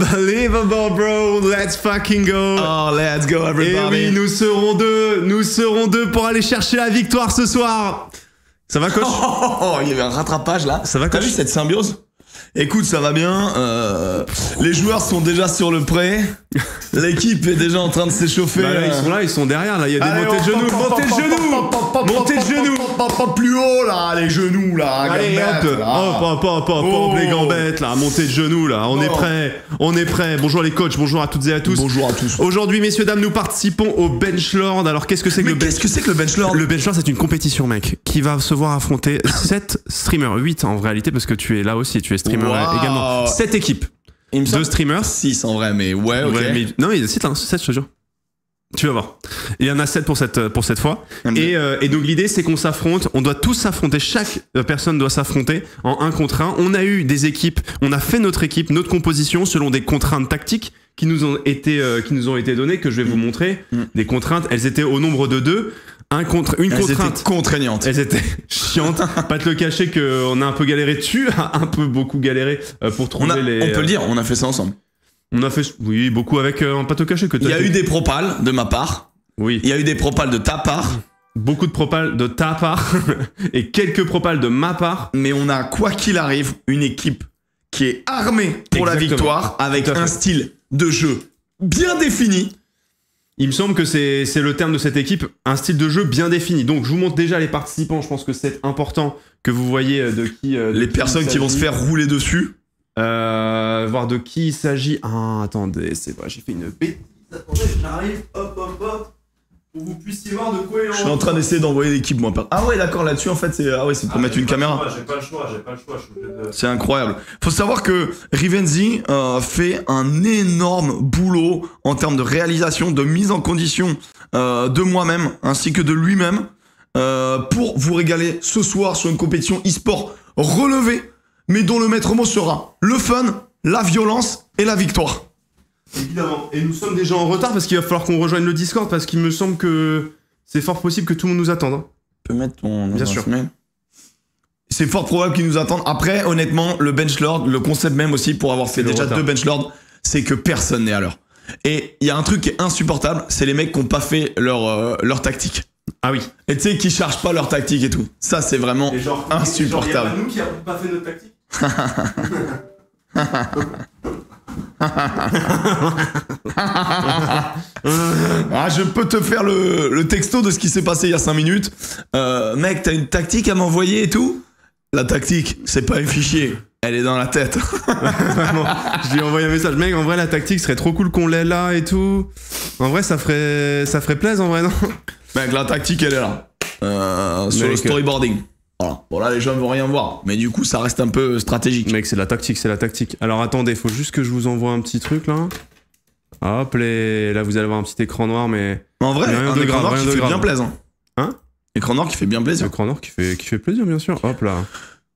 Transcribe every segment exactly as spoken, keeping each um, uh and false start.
Unbelievable, bro. Let's fucking go. Oh, let's go, everybody. Et oui, nous serons deux. Nous serons deux pour aller chercher la victoire ce soir. Ça va, coach? Oh, oh, il y avait un rattrapage là. Ça va, coach? T'as vu cette symbiose? Écoute, ça va bien. Euh, les joueurs sont déjà sur le pré. L'équipe est déjà en train de s'échauffer. Bah là, ils sont là, ils sont derrière. Là, il y a des Allez, montées de hop, genoux. hop, Montées de hop, genoux. hop, hop, hop, Montée de hop, genoux. hop, hop, hop, plus haut là, les genoux là. Allez, gambettes, hop, là. hop, hop, hop, hop, Oh. hop, les gambettes, là, montée de genoux, là. On Oh. est prêts. On est prêts. Bonjour les coachs. Bonjour à toutes et à tous. Bonjour à tous. Aujourd'hui, messieurs, dames, nous participons au Benchlord. Alors, qu'est-ce que c'est que Mais le Bench qu'est-ce que c'est que le Benchlord? Le Benchlord, c'est une compétition, mec, qui va se voir affronter sept streamers, huit en réalité, parce que tu es là aussi, tu es streamer Wow. également. sept équipes, Il me deux semble streamers. six en vrai, mais ouais, ok. Ouais, mais, non, il y a sept, hein, sept, je te jure. Tu vas voir. Il y en a sept pour cette, pour cette fois. Et, euh, et donc l'idée, c'est qu'on s'affronte. On doit tous s'affronter. Chaque personne doit s'affronter en un contre un. On a eu des équipes. On a fait notre équipe, notre composition selon des contraintes tactiques qui nous ont été, euh, qui nous ont été données, que je vais vous montrer. Mm. Des contraintes. Elles étaient au nombre de deux. Un contre, une Elles contrainte. étaient contraignantes. Elles étaient chiantes. Pas te le cacher qu'on a un peu galéré dessus, un peu beaucoup galéré euh, pour trouver On, a, les. on peut le dire, on a fait ça ensemble. On a fait, oui, beaucoup avec euh, un pas te cacher que Il y t'as a fait- eu des propales de ma part. Oui. Il y a eu des propales de ta part. Beaucoup de propales de ta part et quelques propales de ma part. Mais on a, quoi qu'il arrive, une équipe qui est armée pour la Exactement. victoire, avec Tout à fait. un style de jeu bien défini. Il me semble que c'est c'est le terme de cette équipe, un style de jeu bien défini. Donc je vous montre déjà les participants, je pense que c'est important que vous voyez euh, de qui... euh, de Les qui personnes il qui vont se s'agit. faire rouler dessus. Euh, voir de qui il s'agit. Ah, attendez, c'est vrai, j'ai fait une bêtise. Attendez, j'arrive, hop, hop, hop, pour que vous puissiez voir de quoi il en Je suis en train d'essayer d'envoyer l'équipe, moi. Ah ouais, d'accord, là-dessus, en fait, c'est ah ouais, c'est pour Ah, mettre j'ai une pas le caméra. choix, J'ai pas le choix, j'ai pas le choix, je suis obligé de... C'est incroyable. Faut savoir que Rivenzi euh, fait un énorme boulot en termes de réalisation, de mise en condition euh, de moi-même ainsi que de lui-même euh, pour vous régaler ce soir sur une compétition e-sport relevée, mais dont le maître mot sera le fun, la violence et la victoire. Évidemment. Et nous sommes déjà en retard parce qu'il va falloir qu'on rejoigne le Discord parce qu'il me semble que c'est fort possible que tout le monde nous attende. hein. Tu peux mettre ton Bien sûr. mail. C'est fort probable qu'ils nous attendent. Après, honnêtement, le Benchlord, le concept même aussi pour avoir fait le déjà retard. deux Benchlords, c'est que personne n'est à l'heure. Et il y a un truc qui est insupportable, c'est les mecs qui n'ont pas fait leur, euh, leur tactique. Ah oui. Et tu sais, qui chargent pas leur tactique et tout. Ça, c'est vraiment Et genre, insupportable. genre, y a pas nous qui avons pas fait notre tactique. Ah, je peux te faire le, le texto de ce qui s'est passé il y a cinq minutes. Euh, mec, t'as une tactique à m'envoyer et tout? La tactique, c'est pas un fichier. Elle est dans la tête. Vraiment. Je lui ai envoyé un message. Mec, en vrai, la tactique serait trop cool qu'on l'ait là et tout. En vrai, ça ferait, ça ferait plaisir en vrai, non? Mec, la tactique, elle est là. Euh, sur Mec, le storyboarding. Voilà. Bon, là, les gens ne vont rien voir. Mais du coup, ça reste un peu stratégique. Mec, c'est la tactique, c'est la tactique. Alors attendez, faut juste que je vous envoie un petit truc là. Hop, les... là vous allez avoir un petit écran noir, mais. En vrai, Rien un de écran grave, noir rien qui de fait grave. bien plaisir. Hein? Écran noir qui fait bien plaisir. Écran noir qui fait, qui fait plaisir, bien sûr. Hop là.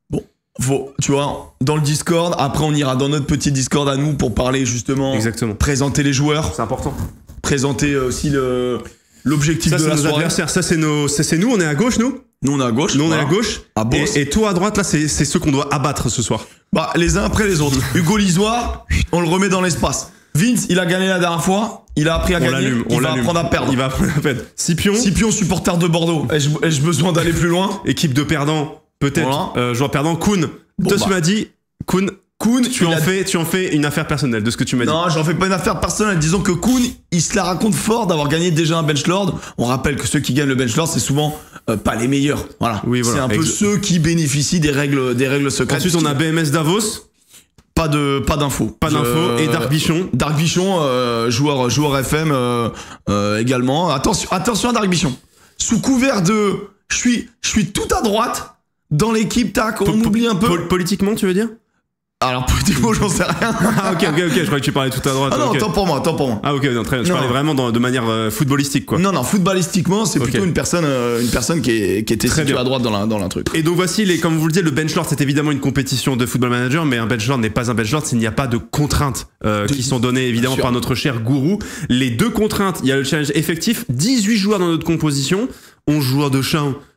Faut, tu vois, dans le Discord, après on ira dans notre petit Discord à nous pour parler justement, Exactement. présenter les joueurs, C'est important. présenter aussi le l'objectif Ça, de c'est la nos soirée. adversaires. Ça, c'est nos... ça, c'est nous, on est à gauche, nous. Nous on est à gauche. Nous, on voilà. est à gauche. À Beauce. Et, et toi à droite, là, c'est c'est ceux qu'on doit abattre ce soir. Bah, les uns après les autres. Hugo Lisoire, on le remet dans l'espace. Vince, il a gagné la dernière fois, il a appris à On gagner, l'allume, il on va l'allume. apprendre à perdre. Il va apprendre à perdre. Scipion, Scipion, supporter de Bordeaux. Ai-je ai-je besoin d'aller plus loin? équipe de perdants, peut-être. Voilà. Euh, joueur perdant, Kuhn. Bon, Toi, bah. tu m'as dit, Kuhn, Kuhn, tu il en, a- fais, tu en fais une affaire personnelle de ce que tu m'as dit. Non, j'en fais pas une affaire personnelle. Disons que Kuhn, il se la raconte fort d'avoir gagné déjà un Benchlord. On rappelle que ceux qui gagnent le Benchlord, c'est souvent euh, pas les meilleurs. Voilà. Oui, voilà. C'est un peu Ex- ceux qui bénéficient des règles, des règles secrètes. Ensuite, on a B M S Davos, pas de, pas d'infos. pas d'infos, Je- et Dark Bichon. Dark Bichon, euh, joueur, joueur F M euh, euh, également. Attention, attention à Dark Bichon. Sous couvert de, je suis, je suis tout à droite dans l'équipe. Tac, on Po- po- oublie un peu. pol- Politiquement, tu veux dire? Alors politiquement, j'en sais rien. Ah, ok, ok, ok, je croyais que tu parlais tout à droite. Ah non, ok. tant pour moi, tant pour moi. Ah, ok, non, très bien. Je Non. parlais vraiment dans- de manière euh, footballistique, quoi. Non, non, footballistiquement, c'est Ok. plutôt une personne, euh, une personne qui, est, qui était Très située bien. à droite dans la, dans la truc. Et donc voici, les, comme vous le disiez, le Benchlord, c'est évidemment une compétition de Football Manager, mais un Benchlord n'est pas un Benchlord s'il n'y a pas de contraintes euh, qui sont données évidemment sûr. par notre cher gourou. Les deux contraintes, il y a le challenge effectif, dix-huit joueurs dans notre composition, onze joueurs de champ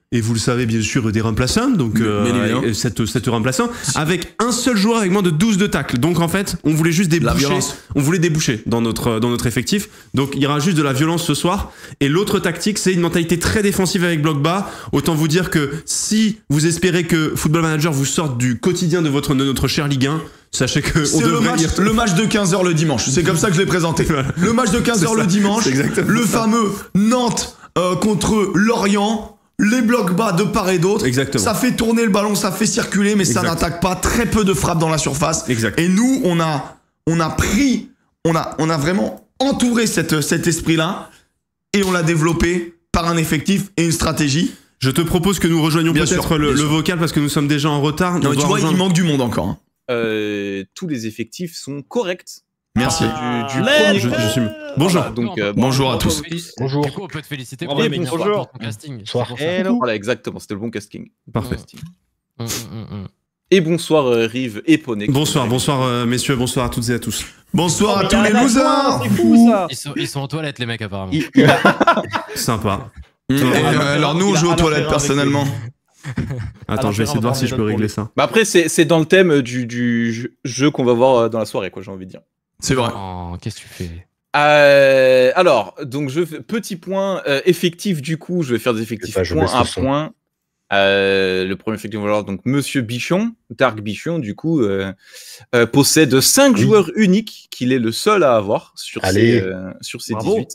et vous le savez bien sûr des remplaçants, donc euh, cette, cette remplaçant, avec un seul joueur avec moins de douze de tacle. Donc en fait, on voulait juste déboucher, on voulait déboucher dans notre, dans notre effectif. Donc il y aura juste de la violence ce soir. Et l'autre tactique, c'est une mentalité très défensive avec bloc bas. Autant vous dire que si vous espérez que Football Manager vous sorte du quotidien de, votre, de notre cher Ligue un, sachez que c'est le match, y... le match de quinze heures le dimanche. C'est comme ça que je l'ai présenté. Voilà. Le match de quinze heures le dimanche. Le fameux Nantes euh, contre Lorient. Les blocs bas de part et d'autre. Exactement. Ça fait tourner le ballon, ça fait circuler, mais exact. Ça n'attaque pas. Très peu de frappes dans la surface. Exact. Et nous, on a, on a pris, on a, on a vraiment entouré cette, cet esprit-là et on l'a développé par un effectif et une stratégie. Je te propose que nous rejoignions peut-être le, le vocal parce que nous sommes déjà en retard. Non, mais tu vois, rejoindre... il manque du monde encore. Hein. Euh, tous les effectifs sont corrects. Merci. Ah, du, du premier je, je suis... Bonjour. Voilà, donc, euh, bonjour, bonjour à tous. Bonjour. Du coup, on peut te féliciter pour, bon, le bonjour. ton casting. Bonsoir. Voilà, exactement. C'était le bon casting. Parfait. Mmh, mmh, mmh. Et bonsoir euh, Rive et Poney. Bonsoir, bonsoir euh, messieurs, bonsoir à toutes et à tous. Bonsoir oh, à tous les losers. C'est fou ça. Ils sont, ils sont en toilette les mecs apparemment. Il, il a... Sympa. Mmh. Euh, alors nous on joue aux toilettes personnellement. Attends, je vais essayer de voir si je peux régler ça. Bah après c'est dans le thème du, du jeu qu'on va voir dans la soirée, quoi, j'ai envie de dire. C'est vrai. Oh, qu'est-ce que tu fais? euh, Alors, donc je fais petit point euh, effectif du coup, je vais faire des effectifs pas, point à point. Euh, le premier effectif, on va voir donc Monsieur Bichon, Dark Bichon, du coup, euh, euh, possède cinq oui. joueurs uniques qu'il est le seul à avoir sur Allez. ses, euh, sur ses dix-huit.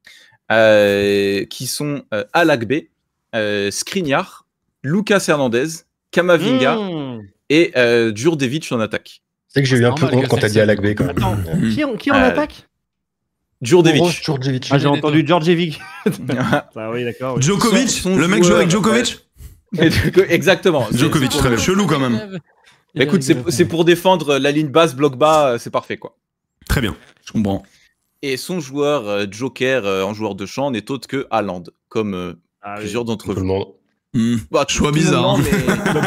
Euh, qui sont euh, Alakbe, euh, Skriniar, Lucas Hernandez, Kamavinga mmh. et euh, Djurdjevic en attaque. C'est que j'ai eu un peu honte quand t'as dit Alakbe quand même. Attends, mmh. qui, qui en euh, attaque Djurdjevic. Djurdjevic. Ah, j'ai entendu Djordjevic. Ah oui, d'accord. Oui. Djokovic, son, son le mec joue avec Djokovic. Exactement. Djokovic, très bien. Chelou quand même. Écoute, c'est pour défendre la ligne basse, bloc bas, c'est parfait quoi. Très bien. Je comprends. Et son joueur euh, joker euh, en joueur de champ n'est autre que Haaland, comme euh, ah, plusieurs oui. d'entre vous. Mmh. Bah, choix bizarre. Mais...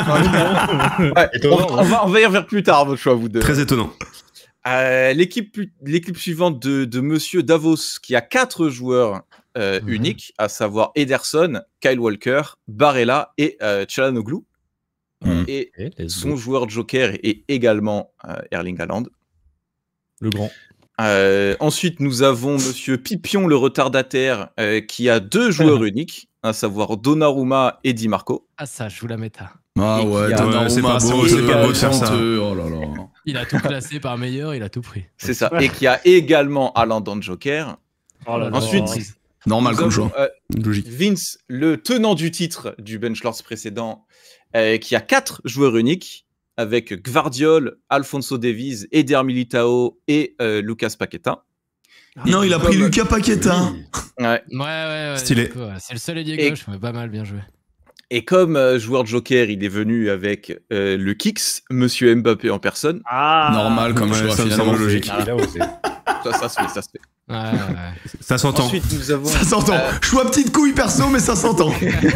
ouais, on, on, va, on va y revenir plus tard, votre choix, vous deux. Très étonnant. Euh, L'équipe suivante de, de Monsieur Davos, qui a quatre joueurs euh, mmh. uniques, à savoir Ederson, Kyle Walker, Barella et euh, Çalhanoğlu. Mmh. Et, et son joueur joker est également euh, Erling Haaland. Le grand. Euh, ensuite, nous avons Monsieur Pipion, le retardataire, euh, qui a deux joueurs uniques, à savoir Donnarumma et Di Marco. Ah ça, je vous la mets à. Ah ouais, ouais c'est pas beau, c'est pas beau de faire ça. Oh là là. Il a tout classé par meilleur, il a tout pris. C'est ça. Et qui a également Haaland en joker. Oh là là. Ensuite, normal comme choix. Euh, Vince, le tenant du titre du Bench Lords précédent, euh, qui a quatre joueurs uniques, avec Gvardiol, Alphonso Davies, Eder Militao et euh, Lucas Paqueta. Non, il a pris Lucas Paqueta. Ouais, ouais, ouais. ouais Stylé. C'est le seul ailier gauche, mais pas mal, bien joué. Et comme euh, joueur de joker, il est venu avec euh, le Kicks, Monsieur Mbappé en personne. Ah, normal comme choix, ça me semble logique. Ça, ça se fait, ça se fait. Ouais, ouais. Ça s'entend. Ensuite, nous avons. Ça s'entend. Euh... Choix petite couille perso, mais ça s'entend.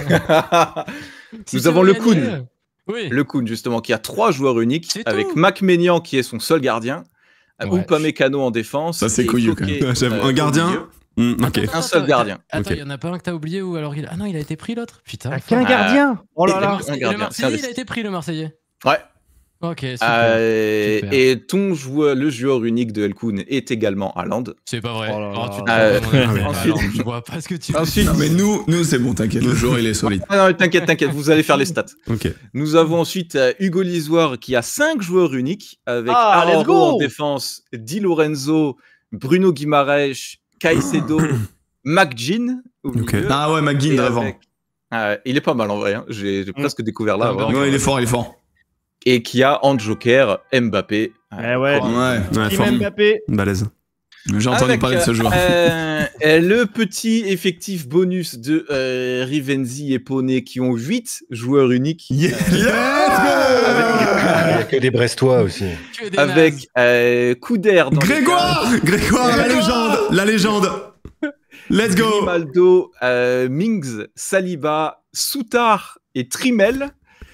Nous si avons le Kun. Oui. Le Kun, justement, qui a trois joueurs uniques, avec Mac Maignan, qui est son seul gardien, ouais. Upamecano en défense. Ça, c'est couillu, quand même. Euh, un gardien mmh, okay. Un seul gardien. Attends, il okay. y en a pas un que t'as oublié ou alors il... Ah non, il a été pris l'autre. Putain. Ah, qu'un gardien. Oh là là. Le, le Marseillais, il a été pris, le Marseillais. Ouais. Ok, super. Euh, super. Et ton joueur, le joueur unique de El Kun est également Haaland. C'est pas vrai. Oh là là. Oh, tu te euh, euh, ensuite, alors, je vois pas ce que tu ensuite, non, mais nous, nous c'est bon, t'inquiète, le joueur il est solide. Ah non, t'inquiète, t'inquiète, vous allez faire les stats. Okay. Nous avons ensuite euh, Hugo Lisoire qui a cinq joueurs uniques avec ah, Araujo en défense, Di Lorenzo, Bruno Guimaraes, Caicedo, McGinn. Okay. Ah ouais, McGinn devant. Euh, il est pas mal en vrai, hein. j'ai mm. presque découvert là. Ouais, ouais, il est fort, il est fort. Et qui a en joker Mbappé. Eh ouais, ouais, ouais Mbappé. Balèze. J'ai entendu Avec, parler de ce joueur. Euh, le petit effectif bonus de euh, Rivenzi et Poney qui ont huit joueurs uniques. Yes euh, yes Il n'y a que des Brestois aussi. Des avec euh, Couder. Grégoire Grégoire, la légende La légende Let's go Grimaldo, euh, Mings, Saliba, Souttar et Trimel.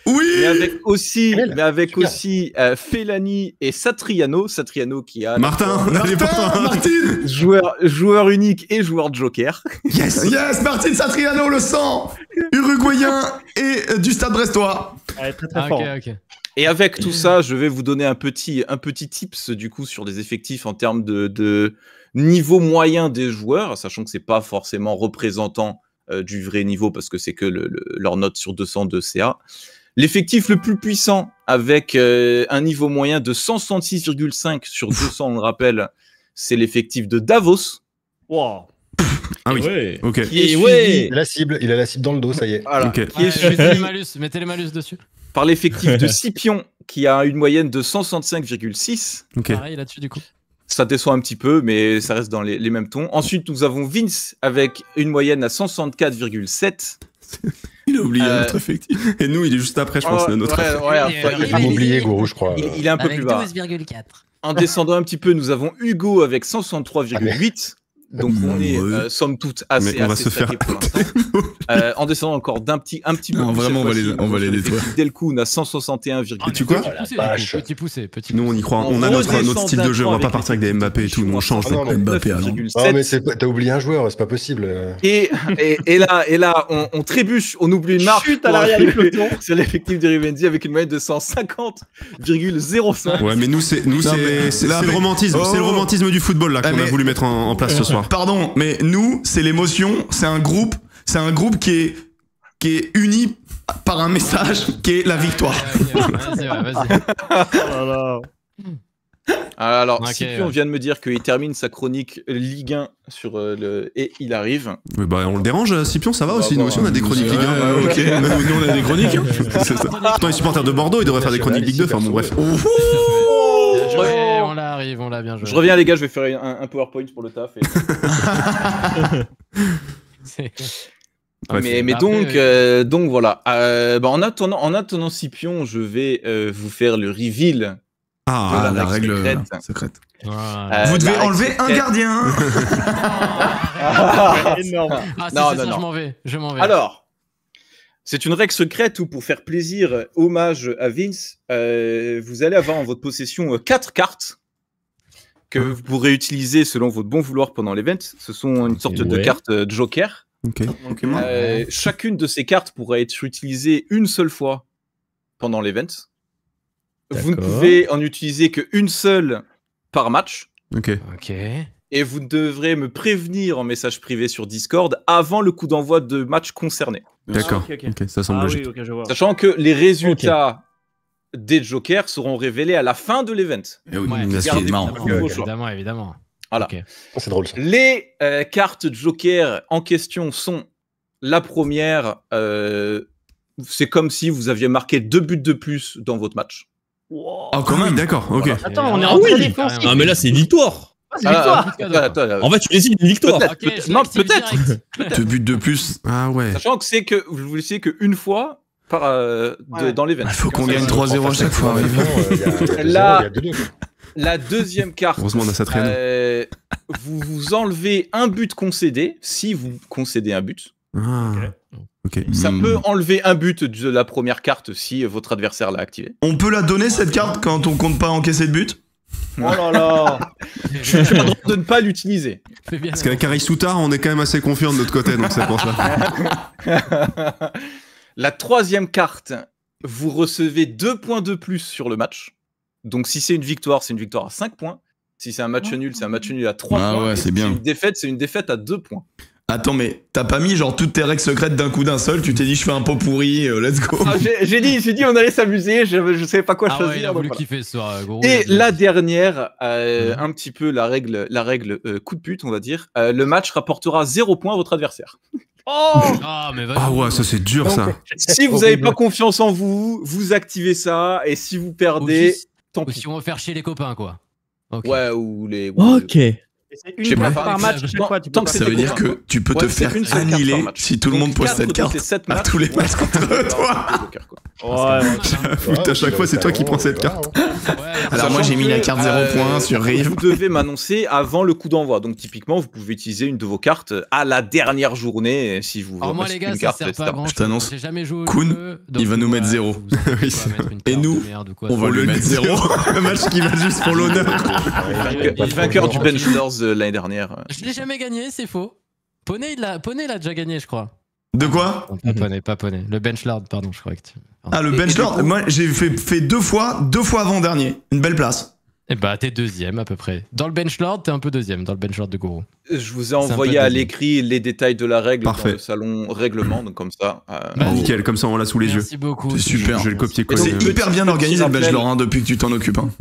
Oui. Mais avec aussi, Belle, mais avec super. aussi euh, Fellaini et Satriano. Satriano qui a Martin, allez pour Martin, toi. Martin. joueur, joueur unique et joueur joker. Yes. Yes, Martin Satriano, le sang uruguayen et euh, du Stade Brestois. Ouais, très très Ah, fort. ok, ok. Et avec tout ça, je vais vous donner un petit, un petit tips du coup sur des effectifs en termes de, de niveau moyen des joueurs, sachant que c'est pas forcément représentant euh, du vrai niveau parce que c'est que le, le- leur note sur deux cents de C A. L'effectif le plus puissant avec euh, un niveau moyen de cent soixante-six virgule cinq sur deux cents, on le rappelle, c'est l'effectif de Davos. Wow. Ah oui. Ouais. Ok. Qui est Et suivi, ouais. Il a la cible, il a la cible dans le dos, ça y est. voilà, Ok. qui est Ouais, suivi mettez les malus, mettez les malus dessus. par l'effectif de Scipion qui a une moyenne de cent soixante-cinq virgule six. Ok. Pareil là-dessus, du coup. Ça descend un petit peu, mais ça reste dans les, les mêmes tons. Ensuite, nous avons Vince avec une moyenne à cent soixante-quatre virgule sept. Il a oublié Euh, notre effectif. Et nous, il est juste après, je pense, Ouais, notre ouais, effectif. ouais, Et, enfin, euh, il- Il m'a oublié, Gourou, je crois. il, il est un peu Avec plus bas. douze virgule quatre. En descendant un petit peu, nous avons Hugo avec cent soixante-trois virgule huit. Donc on est, Ouais. euh, somme toute, assez, Mais on va assez se stacké faire- pour l'instant. Euh, en descendant encore d'un petit, un petit peu Non, plus, vraiment, cette on va les- fois-ci, on va les sur détruire. l'effectif Delcoun à cent soixante et un virgule huit. tu quoi Petit Oh la poussé, vache. du coup, petit poussé, petit Nous, on poussé. y croit. On On a notre, redescend notre style de jeu. On va d'un pas cran partir avec des avec Mbappé et tout. Nous, on change. Ah non, mais- Mbappé, alors. Ah, mais c'est pas- t'as oublié un joueur, c'est pas possible. Et, et, et là, et là on, on trébuche, on oublie une marche Chute à pour l'arrière du arriver peloton. sur l'effectif de Rivendi avec une moyenne de cent cinquante virgule zéro cinq. Ouais, mais nous, c'est nous, Non, c'est mais- c'est- là, c'est le mais- romantisme. C'est le Oh. romantisme du football là Ah, qu'on a mais- voulu mettre en, en place ce soir. Pardon, mais nous, c'est l'émotion, c'est un groupe, c'est un groupe qui est, qui est uni par un message qui est la victoire. Ok, ok, Vas-y, ouais, vas-y. Oh là là. Alors, Ok, Scipion ouais. vient de me dire qu'il termine sa chronique Ligue un sur euh, le... et il arrive. Oui, bah, on le dérange, Scipion, ça va On va aussi. Nous voir, aussi, on a des hein. chroniques Ligue un. Ouais, euh, ok. Nous, nous, on a des chroniques. hein. C'est ça. Pourtant, les supporters de Bordeaux, ils devraient faire des chroniques Ligue deux. Enfin, bon, bref. Bien joué, on l'arrive, on l'a bien joué. Je reviens les gars, je vais faire un, un PowerPoint pour le taf. et- C'est- Bref. mais mais Après, donc, euh, euh, donc voilà. Euh, bah, en, attendant, en attendant Scipion, je vais euh, vous faire le reveal. Ah, Ah, la règle règle secrète. secrète. Voilà. Euh, Vous devez la règle enlever un secrète. gardien. Énorme. Ah, si Non, c'est non, ça, non. je m'en vais. Je m'en vais. Alors, c'est une règle secrète où, pour faire plaisir, hommage à Vince, euh, vous allez avoir en votre possession euh, quatre cartes que vous pourrez utiliser selon votre bon vouloir pendant l'event. Ce sont une sorte de Ouais. cartes euh, joker. Ok. Euh, chacune de ces cartes pourra être utilisée une seule fois pendant l'event. Vous ne D'accord. pouvez en utiliser qu'une seule par match. Ok. Ok. Et vous devrez me prévenir en message privé sur Discord avant le coup d'envoi de match concerné. D'accord. ok, ok. Ok, ça semble Ah logique. oui, ok, je vois. Sachant que les résultats des jokers seront révélés à la fin de l'event. Eh oui, Ouais. mais c'est Gardez- marrant. Gardez- vos choix. Évidemment, évidemment. Voilà. Ok. C'est drôle ça. Les euh, cartes joker en question sont la première, euh, c'est comme si vous aviez marqué deux buts de plus dans votre match. Wow. Ah, quand Ah oui, même. d'accord. Ok. Attends, on est Ah en oui, très défensif. carrément. Ah, mais là, c'est une victoire. Ah, c'est victoire. Ah, attends, attends, En fait, tu décides une victoire. Peut-être. Ok, peut-être- je non, l'active peut-être. direct. Deux buts de plus. Ah ouais. Sachant que c'est que vous le savez qu'une fois par, euh, de- Ouais. dans l'event. Il faut qu'on Ça, gagne c'est- trois zéro à chaque fois. En même temps, euh, il y a- il y a deux zéro, Là- il y a deux deux, quoi. La deuxième carte, Heureusement, on a Satriano. euh, vous vous enlevez un but concédé si vous concédez un but. Ah. Ok. Ça Hmm. peut enlever un but de la première carte si votre adversaire l'a activé. On peut la donner cette carte quand on compte pas encaisser de but. Oh là là. Tu as le droit de ne pas l'utiliser. Fais bien. Parce qu'avec Harry Soutard, on est quand même assez confiant de notre côté, donc c'est pour ça. La troisième carte, vous recevez deux points de plus sur le match. Donc si c'est une victoire, c'est une victoire à cinq points. Si c'est un match nul, c'est un match nul à trois Ah points. ouais, Et c'est si bien. une défaite, c'est une défaite à deux points. Attends, mais t'as pas mis genre toutes tes règles secrètes d'un coup d'un seul. Tu t'es dit, je fais un pot pourri, euh, let's go. Ah, j'ai j'ai dit, j'ai dit, on allait s'amuser. Je, je savais pas quoi Ah ouais, il choisir. a donc voulu voilà. kiffer ce soir, euh, gros. Et il a- la dernière, euh, un petit peu la règle, la règle euh, coup de pute, on va dire. Euh, le match rapportera zéro point à votre adversaire. Oh. Ah, mais vas-y. Ah ouais, ça c'est dur ça. Si vous n'avez pas confiance en vous, vous activez ça. Et si vous Ou perdez, si- tant Ou pis. si on veut faire chier les copains, quoi. Ok. Ouais, ou les. ou Ok. les- Et C'est Je sais une pas, carte par enfin, match tant- chaque fois. Tu peux tant pas que Ça faire veut c'est dire court, que tu peux Ouais, te c'est faire une seule carte annihiler par match. si tout le Donc, monde pose quatre cette de carte tes sept à matchs tous les vont matchs être contre dans- toi. dans le Joker, quoi. Ouais, ouais. Putain, à chaque fois, c'est toi qui prends cette carte. Alors moi j'ai mis la carte zéro Euh, point sur Rive. Vous devez m'annoncer avant le coup d'envoi. Donc typiquement, vous pouvez utiliser une de vos cartes à la dernière journée si vous Alors moi restez les gars, une ça carte, sert et cetera. pas à grand Je t'annonce, J'ai jamais joué au Kuhn, jeu, donc il va nous mettre ouais, zéro. je vous invite Oui. pas à mettre une Et carte nous, de merde ou quoi. on va lui mettre zéro. Un match qui va juste pour l'honneur. Le vainqueur du Bench Lords de l'année dernière. Je l'ai jamais gagné, c'est faux. Poney, il l'a Poney, il a déjà gagné, je crois. De quoi? Non, pas Poney, pas Poney. Le Bench Lord, pardon, je crois que tu... Ah le bench lord, moi j'ai fait, fait deux fois, deux fois avant dernier. Une belle place. Eh bah, t'es deuxième à peu près. Dans le Bench Lord, t'es un peu deuxième, dans le Bench Lord de Gourou. Je vous ai C'est un envoyé peu à deuxième. l'écrit les détails de la règle Parfait. dans le salon règlement, donc comme ça. euh, Bah, Oh, nickel, comme ça on l'a sous les yeux. Merci beaucoup. C'est super. Je vais le Et copier-coller. c'est Petit- hyper bien petit organisé le bench rappel. lord hein, depuis que tu t'en occupes. Hein.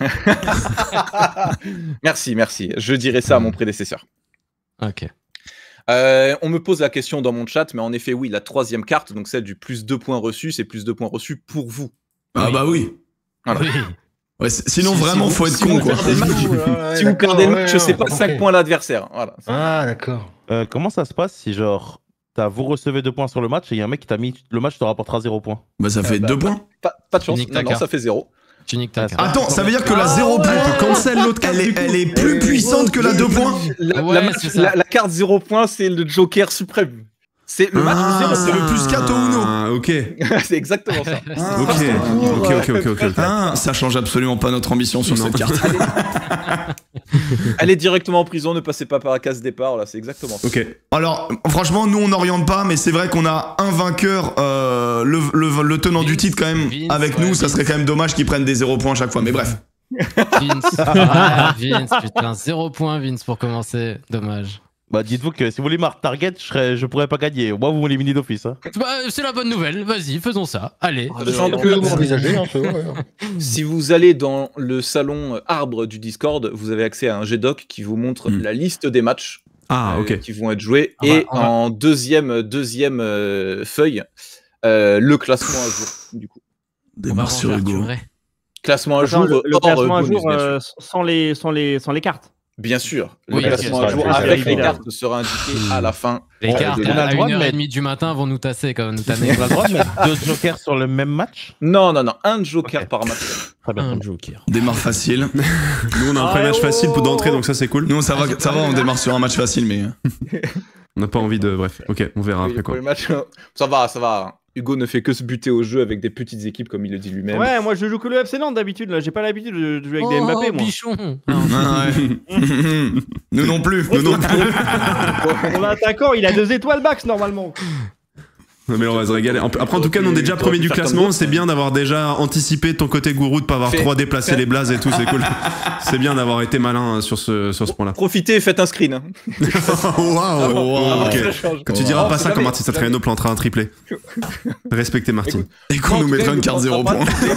Merci, merci. Je dirai ça à mon prédécesseur. Ok. Euh, on me pose la question dans mon chat, mais en effet, oui, la troisième carte, donc celle du plus deux points reçus, c'est plus deux points reçus pour vous. Ah bah oui. Voilà. Oui. Ouais, c'est- sinon Si- vraiment si faut vous- être si con vous quoi. perdez le match- Si vous perdez le match, c'est pas cinq points à l'adversaire. Voilà. Ah, d'accord. Euh, comment ça se passe si genre t'as vous recevez deux points sur le match et il y a un mec qui t'a mis le match te rapportera zéro points? Bah ça fait bah, deux points. Pas, pas de chance. Nique ta Non, non, carte. ça fait zéro. Tu niques ta Ah, carte. Attends, ça veut dire que la Ah zéro ouais. point, On peut cancel l'autre carte. elle est, du coup. elle est plus puissante que la deux points. La, Ouais, la match- c'est ça. la- la carte zéro points, c'est le Joker suprême. C'est le match Ah, zéro. c'est le plus quatre au Uno. Ah, ok. C'est exactement ça. Ok, ok, ok, ok, ok. ok. Ah, ça change absolument pas notre ambition sur Non. cette carte. Allez directement en prison, ne passez pas par la case départ. Là, c'est exactement ça. Ok. Alors, franchement, nous on n'oriente pas, mais c'est vrai qu'on a un vainqueur, euh, le, le- le tenant du Vince, titre quand même Vince, avec ouais, nous. Ça Vince. serait quand même dommage qu'ils prennent des zéro points à chaque fois. Mais bref. Vince. Ah, Vince, putain, zéro point Vince pour commencer. Dommage. Bah dites-vous que si vous voulez marque target, je, serais, je pourrais pas gagner. Moi vous m'éliminez d'office. Hein. Bah, c'est la bonne nouvelle. Vas-y, faisons ça. Allez. Sachant On que- peut envisager, hein, c'est vrai. Si vous allez dans le salon euh, arbre du Discord, vous avez accès à un G-Doc qui vous montre Hmm. la liste des matchs Ah, euh, ok. qui vont être joués. On va- et on va- en deuxième, deuxième euh, feuille, euh, le classement à jour. Du coup. Démarre sur Hugo. Classement à Attends, jour, le, le hors, classement euh, à bonus, jour bien sûr. euh, sans, les, sans, les, sans les cartes. Bien sûr, le Oui, classement ok, à jour ça, avec ça, les ça. cartes sera indiqué à la fin. Les Ouais, cartes de- on a à le une droit de heure et mettre- demie du matin vont nous tasser quand même. Nous tanner. On a le droit de mettre deux jokers sur le même match? Non, non, non, un joker Ok. par match. Très bien. Un joker. Démarre facile. Nous, on a un premier match facile pour d'entrée, donc ça, c'est cool. Nous ça va, ça va, on démarre sur un match facile, mais On n'a pas envie de. Bref, ok, on verra Oui, après pour quoi. les matchs, ça va, ça va. Hugo ne fait que se buter au jeu avec des petites équipes, comme il le dit lui-même. Ouais, moi je joue que le F C Nantes d'habitude. Là, j'ai pas l'habitude de de jouer avec des Oh, Mbappé, moi. bichon. Ah ouais. Nous non plus. Nous non plus. Mon attaquant, il a deux étoiles max normalement. Non, mais on va se régaler. Après, en tout cas, nous, on est déjà T'aurais premier pu du faire comme classement. d'autres. C'est bien d'avoir déjà anticipé de ton côté gourou, de pas avoir Fais- trop déplacé les blazes et tout. C'est cool. C'est bien d'avoir été malin sur ce, sur ce point-là. Profitez et faites un screen. hein. Waouh! Wow. Ok. Ça change. Que tu diras Oh, pas ça jamais, quand Martin jamais. Satriano plantera un triplé. Respectez Martin. Écoute, Et qu'on en nous tout mettra cas, une il carte ne zéro pensera point.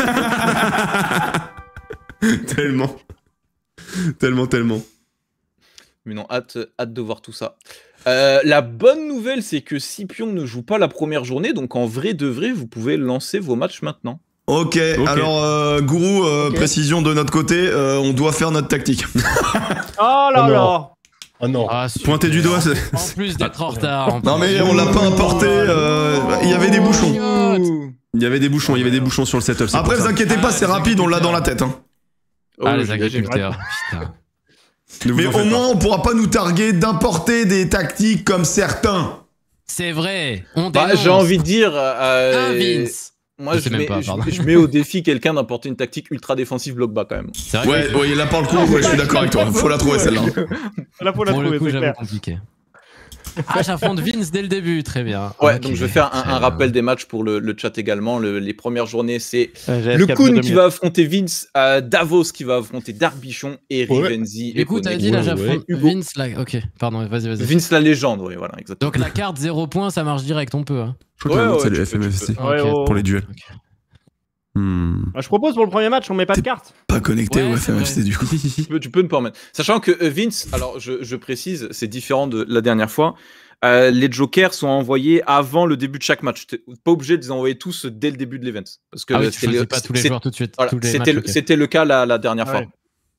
pas- Tellement. Tellement, tellement. Mais non, hâte, hâte de voir tout ça. Euh, la bonne nouvelle, c'est que Scipion ne joue pas la première journée, donc en vrai de vrai, vous pouvez lancer vos matchs maintenant. Ok, Ok. alors euh, Gourou, euh, Ok. précision de notre côté, euh, on doit faire notre tactique. Oh là Oh non. là. Ah non. Ah, super. Pointer du doigt, c'est. En plus d'être en retard. en Non plus. mais on l'a pas importé, euh, il y avait des bouchons. Il y avait des bouchons, il y avait des bouchons sur le setup. c'est Après pour vous ça. inquiétez pas, Ah, c'est les rapide, on l'a dans la agriculteurs. tête. Hein. Oh, Ah, les j'imagine. agriculteurs. Putain. Ne vous Mais en au faites moins on pourra pas nous targuer d'importer des tactiques comme certains. C'est vrai. On Bah, dénonce. j'ai envie de dire. euh, Ah, Vince. Moi, Je je, sais même mets, pas, je- pardon. je mets au défi quelqu'un d'importer une tactique ultra défensive bloc bas quand même. C'est vrai Ouais, que ouais, là pour le coup, ouais, je suis d'accord avec toi, faut la trouver celle-là. Là, faut la pour le trouver, coup, c'est j'avoue clair. compliqué. Ah, j'affronte Vince dès le début. Très bien. Ouais, Ok, donc je vais faire un, très un bien. rappel des matchs pour le, le chat également. Le- les premières journées, c'est Euh, j'ai le F K Kuhn deux qui minutes. va affronter Vince, euh, Davos qui va affronter Darbichon et Ouais. Rivenzi. Du coup, et t'as Poney. dit là, Ouais, j'affronte Hugo. Vince là. Ok, pardon, vas-y, vas-y. Vince la légende, oui, voilà, exactement. Donc la carte zéro point, ça marche direct, on peut. Hein. Je crois que Ouais, la note, ouais, c'est tu le peux, F M F C. tu Ouais, Ok. oh. Pour les duels. Ok. Hmm. Bah, je propose pour le premier match, on met pas de T'es- carte. Pas connecté Ouais, au c'est F M F C du coup. Tu peux, tu peux ne pas en mettre. Sachant que euh, Vince, alors je, je précise, c'est différent de la dernière fois. euh, les jokers sont envoyés avant le début de chaque match. T'es pas obligé de les envoyer tous dès le début de l'event. Parce que Ah oui, tu c'est choisis le- pas tous les c'est- joueurs tout de suite. voilà, tous les c'était matchs, le- ok. c'était le cas la, la dernière Ouais. fois.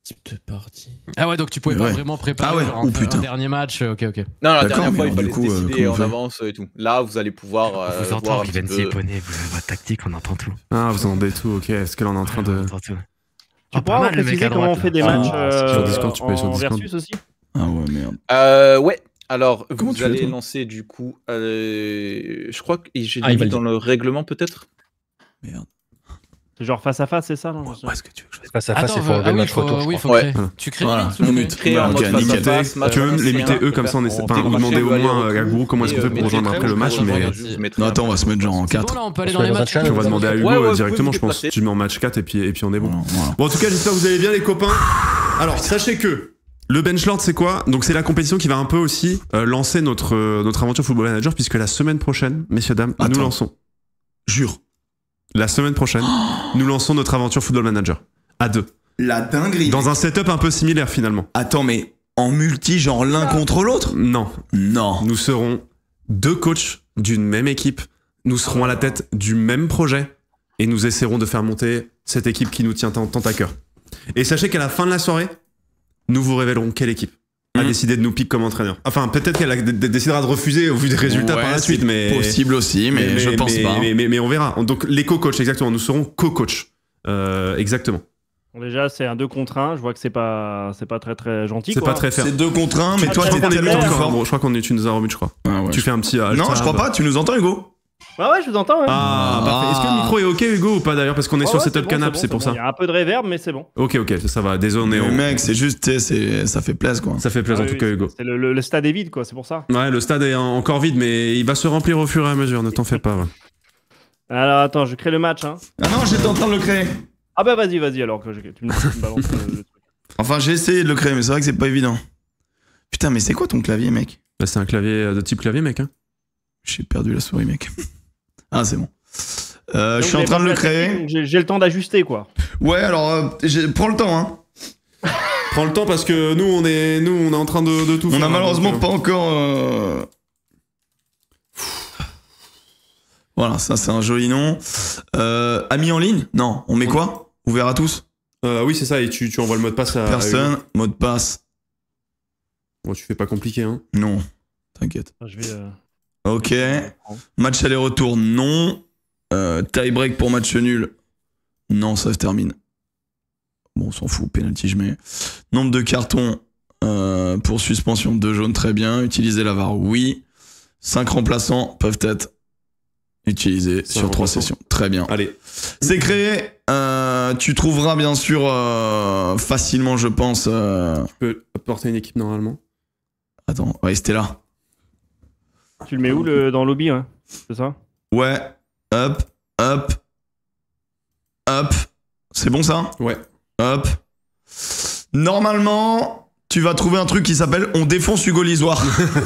Type de partie. Ah ouais, donc tu pouvais Ouais. pas vraiment préparer Ah ouais, genre, oh un, putain. un dernier match. Ok, ok. Non, la D'accord, dernière mais fois, il alors, fallait du se coup, euh, décider comment on en fait avance et tout. Là, vous allez pouvoir euh, On vous voir entend, un petit Rivenzi peu. et Poney, votre tactique, on entend tout. Ah, vous entendez tout, ok. Est-ce que là on est en train de. On entend tout. Tu Oh, pourras pas mal, le mec préciser à comment on droite, fait là. des Ah, matchs sur euh, Discord, tu peux aller sur en Discord. versus aussi. Ah ouais, merde. Euh, ouais. Alors, Comment vous tu fais, allez toi lancer du coup. euh, je crois que j'ai Ah, il va mis le dans le règlement peut-être. Merde. C'est genre face à face, c'est ça non Où est-ce que tu veux que je fasse Face à face, Attends, il faut ah enlever le oui, match faut, retour. je oui, crois. faut Ouais. créer. Voilà. Tu crées Voilà, Vince, ou on tu mute. crées Créer en Ok, mode face à nickel. face, match Tu veux ancien, limiter eux peut comme ça on faire. essaie. On Enfin, vous décroche demandez au le moins aller-retour à Gros comment est-ce qu'on et, fait euh, pour rejoindre mettez après le très match, haut, mais. je vous mettrai Non, un attends, on va se mettre genre en C'est bon, quatre. là, on peut aller Sur dans les les matchs. matchs, On va demander à Hugo Ouais, ouais, euh, vous directement, pouvez je vous pense. déplacer. Tu mets en match quatre et puis, et puis on est bon. Voilà, voilà. Bon, en tout cas, j'espère que vous allez bien, les copains. Alors, sachez que le Benchlord, c'est quoi? Donc, c'est la compétition qui va un peu aussi euh, lancer notre, euh, notre aventure Football Manager, puisque la semaine prochaine, messieurs, dames, Attends. nous lançons. Jure. La semaine prochaine, nous lançons notre aventure Football Manager. À deux. La dinguerie. Dans un setup un peu similaire, finalement. Attends, mais en multi, genre l'un contre l'autre? Non. Non. Nous serons deux coachs d'une même équipe. Nous serons à la tête du même projet. Et nous essaierons de faire monter cette équipe qui nous tient tant, tant à cœur. Et sachez qu'à la fin de la soirée, nous vous révélerons quelle équipe a Mhm. décidé de nous piquer comme entraîneur. Enfin, peut-être qu'elle a d- d- décidera de refuser au vu des résultats Ouais, par la c'est suite, mais... Possible aussi, mais, je pense mais- pas. Mais, mais- mais on verra. Donc, les co-coachs, exactement. Nous serons co-coachs. Euh, exactement. Bon, déjà, c'est un deux contre un. Je vois que c'est pas, c'est pas très très gentil. C'est quoi. pas très fair. C'est deux contre un, mais Ah, toi, je t'es crois qu'on est tellement bien, plus hein. fort. Bon, je crois qu'on est, tu nous as remis, je crois. Ah ouais, Tu je- fais un petit... euh, Non, alt je crois tab. pas, tu nous entends, Hugo? Ouais, ouais, je vous entends. Ouais. Ah, Ah. parfait. Est-ce que le micro est ok, Hugo, ou pas d'ailleurs? Parce qu'on est Ouais, sur ouais, setup bon, canap, bon, c'est pour bon. ça. Il y a un peu de reverb, mais c'est bon. Ok, ok, ça, ça va. Désolé, on est Mais en- mec, c'est juste, tu sais, c'est- ça fait plaisir, quoi. Ça fait plaisir, Ah en tout oui, cas, oui, Hugo. c'est le, le- le stade est vide, quoi. C'est pour ça. Ouais, le stade est en- encore vide, mais il va se remplir au fur et à mesure, ne t'en fais pas. Ouais. Alors attends, je crée le match. Hein. Ah non, j'étais en train de le créer. Ah bah vas-y, vas-y. Alors que je- tu me, tu me balances le, le truc. Enfin, j'ai essayé de le créer, mais c'est vrai que c'est pas évident. Putain, mais c'est quoi ton clavier, mec? Bah, c'est un clavier euh, de type clavier, mec. Hein. J'ai perdu la souris, mec. Ah, c'est bon. Euh, Donc, je suis en vous train de avez le pas la technique, créer. donc J'ai j'ai le temps d'ajuster, quoi. Ouais, alors, euh, j'ai- prends le temps, hein. Prends le temps parce que nous, on est, nous, on est en train de, de tout On faire. a hein, malheureusement donc, pas encore. euh, Voilà, ça c'est un joli nom. Euh, amis en ligne? Non, on met quoi? Ouvert à tous? euh, oui, c'est ça, et tu, tu envoies le mot de passe à. à Personne. Hugo. Mot de passe? Bon, tu fais pas compliqué, hein. Non. T'inquiète. Je vais. euh, Ok. Match aller-retour? Non. Euh, tie break pour match nul? Non, ça se termine. Bon, on s'en fout. Penalty, je mets. Nombre de cartons euh, pour suspension, deux jaunes, très bien. Utiliser la V A R? Oui. cinq remplaçants peuvent être utilisés Cinq sur trois remplaçants. sessions. Très bien. Allez. C'est créé. Euh, tu trouveras bien sûr euh, facilement, je pense. euh, Tu peux apporter une équipe normalement. Attends, ouais, c'était là. Tu le mets où le, dans le lobby, ouais. C'est ça? Ouais. Hop, hop, hop. C'est bon ça? Ouais. Hop. Normalement, tu vas trouver un truc qui s'appelle On défonce Hugo Lisoire.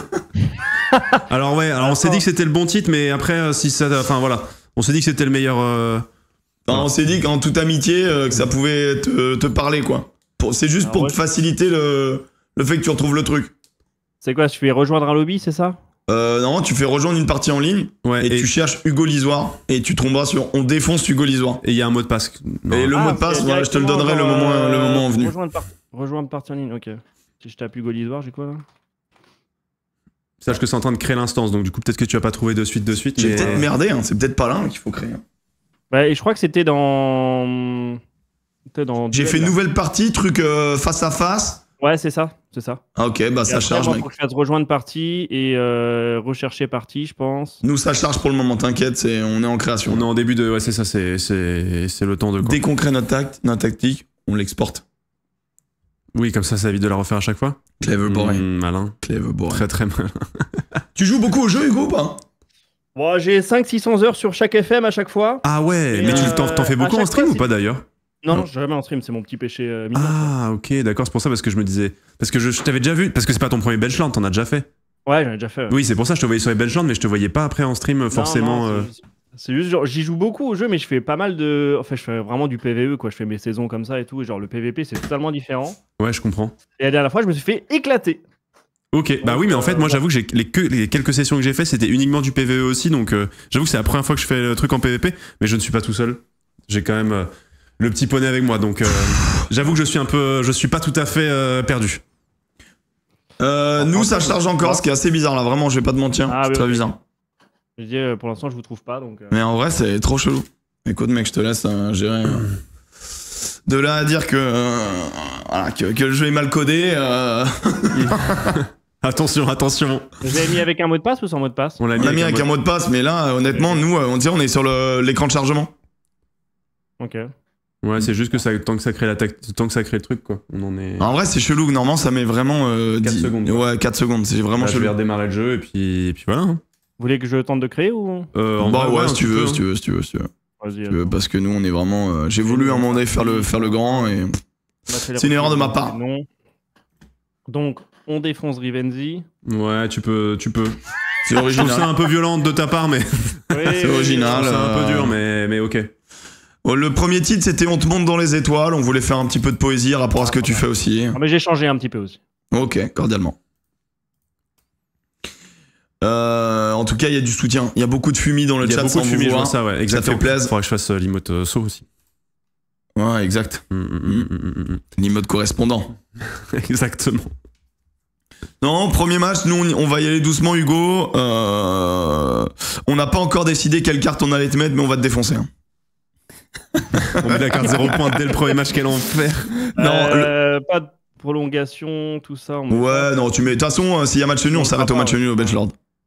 Alors, ouais, alors on s'est dit que c'était le bon titre, mais après, euh, si ça. Enfin, voilà. On s'est dit que c'était le meilleur. euh, Enfin, on s'est dit qu'en toute amitié, euh, que ça pouvait te, te parler, quoi. Pour- C'est juste Alors, pour ouais, te faciliter le, le fait que tu retrouves le truc. C'est quoi? Je fais rejoindre un lobby, c'est ça? Euh, non, tu fais rejoindre une partie en ligne Ouais, et, et tu cherches Hugo Lisoire et tu tomberas sur On défonce Hugo Lisoire. et il y a un mot de passe. Non. Et le Ah, mot de passe, c'est voilà, je te le directement donnerai le dans, moment, le euh, moment venu. Rejoindre, par- rejoindre partie en ligne, ok. Si je tape Hugo Lisoire, j'ai quoi là? Sache que c'est en train de créer l'instance, donc du coup, peut-être que tu vas pas trouver de suite de suite. J'ai mais- peut-être merdé, hein, c'est peut-être pas là qu'il faut créer. Bah, et je crois que c'était dans. C'était dans. J'ai duel, fait une là. nouvelle partie, truc euh, face à face. Ouais, c'est ça, c'est ça. Ah, ok, bah Et ça après, charge, moi, mec. faut que je fasse rejoindre partie et euh, rechercher partie, je pense. Nous, ça charge pour le moment, t'inquiète, c'est, on est en création. On est en début de. Ouais, c'est ça, c'est, c'est, c'est le temps de. Quoi. Dès qu'on crée notre, tact, notre tactique, on l'exporte. Oui, comme ça, ça évite de la refaire à chaque fois. Clever boy. Mmh, malin. Clever boy. Très, très malin. Tu joues beaucoup au jeu, Hugo, ou pas? Bon, j'ai cinq six cents heures sur chaque F M à chaque fois. Ah ouais, Et mais tu euh, t'en, t'en fais à beaucoup en chaque stream fois, ou pas d'ailleurs? Non, non. non, jamais en stream, c'est mon petit péché euh, mineur. Ah, ok, d'accord, c'est pour ça, parce que je me disais. Parce que je, je t'avais déjà vu, parce que c'est pas ton premier benchland, t'en as déjà fait. Ouais, j'en ai déjà fait. ouais. Oui, c'est pour ça que je te voyais sur les benchlands, mais je te voyais pas après en stream Non, forcément. non, euh, c'est juste- C'est juste, genre, j'y joue beaucoup au jeu, mais je fais pas mal de. Enfin, je fais vraiment du P V E, quoi. Je fais mes saisons comme ça et tout. Et genre, le P V P, c'est totalement différent. Ouais, je comprends. Et la dernière fois, je me suis fait éclater. Ok, bah Donc, oui, mais en fait, euh, moi j'avoue que j'ai les, que, les quelques sessions que j'ai fait, c'était uniquement du P V E aussi, donc euh, j'avoue que c'est la première fois que je fais le truc en P V P, mais je ne suis pas tout seul. J'ai quand même. euh, le petit poney avec moi. Donc, euh, j'avoue que je suis un peu, je suis pas tout à fait euh, perdu. Euh, nous, ça charge encore, ce qui est assez bizarre là. Vraiment, je vais pas te mentir. Ah, c'est oui, très ok. bizarre. Je dis, euh, pour l'instant, je vous trouve pas. Donc, euh, Mais en vrai, c'est trop chelou. Écoute, mec, je te laisse euh, gérer. euh. De là à dire que, euh, voilà, que, que le jeu est mal codé. Euh... Attention, attention. Vous l'avez mis avec un mot de passe ou sans mot de passe? On l'a On l'a mis avec un mot de passe, mais là, honnêtement, nous, euh, on dirait on est sur le- l'écran de chargement. Ok. Ouais, c'est juste que ça, tant que ça crée la tac- tant que ça crée le truc, quoi. On en est. En vrai, c'est chelou. Normalement, ça met vraiment euh, quatre dix secondes, quoi. Ouais, quatre secondes. C'est vraiment Là, je chelou. vais redémarrer le jeu et puis, et puis voilà. hein. Vous voulez que je tente de créer ou? Euh, en Bah vrai, ouais, un si tu petit veux, peu, si hein. tu veux, si tu veux, si tu veux. Vas-y. Si tu veux, parce que nous, on est vraiment. euh, J'ai voulu à un moment donné faire le, faire le grand et. C'est une erreur de ma part. Non. Donc, on défonce Rivenzi. Ouais, tu peux, tu peux. C'est Je trouve ça original. un peu violent de ta part, mais C'est original. c'est un peu euh, dur, mais, mais ok. Oh, le premier titre, c'était On te monte dans les étoiles. On voulait faire un petit peu de poésie rapport à ce que tu fais aussi. Ah, mais j'ai changé un petit peu aussi. Ok, cordialement. Euh, en tout cas, il y a du soutien. Il y a beaucoup de fumée dans le Il y a chat. beaucoup de sans fumée, vous je vois voir. ça, ouais. Ça Exactement. fait plaisir. Faudrait que je fasse euh, l'emote euh, saut aussi. Ouais, exact. Mm, mm, mm, mm, mm, L'emote correspondant. mm. Exactement. Non, premier match, nous on on va y aller doucement, Hugo. Euh, on n'a pas encore décidé quelle carte on allait te mettre, mais on va te défoncer. hein. On met la carte zéro point dès le premier match, quel enfer. Non, Euh, Pas de prolongation, tout ça. on met pas. Ouais, non, tu mets. De toute façon, euh, s'il y a match nul, on On s'arrête au fera match pas, nul au Benchlord.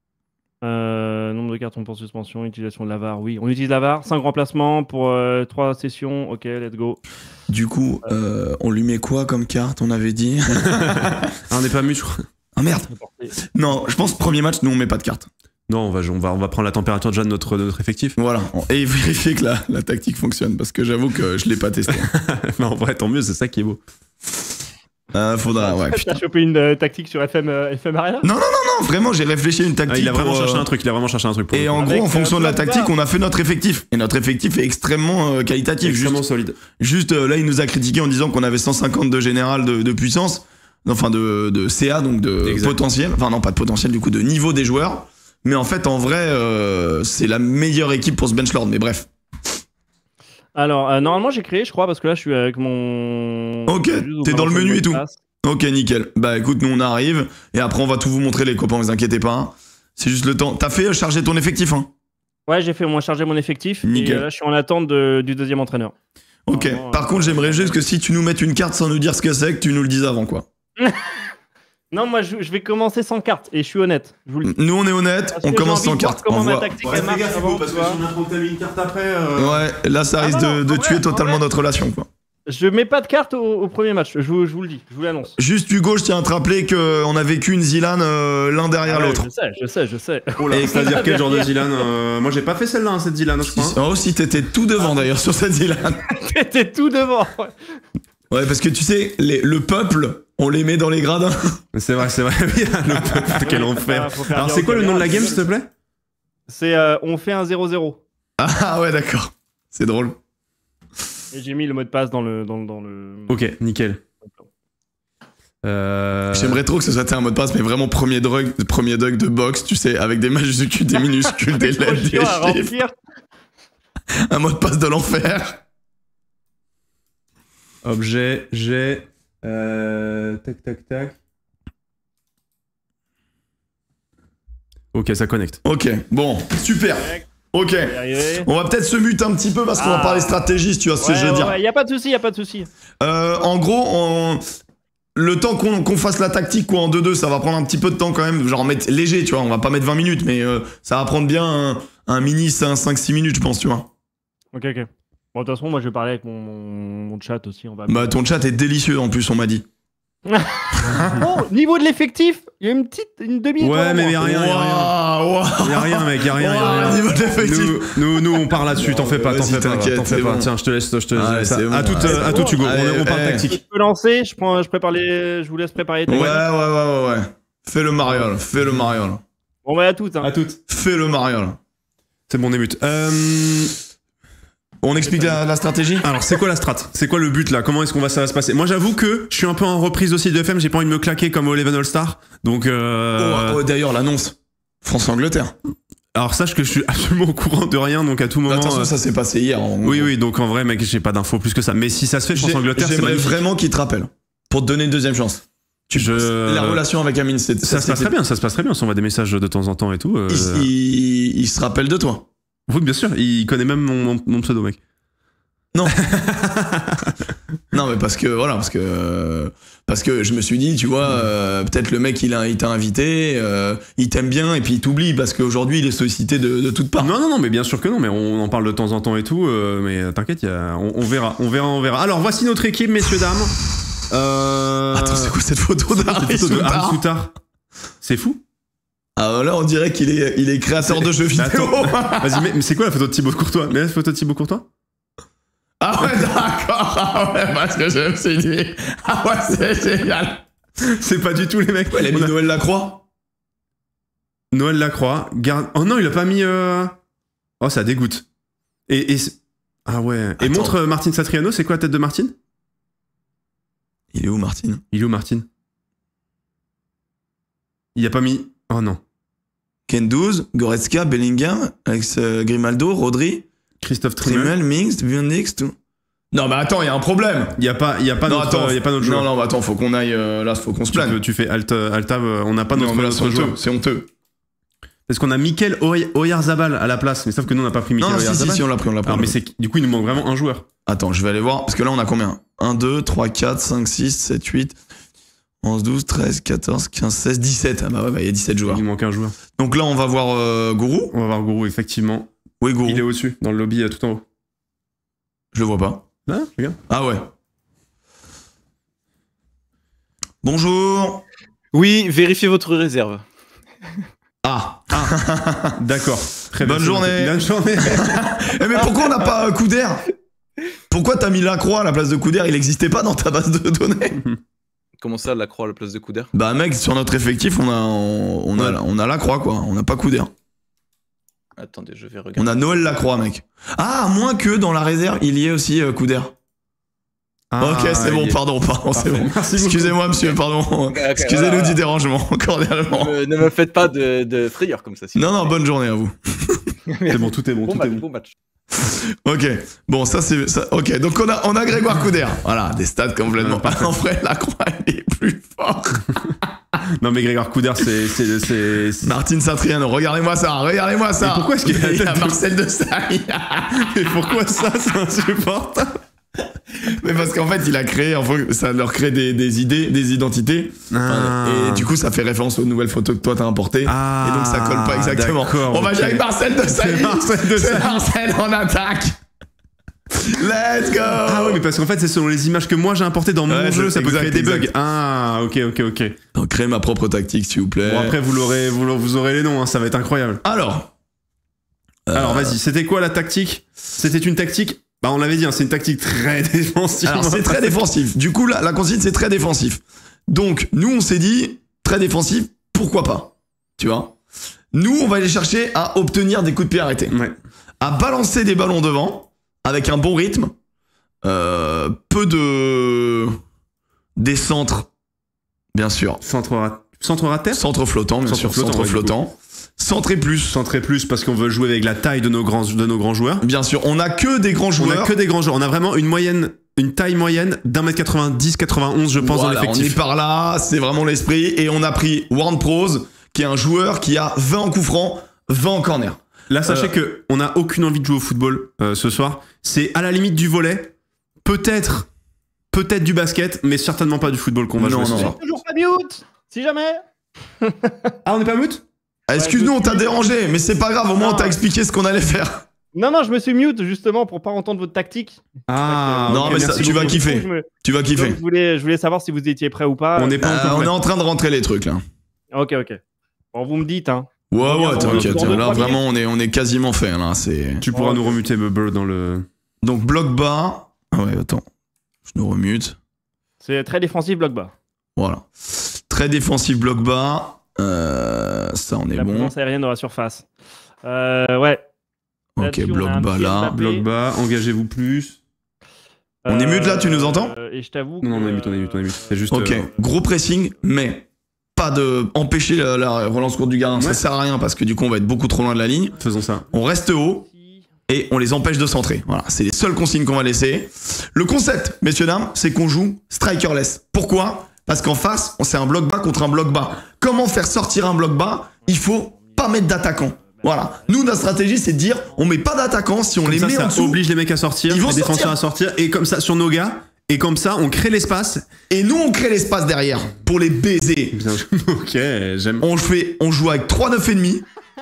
Euh, nombre de cartons pour suspension, utilisation de la V A R. Oui, on utilise la V A R. cinq remplacements pour trois sessions. Ok, let's go. Du coup, euh, on lui met quoi comme carte, on avait dit? Ah, on n'est pas mu, je crois. Ah merde. Non, je pense premier match, nous on met pas de carte. Non, on va, on va, on va prendre la température déjà de notre, de notre effectif. Voilà. Et vérifier que la, la tactique fonctionne, parce que j'avoue que je l'ai pas testé. Mais en vrai, tant mieux, c'est ça qui est beau. Euh, faudra, ouais, T'as putain. chopé une euh, tactique sur F M, euh, F M Arena? Non, non, non, non, vraiment, j'ai réfléchi à une tactique. Ah, il a vraiment pour, euh, cherché un truc, il a vraiment cherché un truc pour Et le coup. en Avec, gros, en fonction euh, de la plein de tactique, barres. on a fait notre effectif. Et notre effectif est extrêmement euh, qualitatif. Extrêmement Juste, solide. juste euh, là, il nous a critiqué en disant qu'on avait cent cinquante de général de, de puissance. Enfin, de, de C A, donc de Exact. potentiel. Enfin, non, pas de potentiel, du coup, de niveau des joueurs. Mais en fait, en vrai, euh, c'est la meilleure équipe pour ce Benchlord. Mais bref. Alors, euh, normalement, j'ai créé, je crois, parce que là, je suis avec mon. Ok, je vais juste vous t'es dans le balancer menu mot et de tout. passe. Ok, nickel. Bah écoute, nous on arrive. Et après, on va tout vous montrer, les copains, vous inquiétez pas. C'est juste le temps. T'as fait euh, charger ton effectif, hein? Ouais, j'ai fait, moi, charger mon effectif. Nickel. Et euh, là, je suis en attente de- du deuxième entraîneur. Ok. Vraiment, Par euh, contre, j'aimerais juste que si tu nous mettes une carte sans nous dire ce que c'est, que tu nous le dises avant, quoi. Non, moi, je, je vais commencer sans carte. Et je suis honnête. Je vous le dis. Nous, on est honnête, Parce on que commence j'ai sans envie de voir carte. Comment On ma voit. tactique elle marche avant, tu vois. a trop mis une carte après. Ouais, là, ça Ah risque non, de, non, de en tuer vrai, totalement en vrai. notre relation, quoi. Je mets pas de carte au, au premier match. Je vous, je vous le dis. Je vous l'annonce. Juste, Hugo, je tiens à te rappeler qu'on a vécu une Zilan euh, l'un derrière Ah ouais, l'autre. Je sais, je sais, je sais. Oh là, Et- c'est-à-dire quel genre de Zilan euh, Moi, j'ai pas fait celle-là, hein, cette Zilan, je crois. Oh, si t'étais tout devant d'ailleurs sur cette Zilan. T'étais tout devant. Ouais, parce que tu sais, les- le peuple, on les met dans les gradins. C'est vrai, c'est vrai. Oui, le peuple, quel enfer. Faut faire Alors, bien c'est au quoi le nom de la caméra, game, s'il te plaît C'est euh, on fait un zéro zéro. Ah ouais, d'accord. C'est drôle. Et j'ai mis le mot de passe dans le. Dans, dans le... Ok, nickel. Euh... J'aimerais trop que ce soit un mot de passe, mais vraiment premier drug, premier dog de box, tu sais, avec des majuscules, des minuscules, des Trop lettres, des chiant à chiffres. remplir. Un mot de passe de l'enfer. Objet, j'ai. Euh... Tac, tac, tac. Ok, ça connecte. Ok, bon, super. Ok. Je vais y arriver. On va peut-être se muter un petit peu parce qu'on va Ah. parler stratégie, si tu vois ce que Ouais, je veux ouais, dire. ouais, y a pas de souci, y a pas de souci. Euh, en gros, on- le temps qu'on qu'on fasse la tactique quoi, en deux deux, ça va prendre un petit peu de temps quand même. Genre mettre léger, tu vois, on va pas mettre vingt minutes, mais euh, ça va prendre bien un, un mini cinq six minutes, je pense, tu vois. Ok, ok. Bon, de toute façon, moi, je vais parler avec mon, mon, mon chat aussi. On va. Bah, ton chat est délicieux en plus, on m'a dit. Oh, niveau de l'effectif, il y a une petite, une demi. Ouais, mais y'a rien, y'a rien. Waouh, waouh. Y'a rien, mec, y'a rien, y'a Waouh, rien. niveau de l'effectif. Nous, nous, nous, on part là-dessus, t'en fais pas, t'en Vas-y, fais pas, t'inquiète, t'en fais c'est pas. bon. Tiens, je te laisse, je te laisse. Ouais, ça. c'est bon. À toute, Ouais, à c'est toute, Hugo. Allez, on, on parle eh. tactique. Je peux lancer. Je prends, je prépare les. Je vous laisse préparer. Ouais, ouais, ouais, ouais, ouais. Fais le mariole, fais le mariole. Bon, bah à toutes. Hein. À toutes. Fais le mariole. C'est bon, on débute. Euh... On explique la, la stratégie. Alors, c'est quoi la strat? C'est quoi le but là? Comment est-ce qu'on va ça va se passer? Moi, j'avoue que je suis un peu en reprise aussi de F M. J'ai pas envie de me claquer comme au Eleven All Star. Donc, euh... Oh, oh, d'ailleurs, l'annonce. France-Angleterre. Alors sache que je suis absolument au courant de rien, donc à tout moment. Attention, euh, ça s'est passé hier. en- Oui, oui, donc en vrai, mec, j'ai pas d'infos plus que ça. Mais si ça se fait, je pense J'ai- Angleterre, c'est J'aimerais magnifique. vraiment qu'il te rappelle pour te donner une deuxième chance. Tu Je- La relation avec Amine, c'est Ça se passe très bien, ça se passe très bien. On s'envoie des messages de temps en temps et tout. euh, Il, il- il se rappelle de toi. Oui, bien sûr, il connaît même mon, mon- mon pseudo, mec. Non. Non, mais parce que voilà, parce que parce que je me suis dit, tu vois, euh, peut-être le mec il a, il t'a invité, euh, il t'aime bien et puis il t'oublie parce qu'aujourd'hui il est sollicité de, de toutes parts. Non, non, non, mais bien sûr que non, mais on en parle de temps en temps et tout. euh, mais t'inquiète, il y a- on, on verra, on verra, on verra. Alors voici notre équipe, messieurs dames. Euh... Attends, c'est quoi cette photo d'Harry photo de Harry Souttar Souttar. C'est fou. Ah là, on dirait qu'il est, il est créateur de jeux vidéo. Attends, Vas-y, mais, mais c'est quoi la photo de Thibaut Courtois? Mais la photo de Thibaut Courtois? Ah ouais, d'accord. Ah ouais, parce que je me suis dit, ah ouais, c'est génial. C'est pas du tout les mecs. Ouais, il a mis On a- Noël Lacroix. Noël Lacroix. Garde... Oh non, il a pas mis. euh, Oh, ça dégoûte. Et, et c'est- ah ouais. Et Attends. montre euh, Martine Satriano. C'est quoi la tête de Martine? Il est où, Martine? Il est où Martine? Il a pas mis. Oh non. Ken douze, Goretzka, Bellingham, Alex euh, Grimaldo, Rodri, Christophe Trimmel. Trimmel, Mings, Bionix, tout. Non, mais attends, il y a un problème. Il y a pas, il y a pas non, notre, attends, il y a pas notre non, joueur. non, mais attends, faut qu'on aille euh, là, faut qu'on se Tu, plaigne. peux- tu fais alt, alt tab, euh, on n'a pas Non, notre, mais là, c'est notre joueur. honteux, c'est honteux. Parce qu'on a Mikel Oy- Oyarzabal à la place, mais sauf que nous on n'a pas pris Mikel Non, non, si, si, Oyarzabal. si, on l'a pris, on l'a pris. Alors, on mais l'a pris. c'est du coup il nous manque vraiment un joueur. Attends, je vais aller voir, parce que là, on a combien? un, deux, trois, quatre, cinq, six, sept, huit, onze, douze, treize, quatorze, quinze, seize, dix-sept. Ah bah ouais, bah, il y a dix-sept joueurs. Il manque un joueur. Donc là, on va voir euh, Gourou. On va voir Gourou effectivement. Oui, Gourou. Il est au-dessus, dans le lobby euh, tout en haut. Je le vois pas. Là, regarde. Ah ouais. Bonjour. Oui, vérifiez votre réserve. Ah. D'accord. Très bien. Bonne journée. Bonne journée. Eh, mais pourquoi on n'a pas euh, coup d'air? Pourquoi t'as mis Lacroix à la place de coup d'air? Il n'existait pas dans ta base de données. Comment ça, la croix à la place de coup d'air? Bah mec, sur notre effectif, on a, on, on a, on a Lacroix quoi. On n'a pas coup d'air. Attendez, je vais regarder. On a Noël Lacroix, mec. Ah, à moins que dans la réserve, il y ait aussi euh, coup d'air. Ah, ok, c'est bon, il est- pardon, pardon, c'est Parfait. bon. Merci beaucoup. Excusez-moi, monsieur, pardon. Ok, ok, Excusez-nous voilà, du voilà. dérangement, cordialement. Ne, ne me faites pas de, de frayeur comme ça. Non, non, bonne journée à vous. C'est bon, tout est bon, Bon tout match, est bon. bon match. Ok, bon, ça c'est. ça- Ok, donc on a, on a Grégoire Couder. Voilà, des stats complètement. Ouais, parfait. En vrai, Lacroix, il est plus fort. Non mais Grégoire Couder, c'est c'est c'est. c'est- Martine Satriano, regardez-moi ça, regardez-moi ça. Mais pourquoi est-ce qu'il y a la Il y a tête de- Marcel Desailly. Mais pourquoi ça, c'est insupportable? Mais parce qu'en fait, il a créé, enfin, ça leur crée des, des idées, des identités. Ah. Et du coup, ça fait référence aux nouvelles photos que toi t'as importées. Ah, et donc, ça colle pas exactement. d'accord, On va ok. jouer avec Marcel Desailly. C'est Marcel Desailly. C'est Marcel en attaque. Let's go. Ah oui, mais parce qu'en fait, c'est selon les images que moi j'ai importées dans mon Ouais, jeu, c'est ça peut exact, créer des bugs. exact. Ah, ok, ok, ok. Donc, créer ma propre tactique, s'il vous plaît. Bon, après, vous l'aurez, vous, l'aurez- vous aurez les noms, hein, ça va être incroyable. Alors. Alors, Euh, vas-y, c'était quoi la tactique? C'était une tactique. Bah, on l'avait dit, hein, c'est une tactique très défensive. Alors, c'est très défensif. Du coup, la, la consigne, c'est très défensif. Donc, nous, on s'est dit, très défensif, pourquoi pas? Tu vois? Nous, on va aller chercher à obtenir des coups de pied arrêtés. Ouais. À balancer des ballons devant, avec un bon rythme, euh, peu de... des centres, bien sûr. Centre, rat... Centre rat terre? Centre flottant, bien Centre sûr. flottant, Centre ouais, du flottant. Centré plus. Centrer plus parce qu'on veut jouer avec la taille de nos grands, de nos grands joueurs. Bien sûr, on a que des grands On joueurs. a que des grands joueurs. On a vraiment une moyenne, une taille moyenne d'un mètre quatre-vingt-dix, quatre-vingt-onze, je pense, Voilà, dans l'effectif. on est par là, c'est vraiment l'esprit. Et on a pris Warren Prose, qui est un joueur qui a vingt en coup franc, vingt en corner. Là, sachez Euh, que on n'a aucune envie de jouer au football euh, ce soir. C'est à la limite du volley, peut-être, peut-être du basket, mais certainement pas du football qu'on va Non, jouer non, ce non. soir. Toujours pas mute, si jamais. Ah, on n'est pas mute? Excuse-nous, on t'a dérangé, mais c'est pas grave, au moins on t'a expliqué ce qu'on allait faire. Non, non, je me suis mute justement pour pas entendre votre tactique. Ah, Non, ok, mais ça, merci tu vas beaucoup. kiffer. Je me- Tu vas donc, kiffer. je, voulais, je voulais savoir si vous étiez prêt ou pas. On n'est pas Euh, encore on prêt. est en train de rentrer les trucs là. Ok, ok. Bon, vous me dites, hein. Ouais, ouais, Dans t'inquiète. deux, Là, trois vraiment, on est, on est quasiment fait. Là, c'est... Tu pourras Oh. nous remuter Bubble dans le. Donc, bloc bas. Ah ouais, attends. Je nous remute. C'est très défensif, bloc bas. Voilà. Très défensif, bloc bas. Euh, ça, on est La bon. présence aérienne dans la surface. Euh, ouais. Ok, Là-dessus, on bloc a un bas petit là. Mbappé. Bloc bas, engagez-vous plus. On est mute, là, tu nous entends Euh, Et je t'avoue. Non, non, on est que, mute, on est mute, on est mute. C'est juste. Ok, euh, gros pressing, mais pas pas de empêcher la, la relance courte du gardien, Ouais. ça sert à rien parce que du coup on va être beaucoup trop loin de la ligne. Faisons ça. On reste haut et on les empêche de centrer. Voilà, c'est les seules consignes qu'on va laisser. Le concept, messieurs dames, c'est qu'on joue strikerless. Pourquoi ? Parce qu'en face, c'est un bloc bas contre un bloc bas. Comment faire sortir un bloc bas ? Il faut pas mettre d'attaquant. Voilà. Nous, notre stratégie, c'est de dire, on met pas d'attaquants, si on Comme les ça, met ça en dessous, oblige les mecs à sortir, Ils vont les défenseurs sortir. à sortir, et comme ça, sur nos gars, et comme ça, on crée l'espace. et nous, on crée l'espace derrière pour les baiser. Bien, ok, j'aime. On fait, on joue avec trois neuf et demi.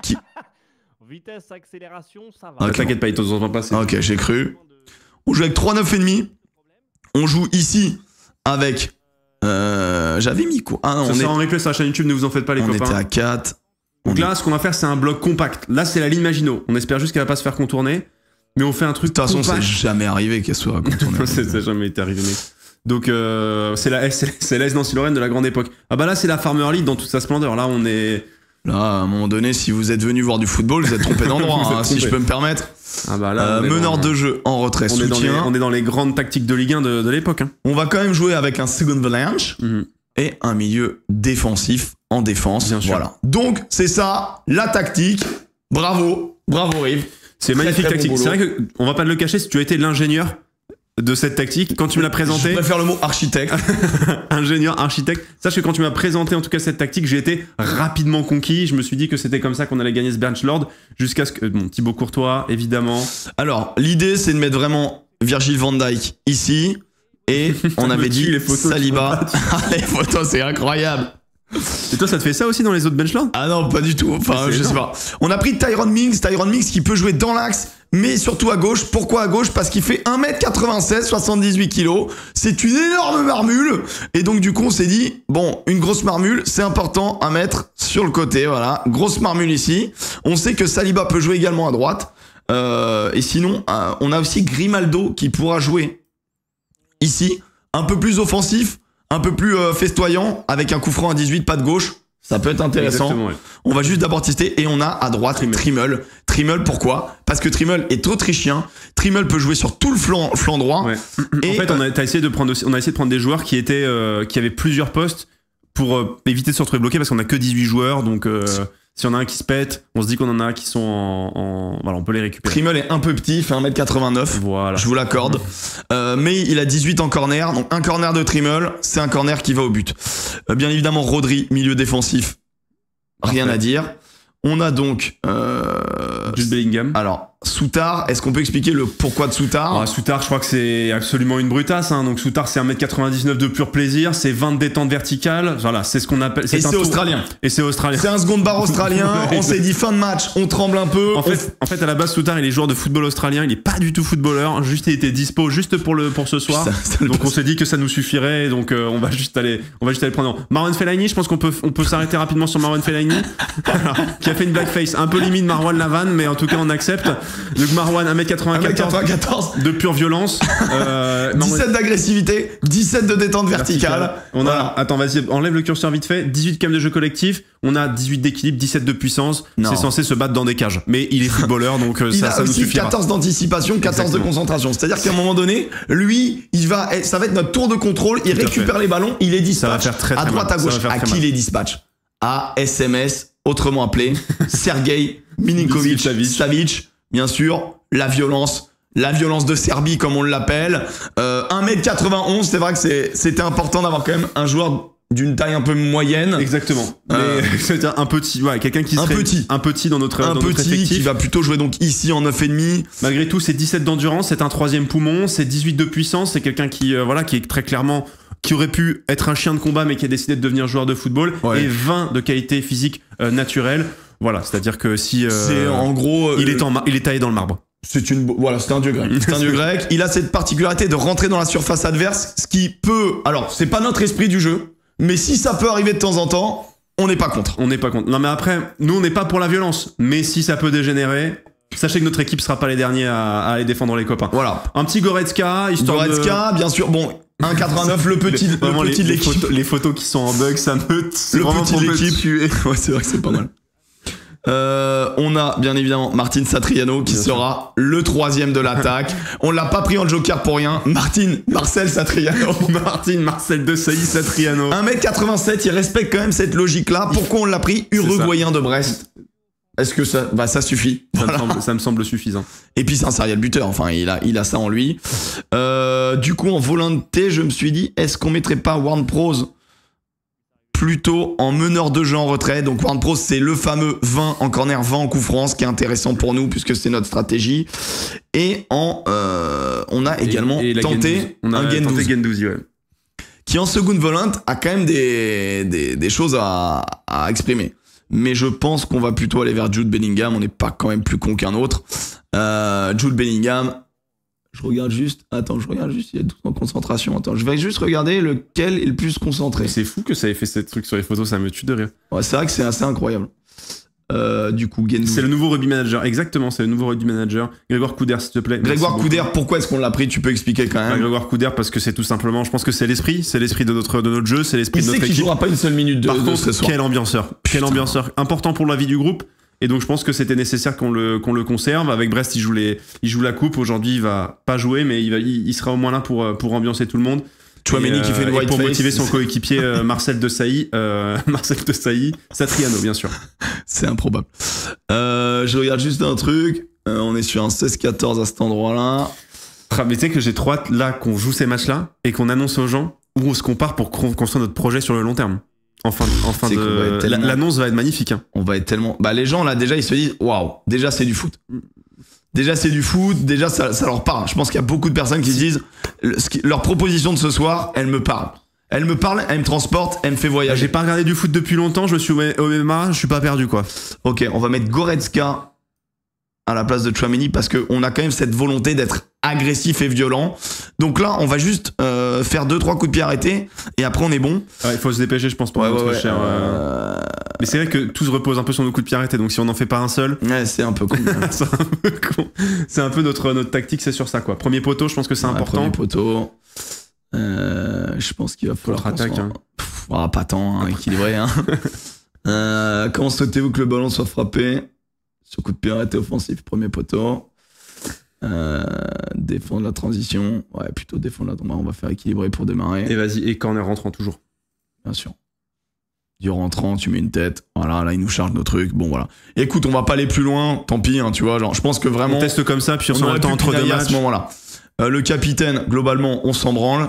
Vitesse, accélération, ça va. Ah, Ne ok. T'inquiète pas, ils t'en pas. c'est- Ok, j'ai cru. On joue avec trois neuf et demi. On joue ici avec... Euh, J'avais mis quoi ? Ah non, Ça on, est, sera en replay sur la chaîne YouTube, ne vous en faites pas les on copains. était à quatre. Donc On là, ce qu'on va faire, c'est un bloc compact. Là, c'est la ligne Maginot. On espère juste qu'elle va pas se faire contourner, mais on fait un De truc toute façon, c'est compact. jamais arrivé qu'elle soit contournée. c'est ça, jamais été arrivé, mec. Donc, euh, c'est la c'est c'est l'A S Nancy-Lorraine de la grande époque. Ah bah là, c'est la Farmer League dans toute sa splendeur. Là, on est. Là, à un moment donné, si vous êtes venu voir du football, vous êtes trompé d'endroit, Vous êtes hein, si trompé. je peux me permettre. Ah bah là. Euh, on est meneur dans- de jeu en retrait, On est, dans les, soutien. on est dans les grandes tactiques de Ligue un de, de l'époque. Hein. On va quand même jouer avec un second avalanche Mhm. et un milieu défensif en défense. Bien sûr. Voilà. Donc, c'est ça, la tactique. Bravo, bravo Rive. C'est Très, magnifique très bon tactique. boulot. C'est vrai que on va pas te le cacher, si tu as été l'ingénieur de cette tactique, quand tu me l'as Je présenté, préfère le mot architecte. ingénieur, architecte, sache que quand tu m'as présenté en tout cas cette tactique, j'ai été rapidement conquis. Je me suis dit que c'était comme ça qu'on allait gagner ce Bench Lord, jusqu'à ce que. Bon, Thibaut Courtois, évidemment. Alors, l'idée, c'est de mettre vraiment Virgil van Dijk ici. Et on me avait tue, dit les photos, Saliba. les photos, c'est incroyable. Et toi, ça te fait ça aussi dans les autres Bench Lord? Ah non, pas du tout. Enfin, C'est je sais énorme. pas. On a pris Tyrone Mings. Tyrone Mings qui peut jouer dans l'axe, mais surtout à gauche. Pourquoi à gauche? Parce qu'il fait un mètre quatre-vingt-seize, soixante-dix-huit kilos. C'est une énorme marmule. Et donc, du coup, on s'est dit, bon, une grosse marmule, c'est important à mettre sur le côté. Voilà. Grosse marmule ici. On sait que Saliba peut jouer également à droite. Euh, et sinon, euh, on a aussi Grimaldo qui pourra jouer ici. Un peu plus offensif, un peu plus euh, festoyant, avec un coup franc à dix-huit, pas de gauche. Ça peut être intéressant. Exactement, ouais. On va juste d'abord tester et on a à droite Trimmel. Trimmel, pourquoi? Parce que Trimmel est autrichien. Trimmel peut jouer sur tout le flanc, flanc droit. Ouais. Et en fait, on a, t'as essayé de prendre aussi- on a essayé de prendre des joueurs qui étaient, euh, qui avaient plusieurs postes pour euh, éviter de se retrouver bloqué parce qu'on a que dix-huit joueurs. Donc, euh, si on a un qui se pète, on se dit qu'on en a qui sont en, en- voilà, on peut les récupérer. Trimmel est un peu petit, il fait un mètre quatre-vingt-neuf. Voilà. Je vous l'accorde. Euh, mais il a dix-huit en corner. Donc un corner de Trimmel, c'est un corner qui va au but. Euh, bien évidemment, Rodri, milieu défensif. Rien Parfait. à dire. On a donc... Euh, Jude Bellingham. alors, Soutard, est-ce qu'on peut expliquer le pourquoi de Soutard? Ah, Soutard, je crois que c'est absolument une brutasse. Hein. Donc Soutard, c'est un mètre quatre-vingt-dix-neuf de pur plaisir, c'est vingt de détente verticale. Voilà, c'est ce qu'on appelle. Et un c'est tour- australien. Et c'est australien. C'est un second bar australien. On s'est dit fin de match, on tremble un peu. En on fait, en fait, à la base, Soutard, il est joueur de football australien. Il est pas du tout footballeur. Juste, il était dispo juste pour le pour ce soir. Putain, ça le donc, on passe. s'est dit que ça nous suffirait. Donc, euh, on va juste aller, on va juste aller prendre. Marwan Fellaini, je pense qu'on peut, on peut s'arrêter rapidement sur Marwan Fellaini, voilà, qui a fait une blackface un peu limite Marwan Lavan, mais en tout cas, on accepte. Donc, Marwan, un mètre un mètre quatre-vingt-quatorze quatre-vingt-quatorze. de pure violence. Euh, Marwan- dix-sept d'agressivité, dix-sept de détente verticale. On a, Voilà. attends, vas-y, enlève le curseur vite fait. dix-huit cam de jeu collectif. On a dix-huit d'équilibre, dix-sept de puissance. Non. C'est censé se battre dans des cages. Mais il est footballeur, donc euh, Il ça, a ça nous aussi suffira. quatorze d'anticipation, quatorze de Exactement. concentration. C'est-à-dire qu'à un moment donné, lui, il va, eh, ça va être notre tour de contrôle. Il Tout à récupère fait. les ballons, il est Ça dispatch. va faire très, très à droite, mal. à Ça va gauche. faire À très qui mal. il est dispatch? À S M S, autrement appelé Sergei Milinkovic Savic. Savic. Bien sûr, la violence. La violence de Serbie, comme on l'appelle. Euh, un mètre quatre-vingt-onze, c'est vrai que c'est- c'était important d'avoir quand même un joueur d'une taille un peu moyenne. Exactement. Euh, Mais c'est-à-dire un petit, ouais, quelqu'un qui un serait petit. un petit dans notre, Un dans notre petit effectif. qui va plutôt jouer donc ici en neuf virgule cinq. Malgré tout, c'est dix-sept d'endurance, c'est un troisième poumon, c'est dix-huit de puissance, c'est quelqu'un qui, euh, voilà, qui est très clairement, qui aurait pu être un chien de combat, mais qui a décidé de devenir joueur de football, Ouais. et vingt de qualité physique euh, naturelle. Voilà, c'est-à-dire que si euh, C'est en gros. euh, il est en, mar- il est taillé dans le marbre. C'est une, voilà, c'est un dieu grec. C'est un dieu grec. Il a cette particularité de rentrer dans la surface adverse, ce qui peut, alors, c'est pas notre esprit du jeu, mais si ça peut arriver de temps en temps, on n'est pas contre. On n'est pas contre. Non, mais après, nous, on n'est pas pour la violence, mais si ça peut dégénérer, sachez que notre équipe sera pas les derniers à, à aller défendre les copains. Voilà. Un petit Goretzka, histoire de... Goretzka, bien sûr, bon, un virgule quatre-vingt-neuf, le petit, le Vraiment, petit les, de les l'équipe. photos, les photos qui sont en bug, ça me. c'est Le vraiment petit pour de me l'équipe. tuer. Ouais, c'est vrai que c'est pas mal. Euh, on a bien évidemment Martin Satriano qui Bien sera le troisième de l'attaque. On l'a pas pris en joker pour rien. Martin Marcel Satriano. Martin Marcel Desailly Satriano. un mètre quatre-vingt-sept, il respecte quand même cette logique-là. Pourquoi on l'a pris? Uruguayen de Brest. Est-ce que ça, bah ça suffit. Ça, Voilà. me semble, ça me semble suffisant. Et puis c'est un serial buteur, enfin il a, il a ça en lui. Euh, du coup en volonté, je me suis dit, est-ce qu'on mettrait pas Warren Prose plutôt en meneur de jeu en retrait? Donc Warren Prose c'est le fameux vingt en corner, vingt en coup franc, ce qui est intéressant pour nous puisque c'est notre stratégie. Et en, euh, on a également Et- et la tenté Gendouzi. On a un tenté Gendouzi Gendouzi, ouais. qui en second volant a quand même des, des, des choses à, à exprimer. Mais je pense qu'on va plutôt aller vers Jude Bellingham. On n'est pas quand même plus con qu'un autre. Euh, Jude Bellingham, je regarde juste. Attends, je regarde juste. Il y a tout en concentration. Attends, je vais juste regarder lequel est le plus concentré. Et c'est fou que ça ait fait ce truc sur les photos, ça me tue de rire. Ouais, c'est vrai que c'est assez incroyable. Euh, du coup, Gendouzi. C'est le nouveau rugby manager, exactement, c'est le nouveau rugby manager. Grégoire Couder, s'il te plaît. Grégoire Merci Couder, beaucoup. pourquoi est-ce qu'on l'a pris? Tu peux expliquer quand Bah, même. Grégoire Couder, parce que c'est tout simplement, je pense que c'est l'esprit, c'est l'esprit de notre, de notre jeu, c'est l'esprit Il de sait notre qu'il équipe. jouera pas une seule minute de, Par de contre, ce soir. quel ambianceur, quel Putain. ambianceur, important pour la vie du groupe. Et donc je pense que c'était nécessaire qu'on le, qu'on le conserve. Avec Brest, il joue, les, il joue la coupe. Aujourd'hui, il va pas jouer, mais il, va, il, il sera au moins là pour, pour ambiancer tout le monde. Chouameni Et, qui fait une et white pour face. motiver son coéquipier euh, Marcel Desailly, euh, Marcel Desailly, Satriano, bien sûr. C'est improbable. Euh, je regarde juste un truc. Euh, on est sur un seize quatorze à cet endroit-là. Ah, mais tu sais que j'ai trop hâte là qu'on joue ces matchs-là et qu'on annonce aux gens où on se compare pour con- construire notre projet sur le long terme. Enfin, enfin C'est qu'on va de... être tellement- L'annonce va être magnifique. Hein. On va être tellement. Bah, les gens, là, déjà, ils se disent waouh, déjà, c'est du foot. Déjà, c'est du foot. Déjà, ça, ça leur parle. Je pense qu'il y a beaucoup de personnes qui se disent le- ce qui- leur proposition de ce soir, elle me parle. Elle me parle, elle me transporte, elle me fait J'ai voyager. pas regardé du foot depuis longtemps, je me suis au au M M A, je suis pas perdu quoi. Ok, on va mettre Goretzka à la place de Chouameni parce qu'on a quand même cette volonté d'être agressif et violent. Donc là, on va juste euh, faire deux trois coups de pied arrêtés et après on est bon. Ouais, il faut se dépêcher, je pense, pour Ouais, notre ouais, ouais, cher. euh, euh, Mais c'est vrai que tout se repose un peu sur nos coups de pied arrêtés, donc si on n'en fait pas un seul, ouais, c'est un peu cool. c'est un peu con. C'est un peu notre, notre tactique, c'est sur ça quoi. Premier poteau, je pense que c'est Ouais, important. premier poteau. Euh, je pense qu'il va falloir qu'on Contre-attaque, soit- hein. Pff, ah, pas tant, hein, équilibré. Hein. euh, comment souhaitez-vous que le ballon soit frappé? Sur coup de pied arrêté offensif, premier poteau. Euh, défendre la transition. Ouais, plutôt défendre la. On va faire équilibrer pour démarrer. Et vas-y, et corner rentrant toujours. Bien sûr. Du rentrant, tu mets une tête. Voilà, là, il nous charge nos trucs. Bon, voilà. Écoute, on va pas aller plus loin. Tant pis, hein, tu vois. Genre, je pense que vraiment. On teste comme ça, puis on, on s'en aurait le temps pu entre deux pinailler à matchs. ce moment-là. Euh, le capitaine, globalement, on s'en branle.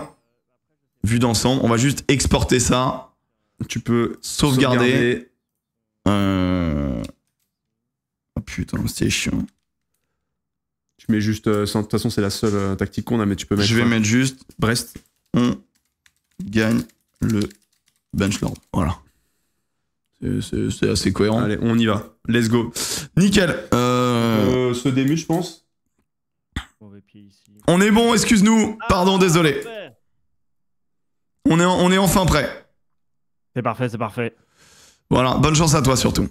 Vu d'ensemble, on va juste exporter ça, Tu peux sauvegarder. sauvegarder. Euh... Oh putain, c'est chiant. Tu mets juste. euh, sans- De toute façon, c'est la seule euh, tactique qu'on a, mais tu peux mettre. Je vais euh, mettre juste, Brest. on gagne le benchland. Voilà. C'est- C'est c'est assez cohérent. Allez, on y va. Let's go. Nickel. Euh, Euh, ce début, je pense. Mauvais pied ici. On est bon, excuse-nous. Pardon, désolé. Parfait. On est, en- on est enfin prêt. C'est parfait, c'est parfait. Voilà, bonne chance à toi surtout.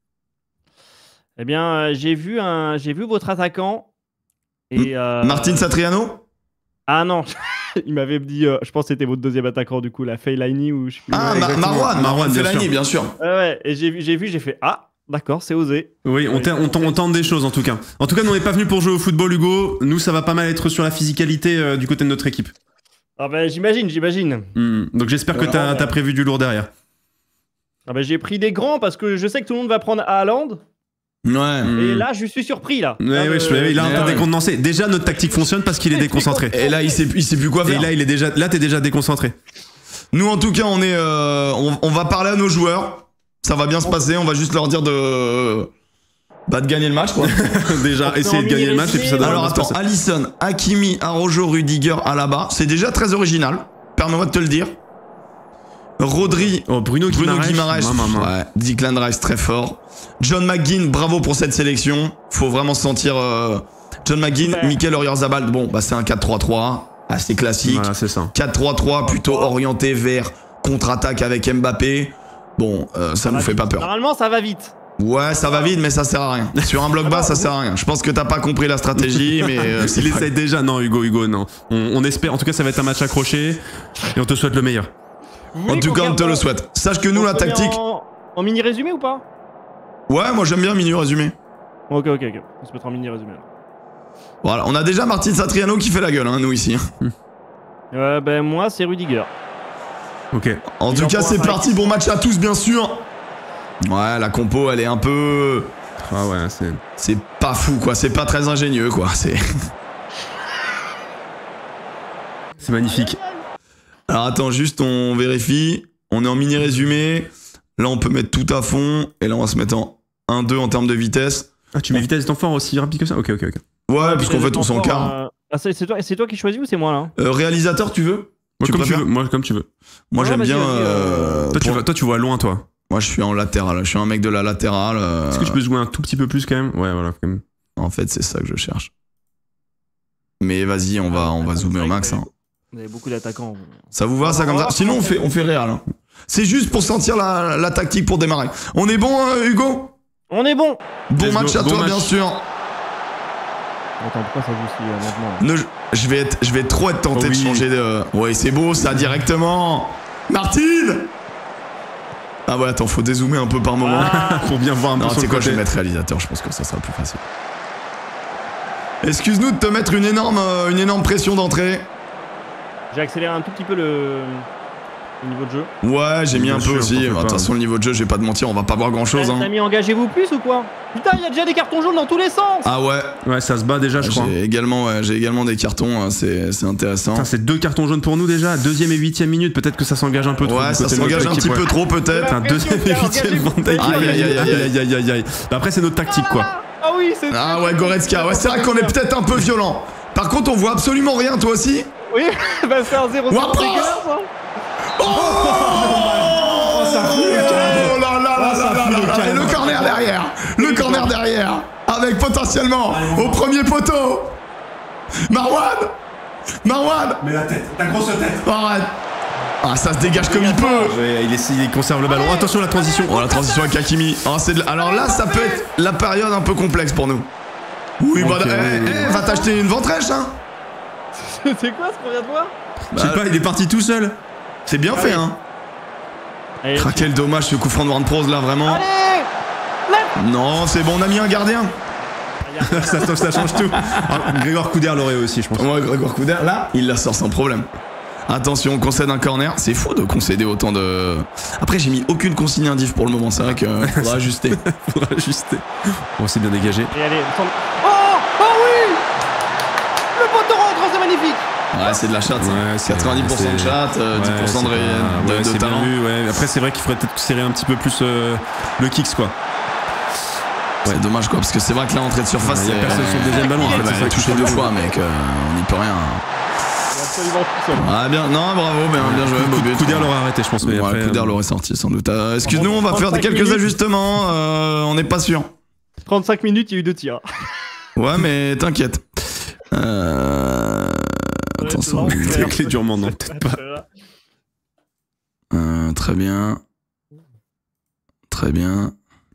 Eh bien, euh, j'ai vu un, j'ai vu votre attaquant. Et, euh, Martin Satriano. Ah non, il m'avait dit, euh, je pense que c'était votre deuxième attaquant du coup, la Fellaini ou je sais plus. Ah, Ouais, Ma- exactement. Marwan, Marwan, Marwan bien Fellaini, sûr. bien sûr. Ouais, ouais, et j'ai vu, j'ai vu, j'ai fait ah, d'accord, c'est osé. Oui, on, t'a- on, tente- on tente des choses en tout cas. En tout cas, nous, on n'est pas venu pour jouer au football, Hugo. Nous, ça va pas mal être sur la physicalité euh, du côté de notre équipe. Ah ben j'imagine, j'imagine. Hmm. Donc j'espère que Ouais, t'as ouais. t'as prévu du lourd derrière. Ah ben j'ai pris des grands parce que je sais que tout le monde va prendre Haaland. Ouais. Hmm. Et là, je suis surpris là. Ouais, Là, ouais, euh, je suis là, ouais, t'as ouais. décontenancé. Déjà, notre tactique fonctionne parce qu'il est déconcentré. Et là, il sait, il sait plus quoi Et faire. là, il est déjà, là, t'es déjà déconcentré. Nous, en tout cas, on est, euh, on, on va parler à nos joueurs. Ça va bien se passer. On va juste leur dire de, bah, de gagner le match, quoi. Déjà, On essayer de fait en gagner le match et puis ça devrait Alors bien se attends, passer. Alisson, Hakimi, Arojo, Rudiger, Alaba. C'est déjà très original. Permets-moi de te le dire. Rodri, Oh, Bruno Bruno Guimaraes. Guimaraes, Maman, maman. ouais, Declan Rice très fort. John McGinn, bravo pour cette sélection. Faut vraiment se sentir euh, John McGinn, Ouais. Mikel Oyarzabal. Bon, bah c'est un quatre trois trois, assez classique. Voilà, c'est ça. quatre trois trois plutôt orienté vers contre-attaque avec Mbappé. Bon, euh, ça nous fait pas peur. Normalement, ça va vite. Ouais, ça va vite, mais ça sert à rien. Sur un bloc bas, ça sert à rien. Je pense que t'as pas compris la stratégie, mais euh, c'est Il pas- essaie déjà. Non, Hugo, Hugo, non. On, on espère. En tout cas, ça va être un match accroché et on te souhaite le meilleur. Vous En voulez tout qu'on cas, on regarde te le en- souhaite. Sache que nous, la on se met tactique. En, en mini résumé ou pas? Ouais, moi j'aime bien mini résumé. Ok, ok, ok. On se mettra en mini résumé. alors. Voilà, on a déjà Martin Satriano qui fait la gueule, hein, nous ici. Euh, ben moi, c'est Rudiger. Ok. En Il tout en cas, prend c'est un parti, bon match à tous, bien sûr. Ouais, la compo, elle est un peu... Ah ouais, c'est... C'est pas fou, quoi. C'est pas très ingénieux, quoi. C'est... C'est magnifique. Alors attends, juste on vérifie. On est en mini résumé. Là, on peut mettre tout à fond. Et là, on va se mettre en un deux en termes de vitesse. Ah, tu mets vitesse d'enfant aussi rapide que ça? Ok, ok, ok. Ouais, parce qu'en fait, on s'en Encore, carre. euh, Ah, c'est c'est toi, c'est toi qui choisis ou c'est moi là? Euh, réalisateur, tu veux? Moi, Tu comme tu préfères veux. Moi, comme tu veux. Moi, Ouais, j'aime vas-y, bien... vas-y, euh, Toi, tu pour- vois, toi, tu vois loin, toi. Moi, je suis en latéral. Je suis un mec de la latérale. euh, Est-ce que tu peux jouer un tout petit peu plus quand même? Ouais, voilà, quand même. En fait, c'est ça que je cherche. Mais vas-y, on va, on va zoomer au max. hein. Vous avez beaucoup d'attaquants. vous. Ça vous va, ça comme ça? Sinon, on fait, on fait réel. hein. C'est juste pour sentir la, la tactique pour démarrer. On est bon, hein, Hugo? On est bon! Bon Let's match go, à bon toi, match. bien sûr. Attends, pourquoi ça joue si euh, lentement là? Ne- je, vais être, je vais trop être tenté Oh oui. de changer de... Ouais, c'est beau, ça, directement. Martine! Ah ouais, attends, faut dézoomer un peu par moment. Pour bien voir un peu Non, sur tu sais le quoi, je côté. vais mettre réalisateur, je pense que ça sera plus facile. Excuse-nous de te mettre une énorme, euh, une énorme pression d'entrée. J'ai accéléré un tout petit peu le, le niveau de jeu. Ouais, j'ai mis Bien un peu sûr, aussi. t'en fais De toute pas. façon, le niveau de jeu, je vais pas te mentir, on va pas voir grand chose. Les Hein. amis, engagez-vous plus ou quoi? Putain, il y a déjà des cartons jaunes dans tous les sens! Ah ouais, Ouais, ça se bat déjà, je crois. j'ai également, ouais, j'ai également des cartons, hein, c'est c'est intéressant. Putain, c'est deux cartons jaunes pour nous déjà. Deuxième et huitième minute, peut-être que ça s'engage un peu trop. Ouais, du ça côté de s'engage notre un équipe, petit ouais. peu trop peut-être. Putain, deuxième et huitième Van Dijk. Aïe, aïe, aïe, aïe, aïe, aïe, aïe, aïe. Bah après, c'est notre tactique, quoi. Ah oui, c'est. Ah ouais, Goretzka, ouais, c'est vrai qu'on est peut-être un peu violent. Par contre, on voit absolument rien, toi aussi. Oui, bah c'est un zéro Ouah, zéro dégueulasse, hein. Oh, ça fout le camp. Oh là là là là là là là. Et le corner derrière. Le corner derrière. Avec potentiellement au premier poteau. Marwan. Marwan. Mais la tête, ta grosse tête. Arrête. Ah, ça se dégage comme il peut. Ouais, il, essaie, il conserve le ballon. Attention, la transition. Oh, la transition avec Hakimi. Oh, c'est de la- Alors là, ça peut être la période un peu complexe pour nous. Oui, bah, Ok, eh, oui, eh, va t'acheter une ventrèche, hein. C'est quoi ce qu'on vient de voir? Je sais pas, il est parti tout seul. C'est bien fait, hein. Allez, Ah, quel dommage ce coup franc de Warren Prose là, vraiment. allez. Non, c'est bon, on a mis un gardien. ça, ça change tout. Ah, Grégoire Couder l'aurait aussi, je pense. Ouais, Grégoire Couder, là, il la sort sans problème. Attention, on concède un corner. C'est fou de concéder autant de. Après, j'ai mis aucune consigne indiff pour le moment. C'est vrai qu'il faudra ajuster. Faudra ajuster. Bon, c'est bien dégagé. Allez, allez, on s'en- Oh! Oh oui! Le poteau rentre, c'est magnifique! Ouais, c'est de la chatte. ça. Ouais, c'est- quatre-vingt-dix pour cent de c'est- chatte, euh, dix pour cent de, ouais, ré- c'est de, pas- ouais, de c'est bien talent. vu, ouais. Après, c'est vrai qu'il faudrait peut-être serrer un petit peu plus euh, le kicks, quoi. C'est dommage quoi, parce que c'est vrai que là, entrée de surface, Il y a c'est. personne sur le deuxième ballon, en fait, bah, c'est ça il a qui touché fait deux le fois, mec. euh, on n'y peut rien. Il est absolument tout seul. Ah, bien. Non, bravo, bien, bien joué, beau but. Couder l'aurait arrêté, je pense. Mais Ouais, après, Couder euh, l'aurait sorti sans doute. Euh, Excuse-nous, on va faire trente-cinq quelques minutes. ajustements. euh, on n'est pas sûr. trente-cinq minutes, il y a eu deux tirs. Ouais, mais t'inquiète. Euh... Attention. les clés durement, non, peut-être pas. Euh, très bien. Très bien.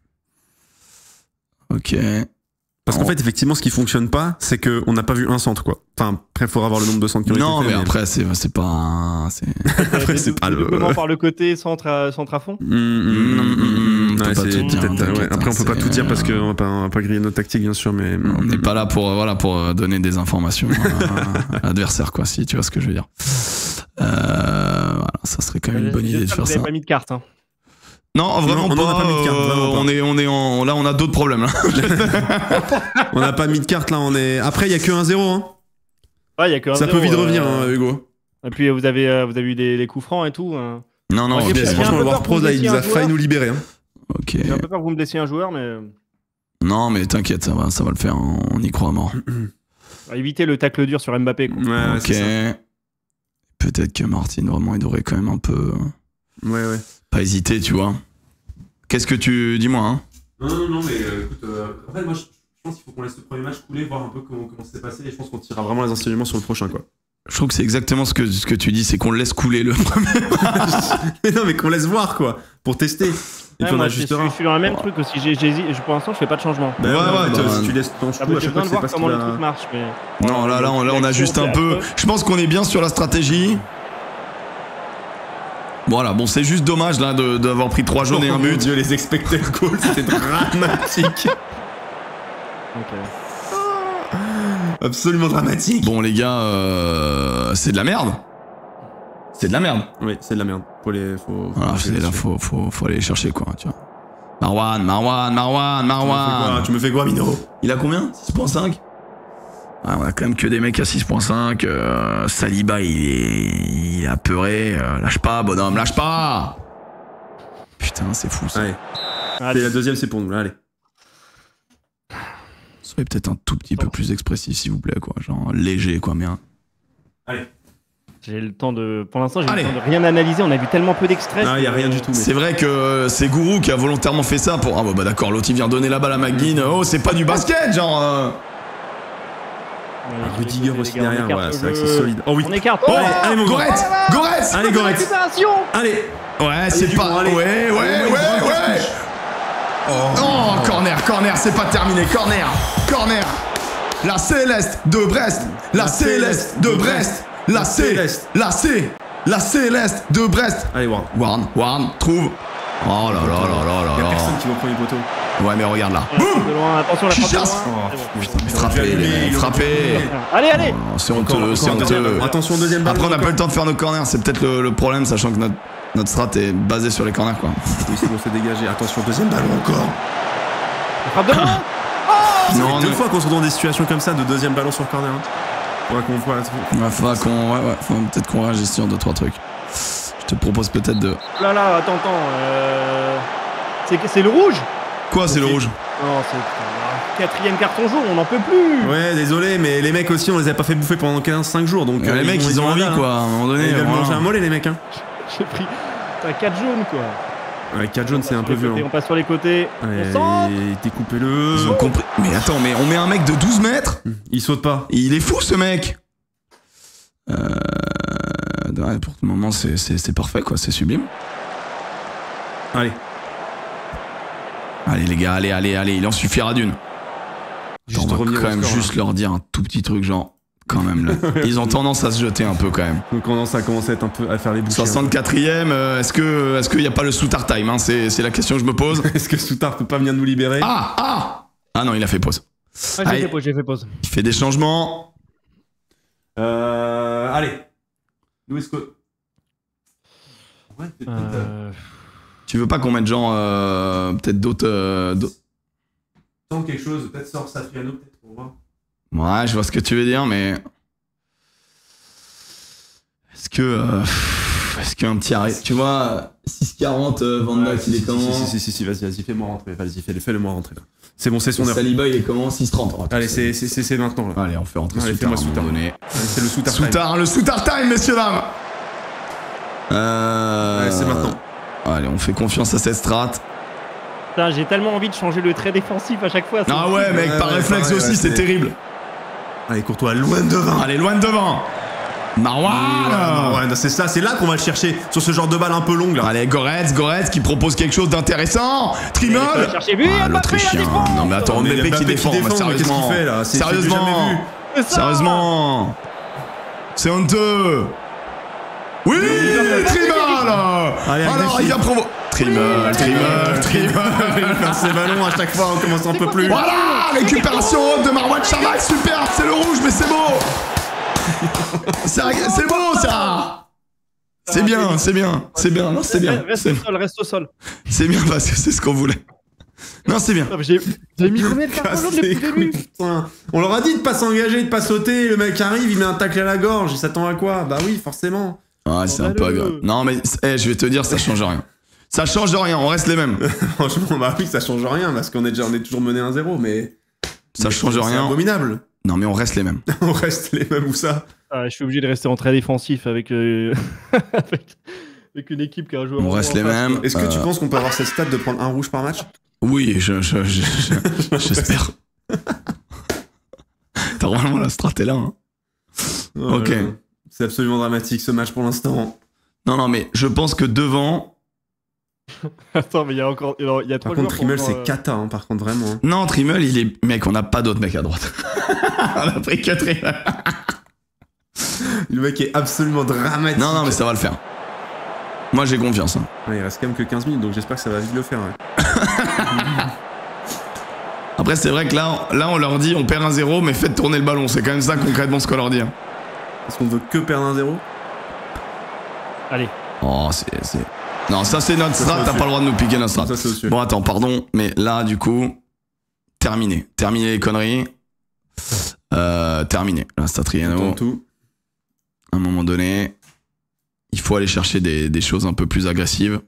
Ok. Parce qu'en fait, effectivement, ce qui fonctionne pas, c'est qu'on n'a pas vu un centre, quoi. Enfin, après, il faudra voir le nombre de centres qui ont Non, été mais faits. après, c'est c'est pas. un- c'est- Après, c'est pas le. Comment par le côté, centre à, centre à fond? Hum, hum, hum, hum, hum. on peut Ouais, pas c'est tout dire, peut-être- ouais. t'inquiète, Après, on peut hein, pas tout c'est- dire parce qu'on va pas, on va pas griller notre tactique, bien sûr, mais. On n'est pas là pour, euh, voilà, pour euh, donner des informations à, à l'adversaire, quoi, si tu vois ce que je veux dire. Euh, voilà, ça serait quand même une bonne idée de J'espère que faire vous avez ça. pas mis de carte. Hein. Non, vraiment Non, on en a pas. pas mis de carte, euh, vraiment pas. on est, on est en, là, on a d'autres problèmes. Là. On n'a pas mis de carte, là, on est. Après, il y a que un zéro, hein. Ouais, il y a que un Ça zéro, peut vite euh, revenir, hein, Hugo. Et puis vous avez, euh, vous avez eu des, des coups francs et tout. hein. Non, non, Ouais, ok. j'ai- j'ai un Franchement, peu le peur War que Pro, vous là, il laissiez nous un a failli joueur. nous libérer. Hein. Ok. J'ai un peu peur que vous me laissiez un joueur, mais euh, Non, mais t'inquiète, ça va, ça va le faire. On y croit à mort. bah, éviter le tacle dur sur Mbappé. Quoi. Ouais, ouais, Ok. c'est ça. Peut-être que Martin, vraiment, il devrait quand même un peu. Ouais, ouais. Pas hésiter, tu vois. Qu'est-ce que tu. Dis-moi, hein. Non, non, non, mais euh, écoute, euh, en fait, moi, je, je pense qu'il faut qu'on laisse le premier match couler, voir un peu comment, comment ça s'est passé, et je pense qu'on tirera vraiment les enseignements sur le prochain, quoi. Je trouve que c'est exactement ce que, ce que tu dis, c'est qu'on le laisse couler le premier. Mais non, mais qu'on laisse voir, quoi, pour tester. Et Ouais, puis on moi, je, suis, ajustera. je suis dans le même truc aussi. J'ai- j'hésite- je- Pour l'instant, je fais pas de changement. Bah, Ouais, ouais, ouais, ouais, bah, si tu laisses ton Ah, chou, bah, à j'ai chaque besoin fois, de c'est voir pas ce comment qu'il le va- truc marche. Mais... Non, là, là, on, là, on ajuste un peu. Je pense qu'on est bien sur la stratégie. Voilà, bon, c'est juste dommage là de- d'avoir pris trois jaunes et un Oh mon but. Dieu, les expected goals, c'était dramatique. Ok. Absolument dramatique. Bon, les gars, euh, c'est de la merde. C'est de la merde. Oui, c'est de la merde. Faut les. Faut, Voilà, c'est là, faut, faut, faut aller les chercher, quoi, tu vois. Marwan, Marwan, Marwan, Tu me fais quoi, Marwan. tu me fais quoi, Mino? Il a combien? six virgule cinq. Ah, on a quand même que des mecs à six virgule cinq. Euh, Saliba, il est, il est apeuré. Euh, lâche pas, bonhomme, lâche pas. Putain, c'est fou ça. Allez. Allez. Et la deuxième, c'est pour nous, là, allez. Soyez peut-être un tout petit peu plus expressif, s'il vous plaît, quoi. Genre léger, quoi, mais. hein. Allez. J'ai le temps de. Pour l'instant, j'ai Allez. le temps de rien analyser. On a vu tellement peu d'extraits. Non, il y a que- rien du tout. Mais... C'est vrai que c'est Gourou qui a volontairement fait ça pour. Ah, bah, bah d'accord, l'autre il vient donner la balle à McGinn. Oh, c'est pas du basket, genre. euh. Ouais, Un je Rudiger vais aussi les gars, on derrière, écarte ouais, le c'est vrai que jeu. c'est solide. Oh oui. On écarte. Oh, Allez, allez, mon grand. Goretz Goretz Allez, Goretz. Récupération. Allez. Ouais, c'est du pas. bon, allez. Ouais, ouais, ouais, ouais. Oh, corner, corner, c'est pas terminé. Corner, corner. La Céleste de Brest. La Céleste de Brest. La C. Céleste. La C. La Céleste de Brest. Allez, Warren. Warren, Warren, trouve. Oh là là là là là Il y a là. personne qui va au premier poteau. Ouais, mais regarde là. Boum. De loin, attention la Qui frappe de chasse. loin. Oh, C'est bon. putain, Frappez, les mecs, frappez. Allez, allez. Oh, c'est Encore, honteux, c'est encore, deuxième honteux. ballon. Attention, deuxième balle. Après, on n'a pas le temps de faire nos corners, c'est peut-être le, le problème, sachant que notre, notre strat est basée sur les corners, quoi. Oui, c'est bon, c'est dégagé. Attention, deuxième ballon encore. La frappe de loin. Non, Deux non. fois qu'on se retrouve dans des situations comme ça de deuxième ballon sur corner. Hein. Faudra qu'on voit. Ouais, faudra qu'on, ouais, ouais, faudra peut-être qu'on réagisse sur deux, trois trucs. Je te propose peut-être de. Oh là là, attends, attends. Euh... C'est c'est le rouge. Quoi, c'est le rouge? Non, c'est putain, quatrième carton jaune, on n'en peut plus. Ouais, désolé, mais les mecs aussi, on les a pas fait bouffer pendant quinze cinq jours. Donc, Euh, euh, les mecs, ils ont envie, là, quoi, hein. à un moment donné. Ils veulent voilà. manger un mollet, les mecs. Hein. J'ai pris putain, quatre jaunes, quoi. Ouais, quatre jaunes, c'est un peu Sur les côtés, violent. On passe sur les côtés. On centre. Allez, découpez-le. Ils ont compris. Mais attends, mais on met un mec de douze mètres? Il saute pas. Il est fou, ce mec! Euh. Ouais, pour le moment, c'est, c'est, c'est parfait, quoi, c'est sublime. Allez. Allez, les gars, allez, allez, allez, il en suffira d'une. Juste on va revenir quand au même score, juste là. leur dire un tout petit truc, genre, quand même, là. Ils ont tendance à se jeter un peu, quand même. Donc, on ça commence à être un peu à faire les bouchées. soixante-quatrième, euh, est-ce que est-ce qu'il n'y a pas le Soutard time, hein, c'est, c'est la question que je me pose. Est-ce que Soutard peut pas venir nous libérer? Ah, ah Ah non, il a fait pause. Ah, Allez. j'ai fait pause, j'ai fait pause. Il fait des changements. Euh. Allez. Où est-ce que. Ouais, peut-être. Euh... Tu veux pas qu'on mette genre, euh, peut-être d'autres... euh, d'autres- Tente quelque chose, peut-être sort Satriano, peut-être pour voir. Ouais, je vois ce que tu veux dire, mais... Est-ce que... euh, Est-ce qu'un petit arrêt... Tu vois, six quarante, euh, Van Dijk, il est comment? Si, si, si, si, vas-y, vas-y, fais-moi rentrer. Vas-y, fais-le, fais-le moi rentrer. Là. C'est bon, c'est son heure. Saliba, il est comment? six trente. Oh, Allez, c'est, c'est, c'est, c'est maintenant. Là. Allez, on fait rentrer Allez, Soutard à fais-moi un moment Soutard. donné. Allez, c'est le Soutard. time. Soutard, le Soutard time, messieurs, dames. Euh... Ouais, c'est maintenant. Allez, on fait confiance à cette strat. Putain, j'ai tellement envie de changer le trait défensif à chaque fois. c'est Ah fou. ouais, mec, Ouais, par ouais, réflexe pareil, aussi, ouais, c'est c'est- terrible. Allez, Courtois, loin de devant. Allez, loin de devant. Marwan. Ah, ouais, c'est ça, c'est là qu'on va le chercher. Sur ce genre de balle un peu longue, là. Allez, Goretz, Goretz qui propose quelque chose d'intéressant. Trimol. Il va chercher but, Ah, Mbappé, l'Autrichien. la défense. Non, mais attends, Mais il y a Mbappé qui Mbappé défend. qui mais défend, mais qu'est-ce sérieusement. qu'il fait, là C'est- c'est du Sérieusement. jamais vu. C'est ça. Sérieusement. C'est honteux. Oui, Trimol. Allez, Alors, agressif. il vient provo. Trimol, Trimol, Trimol. Il va faire ses ballons à chaque fois, on commence un peu plus. Voilà, récupération haute de Marwan Chamak, super, c'est le rouge, mais c'est beau. C'est c'est beau ça. C'est bien, c'est bien, c'est bien, non, c'est bien. Reste C'est au sol, reste au sol. c'est bien parce que c'est ce qu'on voulait. Non, c'est bien. Non, mais J'ai j'ai mis combien de cartons Casse jaunes depuis les le couilles, début? putain. On leur a dit de pas s'engager, de pas sauter. Le mec arrive, il met un tacle à la gorge. Il s'attend à quoi? Bah oui, forcément. Ouais, c'est un peu Scandaleux. agréable. Non, mais eh, je vais te dire, ça change rien. Ça change rien, on reste les mêmes. Franchement, bah oui, ça change rien parce qu'on est déjà, on est toujours mené un zéro, mais. Ça mais change C'est rien. abominable. Non, mais on reste les mêmes. On reste les mêmes ou ça. Ah, je suis obligé de rester en très défensif avec, euh, avec, avec une équipe qui a un joueur. On en reste face, les quoi. mêmes. Est-ce que tu Euh, penses qu'on peut avoir cette stat de prendre un rouge par match? Oui, je, je, je- je- j'espère. T'as vraiment la strat est là. Hein. Oh Ok. là là. C'est absolument dramatique ce match pour l'instant. Non, non, mais je pense que devant. Attends, mais il y a encore. Il y a, il y a Par trois contre, joueurs Trimmel, pour c'est encore, euh, cata, hein, par contre, vraiment. hein. Non, Trimmel, il est. Mec, on n'a pas d'autres mecs à droite. On a pris que Trimmel. Le mec est absolument dramatique. Non, non, mais ça va le faire. Moi, Moi j'ai confiance. Hein. Ouais, il reste quand même que quinze minutes, donc j'espère que ça va vite le faire. Ouais. Après, c'est vrai que là, là, on leur dit on perd un zéro, mais faites tourner le ballon. C'est quand même ça concrètement ce qu'on leur dit. Hein. Est-ce qu'on veut que perdre un zéro? Allez. Oh, c'est. Non, ça c'est notre strat, t'as pas le droit de nous piquer notre strat. Ça, c'est au-dessus. Bon, attends, pardon, mais là, du coup, terminé. Terminé les conneries. Euh, terminé. Là, Statriano. Tout. À un moment donné, il faut aller chercher des, des choses un peu plus agressives.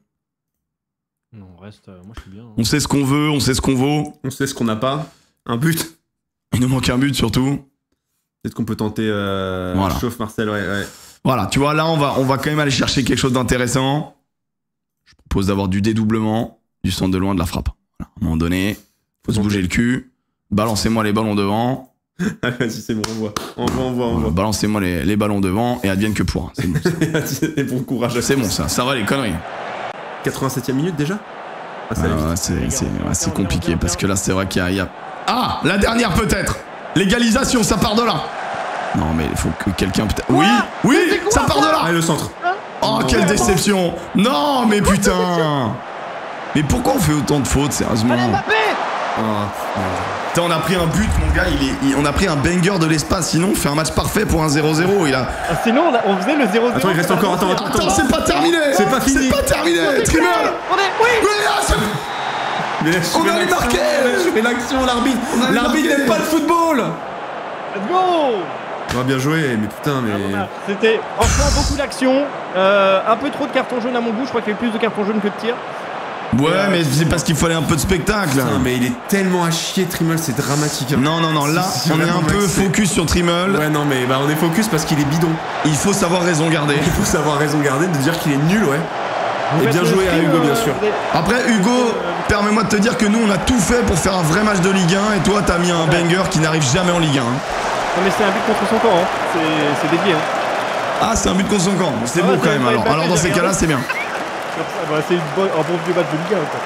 Non, on reste. Euh, moi, je suis bien. Hein. On sait ce qu'on veut, on sait ce qu'on vaut. On sait ce qu'on n'a pas. Un but. Il nous manque un but surtout. Peut-être qu'on peut tenter euh, Voilà. chauffe Marcel, ouais, ouais. Voilà, tu vois, là, on va, on va quand même aller chercher quelque chose d'intéressant. Je propose d'avoir du dédoublement, du centre de loin, de la frappe. Voilà. À un moment donné, faut se bouger le cul. Balancez-moi les ballons devant. Vas-y, c'est bon, on voit. On voit, on voit, on Voilà, voit. balancez-moi les, les ballons devant et advienne que pourra. C'est bon, ça. Et bon courage. C'est bon, ça. Ça va, les conneries. quatre-vingt-septième minute déjà? Ah, ça Ah, va vite. ouais, c'est c'est- ouais, c'est compliqué parce que là, c'est vrai qu'il y a, il y a- Ah, la dernière peut-être. L'égalisation, ça part de là. Non, mais il faut que quelqu'un peut-être. Oui, oui, ça part de là. Allez, le centre. Oh, quelle déception. Non, mais putain. Mais pourquoi on fait autant de fautes, sérieusement? Oh, Putain, on a pris un but, mon gars, il est, il- on a pris un banger de l'espace, sinon on fait un match parfait pour un zéro zéro. Il a... Ah, sinon, on, a- on faisait le zéro zéro. Attends, il reste encore. Attends, attends, Attends, attends. c'est pas terminé. C'est pas fini. C'est pas terminé. Trimmer. On est. Oui. Oui, ah, c'est- Mais On je fais allait l'action, marquer. Je fais l'action, l'arbitre. On allait L'arbitre marquer. n'aime pas le football. Let's go. On va bien joué, mais putain, mais. C'était franchement beaucoup d'actions. Euh, un peu trop de cartons jaunes à mon goût. Je crois qu'il y avait plus de cartons jaunes que de tirs. Ouais, mais c'est parce qu'il fallait un peu de spectacle. Putain, mais il est tellement à chier, Trimmel, c'est dramatique. hein. Non, non, non, là, C'est- c'est on est un vraiment peu vexé. focus sur Trimmel. Ouais, non, mais bah, on est focus parce qu'il est bidon. Il faut savoir raison garder. Il faut savoir raison garder, de dire qu'il est nul, ouais. Vous Et faites bien le joué à stream, Hugo, bien euh, sûr. vous avez- Après, Hugo, permets-moi de te dire que nous, on a tout fait pour faire un vrai match de Ligue un. Et toi, t'as mis un banger qui n'arrive jamais en Ligue un. Non, mais c'est un but contre son camp. Hein. C'est c'est dédié. Hein. Ah, c'est un but contre son camp. C'est Ouais, beau c'est- quand même, c'est alors. pas Alors, fait, dans j'ai ces cas-là, regardé. c'est bien. Sur ça, bah, c'est une bonne- un bon vieux match de Ligue un. Quoi.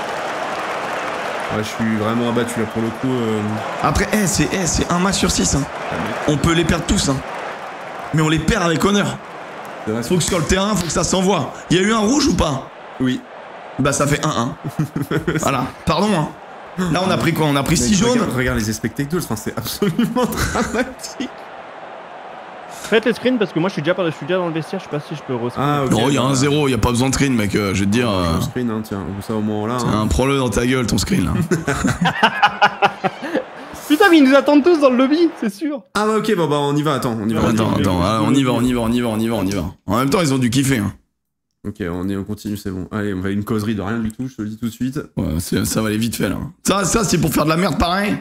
Ouais, je suis vraiment abattu là pour le coup. euh, Après, eh, c'est eh, c'est un match sur six. Hein. On peut les perdre tous. Hein. Mais on les perd avec honneur. c'est vrai, Faut que sur le terrain, faut que ça s'envoie. Il y a eu un rouge ou pas? Oui. Bah, ça fait un un. Voilà. Pardon, hein. Là, on a pris quoi? On a pris Mais six jaunes. regarde, regarde les spectacles, enfin, c'est absolument dramatique. Faites les screens parce que moi je suis déjà, par- je suis déjà dans le vestiaire. Je sais pas si je peux re Ah, ok. Non, il y a un zéro, il y a pas besoin de screen, mec. euh, je vais te dire. euh, Un screen, hein, tiens, ça au moins là. tiens, hein. prends-le dans ta gueule, ton screen, là. Putain, mais ils nous attendent tous dans le lobby, c'est sûr. Ah, ouais, ok, bon, bah, on y va, attends, on y va. on y va. Attends, attends, ah, on y va, on y va, on y va, on y va, on y va. En même temps, ils ont dû kiffer. Hein. Ok, on, est, on continue, c'est bon. Allez, on va une causerie de rien du tout, je te le dis tout de suite. Ouais, c'est- ça va aller vite fait, là. Ça, ça c'est pour faire de la merde pareil.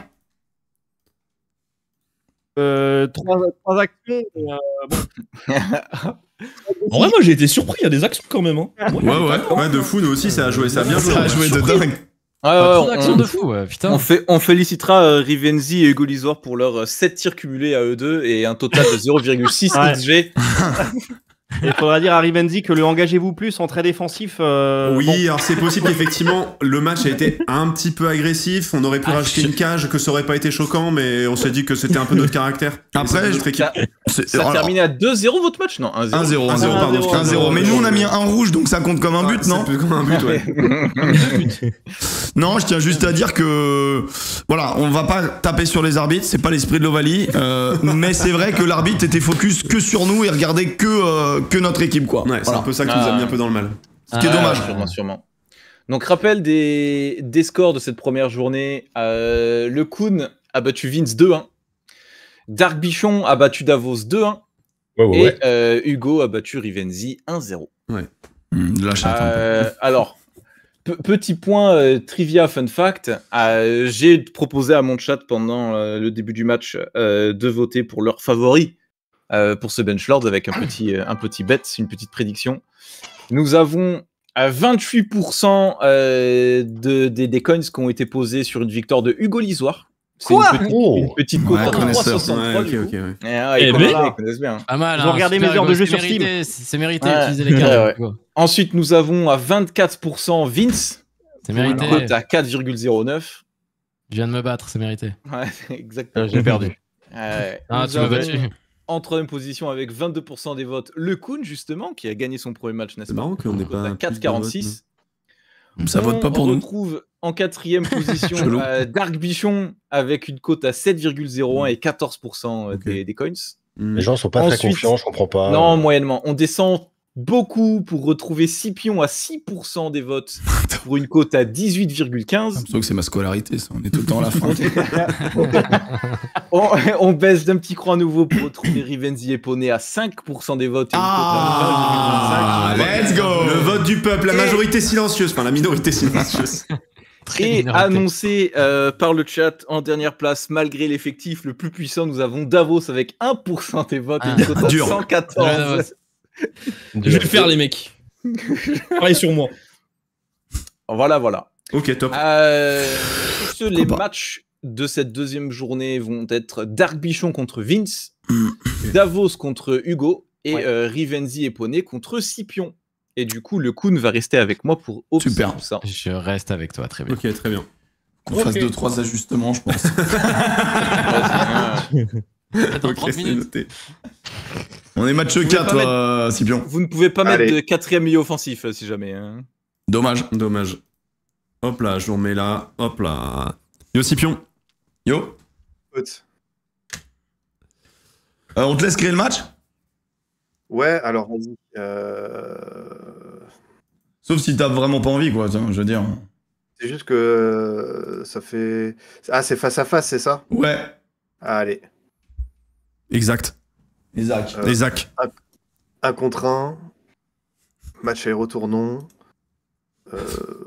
Euh, trois, trois actions. et, euh, En vrai, moi j'ai été surpris, il y a des actions quand même. Hein. Ouais, ouais. Ouais, de fou, nous aussi, ça a joué, ça a bien joué. Ça a joué de dingue. Ouais, Pas ouais, trop d'actions on, de fou, ouais, putain. on fait, on félicitera euh, Rivenzi et Hugo Lisoire pour leurs sept tirs cumulés à eux deux et un total de zéro virgule six Ouais. X G. Il faudra dire à Rivenzi que le engagez-vous plus en très défensif. euh, Oui, bon. alors c'est possible qu'effectivement le match a été un petit peu agressif. On aurait pu Ah, racheter je- une cage, que ça aurait pas été choquant, mais on s'est dit que c'était un peu notre caractère. Après, Et c'est notre équipe. Ça, C'est- ça a alors, terminé à deux zéro votre match? Non, un zéro. un zéro, un zéro, un pardon. zéro, un zéro. Mais nous, on a mis un rouge, donc ça compte comme un but, Ouais, non? c'est comme un but, ouais. Non, je tiens juste à dire que voilà, on va pas taper sur les arbitres, c'est pas l'esprit de l'Ovalie, euh, mais c'est vrai que l'arbitre était focus que sur nous et regardait que euh, que notre équipe, quoi. Ouais, c'est Voilà. un peu ça qui nous a mis un peu dans le mal. Ce qui est Ah, dommage. Sûrement, sûrement. Donc, rappel des, des scores de cette première journée. Euh, le Kun a battu Vince deux un. Dark Bichon a battu Davos deux un. Ouais, ouais, Et ouais. euh, Hugo a battu Rivenzi un zéro. Hum, de la chatte. un peu. Euh, alors, pe- petit point euh, trivia fun fact. Euh, j'ai proposé à mon chat pendant euh, le début du match euh, de voter pour leur favori euh, pour ce bench lord avec un petit, euh, un petit bet, une petite prédiction. Nous avons à vingt-huit pour cent euh, de, des, des coins qui ont été posés sur une victoire de Hugo Lisoire. C'est Quoi une petite, Oh. une petite Ouais, cote à connaisseur. trois soixante-trois, Ouais, du ok, coup. ok, ouais. Eh, ah, ils Eh connaissent ben. bien, ils connaissent bien. Pas mal. Ils ont hein, regardé super, mes heures Hugo, de jeu c'est sur mérité, C'est c'est mérité Ouais. d'utiliser les Ouais, cartes. ouais. Hugo. Ensuite, nous avons à vingt-quatre pour cent Vince, C'est mérité. une cote à quatre virgule zéro neuf. Je viens de me battre, c'est mérité. Ouais, exactement. Euh, J'ai perdu. Ouais. Ah, Nous tu m'as avons- battu. En troisième position, avec vingt-deux pour cent des votes, le Kun, justement, qui a gagné son premier match, n'est-ce C'est pas? marrant qu'on n'ait Cote à pas. quatre virgule quarante-six. Ça vote pas pour On nous. retrouve en quatrième position Chelou. euh, Dark Bichon avec une cote à sept virgule zéro un et quatorze pour cent Ok. des, des coins. Hmm. Les gens sont pas très Ensuite- confiants, je comprends pas. Non, moyennement. On descend beaucoup pour retrouver Scipion à six pour cent des votes pour une cote à dix-huit virgule J'ai quinze. l'impression que c'est ma scolarité, ça. On est tout le temps à la fin. On, on baisse d'un petit cran à nouveau pour retrouver Rivenzi et Poney à cinq pour cent des votes et une cote Ah, à vingt virgule vingt-cinq. let's go. Le vote du peuple, la Et- majorité silencieuse, enfin la minorité silencieuse. Et minorité. annoncé euh, par le chat en dernière place, malgré l'effectif le plus puissant, nous avons Davos avec un pour cent des votes et une Ah. cote à Dur. cent Ouais, quatorze. Davos. Je vais le faire, les mecs. Pareil sur moi. Voilà, voilà. Ok, top. Euh, sur ce, les pas. matchs de cette deuxième journée vont être Dark Bichon contre Vince, Davos contre Hugo et Ouais. euh, Rivenzi et Poney contre Scipion. Et du coup, le Kun va rester avec moi pour observer Super. tout ça. Je reste avec toi, très bien. Ok, très bien. Qu'on fasse Ok. deux, trois ajustements, je pense. Attends, Ok, trente c'est minutes. noté. On est match pouvez quatre, pas euh, Scipion. Vous ne pouvez pas mettre Allez. de quatrième milieu offensif euh, si jamais. hein. Dommage. Dommage. Hop là, je vous remets là. Hop là. Yo, Scipion. Yo. Écoute. Euh, on te laisse créer le match? Ouais, alors vas-y. Euh... Sauf si t'as vraiment pas envie, quoi. tiens, Je veux dire. C'est juste que euh, ça fait. Ah, c'est face à face, c'est ça? Ouais. Allez. Exact. Isaac. Euh, Et Zach. Un contre un. Match aller-retour non. Euh...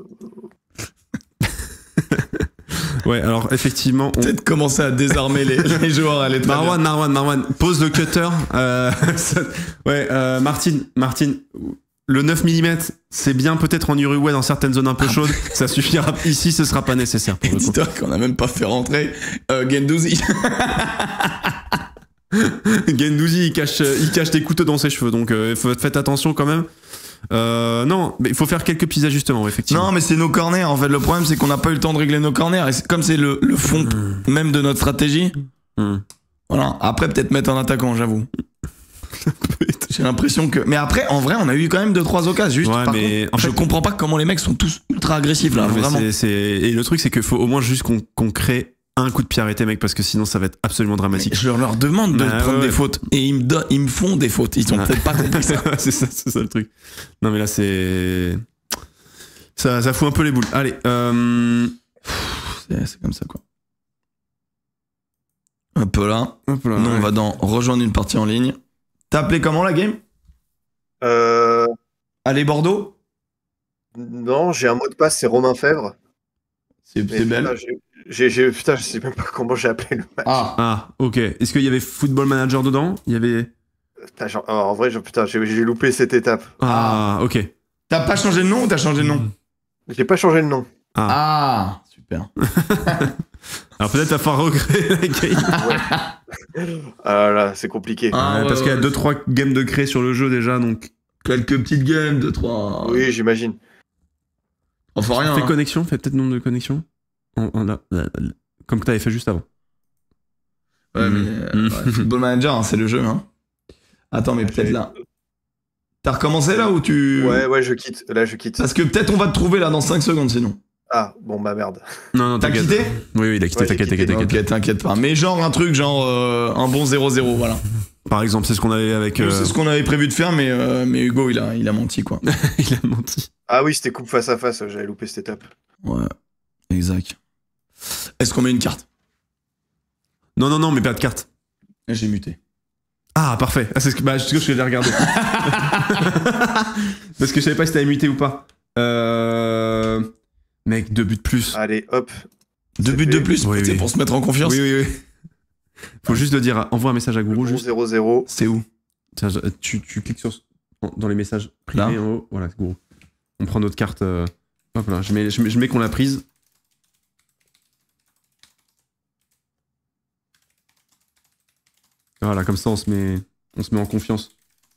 Ouais, alors effectivement. On... Peut-être commencer à désarmer les, les joueurs. Elle est très Marwan, bien. Marwan, Marwan, pose le cutter. Euh, ça- ouais, euh, Martine, Martine, le neuf millimètres, c'est bien peut-être en Uruguay dans certaines zones un peu chaudes. Ça suffira. Ici, ce sera pas nécessaire pour le coup. Dis-toi qu'on a même pas fait rentrer euh, Gendouzi. Gendouzi, il cache, il cache des couteaux dans ses cheveux, donc euh, faut- faites attention quand même. Euh, non, mais il faut faire quelques petits ajustements, effectivement. Non, mais c'est nos corners. En fait, le problème, c'est qu'on n'a pas eu le temps de régler nos corners. Et c'est- comme c'est le, le fond Mmh. même de notre stratégie, Mmh. voilà. Après, peut-être mettre un attaquant, j'avoue. J'ai l'impression que. Mais après, en vrai, on a eu quand même deux trois occasions. Juste, Ouais, par mais contre, en je fait- comprends pas comment les mecs sont tous ultra agressifs là. Non, mais Vraiment. c'est- c'est- Et le truc, c'est qu'il faut au moins juste qu'on qu'on crée un coup de pied arrêté, mec, parce que sinon ça va être absolument dramatique. Je leur demande de Bah, prendre ouais, des ouais. fautes et ils me, donnent- ils me font des fautes. Ils ont Ouais. peut-être pas compris ça. c'est ça, c'est ça le truc. Non, mais là, c'est. Ça, ça fout un peu les boules. Allez, euh... C'est c'est comme ça quoi. Un peu là. hop là, Nous, ouais. on va dans rejoindre une partie en ligne. T'as appelé comment la game? Euh... Allez Bordeaux? Non, j'ai un mot de passe, c'est Romain Fèvre. C'est Mais c'est belle. putain, j'ai- j'ai- j'ai- Putain, je sais même pas comment j'ai appelé le match. Ah. Ah, ok. Est-ce qu'il y avait Football Manager dedans? Il y avait. Putain, genre- oh, en vrai, genre, putain, j'ai j'ai loupé cette étape. Ah, ok. T'as pas changé de nom ou t'as changé de nom? J'ai pas changé le nom. Ah, super. Alors peut-être à faire regret la game. Ah là, c'est compliqué. Ah, Ouais, ouais, parce qu'il y a ouais. deux trois games de créer sur le jeu déjà, donc. Quelques petites games, deux, trois. Oui, j'imagine. Enfin rien. Fais hein. connexion, fais peut-être nombre de connexions. On, on a- Comme que t'avais fait juste avant. Ouais, mais Mm. euh, ouais, Football Manager, hein, c'est le jeu. Hein. Attends, mais peut-être là. T'as recommencé là ou tu. Ouais, ouais, je quitte. Là, je quitte. Parce que peut-être on va te trouver là dans cinq secondes sinon. Ah, bon, bah merde. Non, non, T'as t'inquiète. quitté? Oui, oui, il a quitté, Ouais, j'ai t'inquiète, quitté. t'inquiète, t'inquiète. Ok, t'inquiète pas. Mais genre un truc, genre euh, un bon zéro zéro, voilà. Par exemple, c'est ce qu'on avait avec. euh, C'est ce qu'on avait prévu de faire, mais, euh, mais Hugo, il a, il a menti, quoi. il a menti. Ah oui, c'était coupe face à face, j'avais loupé cette étape. Ouais, exact. Est-ce qu'on met une carte? Non, non, non, mais pas de carte. J'ai muté. Ah, parfait. Ah, c'est ce que, bah, c'est ce que je vais regarder. Parce que je savais pas si t'avais muté ou pas. Euh... Mec, deux buts de plus. Allez, hop. Deux C'est buts de fait. plus, Oui, c'est oui. pour se mettre en confiance. Oui, oui, oui. Faut juste le dire. à- Envoie un message à Gourou. Bon, Juste. zéro zéro. C'est où? Tiens, je- tu, tu cliques sur dans les messages Là. privés en haut. Voilà, Gourou. On prend notre carte. euh, Hop là. Je mets, je mets, je mets qu'on l'a prise. Voilà, comme ça, on se met, on se met en confiance.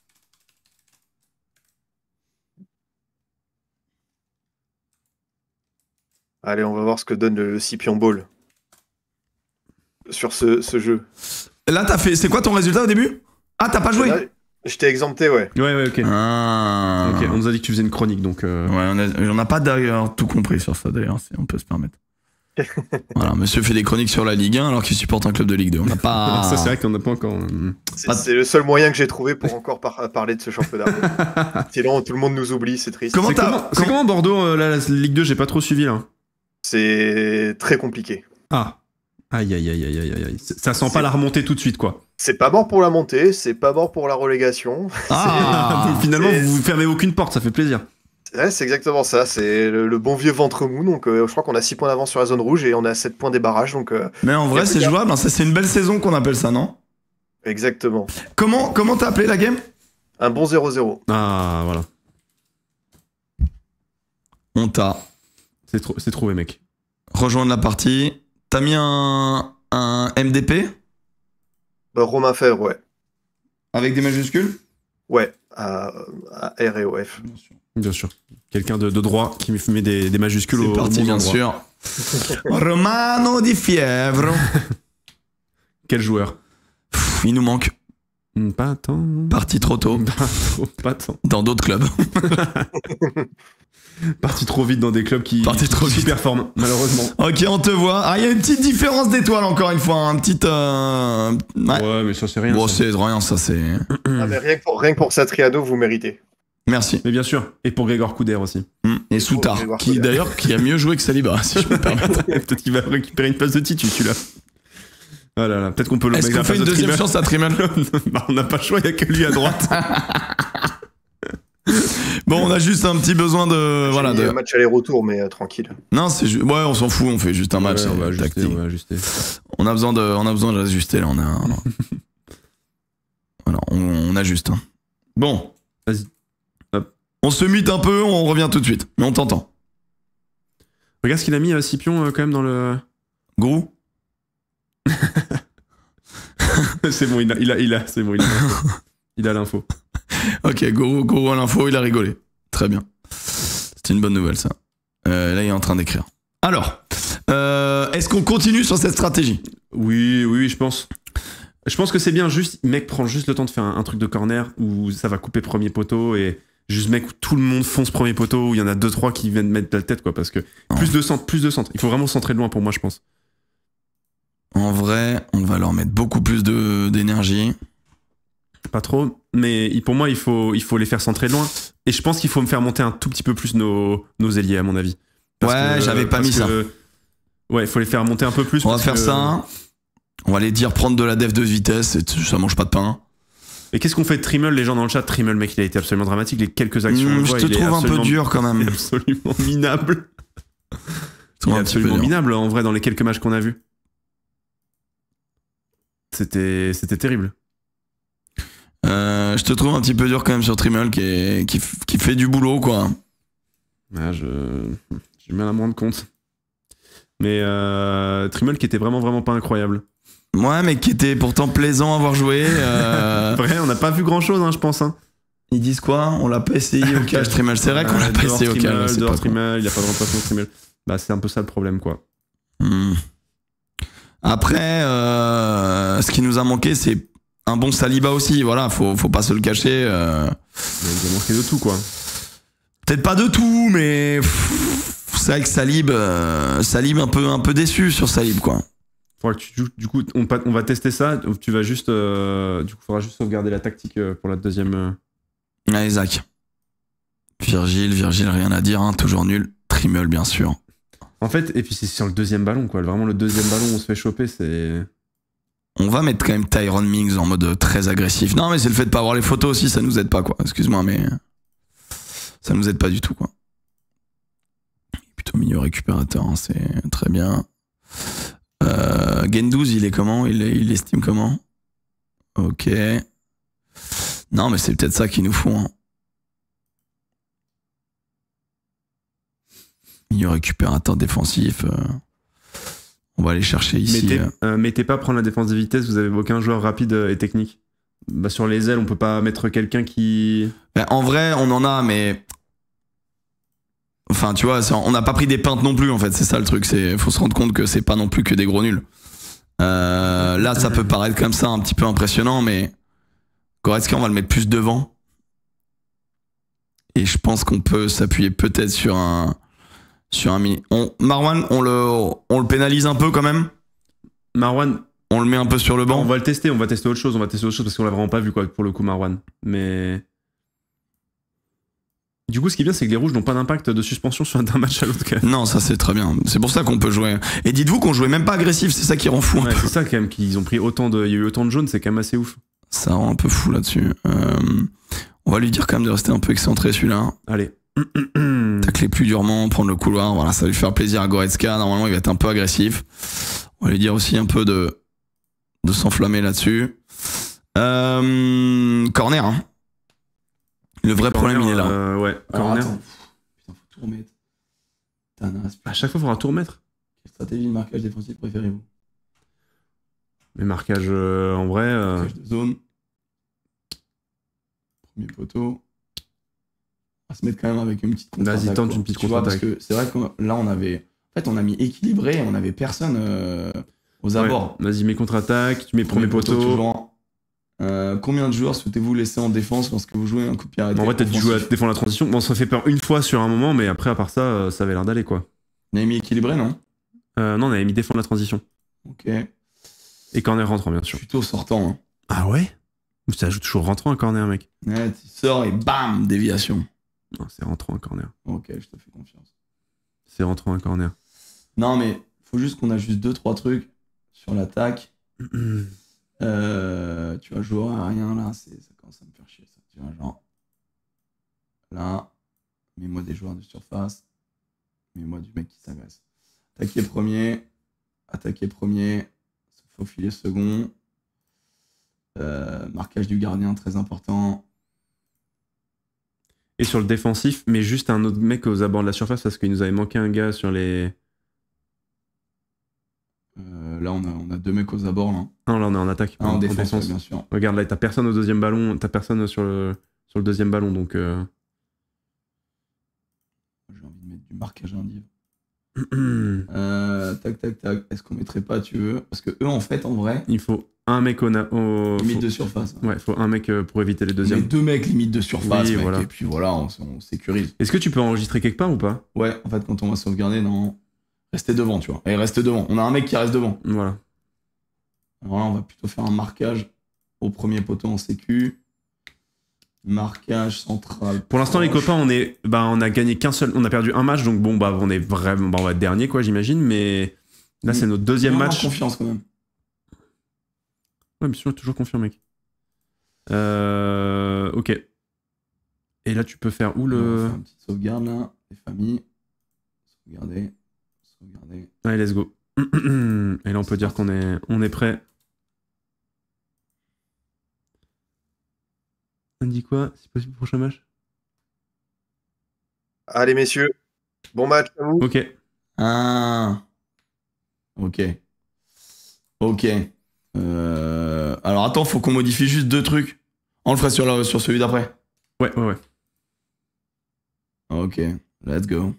Allez, on va voir ce que donne le, le Scipion Ball. Sur ce, ce jeu. Là, t'as fait. C'est quoi ton résultat au début? Ah, t'as pas joué? Là, je t'ai exempté, ouais. Ouais, ouais, ok. Ah. Ok, on nous a dit que tu faisais une chronique, donc. Euh... Ouais, on a, on a pas d'ailleurs tout compris sur ça, d'ailleurs, si on peut se permettre. Voilà, monsieur fait des chroniques sur la Ligue un alors qu'il supporte un club de Ligue deux. On n'a pas. Ça, c'est vrai qu'on n'a pas encore. C'est c'est le seul moyen que j'ai trouvé pour encore par- parler de ce championnat. Sinon, tout le monde nous oublie, c'est triste. Comment C'est t'as- comment, c'est comment Bordeaux, euh, là, la Ligue deux, j'ai pas trop suivi là. C'est très compliqué. Ah. Aïe, aïe, aïe, aïe, aïe, aïe. Ça sent pas la remontée tout de suite, quoi. C'est pas mort pour la montée, c'est pas mort pour la relégation. Ah. Donc, finalement, c'est- vous vous fermez aucune porte, ça fait plaisir. Ouais, c'est exactement ça, c'est le, le bon vieux ventre mou. Donc, euh, je crois qu'on a six points d'avance sur la zone rouge et on a sept points des barrages. Donc, euh, Mais en y a vrai, plus c'est qu'à- jouable. hein. Ça, c'est une belle saison qu'on appelle ça, non? exactement. Comment comment t'as appelé la game? Un bon zéro zéro. Ah, voilà. On t'a C'est trop- c'est trouvé, mec. rejoint la partie. T'as mis un, un M D P Bah, Romain Fèvre, ouais. avec des majuscules? Ouais, à, à R et O F. Bien sûr. Quelqu'un de, de droit qui me met des, des majuscules au C'est parti, au bon bien endroit. sûr. Romano di Fievre. Quel joueur? Pff, il nous manque. Hmm, Pas tant. Parti trop tôt. Pas trop, pas tant. Dans d'autres clubs. Parti trop vite dans des clubs qui, Parti trop qui vite. performent, malheureusement. Ok, on te voit. Ah, il y a une petite différence d'étoiles encore une fois. Un petit. Euh... Ouais. Ouais, mais ça, c'est rien. Bon, ça. c'est rien, ça c'est. Ah, mais rien, que pour, rien que pour Satriano, vous méritez. Merci. Mais bien sûr. Et pour Grégor Couder aussi. Mm. Et Soutard, je vais voir qui Couder. d'ailleurs qui a mieux joué que Saliba, si je peux me permettre. Peut-être qu'il va récupérer une place de titu, celui-là. Ah là là, peut-être qu'on peut le Est-ce mettre à qu'on la fait place une de deuxième Trimmel. chance à Trimmel? Bah, on n'a pas le choix, il n'y a que lui à droite. Bon, on a juste un petit besoin de. Voilà, J'ai mis de. un match aller-retour, mais euh, tranquille. Non, c'est ju- ouais, on s'en fout, on fait juste un match. Ouais, on va c'est ajuster, tactique. on va ajuster. On a besoin de, on a besoin d'ajuster là. On a. Voilà, on, on ajuste. hein. Bon. Vas-y. Hop. On se mute un peu, on revient tout de suite. Mais on t'entend. Regarde ce qu'il a mis, euh, Scipion, euh, quand même, dans le... Grou. c'est bon, il a, il a, il a, c'est bon, il a l'info. Il a l'info. Ok, Goro, Goro à l'info, il a rigolé. Très bien. C'est une bonne nouvelle ça. Euh, là, il est en train d'écrire. Alors, euh, est-ce qu'on continue sur cette stratégie? Oui, oui, oui, je pense. Je pense que c'est bien, juste, mec, prends juste le temps de faire un, un truc de corner où ça va couper premier poteau et juste, mec, où tout le monde fonce premier poteau, où il y en a deux trois qui viennent mettre la tête, quoi, parce que plus de centre, plus de centre. Il faut vraiment centrer de loin pour moi, je pense. En vrai, on va leur mettre beaucoup plus de- d'énergie. Pas trop, mais il- pour moi, il faut, il faut les faire centrer de loin. Et je pense qu'il faut me faire monter un tout petit peu plus nos, nos ailiers, à mon avis. Parce Ouais, que- j'avais pas parce mis ça. que- Ouais, il faut les faire monter un peu plus. On va parce faire que- ça. On va les dire prendre de la def de vitesse et t- ça mange pas de pain. Et qu'est-ce qu'on fait de Trimmel, les gens dans le chat? Trimmel, mec, il a été absolument dramatique. Les quelques actions, on Mmh, le je voit, te il est trouve un peu absolument- dur quand Il est même. absolument minable. Je Il trouve est un petit peu absolument dur. minable, en vrai, dans les quelques matchs qu'on a vus. C'était, c'était terrible. Euh, je te trouve un petit peu dur quand même sur Trimmel qui, est- qui, f- qui fait du boulot quoi. Ah, je... J'ai du mal à me rendre compte. Mais euh, Trimmel qui était vraiment, vraiment pas incroyable. Ouais, mais qui était pourtant plaisant à voir jouer. euh, Vrai, on n'a pas vu grand-chose, hein, je pense. Hein. Ils disent quoi? On l'a pas essayé au cage Trimmel. C'est vrai qu'on l'a Euh, pas dehors essayé au Trimmel, cage. c'est dehors pas quoi. Trimmel, il n'y a pas de remplacement de Trimmel. Bah, c'est un peu ça le problème, quoi. Hmm. Après, euh, ce qui nous a manqué, c'est un bon Saliba aussi. Voilà, faut, faut pas se le cacher. euh. Mais il a manqué de tout, quoi. Peut-être pas de tout, mais pff, c'est vrai que Salib, euh, Salib un peu, un peu déçu sur Salib, quoi. Faudra que tu joues- du coup, on, pa- on va tester ça. Tu vas juste, euh, du coup, faudra juste sauvegarder la tactique euh, pour la deuxième. euh. Allez, Zach. Virgile, Virgile, rien à dire, hein, toujours nul. Trimmel, bien sûr. En fait, et puis c'est sur le deuxième ballon, quoi. Vraiment, le deuxième ballon, on se fait choper, c'est. On va mettre quand même Tyron Mings en mode très agressif. Non, mais c'est le fait de pas avoir les photos aussi, ça nous aide pas, quoi. Excuse-moi, mais ça nous aide pas du tout, quoi. Plutôt milieu récupérateur, hein, c'est très bien. Euh, Gendouzi, il est comment? Il, est- il estime comment? Ok. Non, mais c'est peut-être ça qu'il nous faut. Hein. Milieu récupérateur défensif. euh, On va aller chercher ici. Mettez, euh. euh, mettez pas prendre la défense de vitesse, vous avez aucun joueur rapide euh, et technique. Bah, sur les ailes, on peut pas mettre quelqu'un qui. Ben, en vrai, on en a, mais. Enfin, tu vois, c'est- on n'a pas pris des peintes non plus, en fait. C'est ça le truc. Il faut se rendre compte que c'est pas non plus que des gros nuls. Euh, là, ça peut paraître comme ça un petit peu impressionnant, mais Goretzka, on va le mettre plus devant. Et je pense qu'on peut s'appuyer peut-être sur un... Sur un mini... On, Marwan, on le, on le pénalise un peu quand même. Marwan... On le met un peu sur le banc. On va le tester, on va tester autre chose, on va tester autre chose parce qu'on l'a vraiment pas vu quoi pour le coup Marwan. Mais du coup, ce qui est bien, c'est que les rouges n'ont pas d'impact de suspension sur d'un match à l'autre. Quand même. Non, ça c'est très bien. C'est pour ça qu'on peut jouer. Et dites-vous qu'on jouait même pas agressif, c'est ça qui rend fou. Ouais, c'est ça quand même qu'ils ont pris autant de, il y a eu autant de jaunes, c'est quand même assez ouf. Ça rend un peu fou là-dessus. Euh... On va lui dire quand même de rester un peu excentré celui-là. Allez. Tacler plus durement, prendre le couloir. Voilà, ça va lui faire plaisir à Goretzka. Normalement, il va être un peu agressif. On va lui dire aussi un peu de de s'enflammer là-dessus. Euh, corner, hein. Le vrai corner, problème, il est là. Euh, ouais, Alors, corner. attends. Putain, faut tout remettre. Putain, à chaque fois, il faudra tout remettre. Quelle stratégie de marquage défensif préférez-vous? Mais marquage euh, en vrai. Euh... Marquage de zone. Premier poteau. On va se mettre quand même avec une petite contre-attaque. Vas-y, tente une petite contre-attaque. Parce que c'est vrai que là, on avait. En fait, on a mis équilibré, on avait personne euh, aux abords. Ouais. Vas-y, mets contre-attaque, tu mets premier, premier poteau. poteau euh, combien de joueurs souhaitez-vous laisser en défense lorsque vous jouez un coup de pied arrêté? En vrai, t'as dû jouer à défendre la transition. Bon, ça fait peur une fois sur un moment, mais après, à part ça, ça avait l'air d'aller quoi. On avait mis équilibré, non euh, Non, on avait mis défendre la transition. Ok. Et corner rentrant, bien sûr. Plutôt sortant. Hein. Ah ouais? Ça joue toujours rentrant un corner, mec. Ouais, tu sors et bam, déviation. Non, c'est rentrant un corner. Ok, je te fais confiance. C'est rentrant un corner. Non, mais faut juste qu'on ajuste deux trois trucs sur l'attaque. euh, tu vois, joueur aérien, là, c'est, ça commence à me faire chier, ça. Tu vois, genre, là, mets-moi des joueurs de surface, mets-moi du mec qui s'agresse. Attaquer premier, attaquer premier, se faufiler second, euh, marquage du gardien, très important. Et sur le défensif, mais juste un autre mec aux abords de la surface parce qu'il nous avait manqué un gars sur les... Euh, là, on a, on a deux mecs aux abords. Là. Non, là, on est en attaque. Ah, en, en défense, défense. Bien sûr. Regarde, là, t'as personne au deuxième ballon. T'as personne sur le, sur le deuxième ballon, donc... Euh... J'ai envie de mettre du marquage indiv. euh, tac, tac, tac. Est-ce qu'on mettrait pas, tu veux? Parce que eux, en fait, en vrai... Il faut un mec au... au... Limite faut... de surface. Ouais, il faut un mec pour éviter les deuxièmes. Mais deux mecs limite de surface, oui, mec, voilà. Et puis voilà, on, on sécurise. Est-ce que tu peux enregistrer quelque part ou pas? Ouais, en fait, quand on va sauvegarder, non... Restez devant, tu vois. Et reste devant. On a un mec qui reste devant. Voilà. Alors là, on va plutôt faire un marquage au premier poteau en sécu. Marquage central. Pour l'instant, les copains, on est, bah, on a gagné qu'un seul, on a perdu un match, donc bon, bah, on est vraiment, bah, on va être dernier, quoi, j'imagine. Mais là, mmh. c'est notre deuxième match. Confiance quand même. Ouais, bien sûr, toujours confiant, mec. Euh, ok. Et là, tu peux faire où le. On va faire une petite sauvegarde là, les familles. Sauvegarder. Sauvegarder. Allez, let's go. Et là, on peut dire qu'on est, on est prêt. On dit quoi? C'est possible prochain match? Allez, messieurs. Bon match à vous. Ok. Ah. Ok. Ok. Euh... Alors attends, faut qu'on modifie juste deux trucs. On le ferait sur, la... sur celui d'après. Ouais, ouais, ouais. Ok. Let's go.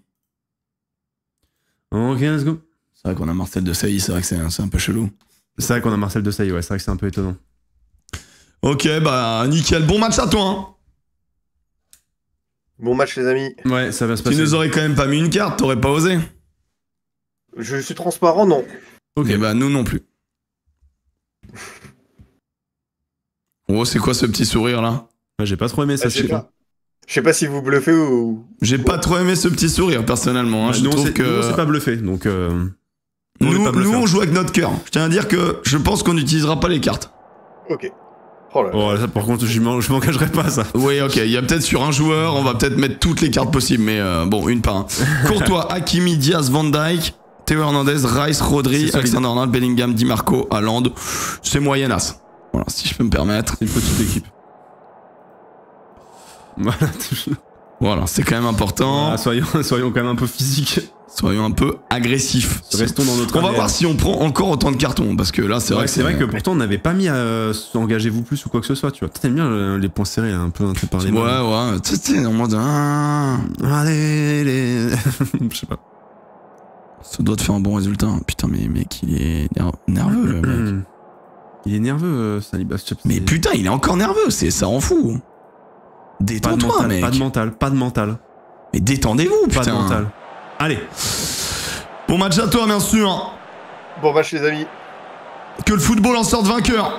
Ok, let's go. C'est vrai qu'on a Marcel Desailly, c'est vrai que c'est un, c'est un peu chelou. C'est vrai qu'on a Marcel Desailly, ouais, c'est vrai que c'est un peu étonnant. Ok, bah nickel, bon match à toi. Hein. Bon match les amis. Ouais, ça va se passer. Tu nous aurais quand même pas mis une carte, t'aurais pas osé. Je suis transparent, non. Ok, et bah nous non plus. Oh, c'est quoi ce petit sourire là? Ouais, j'ai pas trop aimé ça. Ah, je sais pas. Je sais pas si vous bluffez ou... J'ai pas trop aimé ce petit sourire personnellement. Hein. Bah, je nous, trouve on que... nous, on s'est pas bluffé, donc... Euh... Nous, nous, nous on joue avec notre cœur. Je tiens à dire que je pense qu'on n'utilisera pas les cartes. Ok. Oh là là. Oh, ça, par contre, je m'engagerai pas à ça. Oui, ok. Il y a peut-être sur un joueur, on va peut-être mettre toutes les cartes possibles, mais euh, bon, une par un. Courtois, Hakimi, Diaz, Van Dijk, Théo Hernandez, Rice, Rodri, Alexander-Arnold, Bellingham, Di Marco, Haaland. C'est moyennasse. Voilà, si je peux me permettre. C'est une petite équipe. Voilà, voilà, c'est quand même important. Ah, soyons, soyons quand même un peu physiques. Soyons un peu agressifs. Restons dans notre. On va voir si on prend encore autant de cartons, parce que là, c'est ouais, vrai que c'est vrai que pourtant on n'avait pas mis à engagez-vous plus ou quoi que ce soit, tu vois. T'aimes bien les points serrés, un peu par les mains. Ouais, ouais. Tu sais, en mode. Allez, les. Je sais pas. Ça doit te faire un bon résultat. Putain, mais mec, il est nerveux, le mec. Il est nerveux, euh, Saliba. Mais putain, il est encore nerveux, c'est ça en fout. Pas de Détends-toi, mental, mec. pas de mental, pas de mental. Mais détendez-vous, putain. Pas de mental. Allez. Bon match à toi, bien sûr. Bon match, les amis. Que le football en sorte vainqueur.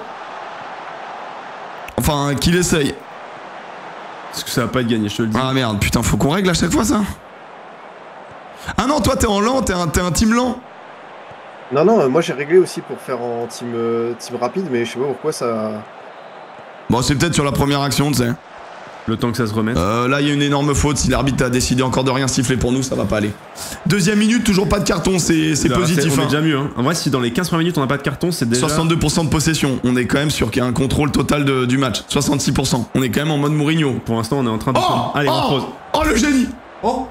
Enfin, qu'il essaye. Parce que ça va pas être gagné, je te le dis. Ah merde, putain, faut qu'on règle à chaque fois ça. Ah non, toi t'es en lent, t'es un, t'es un team lent. Non, non, moi j'ai réglé aussi pour faire en team, euh, team rapide, mais je sais pas pourquoi ça. Bon, c'est peut-être sur la première action, tu sais. Le temps que ça se remette. Euh, là, il y a une énorme faute. Si l'arbitre a décidé encore de rien siffler pour nous, ça va pas aller. Deuxième minute, toujours pas de carton, c'est c'est Là, positif. On est hein. déjà mieux. Hein. En vrai, si dans les quinze premières minutes on n'a pas de carton, c'est déjà. soixante-deux pour cent de possession. On est quand même sur qu'il y a un contrôle total de- du match. soixante-six pour cent. On est quand même en mode Mourinho. Pour l'instant, on est en train de. Oh, Allez, on oh, pause. oh, le génie. Oh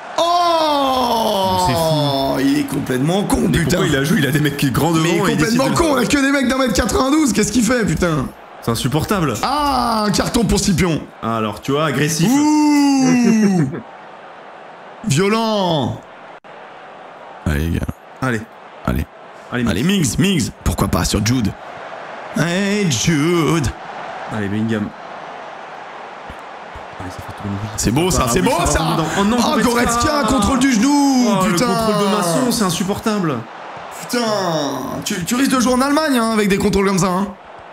Oh C'est fou. Il est complètement con, Mais putain. pourquoi il a joué? Il a des mecs qui grands devant. Mais il est et il décide complètement de- con. On a que des mecs d'un mètre quatre-vingt-douze. Qu'est-ce qu'il fait, putain? C'est insupportable. Ah, un carton pour Scipion. Alors, tu vois, agressif. Ouh Violent. Allez, les gars. Allez. Allez. Allez, Allez, Mings, Mings. Pourquoi pas sur Jude. Hey, Jude. Allez, Bellingham. Allez, ça fait tourner. C'est beau ça, Ah, c'est oui, beau ça va ça. dedans. Oh non, Oh, Goretzka. Goretzka, contrôle du genou. Oh, putain. le contrôle de Masson, c'est insupportable. Putain. Tu, tu risques de jouer en Allemagne hein, avec des contrôles comme ça. Hein.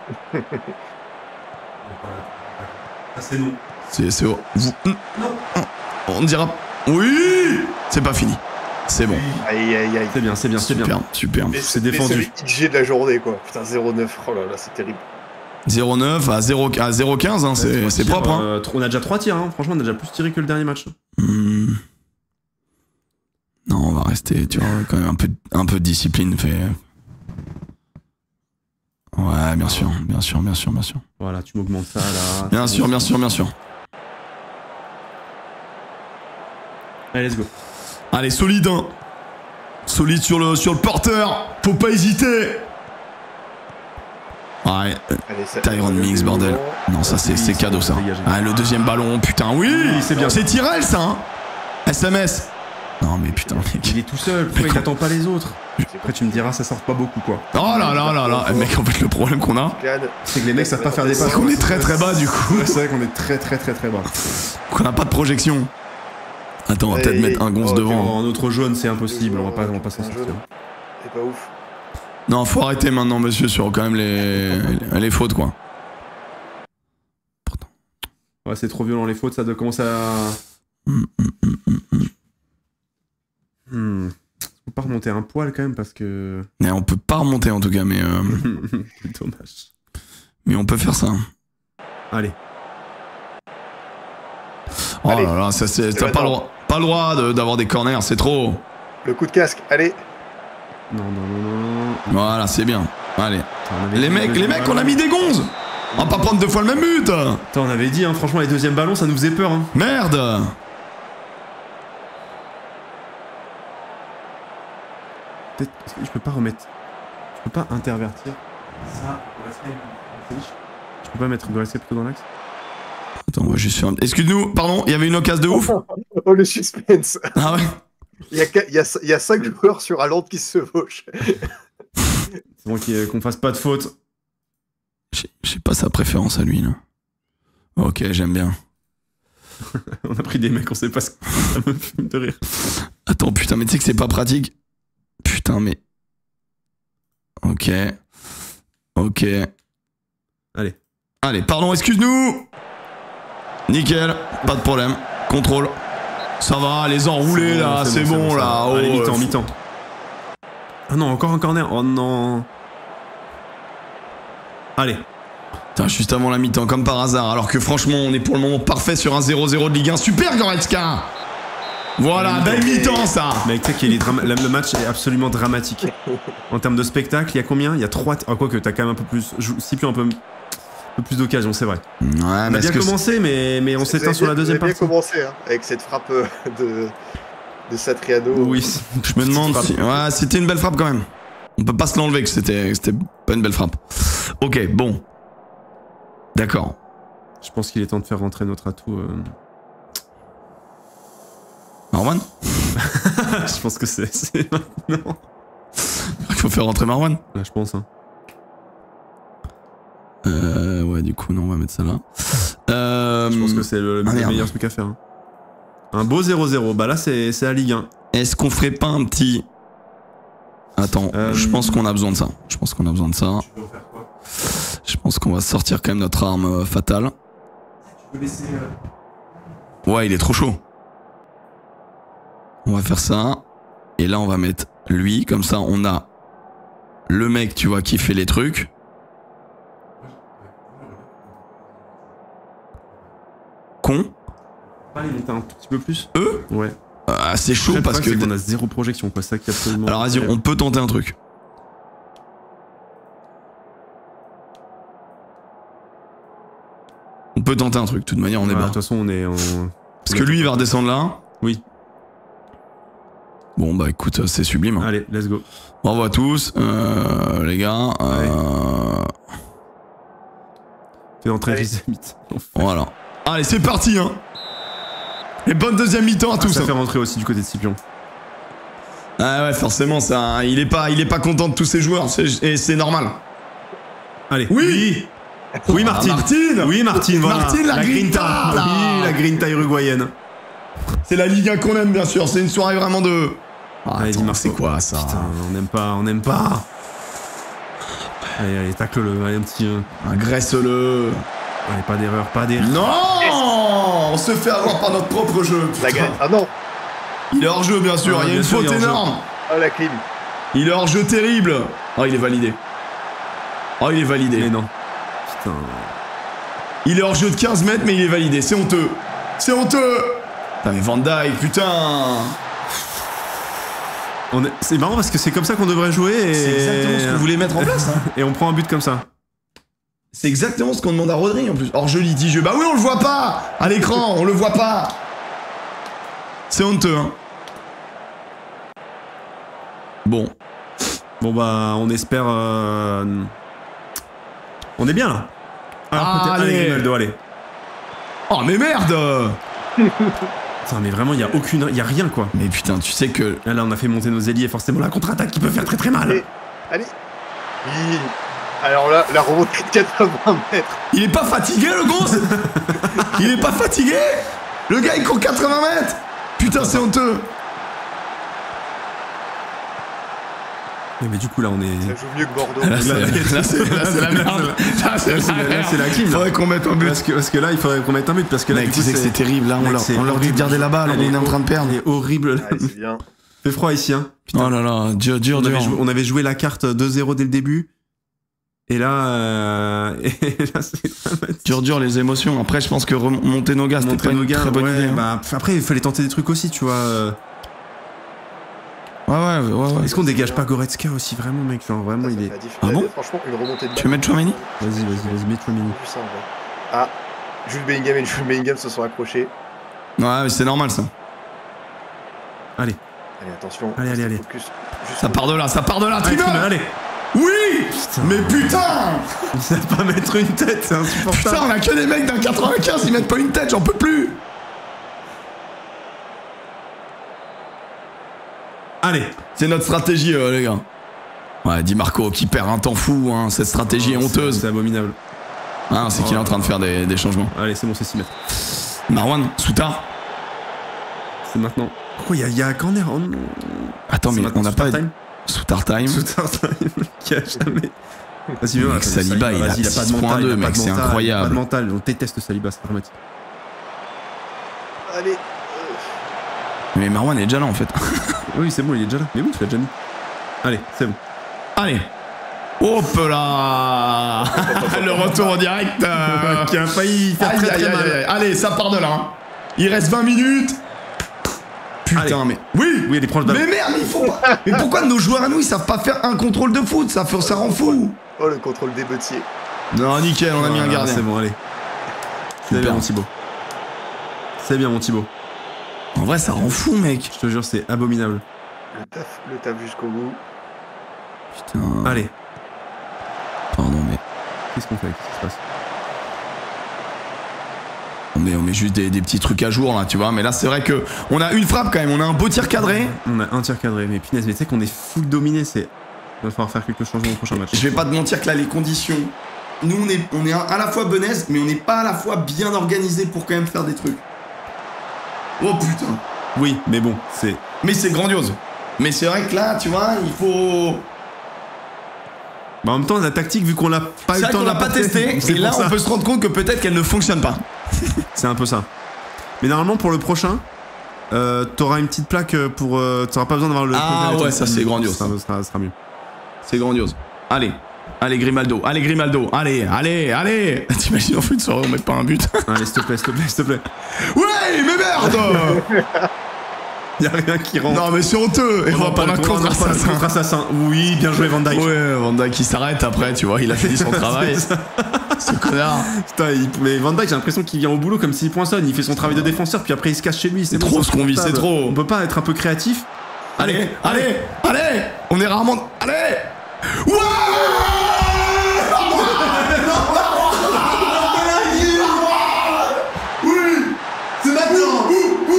Ça, c'est non. C'est c'est haut. Vous- On dira. Oui. C'est pas fini. C'est bon. Aïe, aïe, aïe. C'est bien, c'est bien, c'est bien. Super, super. Mais C'est mais défendu. c'est le X G de la journée, quoi. Putain, zéro neuf. Oh là là, c'est terrible. zéro neuf à zéro à zéro quinze, hein, c'est Trois c'est tirs, propre. Hein. euh, on a déjà trois tirs, hein. Franchement, on a déjà plus tiré que le dernier match. Hmm. Non, on va rester, tu vois, quand même un peu, un peu de discipline fait. Ouais, bien sûr, bien sûr, bien sûr, bien sûr. Voilà, tu m'augmentes ça là. Bien sûr, bien sûr, bien sûr. Allez, let's go. Allez, solide, hein. Solide sur le, sur le porteur. Faut pas hésiter. Ouais, Allez, ça- Tyron Mings, bordel. Non, ça c'est c'est cadeau ça. Ah, le deuxième ballon, putain, oui. Oui, c'est bien. C'est Tyrell ça, hein. S M S. Non, mais putain, mec. Il est tout seul, pourquoi il t'attend pas les autres? Après, tu me diras, ça sort pas beaucoup quoi. Oh là là là là. Eh, mec, en fait, le problème qu'on a, Clan. C'est que les mecs savent pas faire des c'est passes. qu'on est très très bas du coup. Ouais, c'est vrai qu'on est très très très très bas. Qu'on n'a pas de projection. Attends, on va Hey, peut-être hey, mettre un gonze oh, devant. En autre jaune, c'est impossible, on va pas, on va pas s'en Un sortir. jaune. C'est pas ouf. Non, faut arrêter maintenant, monsieur, sur quand même les, les fautes, quoi. Ouais, c'est trop violent les fautes, ça doit commencer à. Hum, hum, hum, hum, hum. Hmm. Faut pas remonter un poil quand même parce que. Mais on peut pas remonter en tout cas, mais, euh, C'est dommage. mais on peut faire ça. Allez. Oh Allez. là là, ça c'est. C'est T'as pas le maintenant. droit, pas le droit de- d'avoir des corners, c'est trop. Le coup de casque, allez. Non, non, non, non, non. Voilà, c'est bien. Allez. Attends, on avait Les dit mecs, le les deuxième mecs, on a ballon. mis des gonzes. On va pas prendre deux fois le même but. Attends, on avait dit, hein, franchement, les deuxièmes ballons, ça nous faisait peur. Hein. Merde. Peut-être. Est-ce que je peux pas remettre. Je peux pas intervertir ça. Je peux pas mettre Goretzka plutôt dans l'axe. Attends, on va juste faire. un- Excuse-nous, pardon, il y avait une occasion de ouf. Oh, le suspense. Ah ouais. Il y a, qu- il y a, il y a cinq joueurs sur Haaland qui se chevauchent. C'est bon qu'il- qu'on fasse pas de faute. J'ai j'ai pas sa préférence à lui là. Ok, j'aime bien. On a pris des mecs, on sait pas ce que ça me fume de rire. Attends, putain, mais tu sais que c'est pas pratique. Putain, mais. Ok. Ok. Allez. Allez, pardon, excuse-nous. Nickel, pas de problème. Contrôle. Ça va, les enroulés C'est bon, là, c'est c'est bon, bon, c'est bon, là. ça va. Allez, oh, mi-temps, euh, mi-temps. Ah non, encore un corner. Oh non. Allez. Putain, juste avant la mi-temps, comme par hasard. Alors que franchement, on est pour le moment parfait sur un zéro zéro de Ligue un. Super Goretzka. Voilà, belle mi-temps ça. Mec, tu sais qu'il est drama- le le match est absolument dramatique. En termes de spectacle, il y a combien? Il y a trois. Ah, quoi que t'as quand même un peu plus. Scipion un peu, un peu plus d'occasion, c'est vrai. Ouais, On a mais bien est-ce que commencé, mais, mais on Vous s'éteint avez sur la bien- deuxième vous avez partie. bien commencé, hein, avec cette frappe euh, de, de Satriano. Oui. Je me demande si. Ouais, c'était une belle frappe quand même. On peut pas se l'enlever que c'était que c'était pas une belle frappe. Ok, bon. D'accord. Je pense qu'il est temps de faire rentrer notre atout. euh. Marwan. Je pense que c'est c'est maintenant. Il faut faire rentrer Marwan. Là, je pense. Hein. Euh, ouais, du coup, non, on va mettre ça là. Euh, Je pense que c'est le, ah, le merde. meilleur truc à faire. hein. Un beau zéro zéro. Bah là, c'est c'est la Ligue un. Est-ce qu'on ferait pas un petit... Attends, Euh, je pense qu'on a besoin de ça. Je pense qu'on a besoin de ça. Tu peux en faire quoi? Je pense qu'on va sortir quand même notre arme euh, fatale. Tu peux laisser. euh, Ouais, il est trop chaud. On va faire ça. Et là, on va mettre lui. Comme ça, on a le mec, tu vois, qui fait les trucs. Con. Pas les monter un tout petit peu plus. Eux Ouais. Ah, c'est chaud Après, le parce que... problème, c'est qu'on a zéro projection, quoi. C'est ça qui est absolument. Alors vas-y, on peut tenter un truc. On peut tenter un truc, de toute manière on est Ouais, De bas. toute façon, on est. En... Parce que lui il va redescendre là. Oui. Bon bah écoute, c'est sublime. hein. Allez, let's go. Bravo à tous, euh, les gars. Euh, Fais entrer Allez. Rizemit. voilà. Allez, c'est parti hein. Et bonne deuxième mi-temps à Ah, tous. ça hein. fait rentrer aussi du côté de Scipion. Ah ouais, forcément, ça, il est pas, il est pas content de tous ses joueurs, c'est- et c'est normal. Allez. Oui. Oui, Ah, Martine. Martine. Oui, Martine, voilà. Martine, la grinta, là. Oui, la grinta uruguayenne. C'est la Ligue un qu'on aime bien sûr. C'est une soirée vraiment de. Ah, Allez, dis attends, Marco. c'est quoi ça? Putain, on n'aime pas, on n'aime pas. Allez, allez, tacle-le. Allez, un petit. euh, Agresse-le. Allez, pas d'erreur, pas d'erreur. Non, on se fait avoir par notre propre jeu. La putain. gagne. Ah non. Il est hors jeu bien sûr. Ah, il y a bien une sûr, faute il est hors jeu. énorme. Oh la clim. Il est hors jeu terrible. Oh, il est validé. Oh, il est validé. Mais non. Putain. Il est hors jeu de quinze mètres, mais il est validé. C'est honteux. C'est honteux. Putain, mais Van Dyke, putain. On est- C'est marrant parce que c'est comme ça qu'on devrait jouer et. C'est exactement ce que vous voulez mettre en place. hein. Et on prend un but comme ça. C'est exactement ce qu'on demande à Rodri en plus. Hors jeu litigieux. Bah oui, on le voit pas à l'écran, on le voit pas. C'est honteux. Hein. Bon. Bon bah, on espère. euh, On est bien là. Alors, côté- Allez. allez, Grimaldo, allez. Oh mais merde. Putain, mais vraiment, il y a aucune, il y a rien quoi. Mais putain, tu sais que Là, là, on a fait monter nos ailiers, forcément la contre-attaque qui peut faire très très mal. Allez. Allez. Oui. Alors là, la remontée de quatre-vingts mètres. il est pas fatigué le gros. Il est pas fatigué. Le gars il court quatre-vingts mètres. Putain, c'est honteux. Mais, mais du coup, là, on est. Ça joue mieux que Bordeaux. Là, c'est là, c'est- là, c'est la merde. Là, c'est Là, c'est la- là, c'est la clim. là. Faudrait qu'on mette un but. Parce que, parce que là, il faudrait qu'on mette un but. Parce que là, Mec, du tu coup, sais que c'est terrible. Là, on Mec, leur, c'est on leur dit de horrible. garder la balle. Elle On est en train de perdre. C'est horrible. là. Allez, c'est bien. Fait froid ici, hein. Oh là là, dur, dur, On dur. avait, joué, on avait joué la carte deux zéro dès le début. Et là, euh... et là c'est dramatique. Dur, dur les émotions. Après, je pense que remonter nos gars, c'était Montrer pas nos une gars, très bonne ouais, idée. hein. bah, après, il fallait tenter des trucs aussi, tu vois. euh. Ouais, ouais, ouais, ouais. Est-ce qu'on dégage pas Goretzka aussi, vraiment, mec? Genre, vraiment, Ça il fait est. la diff. Ah bon Franchement, une remontée de Tu veux mettre Chouameni? Vas-y, vas-y, vas-y, mets Chouameni. Plus simple, ouais. Ah, Jules Bellingham et Jules Bellingham se sont accrochés. Ouais, mais c'est normal ça. Allez, Allez, attention. Allez, allez, allez. Focus. Juste Ça part de là, ça part de là, allez, Tribun. Tribun, allez. Oui. Putain. Mais putain. Il sait pas mettre une tête, c'est insupportable. Putain, on a que des mecs d'un quatre-vingt-quinze, ils mettent pas une tête, j'en peux plus. Allez. C'est notre stratégie, euh, les gars. Ouais, Di Marco qui perd un temps fou, hein. Cette stratégie est Oh, c'est- honteuse. C'est abominable. Ah, c'est qu'il est en train de faire des, des changements. Allez, c'est bon, c'est six mètres. Marwan, Soutard. C'est maintenant. Pourquoi il y, a- il y a un corner? Oh non. Attends, C'est mais maintenant on n'a pas. Soutard time. Soutard time. Soutard time, qui a jamais. Vas-y, Mec, voilà, Saliba, il a vas-y, six pas de point mental, deux, il a pas mec, de c'est mental, incroyable. il a Pas de mental, on déteste Saliba, c'est dramatique. Allez. Mais Marwan est déjà là en fait. Oui, c'est bon, il est déjà là. Mais oui, tu l'as déjà mis. Allez, c'est bon. Allez. Hop là. Le retour en direct. euh. Qui a failli faire Aïe, très aïe, très aïe, mal. aïe. Allez, ça part de là. hein. Il reste vingt minutes. Putain, Allez. mais. Oui. Oui, elle est proche de Mais merde, mais il faut pas. Mais pourquoi nos joueurs à nous, ils savent pas faire un contrôle de foot? Ça, fait- ça rend fou. Oh, le contrôle des bottiers. Non, nickel, on a mis un gardien. C'est bon, allez. C'est Super. bien, mon Thibaut. C'est bien, mon Thibaut. En vrai, ça rend fou, mec. Je te jure, c'est abominable. Le taf, le taf jusqu'au bout. Putain. Allez, Pardon, mais. qu'est-ce qu'on fait? Qu'est-ce qui se passe? On met, on met juste des, des petits trucs à jour là, tu vois. Mais là, c'est vrai que on a une frappe quand même. On a un beau tir cadré. On a un tir cadré, mais punaise, mais tu sais qu'on est full dominé, c'est. Il va falloir faire quelques changements au prochain match. Je vais pas te mentir que là, les conditions nous on est, on est à la fois benaise, mais on n'est pas à la fois bien organisé pour quand même faire des trucs. Oh putain. Oui, mais bon, c'est. Mais c'est grandiose. Mais c'est vrai que là, tu vois, il faut. Bah en même temps, la tactique, vu qu'on l'a pas eu C'est le vrai temps qu'on l'a pas testé, et là on peut se rendre compte que peut-être qu'elle ne fonctionne pas. C'est un peu ça. Mais normalement, pour le prochain, euh, t'auras une petite plaque pour. Euh, t'auras pas besoin d'avoir le. Ah ouais, ça c'est grandiose. Ça sera, sera mieux. C'est grandiose. Allez. Allez Grimaldo, allez Grimaldo, allez, allez, allez. T'imagines en fait une soirée on met pas un but. Allez, s'il te plaît, s'il te plaît, s'il te plaît. Ouais, mais merde. Y'a rien qui rentre. Non mais c'est honteux. Et on va prendre un contre-assassin. Contre-assassin. Oui, bien joué Van Dijk. Ouais, Van Dijk qui s'arrête après, tu vois, il a fini son travail. Ce connard. Putain, il... mais Van Dijk, j'ai l'impression qu'il vient au boulot comme s'il poinçonne. Il fait son travail de défenseur, puis après il se cache chez lui. C'est trop ce qu'on vit, c'est trop. On peut pas être un peu créatif. Allez, allez, allez. On est rarement. Allez. Ouais. Oui. C'est maintenant.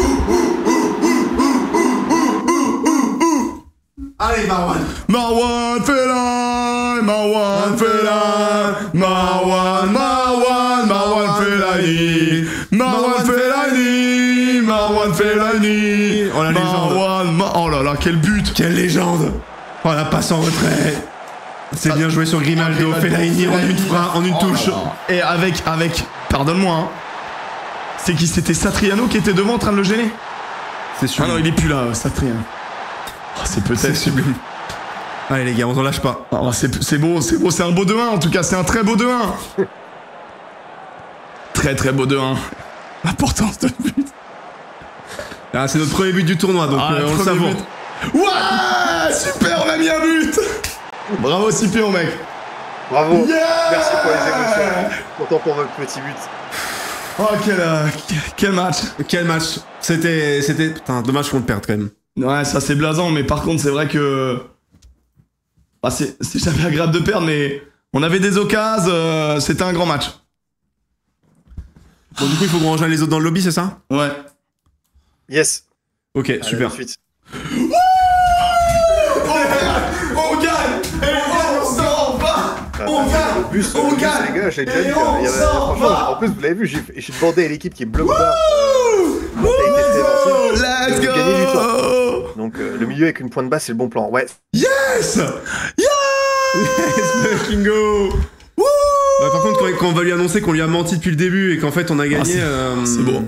Allez, Marwan. Marwan Fellaini, Marwan Fellaini, Marwan, Marwan, Marwan Fellaini, Marwan Fellaini, Marwan Fellaini. Oh la légende. Marwan, Ma- oh là là, quel but. Quelle légende. Oh la passe en retrait. C'est bien joué sur Grimaldo, Fellaini en une fra- en une Oh touche. là là. Et avec, avec, pardonne-moi, hein. C'est qui? C'était Satriano qui était devant en train de le gêner? C'est sûr. Ah non, il est plus là, Satriano. Oh, c'est C'est peut-être. sublime. Allez les gars, on s'en lâche pas. Oh, c'est c'est beau, c'est beau, c'est un beau deux un en tout cas, c'est un très beau deux un. Très très beau deux un. L'importance de but. Ah, c'est notre premier but du tournoi, donc Ah, euh, on le premier savoure. but. Ouais, super, on a mis un but. Bravo Scipion mec. Bravo. Yeah. Merci pour les émotions. Content pour votre petit but. Oh quel, euh, quel match. Quel match. C'était, c'était, putain, dommage qu'on le perde quand même. Ouais, ça c'est blasant, mais par contre c'est vrai que ah, c'est c'est jamais agréable de perdre, mais on avait des occasions, euh, c'était un grand match. Bon, du coup, il faut qu'on rejoigne les autres dans le lobby, c'est ça? Ouais. Yes. Ok, Allez, super. tout de suite. On gagne et on s'en va. On gagne. Le bus, On le bus, gagne. les gars, j'ai déjà Et dit. on il y avait- s'en franchement, va. en plus, vous l'avez vu, j'ai j'ai demandé à l'équipe qui bloque pas. Euh, mentalité préventive, Let's de gagner du temps. go. Donc euh, le milieu avec une pointe basse, c'est le bon plan. Ouais. Yes. Yes, fucking go. Bah, par contre, quand, quand on va lui annoncer qu'on lui a menti depuis le début et qu'en fait on a gagné, c'est- euh, c'est beau.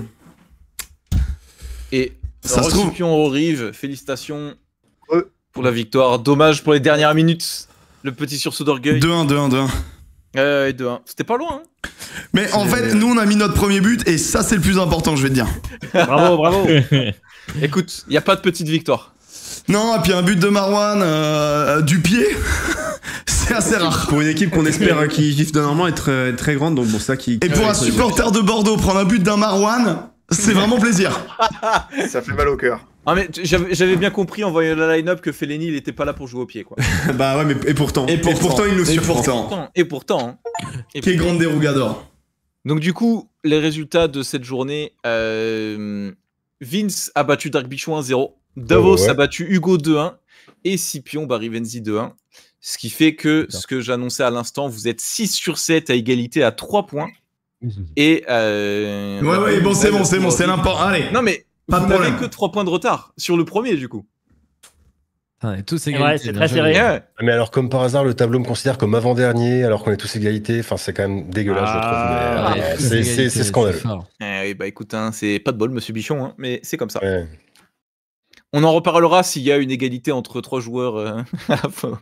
Et Ça se trouve- Recipion au Rive, félicitations Ouais. pour la victoire. Dommage pour les dernières minutes. Le petit sursaut d'orgueil. deux un, deux un, deux un. Euh, deux un. C'était pas loin. Hein. Mais en fait, nous on a mis notre premier but et ça c'est le plus important, je vais te dire. Bravo, bravo. Écoute, il y a pas de petite victoire. Non, et puis un but de Marwan euh, du pied, c'est assez rare. pour une équipe qu'on espère euh, qui gifle de normalement être euh, très grande, donc bon, ça qui. Et pour un supporter de Bordeaux, prendre un but d'un Marwan, c'est vraiment plaisir. Ça fait mal au cœur. Ah mais j'avais j'avais bien compris en voyant la line-up que Fellaini il était pas là pour jouer au pied quoi. Bah ouais, mais et pourtant. Et pourtant, il nous et surprend. pourtant. Pourtant, et pourtant. hein. Et Quel pourtant. grand dérougador. Donc du coup, les résultats de cette journée, euh, Vince a battu Dark Bichon un zéro, Davos Ouais, ouais. a battu Hugo deux un et Scipion bat Rivenzi deux un. Ce qui fait que, ce que j'annonçais à l'instant, vous êtes six sur sept à égalité à trois points. Et euh, Ouais, ouais, bon, c'est bon, c'est bon, c'est l'important. Allez. Non mais Pas de vous n'avez problème. que trois points de retard sur le premier du coup. Putain, et tous Ouais, égalités, c'est bien très joué. serré. Ouais. Mais alors, comme par hasard, le tableau me considère comme avant-dernier, alors qu'on est tous égalité. Enfin, c'est quand même dégueulasse, Ah, je trouve. mais, Ouais, euh, tous c'est- égalités, c'est c'est scandaleux. fort. Eh oui, bah écoute, hein, c'est pas de bol, monsieur Bichon, hein, mais c'est comme ça. Ouais. On en reparlera s'il y a une égalité entre trois joueurs euh, à la fin.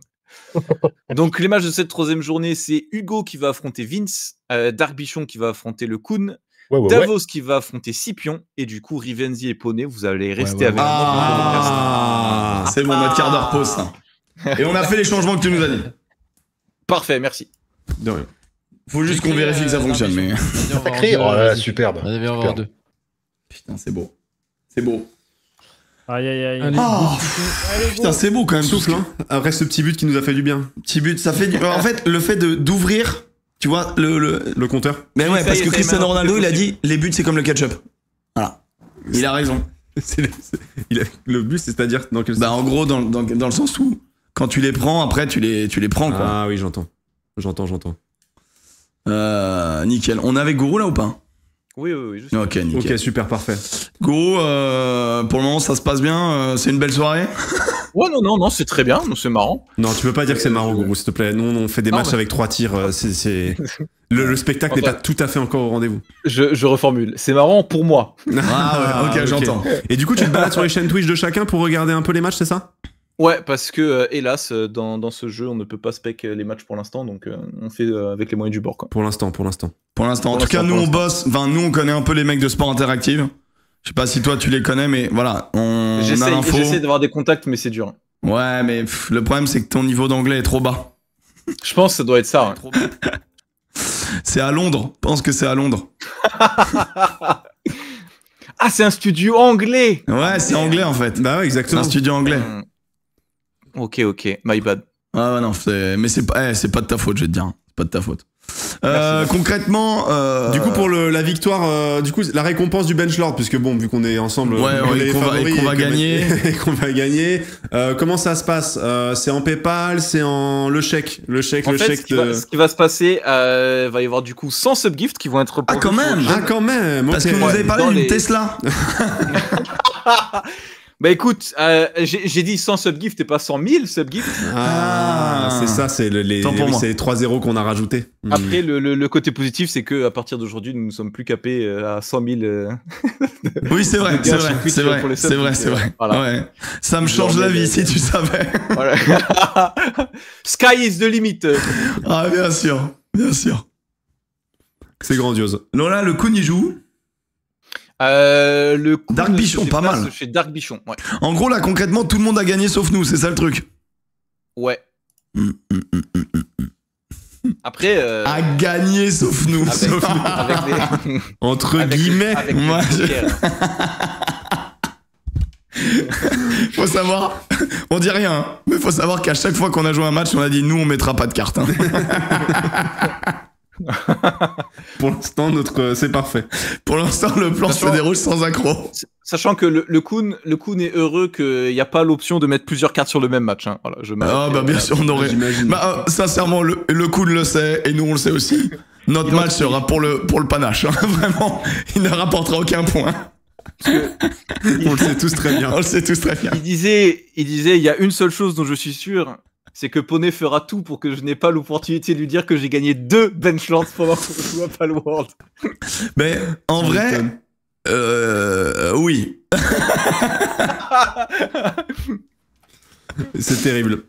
Donc les matchs de cette troisième journée, c'est Hugo qui va affronter Vince, euh, Dark Bichon qui va affronter le Kun, Ouais, ouais, ouais. Davos qui va affronter Scipion, et du coup Rivenzi et Poney, vous allez rester ouais, avec ouais. moi pour le podcast. Ah, c'est bon, notre quart d'heure pause, ça. Et on a fait les changements que tu nous as dit. Parfait, merci. De rien. Faut juste qu'on vérifie que ça fonctionne, mais. Sacré. Oh là là, superbe. On devait en avoir deux. Putain, c'est beau. C'est beau. Aïe, aïe, aïe. Allez, Oh, Allez, putain, c'est beau quand même. Souffle, hein. Après ce petit but qui nous a fait du bien. Petit but, ça fait du. En fait, le fait de d'ouvrir, tu vois, le. le... Le compteur. Mais ouais, Ça y parce est, que ça y est, Cristiano maintenant, Ronaldo, c'est il a possible. dit les buts, c'est comme le ketchup. Voilà. Il a raison. C'est le, c'est- il a- le but, c'est-à-dire dans quel Bah, sens? en gros, dans, dans, dans le sens où, quand tu les prends, après, tu les, tu les prends, quoi. Ah oui, j'entends. J'entends, j'entends. Euh, nickel. On est avec Gourou là ou pas? Oui, oui, oui. Je sais. Ok, nickel. Ok, super, parfait. Gourou, euh, pour le moment ça se passe bien, euh, c'est une belle soirée. Ouais, non, non, non, c'est très bien, c'est marrant. Non, tu peux pas dire que c'est marrant, Gourou, s'il te plaît. Nous, on fait des Non, matchs mais- avec trois tirs. euh, C'est, c'est... Le, le spectacle n'est Enfin- pas tout à fait encore au rendez-vous. Je, je reformule. C'est marrant pour moi. Ah ouais, ok, j'entends. Et du coup, tu te balades sur les chaînes Twitch de chacun pour regarder un peu les matchs, c'est ça? Ouais, parce que, euh, hélas, euh, dans, dans ce jeu, on ne peut pas spec euh, les matchs pour l'instant, donc euh, on fait euh, avec les moyens du bord, quoi. Pour l'instant, pour l'instant. Pour l'instant. En Pour tout cas, l'instant, nous pour on bosse. Enfin, nous on connaît un peu les mecs de Sport Interactive. Je sais pas si toi tu les connais, mais voilà, on, on a J'essaie l'info. j'essaie d'avoir des contacts, mais c'est dur. Ouais, mais pff, le problème c'est que ton niveau d'anglais est trop bas. Je pense que ça doit être ça. Ouais. C'est à Londres. Je pense que c'est à Londres. Ah, c'est un studio anglais. Ouais, c'est anglais en fait. Bah ouais, C'est exactement. un studio anglais. Hum. Ok, ok, my bad. Ah ouais, non, c'est- mais c'est pas, eh, c'est pas de ta faute, je vais te dire. C'est pas de ta faute. Euh, concrètement, euh, Du coup, pour le, la victoire, euh, du coup, la récompense du bench lord, puisque bon, vu qu'on est ensemble, Ouais, on ouais, est et qu'on va- favoris et qu'on va que- gagner. et qu'on va gagner. Euh, comment ça se passe? Euh, C'est en PayPal, c'est en le chèque, le chèque, En le fait, chèque. ce qui, de- va, ce qui va se passer, euh, va y avoir du coup cent subgifts qui vont être. Ah, quand même. Ah, quand même. parce ok. que vous Ouais, avez parlé dans d'une les- Tesla. Bah écoute, euh, j'ai j'ai dit cent subgifts et pas cent mille subgifts. Ah, Ah. c'est ça, c'est le- les, Tant pour oui, moi. c'est les trois zéros qu'on a rajoutés. Hmm. Après, le, le, le côté positif, c'est que à partir d'aujourd'hui, nous ne sommes plus capés euh, à cent mille. euh, Oui, c'est vrai, Le c'est gars vrai, sur Twitch c'est vrai, pour les c'est subs, vrai, donc, c'est euh, vrai. voilà. Ouais. Ça me change la vie si tu savais. Voilà. Sky is the limit. Ah, bien sûr, bien sûr. C'est grandiose. Lola, le Kun, il joue. Euh, le coup Dark ne se Bichon, pas déplace mal. Chez Dark Bichon, ouais. En gros, là, concrètement, tout le monde a gagné sauf nous, c'est ça le truc. Ouais. Hum, hum, hum, hum, hum. Après. Euh, A gagné sauf nous. avec, Sauf nous. avec les. Entre avec- guillemets. avec les Moi, je- jokers. Faut savoir, on dit rien, hein, mais faut savoir qu'à chaque fois qu'on a joué un match, on a dit nous on mettra pas de carte. hein. Pour l'instant, notre, euh, c'est parfait. Pour l'instant, le plan se Sachant- déroule sans accro. Sachant que le, le Kun, le Kun est heureux qu'il n'y a pas l'option de mettre plusieurs cartes sur le même match. Hein. Voilà, je m'arrête. Ah bah bien sûr, on aurait. J'imagine. Bah, euh, sincèrement, le, le Kun le sait et nous on le sait aussi. Notre Il en- match sera pour le pour le panache. hein. Vraiment, il ne rapportera aucun point. On le sait tous très bien. On le sait tous très bien. Il disait, il disait, il y a une seule chose dont je suis sûr, c'est que Poney fera tout pour que je n'ai pas l'opportunité de lui dire que j'ai gagné deux benchlands pendant qu'on joue à Palworld. Mais en Tu vrai, m'étonnes. euh, oui. C'est terrible.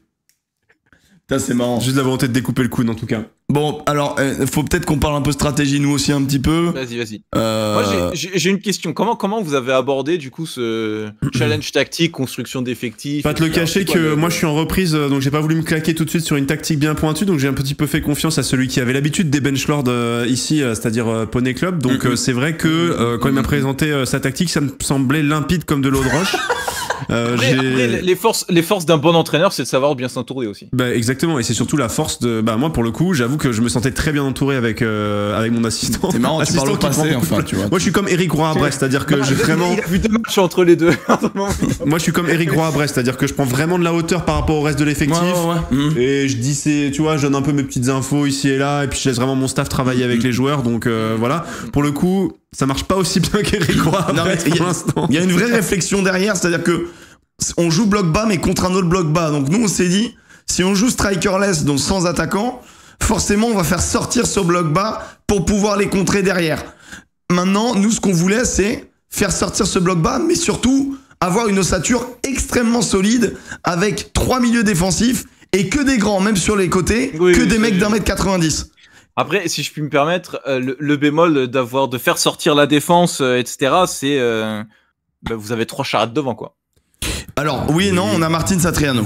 Ça c'est marrant. Juste la volonté de découper le coude, en tout cas. Bon, alors, euh, faut peut-être qu'on parle un peu stratégie nous aussi un petit peu. Vas-y, vas-y. Euh, Moi, j'ai- j'ai j'ai une question. Comment, comment vous avez abordé, du coup, ce challenge tactique, construction d'effectifs Pas te le et cetera? cacher C'est quoi que le- moi je suis en reprise, euh, donc j'ai pas voulu me claquer tout de suite sur une tactique bien pointue, donc j'ai un petit peu fait confiance à celui qui avait l'habitude des benchlords euh, ici, euh, c'est-à-dire euh, Poney Club. Donc Mhm. euh, c'est vrai que euh, quand il m'a présenté euh, sa tactique, ça me semblait limpide comme de l'eau de roche. Euh, Après, j'ai- après, les forces, les forces d'un bon entraîneur, c'est de savoir bien s'entourer aussi. Bah exactement, et c'est surtout la force de. Bah moi pour le coup, j'avoue que je me sentais très bien entouré avec euh, avec mon assistant. C'est marrant, tu Assistant parles au qui prend passé, beaucoup de enfin, place. tu vois. Moi je suis comme Eric Roy à Brest, c'est-à-dire que j'ai vraiment. Il a vu deux matchs entre les deux. Moi je suis comme Eric Roy à Brest, c'est-à-dire que je prends vraiment de la hauteur par rapport au reste de l'effectif. Ouais, ouais, ouais. Mhm. Et je dis, c'est, tu vois, je donne un peu mes petites infos ici et là, et puis je laisse vraiment mon staff travailler avec les joueurs. Donc euh, voilà, pour le coup, ça marche pas aussi bien qu'Eric Roy à Non, mais Brest il y a- pour l'instant. Il y a une vraie réflexion derrière, c'est-à-dire que on joue bloc bas mais contre un autre bloc bas. Donc nous on s'est dit, si on joue strikerless, donc sans attaquant, forcément on va faire sortir ce bloc bas pour pouvoir les contrer derrière. Maintenant, nous ce qu'on voulait c'est faire sortir ce bloc bas, mais surtout avoir une ossature extrêmement solide avec trois milieux défensifs et que des grands, même sur les côtés, Oui, que oui, des ça, mecs j'ai- d'un mètre quatre-vingt-dix. Après, si je puis me permettre, euh, le, le bémol d'avoir de faire sortir la défense, euh, et cetera, c'est euh, bah, vous avez trois charrettes devant, quoi. Alors oui et non, on a Martin Satriano.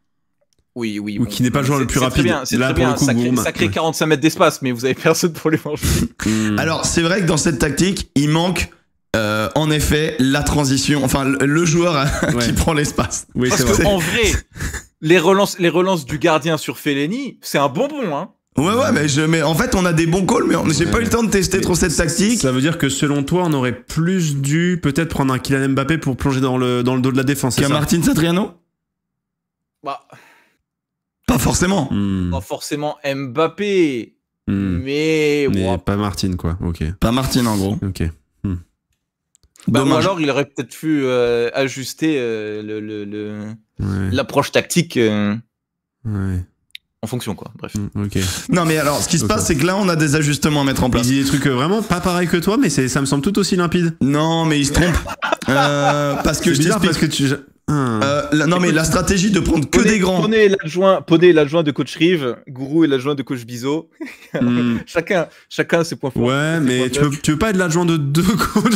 Oui, oui. Ou qui n'est pas le joueur le C'est- plus c'est rapide. très bien, c'est Là, très pour bien. le coup, ça crée, boum. ça crée Ouais. quarante-cinq mètres d'espace, mais vous avez personne pour les manger. Hmm. Alors, c'est vrai que dans cette tactique, il manque euh, en effet la transition, enfin le, le joueur qui Ouais. prend l'espace. Oui, Parce c'est vrai. que en vrai, les relances, les relances du gardien sur Fellaini, c'est un bonbon, hein. Ouais, ouais, mais, je, mais en fait, on a des bons calls, mais on- j'ai Ouais. pas eu le temps de tester Mais trop cette tactique. Ça veut dire que selon toi, on aurait plus dû peut-être prendre un Kylian Mbappé pour plonger dans le, dans le dos de la défense. c'est Qu'à ça Martin Satriano Bah, Pas forcément. Hmm. pas forcément Mbappé. Hmm. Mais, Mais bon, pas Martin, quoi. Ok. Pas Martin, en gros. Ok. Hmm. bah, ou Dommage. alors il aurait peut-être pu euh, ajuster euh, le, le, le- Ouais. l'approche tactique euh, Ouais. en fonction, quoi. Bref. Hmm, ok. Non, mais alors, ce qui se Ok. passe, c'est que là, on a des ajustements à mettre en Il place. dit des trucs euh, vraiment pas pareils que toi, mais c'est, ça me semble tout aussi limpide. Non, mais il se trompe. Euh, parce que C'est je bizarre t'explique. parce que tu. Ah. Euh, la- non, mais la stratégie de prendre que Poney- des grands. Poney est l'adjoint, Poney est l'adjoint de coach Rive, Gourou est l'adjoint de coach Bizot. Hmm. chacun, chacun a ses points forts. Ouais, ses mais points tu peux, faibles. tu veux pas être l'adjoint de deux coachs.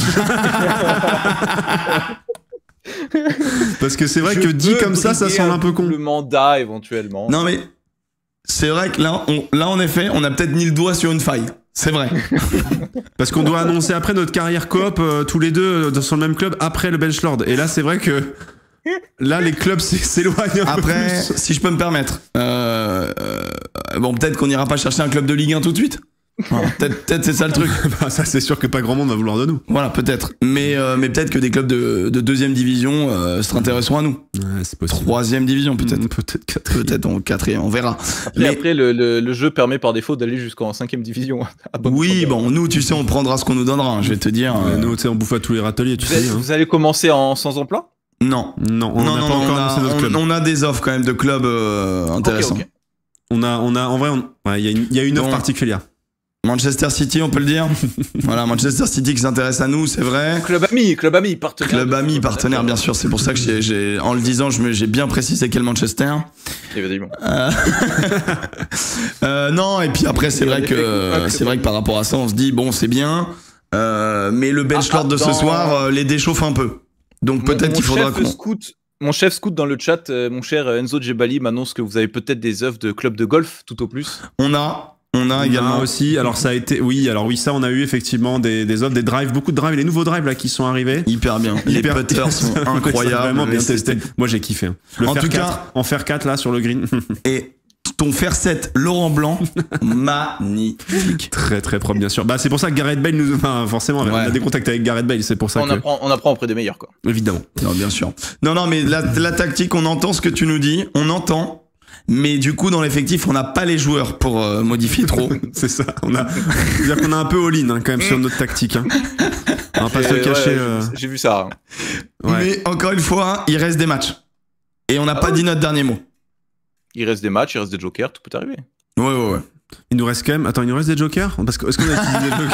Parce que c'est vrai Je que dit peux comme ça, ça briguer semble un peu Le con. mandat, éventuellement. Non, mais c'est vrai que là, on, là, en effet, on a peut-être mis le doigt sur une faille. C'est vrai. Parce qu'on doit annoncer après notre carrière coop euh, tous les deux euh, sur le même club après le Benchlord. Et là, c'est vrai que là, les clubs s- s'éloignent un Après, peu plus. si je peux me permettre, euh, euh, bon, peut-être qu'on n'ira pas chercher un club de Ligue un tout de suite. Voilà, peut-être, peut-être c'est ça le truc. Bah, ça, c'est sûr que pas grand monde va vouloir de nous. Voilà, peut-être. Mais, euh, mais peut-être que des clubs de, de deuxième division euh, se intéresseront à nous. Ouais, c'est possible. Troisième division, peut-être. Hmm, Peut-être quatrième. Peut-être en quatrième, on verra. Et Mais- après, le, le, le jeu permet par défaut d'aller jusqu'en cinquième division. à bonne Oui, profondeur. bon, nous, tu sais, on prendra ce qu'on nous donnera. Je vais te dire. Ouais, euh, nous, tu sais, on bouffe à tous les râteliers, tu Vous, sais. allez, hein. vous allez commencer en sans emploi. Non. Non, on non, n'a non, pas non, encore on, annoncé a, notre on- club. on a des offres quand même de clubs euh, intéressants. Ok, ok. On a, on a, en vrai, on- ouais, il y a une, il y a une offre Bon. particulière. Manchester City, on peut le dire. Voilà, Manchester City qui s'intéresse à nous, c'est vrai. Club ami, club ami, partenaire. Club de- ami, partenaire, bien sûr. C'est pour ça que j'ai, j'ai- en le disant, je me- j'ai bien précisé quel Manchester. Évidemment. Euh, euh, non, et puis après, c'est vrai que c'est vrai que par rapport à ça, on se dit bon, c'est bien, euh, mais le bench Ah, lord de ce dans- soir euh, les déchauffe un peu. Donc Mon- peut-être mon qu'il faudra chef qu'on. scout, mon chef scout dans le chat, euh, mon cher Enzo Djebali, m'annonce que vous avez peut-être des œuvres de club de golf, tout au plus. On a, on a On également a aussi, alors ça a été, oui, alors oui, ça, on a eu effectivement des, des offres, des drives, beaucoup de drives, les nouveaux drives là qui sont arrivés. hyper bien. Les Hyper- putters sont Ouais, ça a incroyables. Vraiment bien Les- testé. Moi, j'ai kiffé. hein. Le En fer tout quatre, cas- en fer quatre là sur le green. Et ton fer sept Laurent Blanc, magnifique. Très très propre, bien sûr. Bah, c'est pour ça que Gareth Bale nous, enfin, forcément, on Ouais. a des contacts avec Gareth Bale, c'est pour ça On que, apprend, on apprend auprès des meilleurs, quoi. évidemment. Non, bien sûr. Non, non, mais la, la tactique, on entend ce que tu nous dis, on entend. Mais du coup, dans l'effectif, on n'a pas les joueurs pour euh, modifier trop. C'est ça. On a, c'est-à-dire qu'on a un peu all-in hein, quand même sur notre tactique. Hein. On va pas se le Et, cacher. ouais, euh, j'ai- J'ai vu ça. hein. ouais. Mais encore une fois, il reste des matchs. Et on n'a pas dit notre dernier mot. Il reste des matchs, il reste des jokers, tout peut arriver. Ouais, ouais, ouais. Il nous reste quand même. Attends, il nous reste des jokers Parce que est-ce qu'on a utilisé des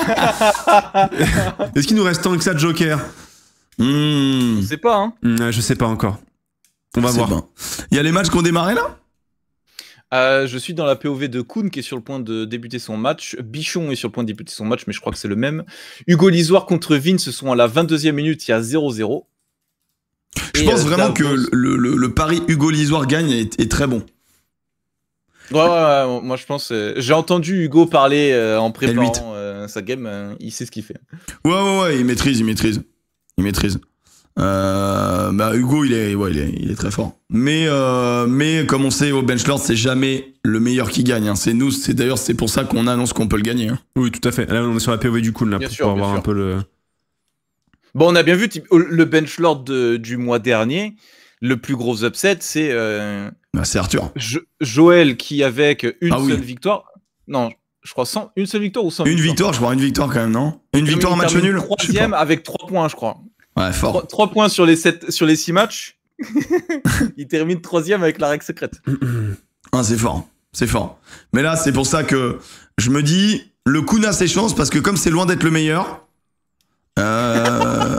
jokers Est-ce qu'il nous reste tant que ça de jokers Mmh, Je sais pas, hein. Hmm, Je sais pas encore. On va c'est voir. bon. Il y a les matchs qui ont démarré là Euh, je suis dans la P O V de Kuhn qui est sur le point de débuter son match. Bichon est sur le point de débuter son match, mais je crois que c'est le même. Hugo Lisoire contre Vince, ce sont à la vingt-deuxième minute, il y a zéro zéro. Je Et, pense euh, vraiment Davos- que le, le, le pari Hugo Lisoire gagne est, est très bon. Ouais, ouais, ouais, moi je pense. euh, J'ai entendu Hugo parler euh, en L huit. préparant euh, sa game, euh, il sait ce qu'il fait. Ouais, ouais, ouais, il maîtrise, il maîtrise. Il maîtrise. Euh, bah, Hugo, il est, ouais, il est, il est très fort. Mais, euh, mais comme on sait, au Benchlord, c'est jamais le meilleur qui gagne. hein. C'est nous, c'est d'ailleurs, c'est pour ça qu'on annonce qu'on peut le gagner. hein. Oui, tout à fait. Là, on est sur la P O V du Kuhn là Bien pour sûr, pouvoir bien voir un sûr. peu le. Bon, on a bien vu typ- le benchlord de- du mois dernier. Le plus gros upset, c'est euh, Bah, c'est Arthur. Jo- Joël qui, avec une Ah oui. seule victoire. Non, je crois sans, une seule victoire ou sans Une victoire, je crois, une victoire quand même, non Une Il victoire, un match termine nul Je sais Troisième pas. avec trois points, je crois. Ouais, fort. Trois, trois points sur les, sept, sur les six matchs. Il termine troisième avec la règle secrète. Ah, c'est fort. C'est fort. Mais là, c'est pour ça que je me dis, le Kuhn a ses chances parce que comme c'est loin d'être le meilleur. Euh...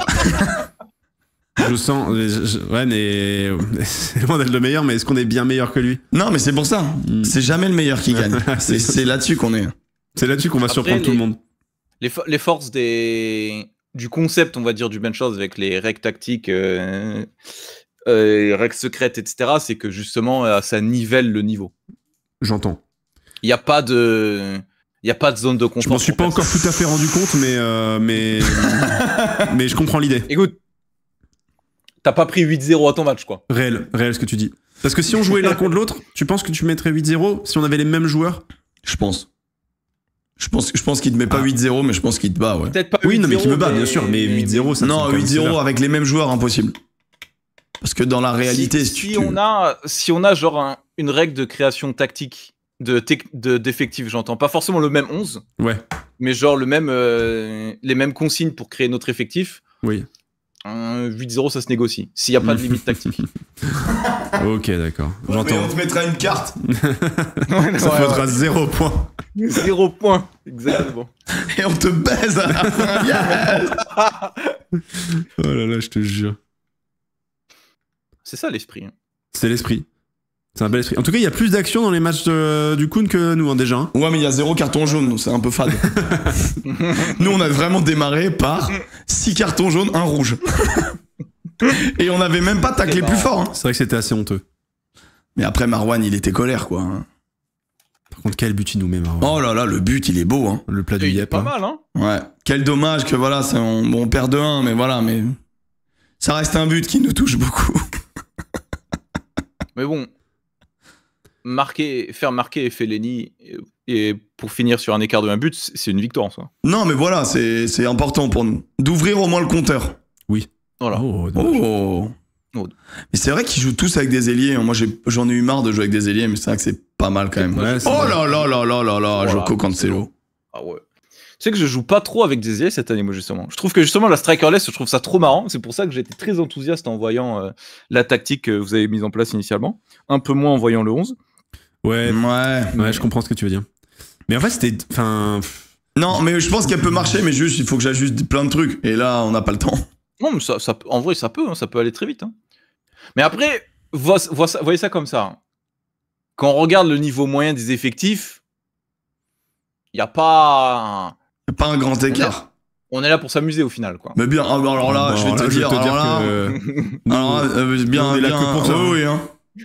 Je sens. je- je- ouais, mais. C'est loin d'être le meilleur, mais est-ce qu'on est bien meilleur que lui non, mais c'est pour ça. Mm. C'est jamais le meilleur qui gagne. C'est c'est là-dessus qu'on est. C'est là-dessus qu'on va Après, surprendre tout les- le monde. Les, fo- les forces des, du concept, on va dire, du benchers avec les règles tactiques, euh, euh, règles secrètes, et cetera, c'est que justement, euh, ça nivelle le niveau. J'entends. Il n'y a pas de. Il n'y a pas de zone de confort. Je m'en suis pour pas encore personne. tout à fait rendu compte, mais euh, mais mais je comprends l'idée. Écoute, t'as pas pris huit zéro à ton match, quoi. Réel, réel ce que tu dis. Parce que si on jouait l'un contre l'autre, tu penses que tu mettrais huit zéro si on avait les mêmes joueurs? Je pense. Je pense, je pense qu'il te met pas Ah. huit zéro, mais je pense qu'il te bat, ouais. Peut-être pas Oui, non, mais huit zéro, qui me bat, bien sûr, mais huit zéro, ça me semble Non, quand même huit zéro sévère. avec les mêmes joueurs, impossible. Parce que dans la réalité, si, si, si tu- on a, si on a genre un- une règle de création tactique de tec- de- d'effectifs, j'entends. Pas forcément le même onze, Ouais, mais genre le même, euh, les mêmes consignes pour créer notre effectif. oui. Un huit zéro, ça se négocie. S'il n'y a pas de limite tactique. Ok, d'accord. Mais J'entends. on te mettra une carte. Ça faudra zéro point. Zéro point. Exactement. Et on te baise à la fin. Yes. Oh là là, je te jure. C'est ça l'esprit. hein. C'est l'esprit. C'est un bel esprit. En tout cas, il y a plus d'action dans les matchs de- du Kun que nous, hein, déjà. hein. Ouais, mais il y a zéro carton jaune, donc c'est un peu fade. Nous, on a vraiment démarré par six cartons jaunes, un rouge. Et on n'avait même pas taclé plus fort. hein. C'est vrai que c'était assez honteux. Mais après, Marwan, il était colère, quoi. hein. Par contre, quel but il nous met, Marwan. Oh là là, le but, il est beau. Hein. Le plat du Et il est Yep. pas hein. mal, hein. Ouais. Quel dommage que voilà, c'est- on, bon, on perd de un, mais voilà, mais ça reste un but qui nous touche beaucoup. Mais bon, marquer, faire marquer Fellaini et, et pour finir sur un écart de un but, c'est c'est une victoire en soi. Non, mais voilà, c'est c'est important pour nous. D'ouvrir au moins le compteur. Voilà. Oh, dommage. Oh. Oh. Mais c'est vrai qu'ils jouent tous avec des ailiers. Moi, j'ai- j'en ai eu marre de jouer avec des ailiers, mais c'est vrai que c'est pas mal quand même. Ouais, c'est Oh vrai. là là là là là là, Voilà, Joko Cancelo. Ah ouais. Tu sais que je joue pas trop avec des ailiers cette année, moi, justement. Je trouve que justement, la strikerless, je trouve ça trop marrant. C'est pour ça que j'étais très enthousiaste en voyant euh, la tactique que vous avez mise en place initialement. Un peu moins en voyant le onze. Ouais, Ouais. ouais, je comprends ce que tu veux dire. Mais en fait, c'était. Enfin. Non, mais je pense qu'elle peut marcher, mais juste, il faut que j'ajuste plein de trucs. Et là, on n'a pas le temps. Non, mais ça, ça, peut- en vrai, ça peut, hein, ça peut aller très vite. hein. Mais après, vois, vois ça- voyez ça comme ça. hein. Quand on regarde le niveau moyen des effectifs, il n'y a pas. C'est pas un grand écart. On est là pour s'amuser au final, quoi. Mais bien, ah, bah, alors là, Bon, je vais te là, dire, alors là, que. alors là, euh, bien, on est là bien, que pour ça, oui, hein. oui, hein.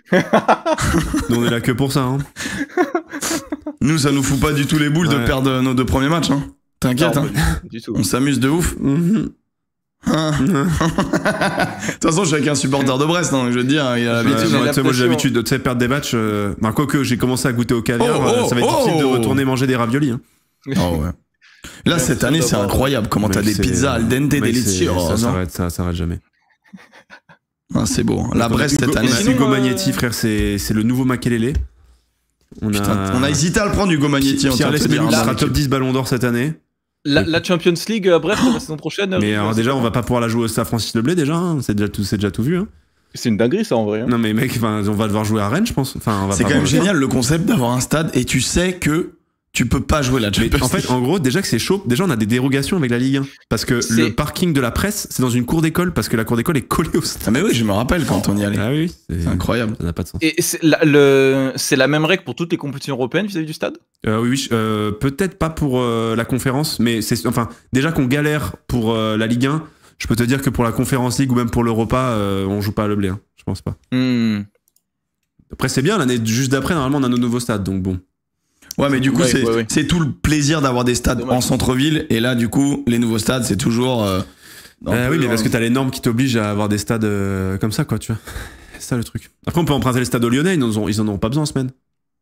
Nous, on est là que pour ça. Hein. Nous, ça nous fout pas du tout les boules de Ouais. perdre nos deux premiers matchs. Hein. T'inquiète, Non, hein. pas du- du tout. On s'amuse de ouf. Mhm. Hein. De toute façon, je suis avec un supporter de Brest, hein, je veux te dire, il a Ouais, l'habitude. moi, j'ai tu sais, moi, j'ai l'impression- l'habitude de tu sais, perdre des matchs. Euh... Ben, quoique j'ai commencé à goûter au caviar, Oh, euh, oh, ça va être difficile de oh. retourner manger des raviolis. Hein. Oh, ouais. Là, cette année, c'est incroyable comment t'as Mec, des c'est- pizzas al dente mec, c'est- delicieuses. Ça hein. s'arrête, ça s'arrête jamais. Ah, c'est beau. hein. La Brest, cette Hugo, année. on a Sinon, Hugo euh, Magnetti, frère, c'est c'est le nouveau Makelele. On Putain, a, on a hésité à le prendre, Hugo Magnetti. on Pierre tient à te dire, Lesmelou qui hein, sera dans top l'équipe. dix ballon d'or cette année. La, la Champions League, euh, bref, la saison prochaine. Mais euh, alors c'est déjà, pas- on va pas pouvoir la jouer au Stade Francis Leblay déjà. hein. C'est déjà tout, c'est déjà tout vu. Hein. C'est une dinguerie, ça, en vrai. hein. Non mais mec, enfin, on va devoir jouer à Rennes, je pense. Enfin, on va C'est pas quand même avoir le génial le concept d'avoir un stade et tu sais que tu peux pas jouer la Mais Champions en fait, League. en gros, déjà que c'est chaud, déjà on a des dérogations avec la Ligue un. Parce que C'est- le parking de la presse, c'est dans une cour d'école, parce que la cour d'école est collée au Ah, stade. mais oui, je me rappelle quand on y allait. Ah oui, c'est C'est incroyable. ça n'a pas de sens. Et c'est la, le- c'est la même règle pour toutes les compétitions européennes vis-à-vis du stade. Euh, oui, oui, euh, peut-être pas pour euh, la conférence, mais c'est enfin déjà qu'on galère pour euh, la Ligue un. Je peux te dire que pour la Conférence League ou même pour l'Europa, euh, on joue pas à Leblé. Hein. Je pense pas. Hmm. Après, c'est bien, l'année juste d'après, normalement, on a nos nouveaux stades, donc bon. Ouais, mais du coup, Ouais, c'est ouais, ouais. c'est tout le plaisir d'avoir des stades Dommage. en centre-ville. Et là, du coup, les nouveaux stades, c'est toujours. euh, un Euh, peu oui, mais dans- parce que t'as les normes qui t'obligent à avoir des stades euh, comme ça, quoi, tu vois. C'est ça le truc. Après, on peut emprunter les stades au Lyonnais, ils en, ont, ils en auront pas besoin en semaine.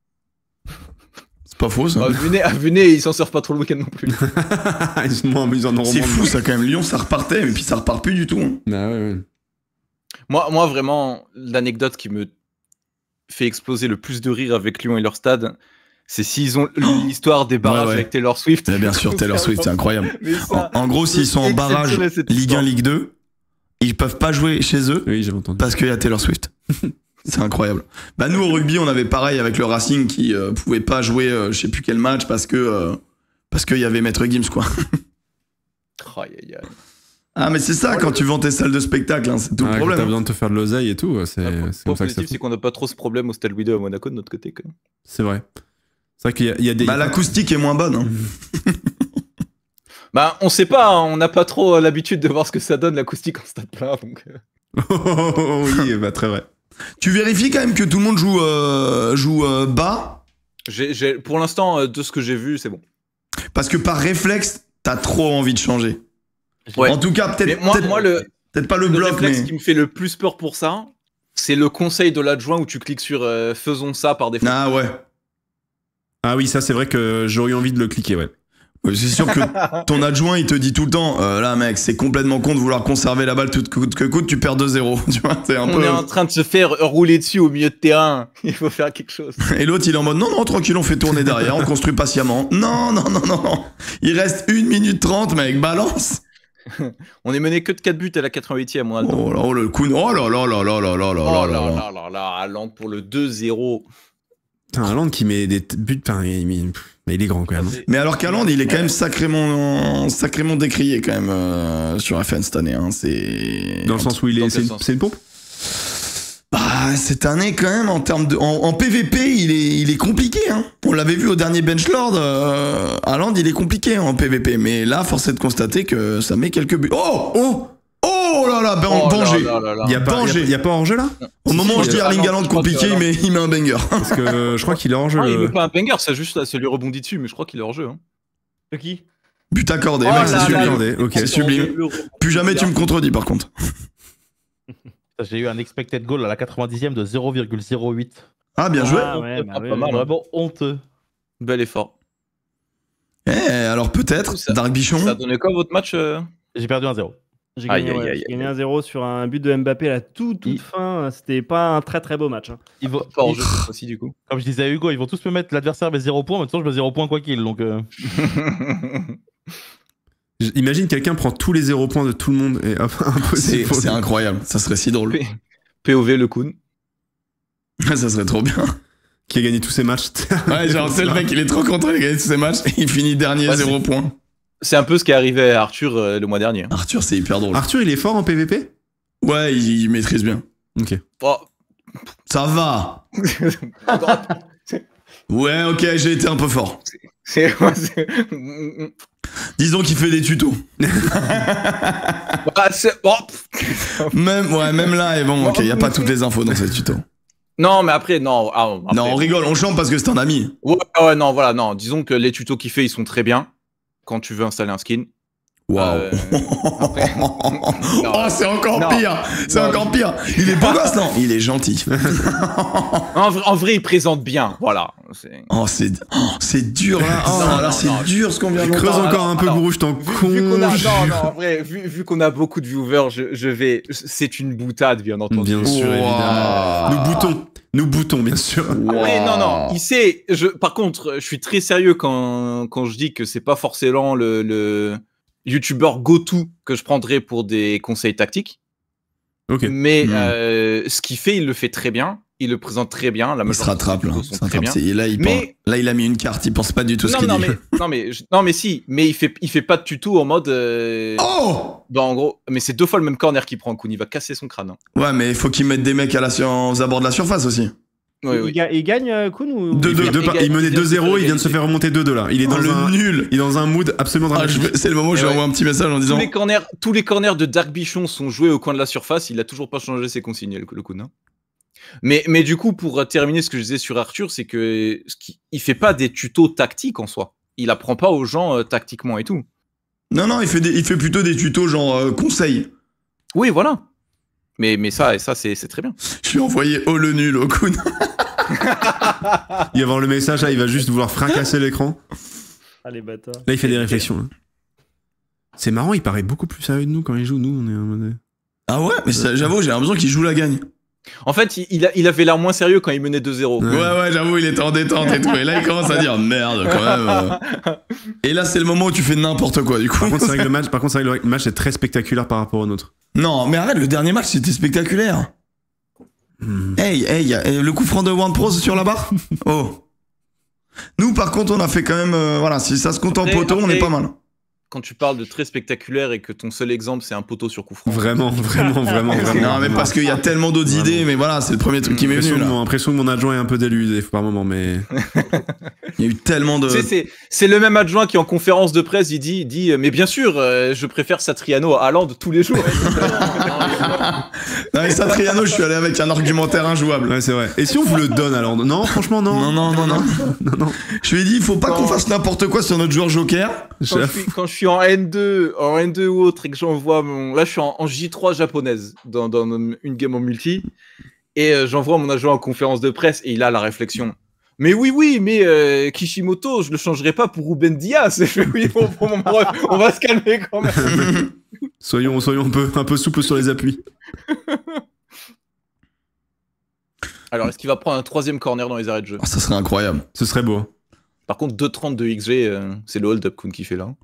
C'est pas faux, ça. Ah, venez, ah, venez, ils s'en servent pas trop le week-end non plus. ils, en- ils en auront C'est moins fou, besoin. ça, quand même. Lyon, ça repartait, mais puis ça repart plus du tout. hein. Bah ouais, ouais. moi, moi, vraiment, l'anecdote qui me fait exploser le plus de rire avec Lyon et leur stade, c'est s'ils ont l'histoire des barrages Ouais, ouais. avec Taylor Swift. Mais bien sûr, Taylor Swift, c'est incroyable. Mais En, ça, en gros, s'ils sont en c'est barrage exceptionnel, cette Ligue un, histoire. Ligue deux, ils peuvent pas jouer chez eux Oui, j'avais entendu. parce qu'il y a Taylor Swift. C'est incroyable. Bah nous au rugby, on avait pareil avec le Racing qui euh, pouvait pas jouer euh, je sais plus quel match parce que euh, parce qu'il y avait Maître Gims quoi. Aïe, aïe, aïe. Ah mais c'est ça quand tu vends tes salles de spectacle, hein, c'est tout Ouais, le quand problème. t'as besoin de te faire de l'oseille et tout, c'est Ah, c'est point comme ça que ça positif, c'est fait. qu'on n'a pas trop ce problème au Stade Louis deux à Monaco de notre côté. Quand même. C'est vrai. C'est vrai qu'il y, a- il y a des. Bah l'acoustique est moins bonne. Hein. Bah, on sait pas, hein, on n'a pas trop euh, l'habitude de voir ce que ça donne l'acoustique en stade plein. Donc, euh. Oh, oui, bah très vrai. Tu vérifies quand même que tout le monde joue euh, joue euh, bas j'ai, j'ai- pour l'instant, euh, de ce que j'ai vu, c'est bon. parce que par réflexe, t'as trop envie de changer. Ouais. En tout cas, Mais peut-être moi, peut-être moi le, peut-être pas le, le bloc réflexe mais qui me fait le plus peur pour ça, c'est le conseil de l'adjoint où tu cliques sur euh, faisons ça par défaut. ah ouais. Ah oui, ça c'est vrai que j'aurais eu envie de le cliquer, ouais. C'est sûr que ton adjoint, il te dit tout le temps, euh, là mec, c'est complètement con de vouloir conserver la balle tout coûte que coûte, tu perds deux zéro. Tu vois, c'est un On peu... est en train de se faire rouler dessus au milieu de terrain. Il faut faire quelque chose. Et l'autre, il est en mode, non, non, tranquille, on fait tourner derrière, on construit patiemment. Non, non, non, non, non. Il reste une minute trente, mec, balance. On est mené que de quatre buts à la quatre-vingt-huitième. Moi, Oh là, oh le coup, oh là là là là là là là oh là là là. là là là, Haaland pour le deux zéro. Putain, Haaland qui met des t- buts, enfin, il, il- mais il est grand quand même. Mais alors qu'Haaland, il est quand même sacrément, sacrément décrié quand même euh, sur F N cette année. Hein. C'est Dans le sens où il Dans est, quel c'est une, sens c'est une pompe. bah, cette année quand même en termes de, en, en P V P, il est, il est compliqué. Hein. On l'avait vu au dernier Benchlord. Euh, Haaland, il est compliqué en P V P. Mais là, force est de constater que ça met quelques buts. Oh, oh, oh là là, ben, Oh là danger. là là là. Il y a pas, Danger. il y a, il y a pas hors-jeu là. Au moment où je dis Ah non, Erling Haaland je crois que compliqué, Haaland- mais il met un banger. Parce que je crois qu'il est hors-jeu. Ah, il le- met pas un banger, ça juste ça lui rebondit dessus, mais je crois qu'il est hors jeu. Hein. De qui? But accordé, Oh mec, là c'est là, sublime. Accordé, ok. C'est sublime. Le- le- Plus jamais tu me contredis par contre. J'ai eu un expected goal à la quatre-vingt-dixième de zéro virgule zéro huit. Ah, bien joué. Ah, ouais, bah Pas oui, mal, oui. hein. Vraiment honteux. Bel effort. Eh, alors peut-être, Ça- Dark Bichon. Ça a donné quoi votre match euh J'ai perdu un zéro. J'ai Aïe, gagné, aïe, ouais, aïe, j'ai aïe. gagné un zéro sur un but de Mbappé à la toute, toute Il- fin. C'était pas un très très beau match. hein. Ils vont- Pas hors ils- jeu cette fois-ci du coup. Comme je disais à Hugo, ils vont tous me mettre l'adversaire met zéro point, mais de toute façon je mets zéro point quoi qu'il. Donc euh, J- Imagine quelqu'un prend tous les zéro points de tout le monde et hop, C'est impossible. pour c'est lui. incroyable, ça serait si drôle. P O V le Kun. Ça serait trop bien. Qui a gagné tous ses matchs. Ouais, genre, c'est le mec, il est trop content, il a gagné tous ses matchs, et il finit dernier, Ouais, zéro point. C'est un peu ce qui est arrivé à Arthur euh, le mois dernier. Arthur, c'est hyper drôle. Arthur, il est fort en P V P. Ouais, il, il maîtrise bien. Ok. Oh. Ça va. Ouais, ok, j'ai été un peu fort. C'est- ouais, c'est- Disons qu'il fait des tutos. Ah, c'est- oh. Même, ouais, même là, et bon, ok, y a pas toutes les infos dans ces tutos. Non, mais après, non. ah, après- Non, on rigole, on chante parce que c'est un ami. Ouais, ouais, non, voilà, non. Disons que les tutos qu'il fait, ils sont très bien quand tu veux installer un skin. Waouh. Euh, après- Oh, c'est encore Non. pire. C'est Non. encore pire. Il est beau gosse, non? Il est gentil. En, vrai- en vrai, il présente bien, voilà. C'est- Oh, c'est oh, c'est dur là. Oh Non, là là, non, c'est non. dur ce qu'on vient de Creuse voir. encore alors, un peu, alors, Gourou, je t'en Vu, vu qu'on a, conjure. non, non, en vrai, vu, vu qu'on a beaucoup de viewers, je, je vais. C'est une boutade, bien entendu. Bien sûr, Wow. évidemment. Nous boutons. Nous boutons, bien sûr. Après, non, non, il sait. Je, par contre, je suis très sérieux quand, quand je dis que c'est pas forcément le, le YouTuber go-to que je prendrais pour des conseils tactiques. Ok. Mais Hmm. euh, ce qu'il fait, il le fait très bien. Il le présente très bien. La Il se majorité rattrape des là. vidéos Il sont se très rattrape. bien. C'est- Là, il Mais- pense- là, il a mis une carte. Il pense pas du tout ce Non, qu'il non, dit. mais, non, mais, je- non, mais si. Mais il fait, il fait pas de tuto en mode. euh, Oh bah, en gros, mais c'est deux fois le même corner qu'il prend, Kun. Il va casser son crâne. hein. Ouais, mais il faut qu'il mette des mecs à la sur- aux abords de la surface aussi. Oui, il, oui. ga- il gagne euh, Kun ou Deux, Il, deux. fait deux il par- gagne- il menait il vient de deux zéro, se il vient de se faire faire remonter deux deux là. Il est Oh, dans le un, nul. il est dans un mood absolument Ah, je dramatique. vais- C'est le moment où Et je vais ouais. envoyer un petit message en disant Tous les corners, tous les corners de Dark Bichon sont joués au coin de la surface. Il a toujours pas changé ses consignes, le, le Kun. hein. Mais, mais du coup, pour terminer ce que je disais sur Arthur, c'est que ce qui- il fait pas des tutos tactiques en soi. Il apprend pas aux gens euh, tactiquement et tout. Non, non, il fait, des, il fait plutôt des tutos genre euh, conseils. Oui, voilà. Mais, mais ça, et ça c'est c'est très bien. Je lui ai envoyé oh le nul au Kun. Il va voir le message, là, il va juste vouloir fracasser l'écran. Ah, les bâtards. Là, il fait des réflexions. hein. C'est marrant, il paraît beaucoup plus sérieux de nous quand il joue. Nous, on est en mode. Ah ouais, mais ça- j'avoue, j'ai l'impression qu'il joue la gagne. En fait, il, il a- il avait l'air moins sérieux quand il menait deux zéro. Ouais. Ouais, ouais, j'avoue, il était en détente et tout. Et là, il commence à dire merde quand même. euh. Et là, c'est le moment où tu fais n'importe quoi du coup. Par contre, c'est vrai que le match, par contre, c'est vrai que le match est très spectaculaire par rapport au nôtre. Non, mais arrête, le dernier match c'était spectaculaire. Hmm. Hey, hey, y a- eh, le coup franc de One Pro sur la barre. Oh. Nous, par contre, on a fait quand même. euh, voilà, si ça se compte en Après- poteau, on après- est pas mal. Quand tu parles de très spectaculaire et que ton seul exemple c'est un poteau sur coup franc. Vraiment, vraiment, vraiment, vraiment. Non, mais parce qu'il y a tellement d'autres Vraiment. idées, mais voilà, c'est le premier truc qui m'est venu L'impression que là. mon- l'impression que mon adjoint est un peu délué par moment, mais. Il y a eu tellement de. Tu sais, c'est- c'est le même adjoint qui en conférence de presse il dit, il dit euh, mais bien sûr euh, je préfère Satriano à Haaland tous les jours. Non, mais Satriano, je suis allé avec un argumentaire injouable. Ouais, c'est vrai. Et si on vous le donne alors? Non, franchement, non. Non, non, non, non. non, non. Je lui ai dit, il faut pas Non. qu'on fasse n'importe quoi sur notre joueur joker. quand, je suis, quand je suis en N deux, en N deux ou autre et que j'envoie mon, là je suis en, en J trois japonaise dans, dans une game en multi et euh, j'envoie mon adjoint en conférence de presse et il a la réflexion. Mais oui, oui, mais euh, Kishimoto, je le changerai pas pour Ruben Diaz. Je fais, oui, bon, bon, bref, on va se calmer quand même. Soyons, soyons un peu, un peu souples sur les appuis. Alors, est-ce qu'il va prendre un troisième corner dans les arrêts de jeu? Oh, ça serait incroyable. Ce serait beau. Par contre, deux trente de X G, euh, c'est le hold-up Kun qui fait là.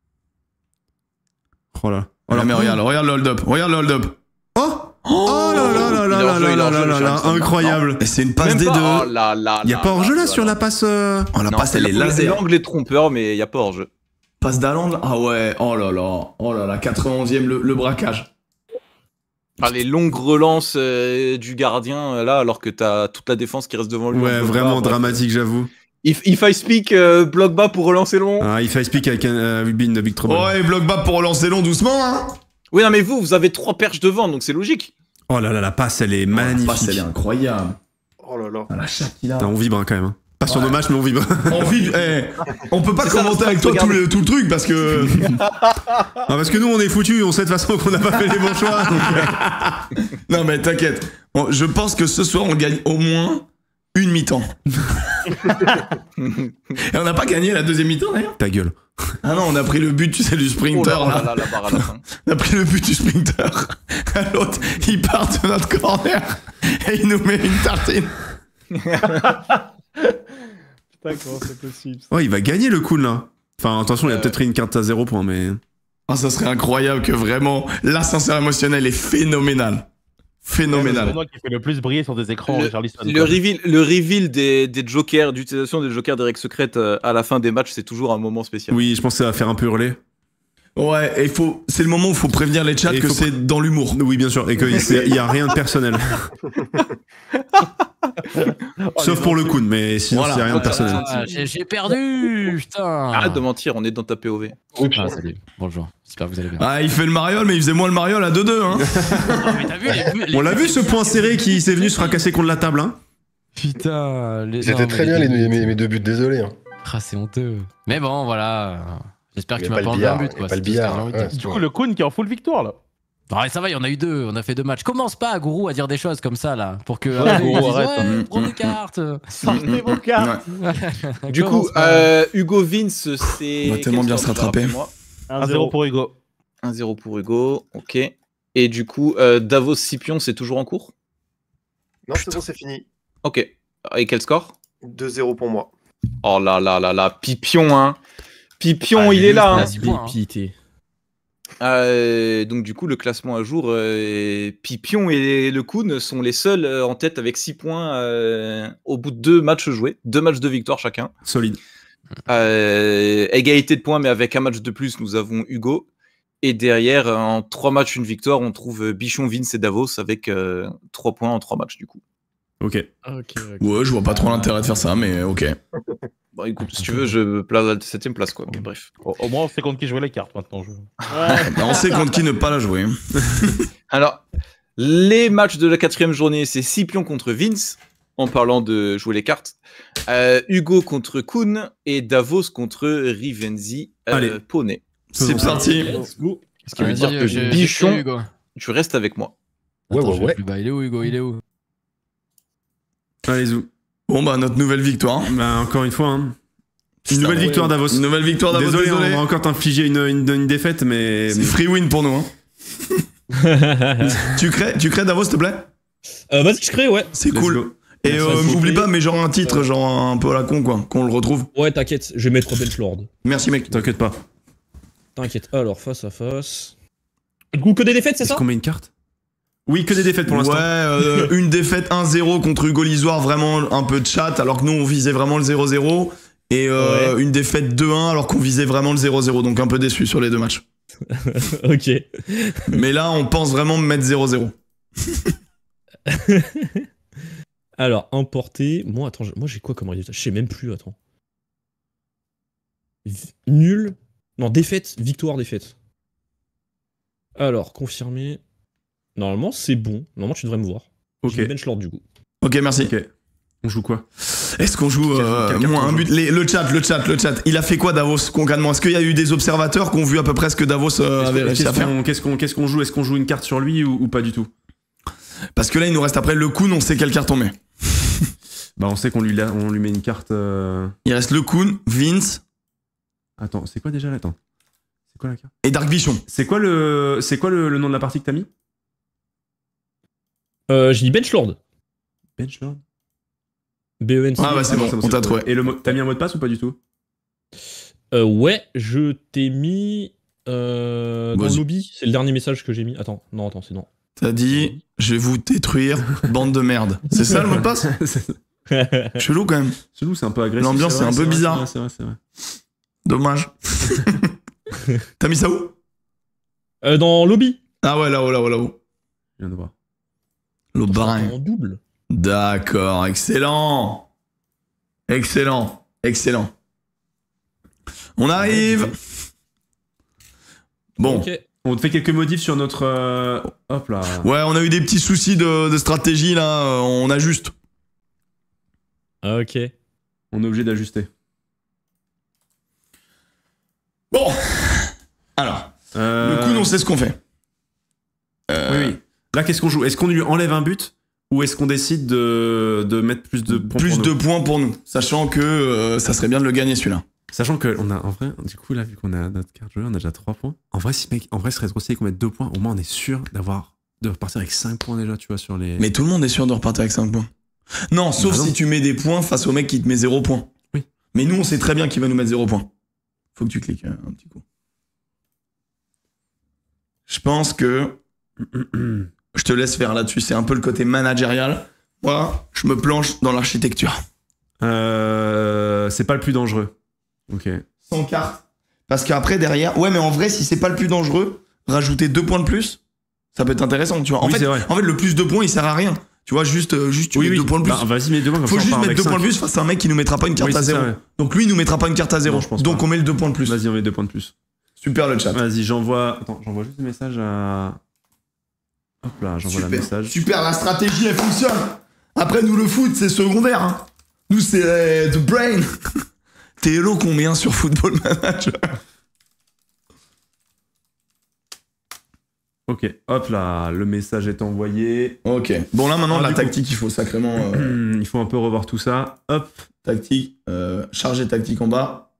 Oh là. Oh là, mais regarde, regarde le hold-up. Regarde le hold-up. Oh Oh là là là là là là là là là là, incroyable. Et c'est une passe des deux. Oh là là. Il y a pas hors-jeu là sur la passe. euh, Oh, la Non, passe, elle est laser. L'angle est trompeur, mais il n'y a pas hors-jeu. Passe d'Haaland là. Ah ouais. Oh là là. Oh là là. quatre-vingt-onzième, le, le braquage. Ah, les longues relances euh, du gardien euh, là, alors que t'as toute la défense qui reste devant lui. Ouais, vraiment dramatique, j'avoue. If, if I speak, euh, bloc bas pour relancer long. Ah, il fait speak avec un euh, Bin de Big Trouble. Oh, et bloc bas pour relancer long doucement, hein. Oui, non, mais vous, vous avez trois perches devant, donc c'est logique. Oh là là, la passe, elle est magnifique. La passe, elle est incroyable. Oh là là. Ah, la chatte qu'il a. Putain, on vibre hein, quand même. hein. Pas sur Ouais. nos matchs, mais on vibre. On vibre. Eh, on peut pas C'est ça, commenter la avec toi regarde. tout le, tout le truc parce que. Ah, parce que nous, on est foutus, on sait de toute façon qu'on n'a pas fait les bons choix. donc, euh, Non, mais t'inquiète. On- Je pense que ce soir, on gagne au moins une mi-temps. Et on n'a pas gagné la deuxième mi-temps d'ailleurs. Ta gueule. Ah non, on a pris le but, tu sais, du Oh sprinter là là. là, la barre à la fin. On a pris le but du sprinter. L'autre, il part de notre corner et il nous met une tartine. Putain, comment c'est possible? Oh, il va gagner le coup là. Enfin, attention, il a Euh. peut-être pris une carte à zéro point, mais. Ah, ça serait incroyable que vraiment l'ascenseur émotionnel est phénoménal. C'est Phénoménal. moi qui fait le plus briller sur des écrans, Le, Charlie Stone, le quoi. reveal, le reveal des, des jokers, d'utilisation des jokers des règles secrètes euh, à la fin des matchs, c'est toujours un moment spécial. Oui, je pense que ça va faire un peu hurler. Ouais, et il faut, c'est le moment où il faut prévenir les chats Et il que faut c'est dans l'humour. Oui, bien sûr, et qu'il n'y a rien de personnel. Sauf pour le Kun, mais sinon, Voilà. c'est rien de personnel. Ah, j'ai j'ai perdu, putain. Arrête de mentir, on est dans ta P O V. Ah, salut, bonjour, j'espère que vous allez bien. Ah, il fait le mariole, mais il faisait moins le mariole à deux deux, hein. Ah, mais t'as vu les, les- On l'a vu ce point serré qui s'est venu se fracasser contre la table, hein. Putain, les... non, C'était mais très bien les, les- mes, mes deux buts, désolé. Hein. Ah, c'est honteux. Mais bon, voilà. J'espère que Mais tu pas m'as le pas enlevé un billard, but, mais quoi. pas le c'est tout ce que billard, j'ai envie de ouais, dire. c'est Du tout. coup, le Kun qui est en full victoire là. Non, mais ça va, il y en a eu deux, on a fait deux matchs. Commence pas, Gourou, à dire des choses comme ça, là, pour que... Ouais, euh, Gourou, ils disent, arrête, ouais, hein. prends des cartes. Sortez vos cartes. Du coup, Commence pas. euh, Hugo Vince, c'est. On va tellement quel bien score se rattraper. déjà, rappelez-moi un zéro pour Hugo. un zéro pour Hugo, ok. Et du coup, euh, Davos Scipion, c'est toujours en cours? Non, c'est bon, c'est fini. Ok. Et quel score? deux zéro pour moi. Oh là là là là, Pipion, hein. Pipion, Ah, il est là. là, Hein. six points, hein. Pépité. Euh, donc du coup, le classement à jour, euh, Pipion et le Kun sont les seuls euh, en tête avec six points euh, au bout de deux matchs joués, deux matchs de victoire chacun. Solide. Euh, égalité de points, mais avec un match de plus, nous avons Hugo. Et derrière, en trois matchs, une victoire, on trouve Bichon, Vince et Davos avec euh, trois points en trois matchs du coup. Ok. Ok, ok. Ouais, je vois pas trop l'intérêt de faire ça, mais ok. Bon, écoute, si tu veux, je place à la septième place, quoi. Mais bref. Au, au moins, on sait contre qui jouer les cartes maintenant. Je... Ouais. Bah, on sait contre qui ne pas la jouer. Alors, les matchs de la quatrième journée, c'est Scipion contre Vince, en parlant de jouer les cartes. Euh, Hugo contre Kun et Davos contre Rivenzi euh, Allez. Poney. C'est parti. Let's go. Ce qui veut dire Vas-y, que j'ai- j'ai Bichon, fait Hugo. tu restes avec moi. Ouais, Attends, ouais, je vais ouais. plus bas. Il est où, Hugo? Il est où? Allez, Zou. Bon, bah, notre nouvelle victoire. Bah, encore une fois, hein. Une Putain, nouvelle ouais. victoire Davos. Une nouvelle victoire d'Avos, Désolé, désolé. on va encore t'infliger une, une, une défaite, mais. C'est free win pour nous, hein. Tu crées, tu crées Davos, s'il te plaît? Euh, Vas-y, je crée, ouais. C'est Let's cool. go. Et Merci, euh, s'il vous j'oublie plaît. pas, mais genre un titre, genre un peu à la con, quoi, qu'on le retrouve. Ouais, t'inquiète, je vais mettre Benchlord. Merci, mec. T'inquiète pas. T'inquiète. Alors, face à face. Du coup, que des défaites, c'est Est-ce ça? qu'on met une carte? Oui, que des défaites pour Ouais, l'instant. euh, une défaite un zéro contre Hugo Lisoire, vraiment un peu de chat, alors que nous on visait vraiment le zéro zéro. Et euh, une défaite deux un alors qu'on visait vraiment le zéro zéro, donc un peu déçu sur les deux matchs. Ok. Mais là, on pense vraiment mettre zéro zéro. Alors, importé. Moi, attends, je- moi j'ai quoi comme résultat? Je sais même plus, attends. V- Nul. Non, défaite, victoire, défaite. Alors, confirmé. Normalement, c'est bon. Normalement, tu devrais me voir. Ok. Je mets Benchlord du coup. Ok, merci. Ok. On joue quoi? Est-ce qu'on joue Quel- euh, quel moins carton un but les- Le chat, le chat, le chat. Il a fait quoi Davos concrètement? Est-ce qu'il y a eu des observateurs qui ont vu à peu près ce que Davos euh, avait réussi à Qu'est-ce faire? qu'on qu'est-ce qu'on- qu'est-ce qu'on joue? Est-ce qu'on joue une carte sur lui ou, ou pas du tout? Parce que là, il nous reste après le Kun, on sait quelle carte on met. Bah, on sait qu'on lui, la- on lui met une carte. euh, Il reste Le Kun, Vince Attends, c'est quoi déjà là? Attends. C'est quoi la carte? et Dark Vision. C'est quoi le, c'est quoi le, le nom de la partie que t'as mis? Euh, J'ai dit Benchlord. Benchlord. B E N C. Ah bah c'est bon, on t'a trouvé. Et le, mo- t'as mis un mot de passe ou pas du tout? Euh, ouais, je t'ai mis euh, dans le Vas-y. lobby. C'est le dernier message que j'ai mis. Attends, non, attends, c'est non. T'as dit, je vais vous détruire, bande de merde. C'est ça le mot de passe? C'est- Chelou quand même. Chelou, c'est un peu agressif. L'ambiance, c'est c'est un vrai, peu vrai, bizarre. C'est vrai, c'est vrai. Dommage. T'as mis ça où? Euh, dans lobby. Ah ouais, là-haut, là-haut, là-haut. Je viens de voir. Le barin. En double. D'accord, excellent. Excellent, excellent. On arrive. Bon. Ok. On te fait quelques modifs sur notre. euh, Hop là. Ouais, on a eu des petits soucis de, de stratégie là, euh, on ajuste. Ok. On est obligé d'ajuster. Bon. Alors, Euh, le coup, on sait ce qu'on fait. Euh, Oui, oui. Là, qu'est-ce qu'on joue? Est-ce qu'on lui enlève un but ou est-ce qu'on décide de, de mettre plus de points Plus pour de nous? points pour nous, sachant que euh, ça serait bien de le gagner celui-là. Sachant que on a en vrai, du coup là, vu qu'on a notre carte joueur, on a déjà trois points. En vrai, si mec, en vrai, ce serait trop stylé qu'on mette deux points. Au moins, on est sûr d'avoir de repartir avec cinq points déjà, tu vois, sur les. Mais tout le monde est sûr de repartir avec cinq points. Non, sauf Bah non. si tu mets des points face au mec qui te met zéro points. Oui. Mais nous, on sait très bien qu'il va nous mettre zéro points. Faut que tu cliques euh, un petit coup. Je pense que je te laisse faire là-dessus. C'est un peu le côté managérial. Moi, je me planche dans l'architecture. Euh, c'est pas le plus dangereux. Ok. Sans carte. Parce qu'après, derrière... Ouais, mais en vrai, si c'est pas le plus dangereux, rajouter deux points de plus, ça peut être intéressant, tu vois. En, Oui, fait, c'est vrai. en fait, le plus de points, il sert à rien. Tu vois, juste, euh, juste tu Oui, mets oui. deux points de plus. Bah, vas-y, mets deux points comme Faut ça. on juste part mettre avec deux cinq. points de plus face à un mec qui nous mettra pas une carte Oui, à c'est zéro. ça, ouais. Donc lui, il nous mettra pas une carte à zéro. Non, je pense Donc pas. on met le deux points de plus. Vas-y, on met deux points de plus. Super le chat. Vas-y, j'envoie. Attends, j'envoie juste le message à. Hop là, j'envoie le Super. message. Super, la stratégie, elle fonctionne. Après, nous, le foot, c'est secondaire. Hein. Nous, c'est euh, the brain. T'es hello combien sur Football Manager? Ok, hop là, le message est envoyé. Ok. Bon, là, maintenant, Ah, la du coup- tactique, il faut sacrément... euh, Il faut un peu revoir tout ça. Hop, tactique. Euh, chargé tactique en bas.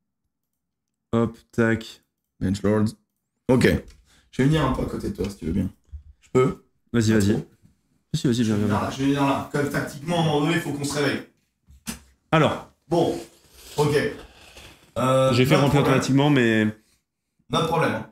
hop, tac. Bench Lords. Ok. Je vais venir un peu à côté de toi, si tu veux bien. Je peux? Vas-y, Pas vas-y. trop. Vas-y, vas-y, viens, viens, viens. Là, je vais venir là. Comme tactiquement, à un moment donné, il faut qu'on se réveille. Alors, Bon. Ok. Euh, j'ai fait notre remplir problème- automatiquement, mais. Notre problème. hein.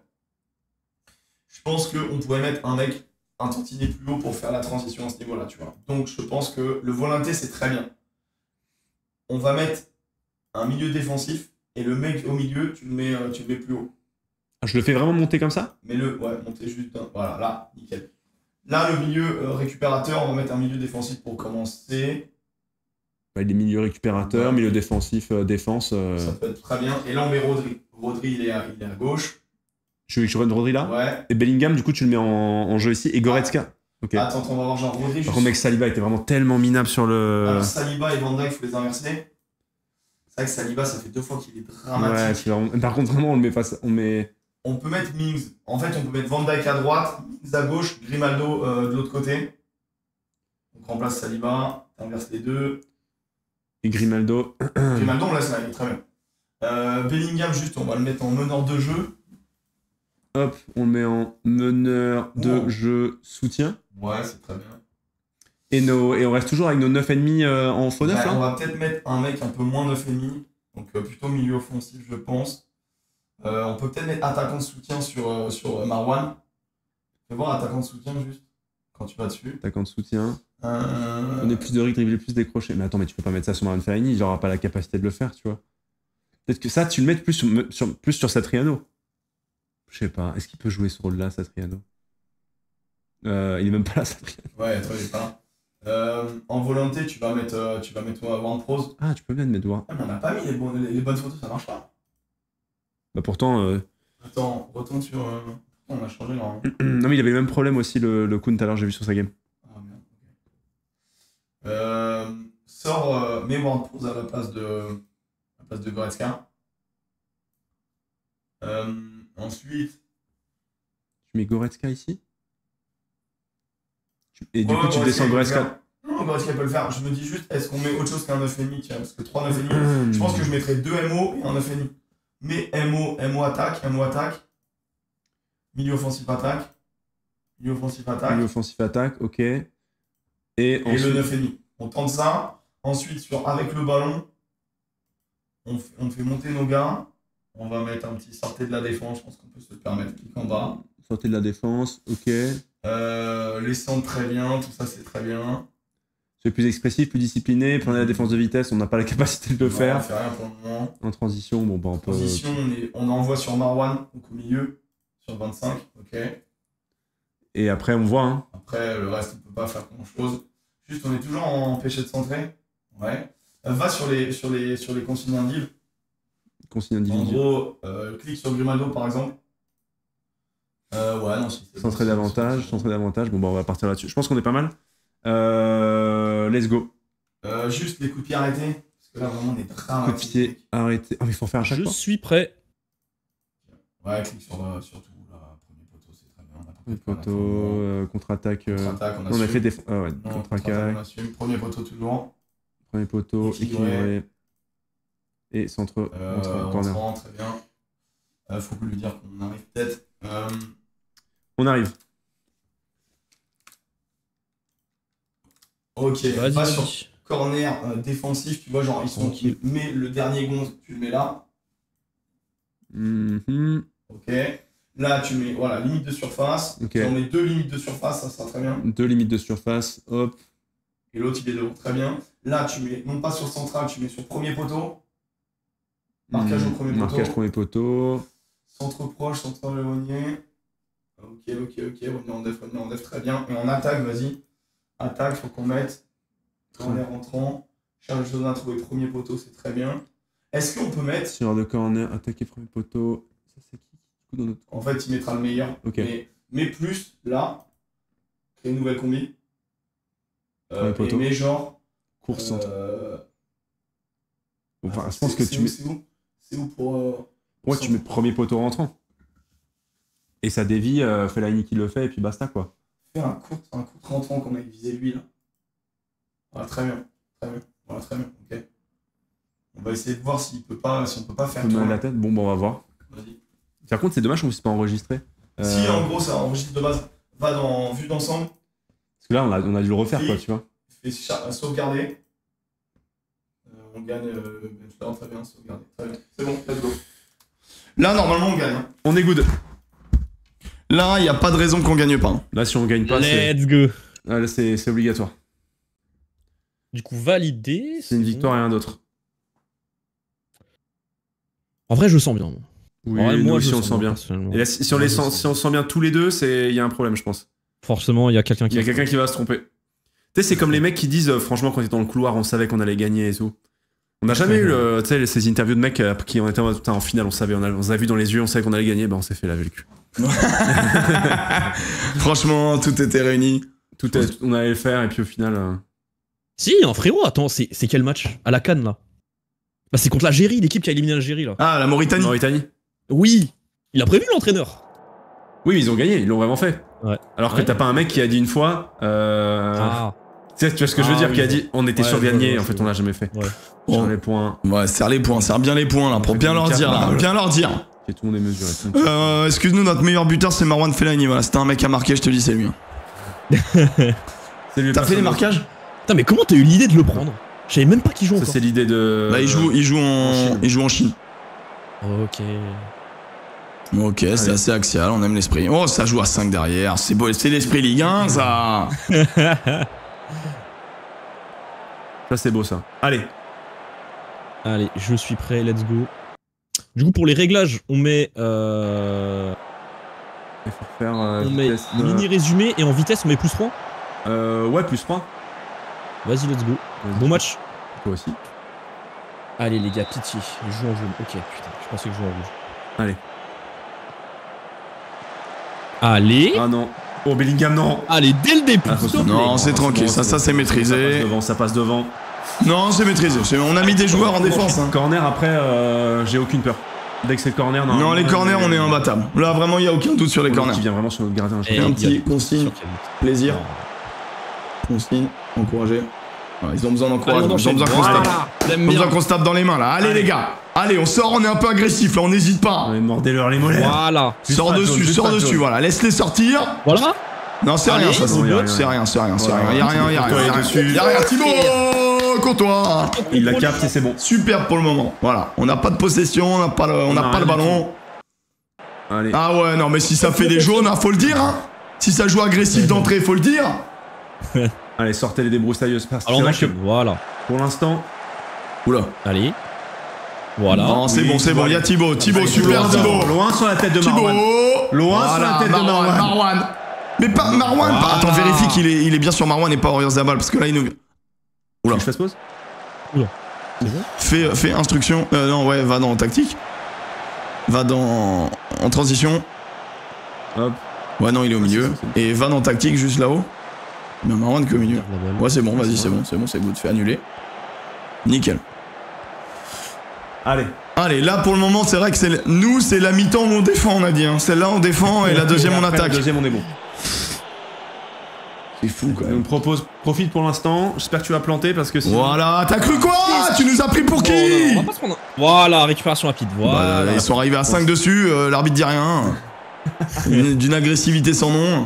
Je pense qu'on pourrait mettre un mec un tantinet plus haut pour faire la transition à ce niveau-là, tu vois. Donc je pense que le volonté, c'est très bien. On va mettre un milieu défensif et le mec au milieu, tu le mets, euh, tu le mets plus haut. Je le fais vraiment monter comme ça? Mais le, ouais, monter juste d'un. Voilà, là, nickel. Là, le milieu euh, récupérateur, on va mettre un milieu défensif pour commencer. Bah, les milieux récupérateurs, Ouais. milieu défensif, euh, défense. euh, Ça peut être très bien. Et là, on met Rodri. Rodri, il est à, il est à gauche. Je je run Rodri là. Ouais. Et Bellingham, du coup, tu le mets en, en jeu ici. Et Goretzka. Ok. Attends, on va voir genre Rodri. Par juste- contre, mec, Saliba était vraiment tellement minable sur le. Alors, Saliba et Van Dijk, il faut les inverser. C'est vrai que Saliba, ça fait deux fois qu'il est Ouais, dramatique. c'est vraiment- Par contre, vraiment, on le met face. On met. On peut mettre Mings. En fait, on peut mettre Van Dijk à droite, Mings à gauche, Grimaldo euh, de l'autre côté. Donc, remplace Saliba, inverse les deux. Et Grimaldo. Grimaldo, on laisse là, il est très bien. Euh, Bellingham, juste, on va le mettre en meneur de jeu. Hop, on le met en meneur de Oh. jeu soutien. Ouais, c'est très bien. Et, nos... et on reste toujours avec nos neuf ennemis euh, en faux neuf Ouais, on là. va peut-être mettre un mec un peu moins neuf virgule cinq. Donc, euh, plutôt milieu offensif, je pense. Euh, on peut peut-être mettre attaquant de soutien sur, euh, sur euh, Marwan. Fais voir attaquant de soutien juste quand tu vas dessus. Attaquant de soutien. Euh... Donner plus de rythme, dribbler plus, décrocher. Mais attends, mais tu peux pas mettre ça sur Marwan Fellaini, il aura pas la capacité de le faire, tu vois. Peut-être que ça, tu le mets plus sur, sur- plus sur Satriano. Je sais pas, est-ce qu'il peut jouer ce rôle-là, Satriano euh, Il est même pas là, Satriano. Ouais, toi, il est pas là. Euh, en volonté, tu vas mettre, euh, tu vas mettre euh, One Pros. Ah, tu peux bien mettre Edouard. Ah, mais on n'a pas mis les, bon- les, les bonnes photos, ça marche pas. Bah pourtant, euh... Attends, retourne sur. euh, On a changé là. hein. non mais il avait le même problème aussi, le, le Kun, tout à l'heure, j'ai vu sur sa game. Ah merde, ok. Euh, sors, euh, mets One Pros à la place de, à la place de Goretzka. Euh, ensuite. Tu mets Goretzka ici Tu- Et du Ouais, coup, tu Goretzka, descends il est Goretzka. bien. Non, Goretzka peut le faire. Je me dis juste, est-ce qu'on met autre chose qu'un neuf virgule cinq, tiens, parce que trois neuf virgule cinq, je pense que je mettrais deux M O et un neuf virgule cinq. Mais M O, M O attaque, M O attaque. Milieu offensif attaque. Milieu offensif attaque. Milieu offensif attaque, ok. Et, Et ensuite... le neuf virgule cinq. On tente ça. Ensuite, sur, avec le ballon, on, f- on fait monter nos gars. On va mettre un petit sortez de la défense. Je pense qu'on peut se le permettre. Clic en bas. Sortez de la défense, ok. Euh, les centres, très bien. Tout ça, c'est très bien. C'est plus expressif, plus discipliné. Prenez la défense de vitesse, on n'a pas la capacité de le Non, faire. On fait rien pour le moment. En transition, bon, bah, on peut. Position, on, est, on envoie sur Marwan, donc au milieu, sur vingt-cinq. Ok. Et après, on voit, hein. Après, le reste, on ne peut pas faire grand-chose. Juste, on est toujours en empêché de centrer. Ouais. Euh, va sur les, sur les, sur les consignes individuelles. Consigne En individuelle. gros, euh, clique sur Grimaldo, par exemple. Euh, ouais, non, si c'est Centrer bon, davantage, c'est- centrer davantage. Bon, bah, on va partir là-dessus. Je pense qu'on est pas mal. Euh, let's go. Euh, juste les coups de pied arrêtés. Parce que là, vraiment, on est très Coup de pied arrêté. Ah, mais il faut faire à chaque Je fois. suis prêt. Ouais, clique sur, euh, sur tout. Là, premier poteau, c'est très bien. On a pas Premier pris de poteau, temps. euh, contre-attaque. euh, Contre-attaque, on on a assume. fait des. Ah ouais, Non, contre-attaque, contre-attaque. on assume. Premier poteau, toujours. Premier poteau, Équilibré. équilibré. Et centre. Euh, contre- on corner. prend, très bien. Euh, faut lui dire qu'on arrive peut-être. Euh, On arrive. ok, Vas-y, va sur vas-y. corner euh, défensif, tu vois, genre, ils sont. Tranquille. Mais le dernier gond, tu le mets là. Mhm. Ok. Là, tu mets, voilà, limite de surface. Ok. Tu en mets deux limites de surface, ça sera très bien. Deux limites de surface. Hop. Et l'autre, il est devant, très bien. Là, tu mets, non pas sur central, tu mets sur premier poteau. Marquage au Mhm. premier Marquage poteau. premier poteau. Centre proche, centre éloigné. Ok, ok, ok, on est en def, on est en def, très bien. Et en attaque, vas-y. Attaque, faut qu'on mette. Corner rentrant. Charles Jonas a trouvé premier poteau, c'est très bien. Est-ce qu'on peut mettre. Tireur de corner, attaquer premier poteau. Ça, c'est qui du coup, dans notre... En fait, il mettra le meilleur. Ok. Mais, mais plus, là, créer une nouvelle combi. Euh, Premier et poteau. mais genre. Course centre. euh, Enfin, ah, je pense c'est- que c'est tu où, mets. C'est où, c'est où pour. euh, Ouais, tu mets premier poteau rentrant. Et ça dévie, euh, Fellaini qui le fait, et puis basta, quoi. Faire un coup, un coup de rentrant qu'on aille viser lui là. Voilà, très bien. Très bien. Voilà, très bien. Ok. On va essayer de voir s'il peut pas, si on peut pas faire Coup de main de tourner. la tête. Bon, bon, on va voir. Vas-y. Par contre, c'est dommage qu'on puisse pas enregistrer. Euh, Si en gros ça enregistre de base, va dans vue d'ensemble, Parce que là, on a, on a dû le refaire, quoi, tu vois. fais cha- sauvegarder. Euh, on gagne euh, Benchler, très bien, sauvegarder. Très bien. C'est bon, let's go. Là normalement on gagne. hein. On est good. Là il n'y a pas de raison qu'on gagne pas. hein. Là, si on gagne pas, c'est Let's go. ah, là, c'est c'est obligatoire. Du coup, validé. C'est une victoire et rien d'autre. En vrai, je sens bien. moi. Oui, En vrai, nous moi, aussi, je on sens sent bien. personnellement. Et là, si, si on Moi, les je sent, sens si on sent bien tous les deux, c'est- il y a un problème, je pense. Forcément, il y a quelqu'un qui. Il y a quelqu'un qui va se tromper. Tu sais, c'est comme les mecs qui disent, euh, franchement, quand on était dans le couloir, on savait qu'on allait gagner et tout. On n'a jamais eu le- tu sais, ces interviews de mecs euh, qui ont été en, putain, en finale, on savait, on, a, on s'est vu dans les yeux, on savait qu'on allait gagner, ben on s'est fait laver le cul. Franchement, tout était réuni. Tout est- on allait le faire et puis au final. euh, Si, un frérot, attends, c'est c'est quel match? À la Cannes, là? Bah, c'est contre l'Algérie, l'équipe qui a éliminé l'Algérie, là. Ah, la Mauritanie. Mauritanie. Oui, il a prévu l'entraîneur. Oui, ils ont gagné, ils l'ont vraiment fait. Ouais. Alors que Ouais. t'as pas un mec qui a dit une fois. Euh... Ah, Tu sais, tu vois ce que je veux Ah, dire, oui, qui a je dit on était Ouais, sûr de je vois, gagner, je en fait vois. on l'a jamais fait. ouais. Sur Bon. les points, Ouais, serre les points, serre bien les points là, pour fait bien comme leur une dire, là, carte. bien leur dire. et tout le monde est mesuré. tout le monde- Euh, excuse-nous, notre meilleur buteur c'est Marwan Fellaini, voilà, c'était un mec à marquer, je te dis, c'est lui. hein. C'est lui, T'as fait les personne marquages? Putain, mais comment t'as eu l'idée de le prendre? Je savais même pas qu'il joue d'autre. encore. Ça, c'est l'idée de. Bah, il joue, il joue en en, Chine. il joue en Chine. Ok. Ok, c'est Allez. assez axial, on aime l'esprit. Oh, ça joue à cinq derrière, c'est beau, c'est l'esprit Ligue un, ça. Ça, c'est beau ça. Allez, Allez, je suis prêt, let's go. Du coup, pour les réglages, on met, euh, il faut faire. euh, on met vitesse de- mini résumé et en vitesse, on met plus trois. Euh, ouais, plus trois. Vas-y, let's go. Bon match. Toi aussi. Allez, les gars, pitié. Je joue en jaune. Ok, putain, je pensais que je jouais en rouge. Allez. Allez. Ah non. Oh, Bellingham, non. Allez, dès le début. Ah, faut s'il te se- plaît. Non, c'est bon, tranquille, bon, ça, ça, bon, c'est bon, maîtrisé. Ça passe devant, ça passe devant. Non, c'est maîtrisé, c'est- on a mis des joueurs en défense. hein. Corner, après, euh, j'ai aucune peur. Dès que c'est corner, non. Non, les corners, on est imbattable. Là, vraiment, il n'y a aucun doute sur les corners. Qui vient vraiment sur notre gardien. Et Un il y a- petit consigne, sûr qu'il y a- plaisir. Consigne, encourager. Voilà, ils ont besoin d'encouragement. Ils ont enchaîne. besoin qu'on se tape. Voilà. Ils ont besoin qu'on se tape dans les mains là. Allez, Allez. les gars. Allez, on sort, on est un peu agressif là, on n'hésite pas. Ouais, mordez-leur les mollets. Voilà. Sors pas de dessus, jaune, juste sors pas de dessus, jaune. voilà. Laisse-les sortir. Voilà. Non, c'est Allez, rien, ça, c'est bon, y a rien. c'est rien, c'est rien, c'est Ouais, rien. Y'a rien, y'a rien, Courtois y'a est rien. dessus. Y'a rien, Thibaut, Courtois. Il la capte et c'est bon. Super pour le moment. Voilà, on n'a pas de possession, on n'a pas le, on n'a Non, pas le rien du ballon. Allez. Ah ouais, non, mais si ça fait des jaunes, hein, faut le dire. Hein. Si ça joue agressif d'entrée, faut le dire. Allez, sortez les débroussailleuses. Parce que Alors c'est on vrai que enchaîne. Voilà. pour l'instant, Oula. Allez. Voilà. Non, c'est Oui, bon, c'est bon. allez. Y'a Thibaut, Thibaut, Allez, super loin, Thibaut. Loin sur la tête de Thibaut. Marwan. Loin sur la tête de Marwan, Marwan. Marwan. Mais pas Marwan. Voilà. pas- Attends, vérifie qu'il est, il est bien sur Marwan et pas Oriol-Zabal parce que là il nous. Oula. Je fasse pause. Fais, fais instruction. Euh, non, ouais, va dans tactique. Va dans. En transition. Hop. Ouais, non, il est au milieu. Et va dans tactique juste là-haut. Mais Marwan que au milieu. La balle. Ouais, c'est bon, vas-y, c'est bon, c'est bon, c'est good. Fais annuler. Nickel. Allez. Allez, là pour le moment, c'est vrai que c'est le- nous, c'est la mi-temps où on défend, on a dit. Hein. Celle-là, on défend et la deuxième, on après, attaque. La deuxième, on est bon. C'est fou quand On me propose, profite pour l'instant. J'espère que tu vas planter parce que si. Voilà, t'as cru quoi? Tu nous as pris pour qui? Non, non, non, on va pas se prendre. Voilà, récupération rapide. Voilà. Bah, ils sont arrivés à cinq dessus, euh, l'arbitre dit rien. Une- D'une agressivité sans nom.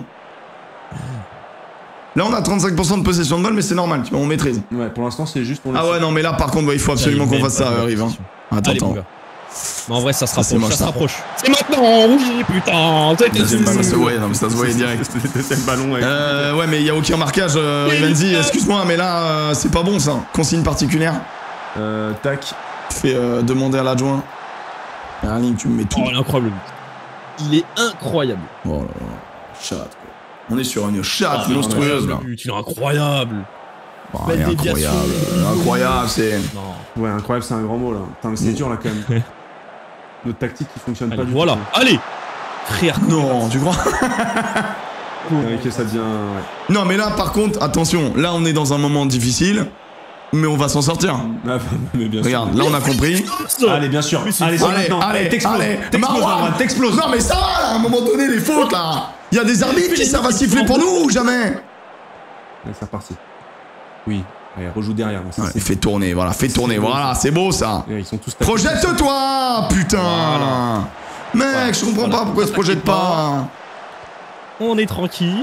Là, on a trente-cinq pour cent de possession de balle, mais c'est normal, tu vois, on maîtrise. Ouais, pour l'instant, c'est juste pour Ah ouais, non, mais là, par contre, ouais, il faut absolument qu'on fasse ça, euh, Rive. Hein. Attends, Allez, mon attends. gars. Mais en vrai, ça se Ça, c'est rapproche. moche, Ça se ça. rapproche. C'est maintenant, oui, putain. Ça a été- Deuxième ballon, ça se voyait, non, mais ça se voyait direct. C'était le deuxième ballon. Avec... Euh, ouais, mais il y a aucun marquage, euh, Rivenzi, excuse-moi, mais là, euh, c'est pas bon ça. Consigne particulière. Euh, tac. Fais euh, demander à l'adjoint. Erling, tu me mets tout. Oh, il est incroyable. Il est incroyable. Oh là là. Chatte, quoi. On est sur une chatte Ah, monstrueuse, le là. but, il est incroyable. Oh, Belle elle est déviation. incroyable. Incroyable, c'est. Non. Ouais, incroyable, c'est un grand mot là. Putain, mais c'est dur là quand même. Notre tactique qui fonctionne Allez, pas du voilà. tout. Allez. Frère. Non, tu crois? Ouais, que ça devient. Ouais. Non, mais là, par contre, attention, là, on est dans un moment difficile, mais on va s'en sortir. Ah, mais bien sûr. Regarde, là, on a compris. Allez, bien sûr. Allez, c'est Allez, maintenant. allez, t'exploses. allez, T'exploses, Marwan. Marwan, t'exploses. Non, mais ça va, là, à un moment donné, les fautes, là. Il y a des arbitres qui savent à siffler pour nous ou jamais? Allez, c'est reparti. Oui. Allez, rejoue derrière. Ça, Ouais, c'est- fais tourner, voilà, fais tourner, beau, voilà, c'est beau ça. Ouais, Ils sont tous. Projette-toi, putain. Mec, Voilà. je comprends Voilà. pas pourquoi ils se projettent pas. On est tranquille.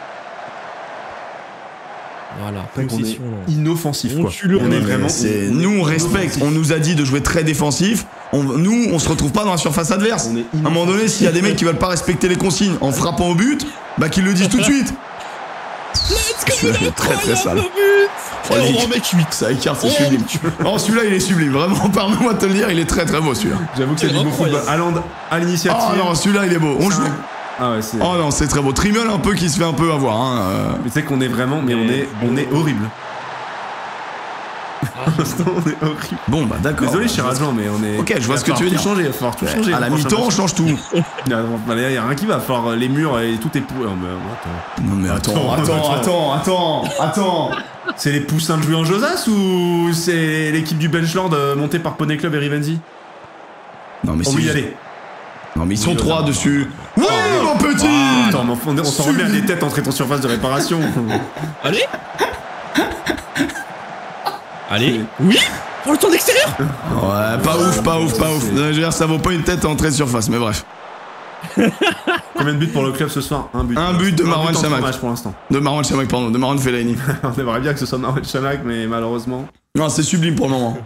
Voilà. On est Possession, là. inoffensif On quoi. tue le On est rythme. vraiment. C'est- on- Nous, on est respecte, inoffensif. on nous a dit de jouer très défensif. On- nous, on se retrouve pas dans la surface adverse. On est À un moment donné, s'il y a des mecs qui veulent pas respecter les consignes en frappant au but, bah qu'ils le disent tout de suite. C'est très très sale. Oh, Oh, les- mec, huit. Ça écarte, c'est sublime. Oh, celui-là, il est sublime. Vraiment, pardon-moi de te le dire, il est très très beau celui-là. J'avoue que c'est du beau Incroyable. football. Haaland à l'initiative. Oh non, celui-là, il est beau. On joue. Ah ouais, c'est. Oh non, c'est très beau. Trimmel un peu qui se fait un peu avoir. Hein. euh. Mais tu sais qu'on est vraiment, mais on est, on est horrible. Pour l'instant, on est horrible. Bon, bah d'accord. Désolé, cher agent, mais on est. Ok, je vois Il va ce que tu veux falloir dire. tout changer, il va falloir tout changer. À la le prochain mi-temps, on match. change tout. Il y a il y a rien qui va. Falloir euh, les murs et tout est pour. Non, mais attends. Non mais attends, Attends, attends, attends, attends, attends. C'est les poussins de jouer en Josas ou c'est l'équipe du Benchlord euh, montée par Poney Club et Rivenzi? Non mais On c'est va y juste- aller. Non mais ils sont Oui, trois non, dessus. Oui, Oh, mon petit. Ah, attends, mais on, on s'en remet à des têtes entre ton surface de réparation. Allez. Allez. Oui. Oh, le tour d'extérieur. Ouais, pas ouf, pas ouf, pas ouf. C'est- Je veux dire, ça vaut pas une tête à entrée de surface, mais bref. Combien de buts pour le club ce soir? Un but. Un but de Marwan en trois Chamakh. matchs pour l'instant. De Marwan Chamakh, pardon, de Marwan Fellaini. On aimerait bien que ce soit Marwan Chamakh, mais malheureusement. Non, c'est sublime pour le moment.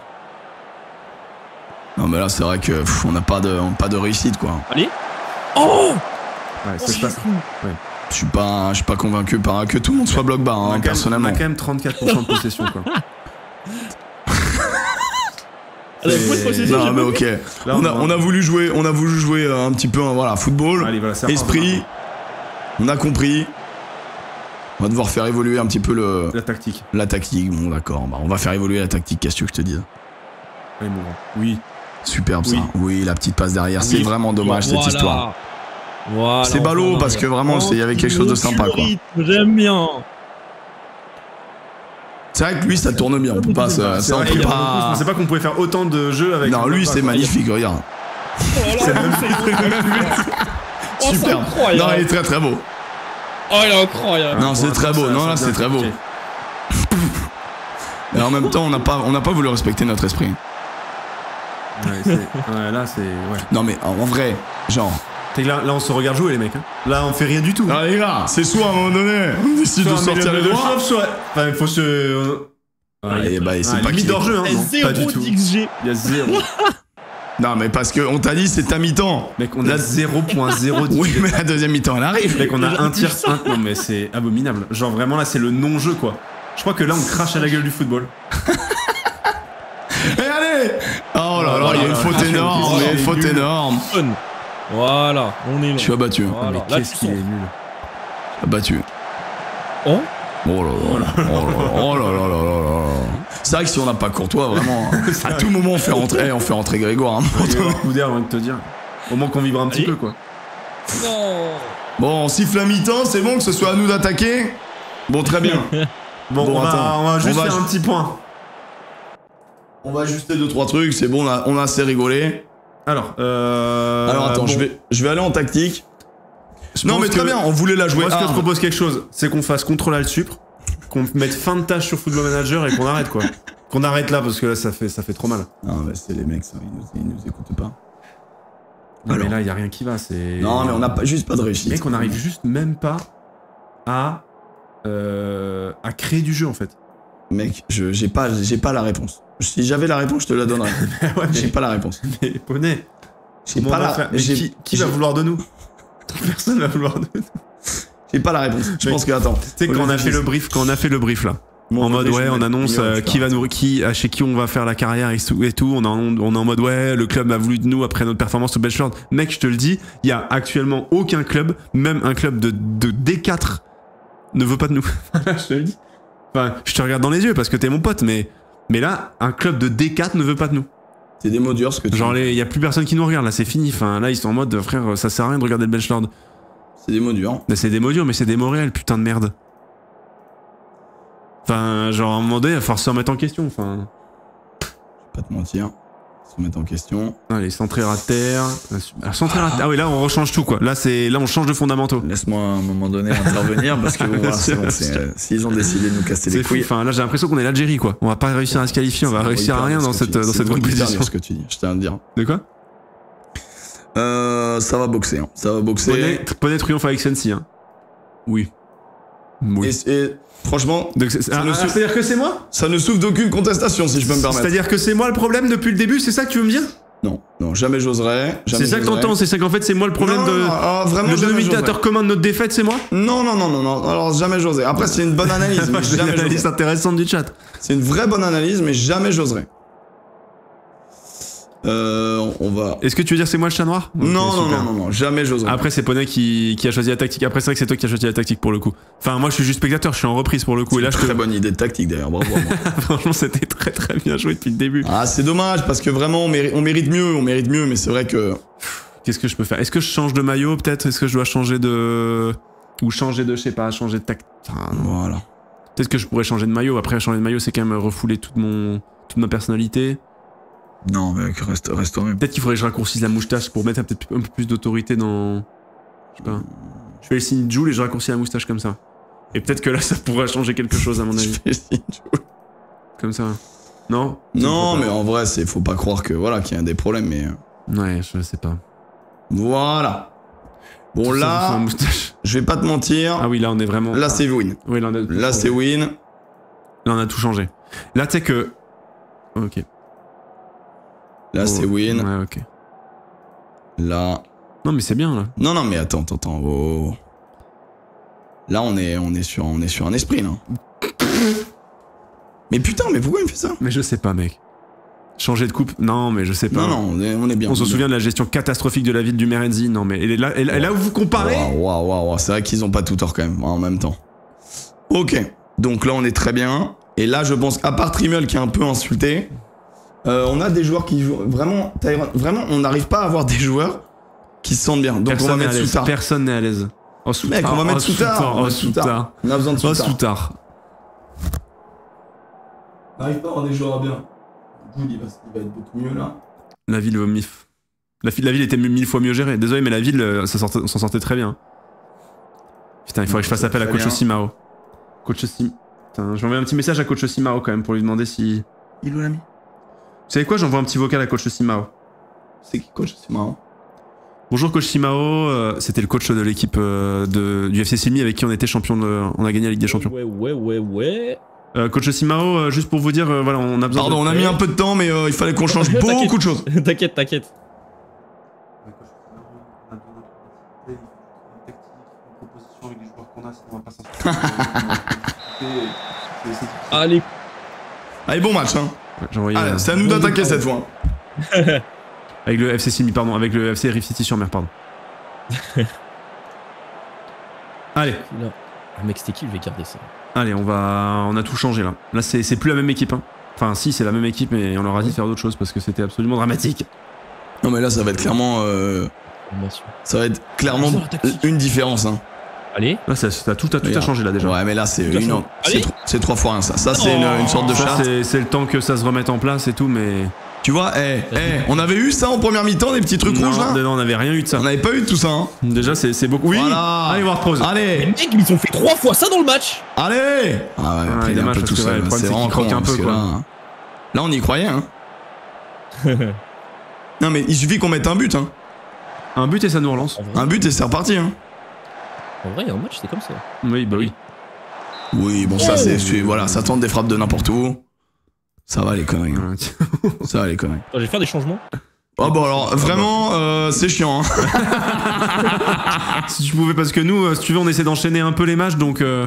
Non mais là, c'est vrai que pff, on n'a pas de, on a pas de réussite quoi. Allez. Oh. Ouais, c'est pas. Je suis pas, je suis pas convaincu par que tout le monde soit bloc bas, On a quand hein, même- personnellement. On a quand même trente-quatre pour cent de possession quoi. Allez, faut se possession, Non j'ai mais pas ok. Là, On a, va- on a voulu jouer, on a voulu jouer euh, un petit peu, hein, voilà, football, Allez, voilà, c'est reparti. esprit. On a compris. On va devoir faire évoluer un petit peu le, La tactique. la tactique. Bon d'accord, bah, on va faire évoluer la tactique. Qu'est-ce que tu veux que je te dise? Allez, mon grand. Oui. Superbe Oui. ça. Oui, la petite passe derrière. C'est Oui. vraiment dommage cette Voilà. histoire. Voilà, C'est ballot voilà. parce que vraiment, c'est- il y avait quelque chose de sympa quoi. J'aime bien. C'est vrai que lui, ça tourne bien. On peut pas, ça, C'est ça, on vrai, peut il y a beaucoup- Je pas. pensais pas qu'on pouvait faire autant de jeux avec. Non, lui, c'est magnifique. Regarde. C'est même Oh, c'est Superbe. incroyable. Non, il est très très beau. Oh, il est incroyable. Non, c'est très beau. Non, là, c'est très beau. Mais en même temps, on n'a pas, on n'a pas voulu respecter notre esprit. Ouais, c'est- ouais, là, c'est. Ouais. Non, mais en vrai, genre. T'es que Là, là, on se regarde jouer, les mecs. hein. Là, on fait rien du tout. Ah, les gars, c'est soit à un moment donné, on décide de Soit un sortir les milieu de doigts. chauffe, soit. Enfin, il faut se. Ah, et bah, et c'est Ah, pas limite qu'il est- d'hors-jeu, hein. Eh, non, pas du zéro tout. d'X G. Il y a zéro. Non, mais parce qu'on t'a dit c'est ta mi-temps. Mec, on a zéro virgule zéro dix. Oui, mais la deuxième mi-temps, elle arrive. Mec, on a un tir. ça. un- Non, mais c'est abominable. Genre, vraiment, là, c'est le non-jeu, quoi. Je crois que là, on crache à la gueule du football. Et allez. Oh là là, il y a une faute énorme, il y a une faute énorme. Voilà, on est là. Je suis abattu. Voilà. Mais Là, qu'est-ce tu qu'il est sens. nul. Abattu. Oh Oh là là, oh là là, oh là là là là là. C'est vrai que si on n'a pas Courtois, vraiment, à tout moment on fait rentrer, on fait rentrer Grégoire. hein. Il va y avoir un coup d'air, j'ai envie de te dire. Au moins qu'on vibre un petit Allez. peu, quoi. Non. Bon, on siffle à mi-temps, c'est bon que ce soit à nous d'attaquer. Bon, très bien. Bon, Bon, on, va, attends. on va juste On va faire ju- un petit point. On va ajuster deux trois trucs, c'est bon, on a, on a assez rigolé. Alors, euh. Alors attends, bon, je vais, je vais aller en tactique. je Non pense mais très que- bien, on voulait la jouer. Moi, ce que je hard. propose quelque chose, c'est qu'on fasse contrôle alt sup, qu'on mette fin de tâche sur Football Manager et qu'on arrête, quoi. Qu'on arrête là, parce que là, ça fait, ça fait trop mal. Non, mais c'est les mecs, ça, ils nous, ils nous écoutent pas. Non, Alors. mais là, il y a rien qui va, c'est. Non, mais on n'a pas, juste pas de réussite. Mec, on arrive juste même pas à. Euh, à créer du jeu, en fait. Mec, je j'ai pas, j'ai pas la réponse. Si j'avais la réponse, je te la donnerais. ouais, J'ai mais, pas la réponse. mais poney, J'ai comment pas on va la. faire Mais j'ai- qui, qui va j'ai- vouloir de nous Personne va vouloir de nous. J'ai pas la réponse. Je Mec, pense que attends. Tu sais, quand on a fait le brief, quand on a fait le brief là, Moi, en mode je ouais, vais on mettre annonce Mignon, euh, tu qui vois. va nous, qui, à chez qui on va faire la carrière et tout, et tout. On est en, on est en mode ouais, le club a voulu de nous après notre performance au Bachelor. Mec, je te le dis, il y a actuellement aucun club, même un club de, de D quatre, ne veut pas de nous. je te le dis. Enfin, je te regarde dans les yeux parce que t'es mon pote, mais mais là, un club de D quatre ne veut pas de nous. C'est des mots durs ce que tu Genre, dis. il y a plus personne qui nous regarde là, c'est fini. Enfin, là, ils sont en mode frère, ça sert à rien de regarder le Bachelor. C'est des mots durs. Mais c'est des mots durs, mais c'est des mots réels, putain de merde. Enfin, genre, à un moment donné, il va falloir se remettre en question. Enfin, Je vais pas te mentir. Se remettre en question. allez, centrer à terre. Ah, centrer à terre. Ah oui, là, on rechange tout, quoi. Là, c'est, là, on change de fondamentaux. Laisse-moi à un moment donné intervenir parce que bon, voilà, c'est bon, c'est, euh, s'ils ont décidé de nous casser les C'est fou. couilles. Enfin, là, j'ai l'impression qu'on est l'Algérie, quoi. On va pas réussir à se qualifier, on va C'est réussir à hyper rien dur dans ce que cette, tu dis. dans C'est cette hyper dur compétition. ce que tu dis, je tiens à te dire. De quoi? Euh, ça va boxer, hein. Ça va boxer. Poney, Poney triomphe avec Sensi, hein. Oui. Oui. Et, et franchement, Donc, c'est- ça ah, ne ah, souffre- c'est-à-dire que c'est moi? ça ne souffre d'aucune contestation, si je peux me permettre. C'est-à-dire que c'est moi le problème depuis le début, c'est ça que tu veux me dire? Non, non, jamais j'oserais. jamais C'est ça que j'oserais. t'entends, c'est ça qu'en fait c'est moi le problème Non, de. non, ah, vraiment, le jamais dénominateur j'oserais. commun de notre défaite, c'est moi? Non, non, non, non, non. Alors jamais j'oserais. Après, c'est une bonne analyse, mais C'est une jamais analyse j'oserais. intéressante du chat. C'est une vraie bonne analyse, mais jamais j'oserais. Euh, on va. Est-ce que tu veux dire c'est moi le chat noir? Ok, non, non, super. non, non, non, jamais j'oserais. Après, c'est Poney qui, qui a choisi la tactique. Après, c'est vrai que c'est toi qui as choisi la tactique pour le coup. Enfin, moi, je suis juste spectateur, je suis en reprise pour le coup. C'est Et là, une je te... très bonne idée de tactique d'ailleurs, bravo. à moi. Franchement, c'était très très bien joué depuis le début. Ah, c'est dommage parce que vraiment, on mérite, on mérite mieux, on mérite mieux, mais c'est vrai que. Qu'est-ce que je peux faire? Est-ce que je change de maillot peut-être? Est-ce que je dois changer de. Ou changer de, je sais pas, changer de tact. Enfin, non. Voilà. Peut-être que je pourrais changer de maillot. Après, changer de maillot, c'est quand même refouler toute, mon... toute ma personnalité. Non, mec, reste, reste au même. Peut-être qu'il faudrait que je raccourcisse la moustache pour mettre peut-être un peu plus d'autorité dans. Je sais pas. Je fais le signe de Joule et je raccourcis la moustache comme ça. Et peut-être que là, ça pourrait changer quelque chose à mon Je avis. fais le signe, je- Comme ça. Non? Non, mais en vrai, c'est faut pas croire que voilà qu'il y a des problèmes, mais euh, Ouais, je sais pas. voilà. Bon Tout ça, là, c'est un moustache. je vais pas te mentir. Ah oui, là, on est vraiment. Là, c'est win. Oui, là, on a tout Là, changé. c'est win. Là, on a tout changé. Là, tu sais que. Ok. Là, c'est Oh, win. Ouais, ok. Là. Non, mais c'est bien, là. Non, non, mais attends, attends, attends. oh, oh. Là, on est, on est sur, on est sur un esprit là. Mais putain, mais pourquoi il me fait ça? Mais je sais pas, mec. Changer de coupe? Non, mais je sais pas. Non, non, on est, on est bien. On se est bien. souvient de la gestion catastrophique de la ville du Merenzi. Non, mais et là, et là, et là où vous comparez. Waouh, waouh, waouh, waouh, c'est vrai qu'ils ont pas tout tort quand même, en même temps. Ok, donc là on est très bien. Et là je pense, à part Trimmel qui est un peu insulté, euh, on a des joueurs qui jouent vraiment, Tyron, vraiment, on n'arrive pas à avoir des joueurs qui se sentent bien. Donc Personne on va n'est à mettre l'aise. Soutard. Personne n'est à l'aise. Oh, Soutard. Mec, on va mettre oh, Soutard. on va Oh, mettre Soutard. Soutard. On a besoin de Oh, Soutard. Soutard. On n'arrive pas à avoir des joueurs bien. Jules, il va, il va être beaucoup mieux là. La ville, euh, mif. La, fi- la ville était mille fois mieux gérée. Désolé, mais la ville, euh, ça sortait- on s'en sortait très bien. Putain, il faudrait que je fasse appel à Très Coach bien. Simao. Coach Sim. Putain, je vais envoyer un petit message à coach Simao quand même pour lui demander si. Il est où l'ami? Vous savez quoi, j'envoie un petit vocal à coach Simao. C'est qui coach Simao? Bonjour coach Simao, euh, c'était le coach de l'équipe euh, de, du F C Silmi avec qui on était champion de, on a gagné la Ligue des Champions. Ouais, ouais, ouais, ouais. Euh, coach Simao, euh, juste pour vous dire, euh, voilà, on a besoin. Pardon, de... on a mis un peu de temps, mais euh, il fallait qu'on change beaucoup de choses. T'inquiète, t'inquiète. Allez. Allez, bon match, hein. Ouais, j'ai envoyé, Allez, euh, c'est à nous d'attaquer cette fois. Avec le F C Silmi, pardon, avec le F C Rift City sur mer, pardon. Allez. Là. Ah, mec, c'était qui? Je vais garder ça. Allez, on va, on a tout changé là. Là, c'est c'est plus la même équipe. Hein. Enfin, si, c'est la même équipe, mais on leur a dit de faire d'autres choses parce que c'était absolument dramatique. Non, mais là, ça va être clairement. Euh... Ça va être clairement une différence, hein. Allez. Là, ça, ça, tout, a, tout a changé là déjà. Ouais, mais là, c'est une. C'est tro c'est trois fois rien, ça. Ça, c'est oh une, une sorte de chatte. C'est le temps que ça se remette en place et tout, mais. Tu vois, eh, hey, hey, on avait eu ça en première mi-temps, des petits trucs non, rouges là? Non, on avait rien eu de ça. On n'avait pas eu de tout ça, hein. Déjà, c'est beaucoup. Oui, voilà. Allez, voir pause. Allez. Les mecs, ils ont fait trois fois ça dans le match. Allez. Ah ouais, après, ah, il est un peu tout seul. C'est vraiment croque un peu, quoi. Là, là, on y croyait, hein. Non, mais il suffit qu'on mette un but, hein. Un but et ça nous relance. Un but et c'est reparti, hein. En vrai, un match, c'était comme ça. Oui, bah oui. Oui, bon, ça, c'est. Voilà, ça tente des frappes de n'importe où. Ça va les conneries. Hein. Ça va les conneries. Je vais faire des changements. Oh bah alors, vraiment, euh, c'est chiant. Hein. Si tu pouvais, parce que nous, si tu veux, on essaie d'enchaîner un peu les matchs, donc. Euh...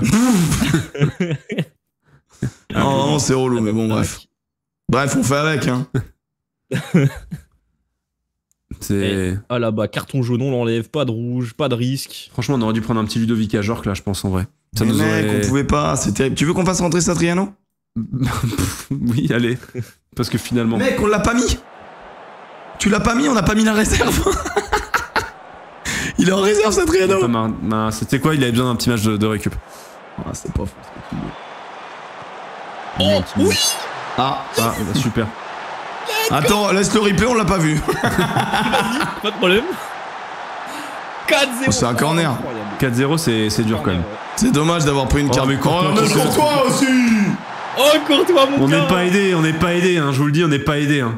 non, vraiment, c'est relou, mais bon, bref. Bref, on fait avec, hein. C'est. Ah là-bas, carton jaune, on l'enlève, pas de rouge, pas de risque. Franchement, on aurait dû prendre un petit Ludovic à Jork là, je pense en vrai. Ça mais nous mec, aurait... on pouvait pas, c'est terrible. Tu veux qu'on fasse rentrer Satriano? Oui, allez. Parce que finalement. Mec, on l'a pas mis. Tu l'as pas mis, on n'a pas mis la réserve. Il est en réserve, Satriano. Bah, c'était quoi? Il avait besoin d'un petit match de, de récup. Ah, c'est pas fou. Oh, oui. Ah, ah bah, super. Attends, laisse le replay, on l'a pas vu. Pas de problème. quatre zéro. Oh, c'est un corner. quatre zéro, c'est dur quand même. C'est dommage d'avoir pris une carte. Oh, mais Courtois, oh, mais Courtois aussi. Oh, Courtois, mon On gars. n'est pas aidé, on n'est pas aidé, hein, je vous le dis, on n'est pas aidé. Hein.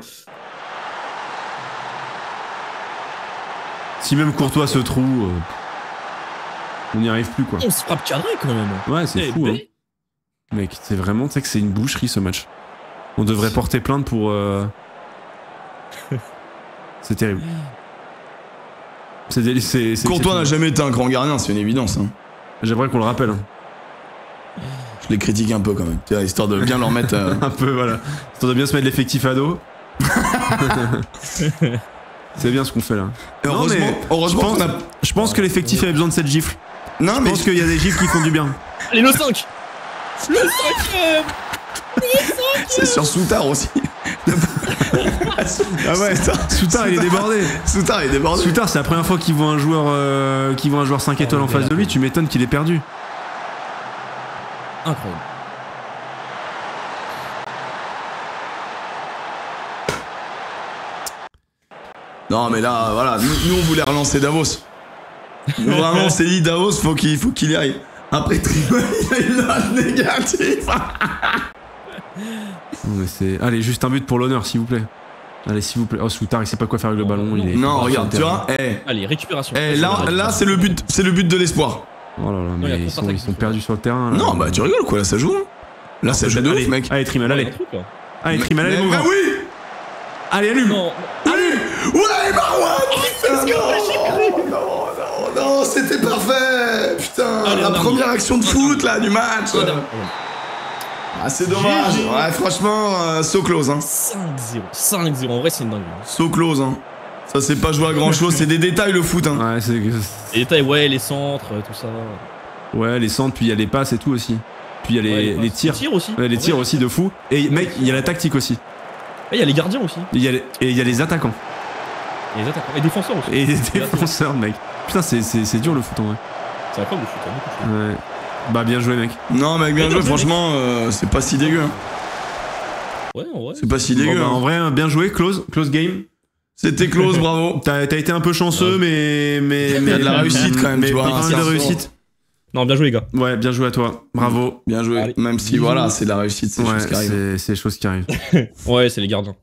Si même Courtois se trouve, euh, on n'y arrive plus quoi. On se frappe cadré quand même. Ouais, c'est fou. Hein. Mec, c'est vraiment, tu sais que c'est une boucherie ce match. On devrait porter plainte pour. Euh... C'est terrible. C'est c'est Courtois n'a jamais été un grand gardien, c'est une évidence. Hein. J'aimerais qu'on le rappelle. Hein. Je l'ai critiqué un peu quand même, histoire de bien leur mettre. Euh... un peu, voilà. Histoire de bien se mettre l'effectif à dos. C'est bien ce qu'on fait là. Heureusement, non, heureusement je pense, qu'on a... je pense que l'effectif avait besoin de cette gifle. Non, je mais pense qu'il y a des gifles qui font du bien. Allez, le cinq. Le cinquième. C'est sur Soutard aussi. Ah ouais, Soutard il est débordé. Soutard il est débordé. Soutard c'est la première fois qu'il voit un joueur euh, qu'il voit un joueur cinq étoiles oh, en face de lui, tu m'étonnes qu'il est perdu. Incroyable. Non mais là voilà, nous, nous on voulait relancer Davos. Nous, vraiment on s'est dit Davos faut qu'il faut qu'il y aille. Après Tribune il a une note négative. Mais c'est... Allez, juste un but pour l'honneur, s'il vous plaît. Allez, s'il vous plaît. Oh, Soutard, il sait pas quoi faire avec le ballon. Il est... Non, regarde, tu vois. Hey. Allez, récupération. Hey, là, là c'est le but, c'est le but de l'espoir. Oh là là, mais ouais, ils, sont, ils sont perdus sur le terrain. Là. Non, bah tu rigoles quoi, là ça joue. Là, ça joue de ouf, mec. Allez, Trimel, allez. Allez, Trimel, allez, bah oui. Allez, allume. Non. Allez. Ouais, Marouane. Putain, non, non, non, non, c'était parfait. Putain, allez, la première action de foot là du match. Ah, c'est dommage. Ouais, franchement, euh, so close. Hein. cinq zéro. cinq zéro. En vrai, c'est une dinguerie. So close. Hein. Ça, c'est pas jouer à grand chose. C'est des détails le foot. Hein. Ouais, c'est. Les détails, ouais, les centres, tout ça. Ouais, les centres, puis il y a les passes et tout aussi. Puis il y a les, ouais, les, les tirs. Les tirs aussi. Ouais, les tirs aussi de fou. Et mec, il y a la tactique aussi. Et il y a les gardiens aussi. Et il y, y a les attaquants. Et les attaquants. Et les défenseurs aussi. Et les défenseurs, mec. Putain, c'est dur le foot en vrai. C'est incroyable le foot. Hein, beaucoup de foot. Ouais. Bah bien joué mec. Non mec bien joué franchement euh, c'est pas si dégueu. Hein. Ouais en vrai. C'est pas si dégueu. Bon, bah, hein. En vrai bien joué, close, close game. C'était close, bravo. T'as été un peu chanceux ouais. mais mais il y a de la réussite quand même mais tu vois. pas de réussite. Non, bien joué, les gars. Ouais, bien joué à toi. Bravo. Bien joué. Allez. Même si, Bisous. voilà, c'est de la réussite, c'est des Ouais, choses qui arrivent. c'est c'est des choses qui arrivent. Ouais, c'est les gardiens.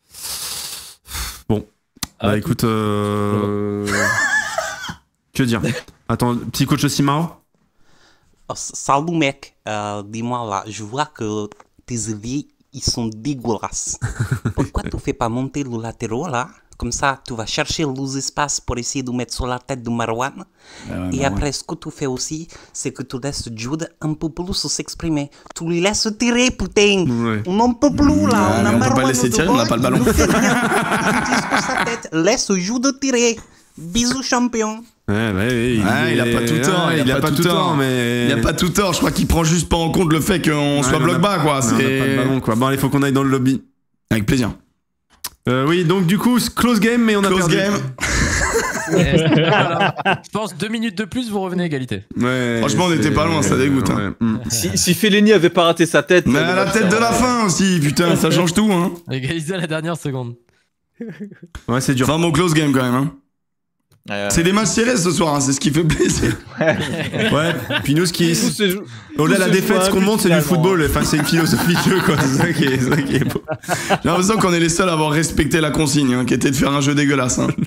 Bon. Ah, Bah écoute, euh... que dire? Attends, petit coach aussi, Mao? Oh, salut mec, Euh, dis-moi là, je vois que tes ailiers, ils sont dégueulasses. Pourquoi tu fais pas monter le latéraux là? Comme ça, tu vas chercher les espaces pour essayer de mettre sur la tête de Marwan. Ah ouais, Et Marwan. après, ce que tu fais aussi, c'est que tu laisses Jude un peu plus s'exprimer. Tu lui laisses tirer, putain. Ouais. On n'en peut plus là. Ah, on a mais on peut pas Marwan le laisser tirer, devant, on n'a pas le il ballon. ne fait rien. Il tire sur sa tête. Laisse Jude tirer. Bisous champion. Ouais, bah, ouais, Ah, il a pas tout tort, ouais, il a pas tout tort, mais. Il a pas tout tort, je crois qu'il prend juste pas en compte le fait qu'on Ouais, soit on bloc a- bas, quoi. on a pas de C'est. ballon, quoi. Bon, allez, faut qu'on aille dans le lobby. Avec plaisir. Euh, oui, donc du coup, close game, mais on a Close perdu. game. Voilà. Je pense deux minutes de plus, vous revenez à égalité. Ouais, Franchement, on c'est- était pas loin, ça dégoûte, hein. Ouais, mm. Si, si Fellaini avait pas raté sa tête. Mais le à la match tête de serait- la fin aussi, putain, ça change tout, hein. Égalisé à la dernière seconde. Ouais, c'est dur. Enfin, bon close game quand même, hein. Euh, C'est des matchs serrés ce soir, hein, c'est ce qui fait plaisir. Ouais, puis nous, ce qui tout est. se joue- Au-delà de la tout se joue défaite, à ce qu'on un but, montre, c'est du finalement. football. Enfin, c'est une philosophie de jeu, quoi. C'est ça qui est, c'est ça qui est beau. J'ai l'impression qu'on est les seuls à avoir respecté la consigne, hein, qui était de faire un jeu dégueulasse. Hein.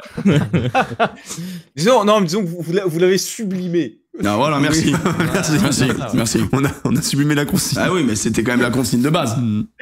Disons, non, mais disons que vous, vous l'a- vous l'avez sublimé. Ah voilà, merci. Merci. Merci, merci. On a, on a sublimé la consigne. Ah oui, mais c'était quand même la consigne de base.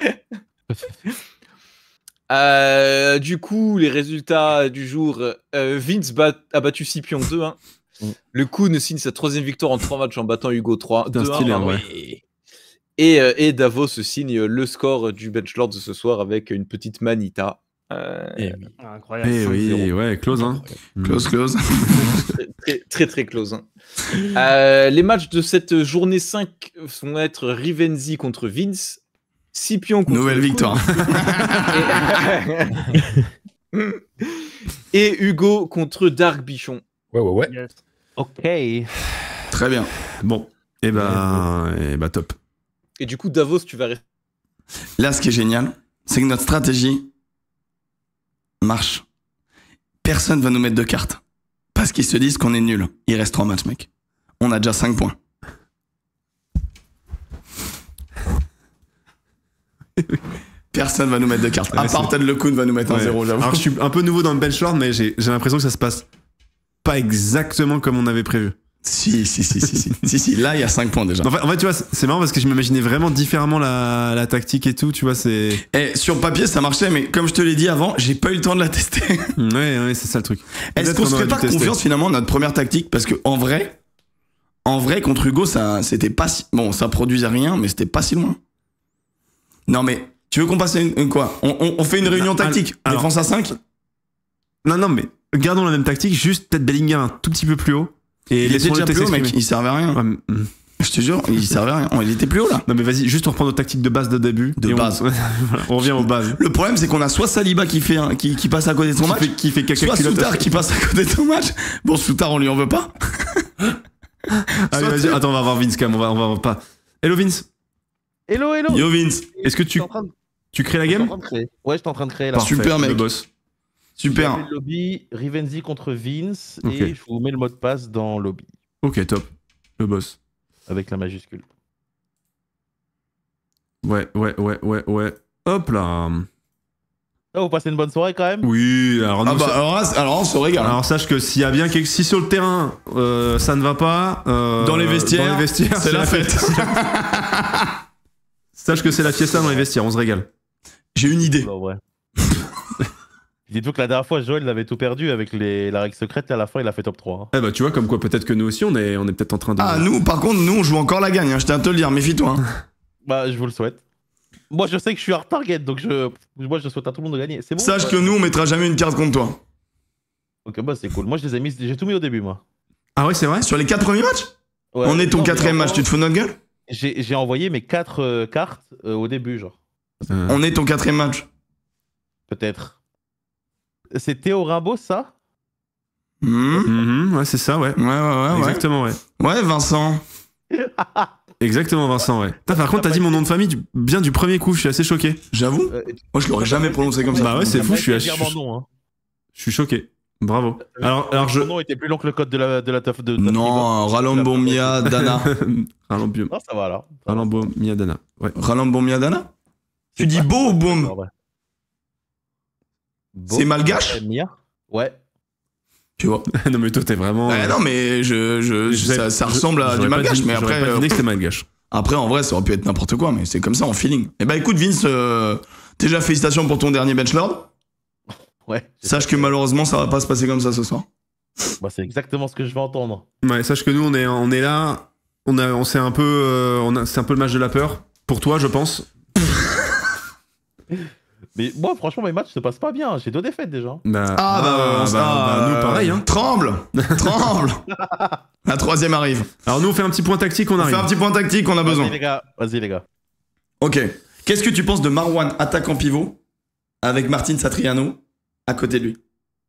Euh, du coup, les résultats du jour, euh, Vince bat- a battu Scipion deux un. Mm. Le Kuhn signe sa troisième victoire en trois matchs en battant Hugo trois Putain, deux un. stylé, en pardon. vrai. Et, euh, et Davos signe le score du Benchlord de ce soir avec une petite manita. Euh, Eh oui. Incroyable. Eh oui, ouais, close, hein. Close, close. très, très, très, très close. hein. Euh, les matchs de cette journée cinq vont être Rivenzi contre Vince, Scipion contre Nouvelle le Kuhn, victoire. et... et Hugo contre Dark Bichon. Ouais, ouais, ouais. Yes. Ok. Très bien. Bon, et bah, et bah top. Et du coup, Davos, tu vas rester. Là, ce qui est génial, c'est que notre stratégie marche. Personne va nous mettre de cartes. Parce qu'ils se disent qu'on est nul. Il reste trois matchs, mec. On a déjà cinq points. Personne va nous mettre de cartes. À Ouais, part c'est- Ted LeCun va nous mettre un Ouais. zéro, j'avoue. Alors, je suis un peu nouveau dans le bench lord, mais j'ai j'ai l'impression que ça se passe pas exactement comme on avait prévu. Si, si, si, si, si. si, si, là, il y a cinq points déjà. En fait, en fait, tu vois, c'est c'est marrant parce que je m'imaginais vraiment différemment la, la tactique et tout, tu vois, c'est. Et sur papier, ça marchait, mais comme je te l'ai dit avant, j'ai pas eu le temps de la tester. Ouais, ouais, c'est ça le truc. Est-ce Peut-être qu'on se aurait fait dû pas tester. confiance finalement à notre première tactique? Parce que en vrai, en vrai, contre Hugo, ça, c'était pas si. Bon, ça produisait rien, mais c'était pas si loin. Non, mais tu veux qu'on passe à une, une quoi on, on- on fait une réunion Non, tactique? alors- Défense à cinq? Non, non, mais gardons la même tactique, juste peut-être Bellingham un tout petit peu plus haut. Et Il était laissons-le déjà plus haut, mec. s'exprimer. Il servait à rien. Ouais, mm. Je te jure, il servait à rien. Oh, il était plus haut là. Non, mais vas-y, juste on reprend notre tactique de base de début. De et on- base. Voilà, on revient aux bases. Le problème, c'est qu'on a soit Saliba qui, fait un- qui, qui passe à côté de son Qui match, fait, qui fait caca soit culotte. Soutard qui passe à côté de son match. Bon, Soutard, on lui en veut pas. Allez, vas-y, attends, on va voir Vince quand même, on va, on va pas. Hello Vince, Hello, hello. Yo Vince. est-ce que Je tu, suis en train de- tu crées la je suis en game? train de créer. Ouais, j'étais en train de créer là. Parfait, Super, mec. le boss. Super. J'ai fait le lobby Rivenzi contre Vince Ok. et je vous mets le mot de passe dans lobby Ok, top. Le boss. avec la majuscule. Ouais, ouais, ouais, ouais, ouais. Hop là. Ah, vous passez une bonne soirée quand même? Oui, alors Ah nous, bah ça- alors, là, alors on se régale. alors sache que s'il y a bien quelque... Si sur le terrain, euh, ça ne va pas... euh, Dans les vestiaires, dans les vestiaires, c'est la fête. Sache que c'est la fiesta dans les vestiaires, on se régale. J'ai une idée. En vrai. Dites-vous que la dernière fois, Joël avait tout perdu avec les... la règle secrète et à la fin, il a fait top trois. hein. Eh bah tu vois, comme quoi peut-être que nous aussi, on est, on est peut-être en train de... Ah, nous, par contre, nous, on joue encore la gagne. Hein. Je tiens à te le dire, méfie-toi. hein. Bah, je vous le souhaite. Moi, je sais que je suis hors target, donc je, moi, je souhaite à tout le monde de gagner. C'est bon? Sache Ouais. que nous, on mettra jamais une carte contre toi. Ok, bah, c'est cool. Moi, je les ai mis, j'ai tout mis au début, moi. Ah ouais, c'est vrai? Sur les quatre premiers matchs, Ouais. on est ton Non, mais quatrième non, match, tu te fous de notre gueule? J'ai j'ai envoyé mes quatre euh, cartes euh, au début, genre. Euh, On est ton quatrième match. Peut-être. C'est Théo Rimbaud, ça? Hmm. mhm, ouais, c'est ça, ouais. Ouais, ouais, ouais, ouais. Exactement, ouais. Ouais, Vincent. Exactement, Vincent, ouais. Putain, par contre, t'as dit mon nom de famille du- bien du premier coup, je suis assez choqué. J'avoue. Euh, Moi, je l'aurais jamais prononcé comme ça. Bah ouais, c'est T'as fou, pas je suis été à- dire mon nom, hein. Je suis choqué. Bravo. Alors, alors je. Son nom était plus long que le code de la de la teuf de. Non, Ralambomia Dana. Ralambomia. Non, ça va alors. Ralambomia Dana. Ouais. Ralambomia Dana. Tu dis beau ou boum? C'est malgache? Ouais. Tu vois. Non mais toi t'es vraiment. Ouais, non mais je, je, je ça, ça ressemble à du malgache, mais après. Pas deviné que c'était malgache. Après en vrai ça aurait pu être n'importe quoi, mais c'est comme ça en feeling. Eh bah écoute Vince, euh, déjà félicitations pour ton dernier Benchlord. Ouais. Sache que malheureusement ça va pas se passer comme ça ce soir. Bah c'est exactement ce que je vais entendre. Ouais, sache que nous on est on est là, on a on s'est un peu euh, on a c'est un peu le match de la peur pour toi je pense. Mais moi franchement mes matchs se passent pas bien, j'ai deux défaites déjà. Bah, ah bah, bah, bah, bah, bah nous pareil hein. Tremble, tremble. La troisième arrive. Alors nous on fait un petit point tactique, on, on arrive. On fait un petit point tactique, on a besoin. Vas-y les gars, vas-y les gars. Ok. Qu'est-ce que tu penses de Marwan attaquant pivot avec Martin Satriano à côté de lui?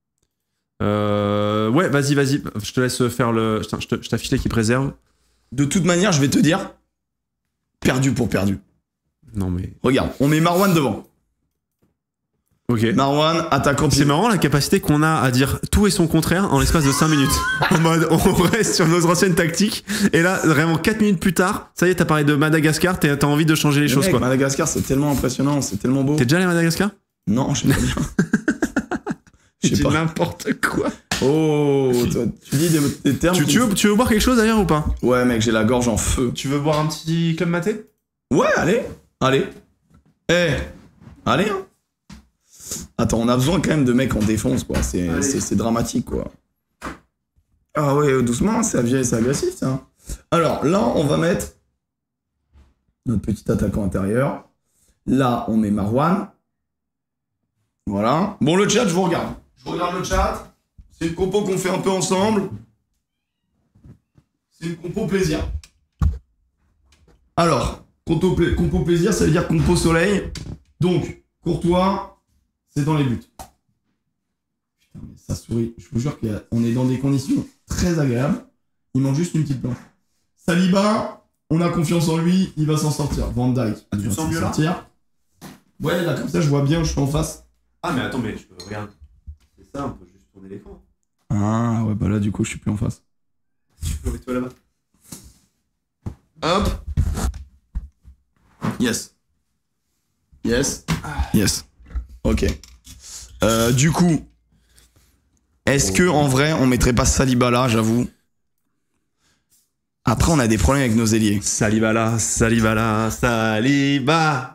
Euh, ouais, vas-y, vas-y. Je te laisse faire le. Je t'affiche l'équipe réserve. De toute manière, je vais te dire, perdu pour perdu. Non mais. Regarde, on met Marwan devant. Ok. Marwan, attaquant pivot. C'est marrant la capacité qu'on a à dire tout et son contraire en l'espace de cinq minutes. En mode, on reste sur nos anciennes tactiques. Et là, vraiment quatre minutes plus tard, ça y est, t'as parlé de Madagascar, t'as envie de changer les Mais choses mec, quoi. Madagascar, c'est tellement impressionnant, c'est tellement beau. T'es déjà allé à Madagascar? Non, je sais pas bien. Je sais pas. N'importe quoi. Oh, toi, tu dis des, des termes. Tu, tu, veux, tu veux boire quelque chose d'ailleurs ou pas? Ouais, mec, j'ai la gorge en feu. Tu veux boire un petit club maté? Ouais, allez, allez. Eh, hey, allez, hein. Attends, on a besoin quand même de mecs en défense, quoi. C'est dramatique, quoi. Ah ouais, doucement, c'est agressif, ça. Alors, là, on va mettre notre petit attaquant intérieur. Là, on met Marwan. Voilà. Bon, le chat, je vous regarde. Je regarde le chat. C'est une compo qu'on fait un peu ensemble. C'est une compo plaisir. Alors, compo, pla compo plaisir, ça veut dire compo soleil. Donc, Courtois... c'est dans les buts. Putain, mais ça sourit. Je vous jure qu'on est dans des conditions très agréables. Il manque juste une petite planche. Saliba, on a confiance en lui, il va s'en sortir. Van Dijk, ah, tu va s'en sortir. Ouais, là, comme ça, je vois bien où je suis en face. Ah, mais attends, mais je peux, regarde. C'est ça, on peut juste tourner l'écran. Ah, ouais, bah là, du coup, je suis plus en face. Tu peux mettre toi là-bas. Hop. Yes. Yes. Yes. Ok. Euh, du coup, est-ce que en vrai, on mettrait pas Saliba là, j'avoue? Après, on a des problèmes avec nos ailiers. Saliba là, Saliba là, Saliba.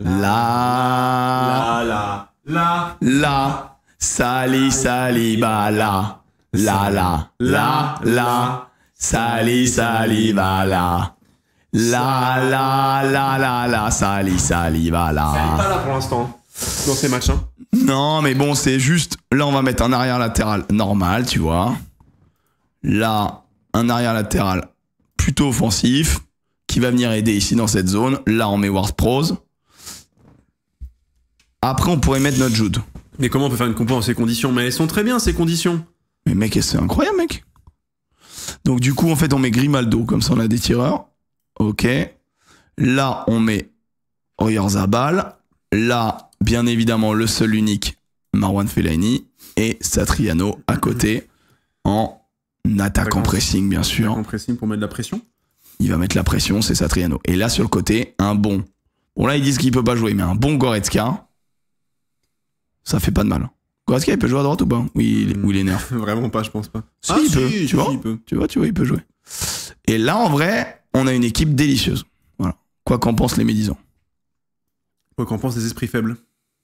Là. Là, là, là. Là. Sali, Saliba là. Là, là. Là, là. Sali, Saliba là. Là, là, là, là, là. Sali, Saliba là. Ça n'est pas là pour l'instant. Dans ces matchs, hein. Non, mais bon, c'est juste... Là, on va mettre un arrière latéral normal, tu vois. Là, un arrière latéral plutôt offensif, qui va venir aider ici dans cette zone. Là, on met Ward-Prowse. Après, on pourrait mettre notre Jude. Mais comment on peut faire une compo dans ces conditions? Mais elles sont très bien, ces conditions. Mais mec, c'est incroyable, mec. Donc, du coup, en fait, on met Grimaldo. Comme ça, on a des tireurs. Ok. Là, on met Oyarzabal. Là, bien évidemment, le seul unique Marwan Fellaini et Satriano à côté en attaquant pressing, bien sûr. En pressing pour mettre de la pression. Il va mettre la pression, c'est Satriano. Et là, sur le côté, un bon. Bon, là, ils disent qu'il peut pas jouer, mais un bon Goretzka, ça fait pas de mal. Goretzka, il peut jouer à droite ou pas? Oui, il, ou il est nerf. Vraiment pas, je pense pas. Si, ah, il si, peut. Si, tu, vois il peut. tu vois, tu vois, il peut jouer. Et là, en vrai, on a une équipe délicieuse. Voilà. Quoi qu'en pensent les médisants. Quoi qu'en pensent les esprits faibles.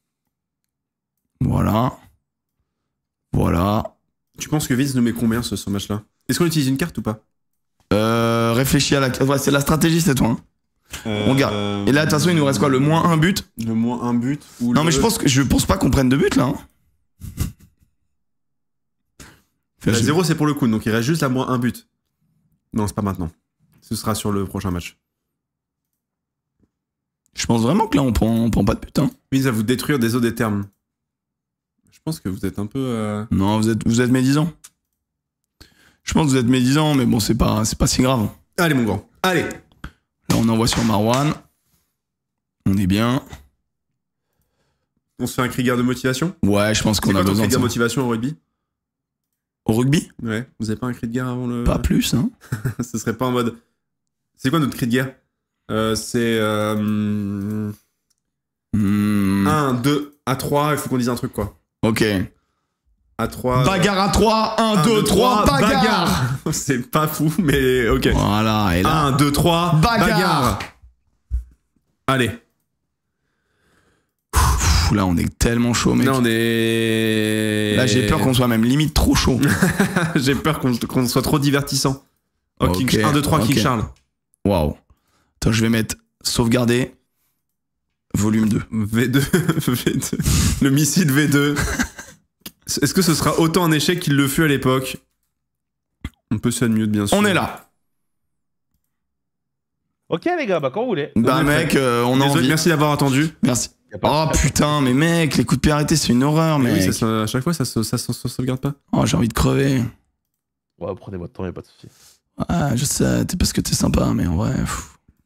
Voilà. Voilà. Tu penses que Vince nous met combien ce, ce match-là? Est-ce qu'on utilise une carte ou pas? Euh, réfléchis à la... Ouais, c'est la stratégie, c'est toi. Hein. Euh, on garde. Euh... Et là, de toute façon, il nous reste quoi? Le moins un but? Le moins un but ou Non, le... mais je pense, que, je pense pas qu'on prenne de but, là. Hein. La zéro, c'est pour le coup, donc il reste juste à moins un but. Non, c'est pas maintenant. Ce sera sur le prochain match. Je pense vraiment que là, on prend, on prend pas de but. Hein. Mise à vous détruire des eaux des termes. Je pense que vous êtes un peu... Euh... Non, vous êtes, vous êtes médisant. Je pense que vous êtes médisant, mais bon, c'est pas, c'est pas si grave. Allez, mon grand. Allez. Là, on envoie sur Marwan. On est bien. On se fait un cri guerre de motivation? Ouais, je pense qu'on a besoin de ça. Cri guerre de motivation au rugby? Au rugby? Ouais, vous avez pas un cri de guerre avant le. Pas plus, hein. Ce serait pas en mode. C'est quoi notre cri de guerre? euh, C'est. Euh... Hmm. un, deux, à trois, il faut qu'on dise un truc quoi. Ok. À trois. Bagarre à trois, un, deux, trois, bagarre. C'est pas fou, mais ok. Voilà, et là. un, deux, trois, bagarre. bagarre. Allez. Pff, là, on est tellement chaud, mec. Là, on est. Là, j'ai peur qu'on soit même limite trop chaud. J'ai peur qu'on qu'on soit trop divertissant. Oh, Ok, King... un, deux, trois, ok. King Charles. Waouh. Attends, je vais mettre sauvegarder. Volume deux. V deux. V deux. Le missile V deux. Est-ce que ce sera autant un échec qu'il le fut à l'époque? On peut se unmute, bien sûr. On est là. Ok, les gars, bah quand vous voulez. Bah, On est mec, prêt. euh, on a Désolé, envie. merci d'avoir attendu. Merci. Y a pas Oh de- putain, mais mec, les coups de pied arrêtés, c'est une horreur, Mais mec. oui, ça, se- à chaque fois, ça se, ça se- ça se sauvegarde pas. Oh, j'ai envie de crever. Ouais, prenez votre temps, y a pas de soucis. Ah, je sais, t'es parce que t'es sympa, mais en vrai. pff.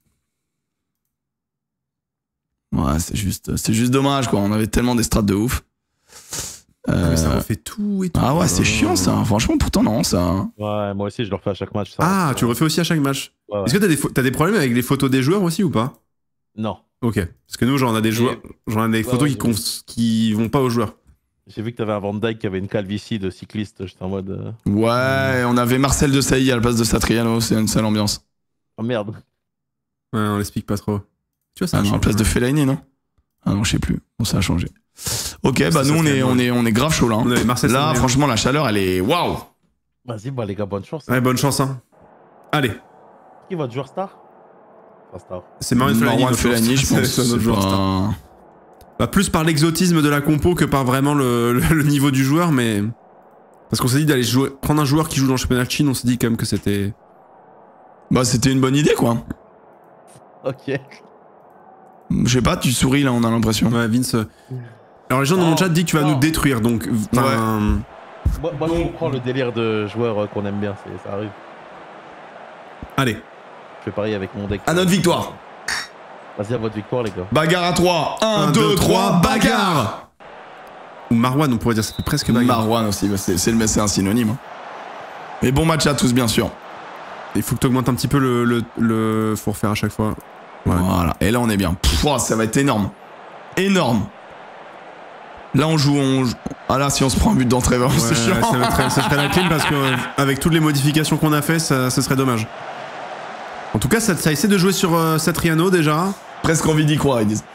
Ouais, c'est juste, c'est juste dommage, quoi. On avait tellement des strates de ouf. Ah, mais ça Euh, refait tout et tout. Ah ouais, c'est Oh. chiant ça. Franchement, pourtant, non, ça. Ouais, moi aussi, je le refais à chaque match. Ça. Ah, tu le refais aussi à chaque match. Ouais, ouais. Est-ce que t'as des, pho- t'as des problèmes avec les photos des joueurs aussi ou pas? Non. Ok. Parce que nous, genre, on a des joueurs, genre, on a des Ouais, photos ouais, qui, cons- qui vont pas aux joueurs. J'ai vu que t'avais un Van Dyke qui avait une calvitie de cycliste. J'étais en mode. euh, Ouais, on avait Marcel de Sailly à la place de Satriano, c'est une sale ambiance. Oh merde. Ouais, on l'explique pas trop. Tu vois, ça Ah a non, à la changé. place de Fellaini, non? Ah non, je sais plus. Bon, ça a changé. Ok, bah Ça, nous, ça on fait est, mal. on, est, on est grave chaud là. hein. On avait Marcel Là, Saint-Denis. franchement, la chaleur, elle est. Waouh! Vas-y, bah les gars, bonne chance. Ouais, bonne chance, hein. Allez. Qui est votre joueur star? Enfin, star. C'est Marwan Fellaini. Marwan notre joueur Fellaini, je star. pense. C'est notre c'est joueur pas- star. Bah, plus par l'exotisme de la compo que par vraiment le, le- le niveau du joueur, mais. Parce qu'on s'est dit d'aller jouer, prendre un joueur qui joue dans le championnat de Chine, on s'est dit quand même que c'était. Bah, c'était une bonne idée, quoi. Ok. Je sais pas, tu souris là, on a l'impression. Ouais, Vince. euh, Alors, les gens dans mon Non, chat disent que tu vas non. nous détruire, donc. enfin, Moi, moi je comprends le délire de joueurs euh, qu'on aime bien, c'est- ça arrive. Allez. Je fais pareil avec mon deck. À notre victoire. Vas-y, à votre victoire, les gars. Bagarre à trois. un, deux, trois, bagarre! Ou Marwan, on pourrait dire, c'est presque bagarre. Marwan aussi, bah, c'est c'est le- c'est un synonyme. hein. Mais bon match à tous, bien sûr. Il faut que tu augmentes un petit peu le, le, le. Faut refaire à chaque fois. Ouais. Voilà, et là on est bien. Pff, oh, ça va être énorme. Énorme. Là on joue, on joue- Ah là, si on se prend un but d'entrée, vraiment, Ouais, c'est chiant. ça, va être- ça serait la clim parce que euh, avec toutes les modifications qu'on a fait, ça, ce serait dommage. En tout cas, ça, ça essaie de jouer sur euh, Satriano déjà. Presque envie d'y croire, ils disent.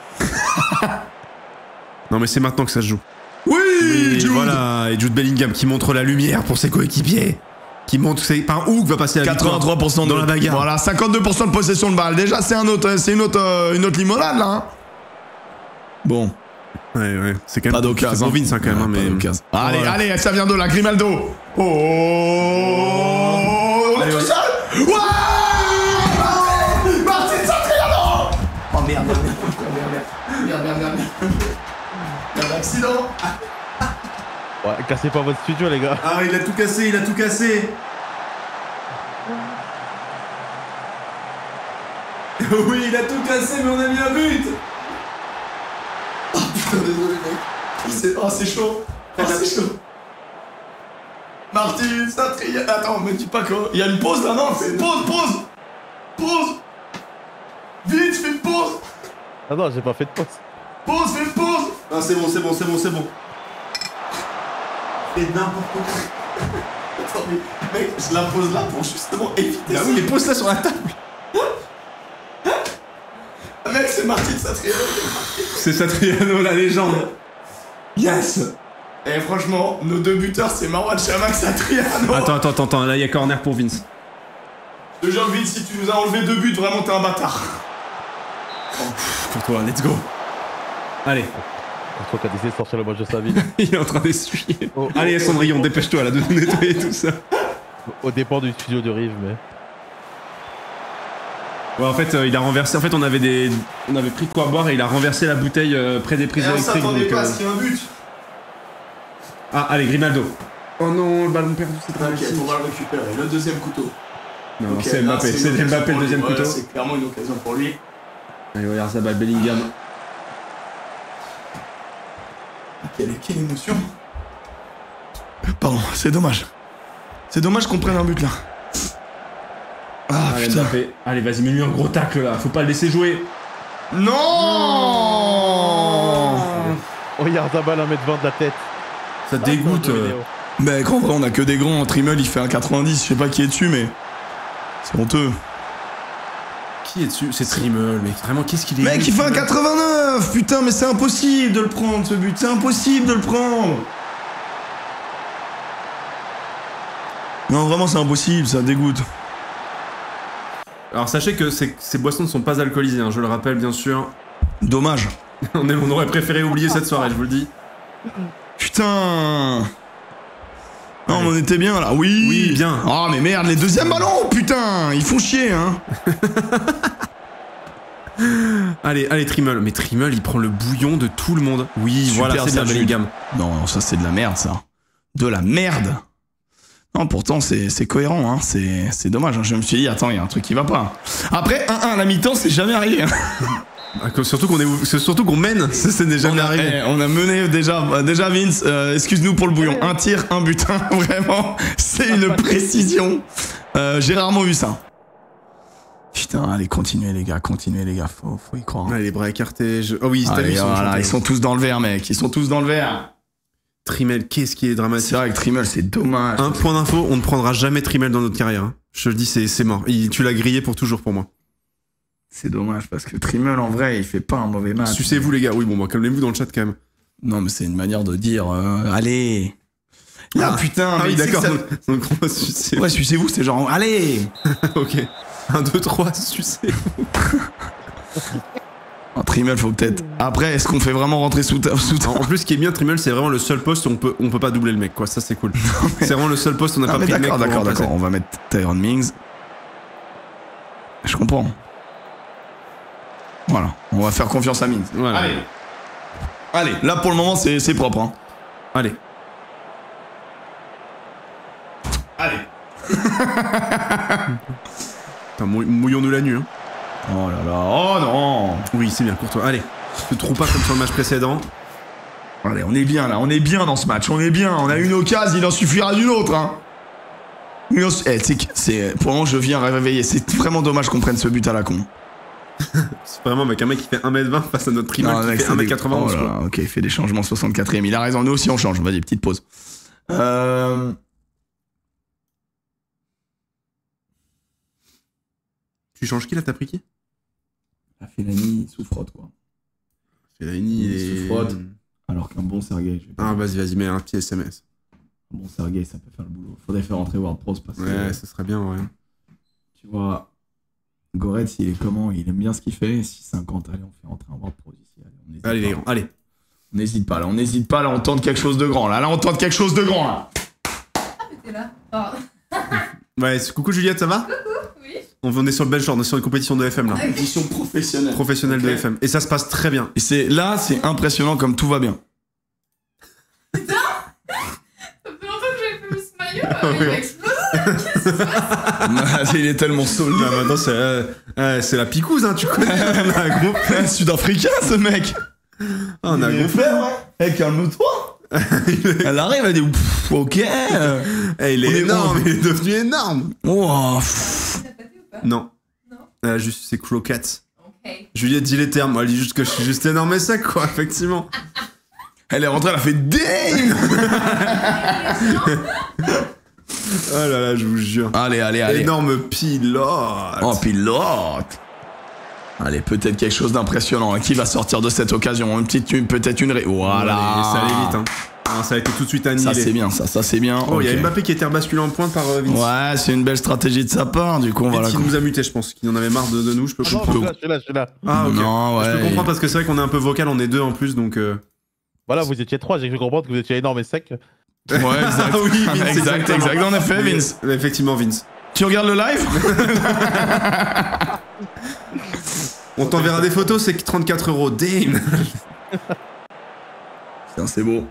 Non mais c'est maintenant que ça se joue. Oui, Et Jude. voilà, et Jude Bellingham qui montre la lumière pour ses coéquipiers. Qui montre c'est par où que va passer la victoire. quatre-vingt-trois pour cent de dans la bagarre. Voilà, cinquante-deux pour cent de possession de balle. Déjà, c'est un autre, c'est une autre, euh, une autre limonade là. hein. Bon, Ouais, ouais, c'est quand même pas d'occasion. c'est pour Vince, hein, quand même. hein, Ouais, pas mais... d'occasion. Allez, Voilà. allez, ça vient de là, Grimaldo. Oh, on est Allez, tout ouais. seul. Ouais, Martin Satriano. Oh merde, merde, merde, merde, merde, merde, merde, merde. Il y a un accident. Ouais, cassez pas votre studio, les gars. Ah, il a tout cassé, il a tout cassé. Oui, il a tout cassé, mais on a mis un but. Oh putain, désolé mec. C'est oh, c'est chaud. Oh, c'est chaud. Martin Satriano. Attends, me dis pas quoi. Il y a une pause là, non? Fais pause, pause. Pause. Vite, fais une pause. Ah non, j'ai pas fait de pause. Pause, fais une pause. Ah, c'est bon, c'est bon, c'est bon, c'est bon. Et n'importe quoi. Attends, mais mec, je la pose là pour justement éviter Ah ça. oui, mais pose ça sur la table. Mec, c'est Martin Satriano. C'est Satriano, la légende. Yes. Et franchement, nos deux buteurs, c'est Marwan Chamakh, Satriano. Attends, attends, attends, attends, là il y a corner pour Vince. Je te jure, vite, si tu nous as enlevé deux buts, vraiment, t'es un bâtard. Pour toi, let's go. Allez, Je crois qu'il a décidé de sortir le match de sa vie. il est en train d'essuyer. Oh, Allez, oh, Cendrillon, dépêche-toi là de nous nettoyer tout ça. Au départ du studio de Rive, mais. Ouais, en fait, euh, il a renversé. En fait, on avait des, on avait pris de quoi boire et il a renversé la bouteille euh, près des prises électriques. donc, pas à euh, ce qu'il y ait un but. Ah, allez, Grimaldo. Oh non, le ballon perdu, c'est T'inquiète, on va le récupérer. Le deuxième couteau. Non, non, Ok, c'est là, Mbappé, une c'est occasion Mbappé pour le lui. deuxième Ouais, couteau. C'est clairement une occasion pour lui. Allez, regarde ça, balle Bellingham. Quelle, quelle émotion. Pardon, c'est dommage. C'est dommage qu'on prenne un but là. Ah Allez, putain. Mbappé. Allez, vas-y, mets-lui un gros tacle là. Faut pas le laisser jouer. Non. Oh, Yarzabal un mètre vingt de la tête. Ça dégoûte. euh. Mec, en vrai, on a que des grands. Trimmel, il fait un quatre-vingt-dix. Je sais pas qui est dessus, mais. C'est honteux. Qui est dessus? C'est Trimmel, mec. Vraiment, qu'est-ce qu'il est. Mec, il fait un quatre-vingt-neuf. Putain, mais c'est impossible de le prendre ce but. C'est impossible de le prendre. Non, vraiment, c'est impossible. Ça dégoûte. Alors, sachez que ces, ces boissons ne sont pas alcoolisées, hein, je le rappelle, bien sûr. Dommage. on, est- on aurait préféré oublier cette soirée, je vous le dis. Putain. Non, mais on était bien là. Oui. Oui, bien. Oh, mais merde, les deuxièmes ballons, putain. Ils font chier, hein. Allez, allez, Trimmel. Mais Trimmel, il prend le bouillon de tout le monde. Oui, Super, voilà, c'est de la Serge Bellingham. Non, ça, c'est de la merde, ça. De la merde. Non, pourtant, c'est c'est cohérent, hein. C'est c'est dommage. Hein. Je me suis dit, attends, il y a un truc qui va pas. Après, un un à la mi-temps, c'est jamais arrivé. Hein. Ah, que- Surtout qu'on est, c'est surtout qu'on mène, ça c'est déjà On a, arrivé. eh, on a mené déjà, euh, déjà Vince, euh, excuse-nous pour le bouillon. Un tir, un but, hein, vraiment, c'est une précision. Euh, J'ai rarement vu ça. Putain, allez, continuez les gars, continuez les gars, faut, faut y croire. Allez, les bras écartés. Je... Oh oui, t'as vu, Allez, ils sont voilà, champions. ils sont tous dans le vert, mec, ils sont tous dans le vert. Trimmel, qu'est-ce qui est dramatique. C'est vrai que Trimmel, c'est dommage. Un point d'info, on ne prendra jamais Trimmel dans notre carrière. hein. Je te le dis, c'est c'est mort. Il- tu l'as grillé pour toujours pour moi. C'est dommage parce que Trimmel, en vrai, il fait pas un mauvais match. Sucez-vous les gars. Oui, bon, bah, calmez-vous dans le chat quand même. Non, mais c'est une manière de dire, euh, allez. Là, Ah. putain, Ah mais oui, tu sais d'accord. que ça- Donc, donc on va sucer. Ouais, sucez-vous, c'est genre, allez. Ok. un, deux, trois, sucez. En Trimmel, faut peut-être. Après, est-ce qu'on fait vraiment rentrer sous ta. Sous ta... En plus, ce qui est bien, Trimmel, c'est vraiment le seul poste où on peut, on peut pas doubler le mec, quoi. Ça, c'est cool. mais- C'est vraiment le seul poste où on n'a Ah, pas mais pris le mec. d'accord, pour d'accord, remplacer. d'accord. On va mettre Tyron Mings. Je comprends. Voilà, on va faire confiance à Mings. Voilà. Allez. Allez, là pour le moment, c'est c'est propre. Hein. Allez. Allez. Putain, mou- mouillons-nous la nuit. Hein. Oh là là, oh non. Oui, c'est bien, Courtois. Allez. Ne trouve pas comme sur le match précédent. Allez, on est bien là, on est bien dans ce match, on est bien. On a une occasion, il en suffira d'une autre. Hein. Mais on s- eh, c'est que- c'est pour le moment, je viens réveiller. C'est vraiment dommage qu'on prenne ce but à la con. C'est vraiment avec un mec qui fait un mètre vingt face à notre Trimmel Non, qui mec, fait c'est un mètre des- quatre-vingt-onze. oh là là, ok, il fait des changements soixante-quatrième. Il a raison, nous aussi on change. Vas-y, petite pause. Euh... Tu changes qui là? T'as pris qui? La Fellaini sous-frotte quoi. Fellaini Il et. sous-frotte. Alors qu'un bon Sergei. je vais pas Ah, dire. vas-y, vas-y, mets un petit S M S. Un bon Sergei, ça peut faire le boulot. Faudrait faire rentrer WordPress parce que. Ouais, ça serait bien, ouais. Tu vois, Goretz, il est comment? Il aime bien ce qu'il fait. six cinquante, allez, on fait rentrer un WordPress ici. Allez, on n'hésite Allez, pas. les grands, allez. On n'hésite pas là, on n'hésite pas là, on tente quelque chose de grand là. Là, on tente quelque chose de grand là. T'es là. Pardon. Ouais, c'est- coucou Juliette, ça va? Oui. On on est sur le Belge, on est sur une compétition de F M là. Édition professionnelle. Professionnelle de Ok. F M. Et ça se passe très bien. Et c'est là, c'est impressionnant comme tout va bien. Ça fait longtemps que j'avais pas vu ce maillot. euh, Il va exploser. Qu'est-ce qui se passe? Il est tellement solide. Ah, maintenant, c'est euh, euh, c'est la picouse, hein, tu connais. On a un groupe. Sud-africain ce mec. Ah, on a un Il est groupe. fait, ouais. Eh, calme-toi. Elle arrive, elle dit pff, ok. euh, Eh, il On est est- énorme, on- il est devenu énorme. Oh, pff. T'as pâté ou pas? Non. Non. Euh, juste, c'est croquettes. Ok. Juliette dit les termes, moi, elle dit juste que je suis juste énorme et sec, quoi, effectivement. Elle est rentrée, elle a fait damn. Oh là là, je vous jure. Allez, allez, allez. Énorme pilote. Oh, pilote. Allez, peut-être quelque chose d'impressionnant. Qui va sortir de cette occasion? Une petite, une- peut-être une ré... Voilà. Allez, ça allait vite, hein. Ah, ça a été tout de suite annihilé. Ça c'est bien, ça, ça c'est bien. Oh, il y a Ok. Mbappé qui était rebasculé en pointe par euh, Vince. Ouais, c'est une belle stratégie de sa part. Du coup, on va Et la. qui nous a muté, je pense. Qu'il en avait marre de, de nous, je peux Ah non, je comprendre. suis là, je suis là, je suis là. Ah, ok. Non, ouais. Je peux comprendre parce que c'est vrai qu'on est un peu vocal, on est deux en plus, donc. Euh... Voilà, vous étiez trois, j'ai cru comprendre que vous étiez énorme et sec. Ouais, exact. Ah oui, Vince, exact, exactement. exact. En effet, Mais- Vince. Effectivement, Vince. Tu regardes le live? On t'enverra des photos, c'est que trente-quatre euros. Damn. Putain, c'est beau.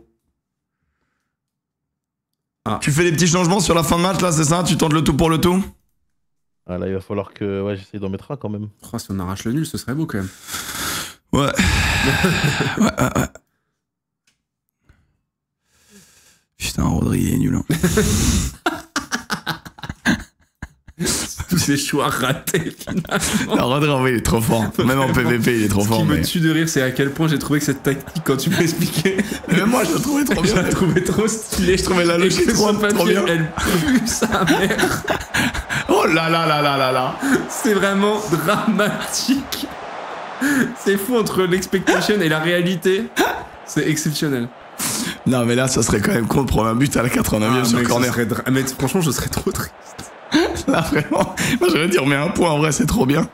Ah. Tu fais des petits changements sur la fin de match là, c'est ça? Tu tentes le tout pour le tout? Ah là, il va falloir que ouais, j'essaye d'en mettre un quand même. Oh, si on arrache le nul, ce serait beau quand même. Ouais. ouais, ouais, ouais. Putain, Rodri il est nul. Hein. ses choix ratés finalement. Non, Rodri, en vrai, il est trop fort. Même en P V P, il est trop Ce fort. qui me Mais... tue de rire, c'est à quel point j'ai trouvé que cette tactique, quand tu me l'expliquais, Même moi, je la trouvais trop je bien. la trouvais trop stylée. Je trouvais la Et logique que trop, son trop papier, bien. elle pue sa mère. Oh là là là là là là. C'est vraiment dramatique. C'est fou entre l'expectation et la réalité. C'est exceptionnel. Non, mais là, ça serait quand même con de prendre un but à la quatre-vingt-neuvième Ah, sur mec, corner. ça serait dra- mais franchement, je serais trop triste. Là, vraiment. Moi, j'allais dire, mais un point, en vrai, c'est trop bien.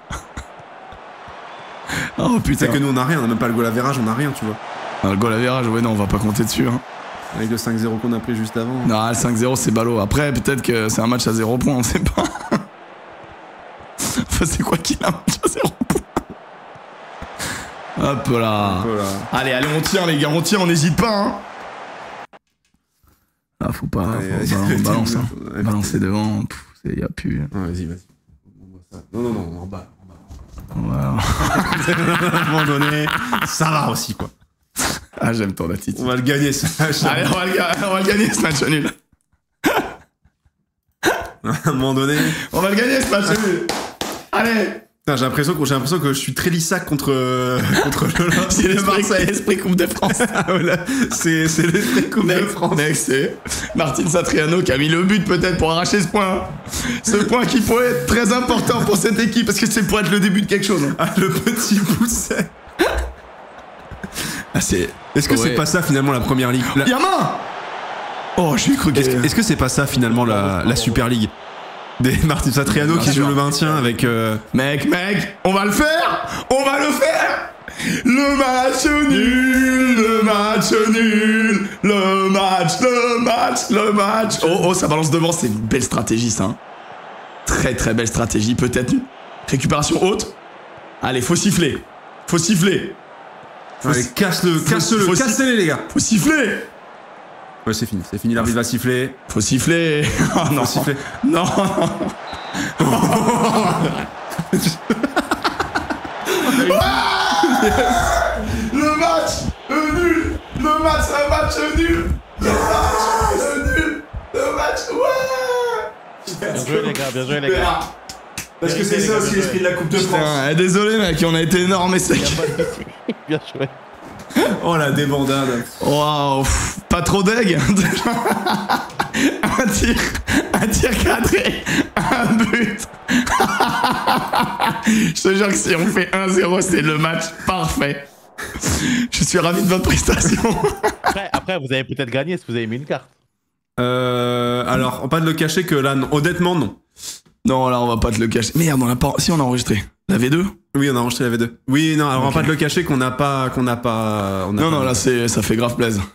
Oh putain. C'est que nous, on a rien, on a même pas le goal à virage, on a rien, tu vois. Ah, le goal à virage, ouais, non, on va pas compter dessus. Hein. Avec le cinq zéro qu'on a pris juste avant. Non, le cinq zéro, c'est ballot. Après, peut-être que c'est un match à zéro point, on sait pas. Enfin, c'est quoi qu'il a un match à zéro point? Hop là. Voilà. Allez, allez, on tire, les gars, on tire, on n'hésite pas. Hein. Ah, faut pas. Allez, Faut, vas-y. balance, balance, hein. Ouais, Balancer devant, il y a plus. Ouais, vas-y, vas-y. Non, non, non, en bas. Voilà. À un moment donné, ça va aussi, quoi. Ah, j'aime ton attitude. On va le gagner, ce match. Allez, on va, le, ga- on va le gagner ce match nul. À un moment donné. On va le gagner ce match nul. Allez. Putain, j'ai l'impression que j'ai l'impression que je suis très lissac contre euh, contre le C'est l'esprit, l'esprit Coupe de France. Ah, voilà. C'est c'est l'esprit Coupe de France. Mec, c'est Martin Satriano qui a mis le but peut-être pour arracher ce point. Ce point qui pourrait être très important pour cette équipe parce que c'est pour être le début de quelque chose. Hein. Ah, le petit pousset. Ah, c'est. Est-ce que Ouais. c'est pas ça finalement la première ligue la... Yamin. Oh, j'ai cru que. Est-ce que est-ce que c'est pas ça finalement la, la Super League des Martin Satriano Bien qui sûr. joue le maintien avec. Euh... Mec, mec, on va le faire. On va le faire. Le match nul, le match nul, le match, le match, le match. Oh, oh, ça balance devant, c'est une belle stratégie, ça. Hein. Très, très belle stratégie, peut-être. Récupération haute. Allez, faut siffler. Faut siffler. Faut Allez, si- casse-le, faut- casse-le, faut cassez-les les gars. Faut siffler. Ouais, c'est fini, c'est fini, l'arbitre va siffler. Faut siffler. Oh non. Faut siffler. Non. Le match euh, nul. Le match, un match nul. Le match euh, nul. Le match. Ouais. Bien joué les gars, bien joué les gars. Parce que c'est ça aussi l'esprit de la Coupe de France. Putain, eh, désolé mec, on a été énorme et sec. Bien joué. Oh la débandade. Waouh, pff, pas trop deg. Un tir, un tir cadré, un but. Je te jure que si on fait un zéro, c'est le match parfait. Je suis ravi de votre prestation. Après, après, vous avez peut-être gagné si vous avez mis une carte. Euh, alors, pas de le cacher que là, non. Honnêtement, non. Non, là, on va pas te le cacher. Merde, on a pas. Si, on a enregistré. La V deux. Oui, on a enregistré la V deux. Oui, non, alors on Ok. va pas te le cacher qu'on n'a pas, qu'on n'a pas. On a Non, pas- non, là, c'est, ça fait grave plaisir.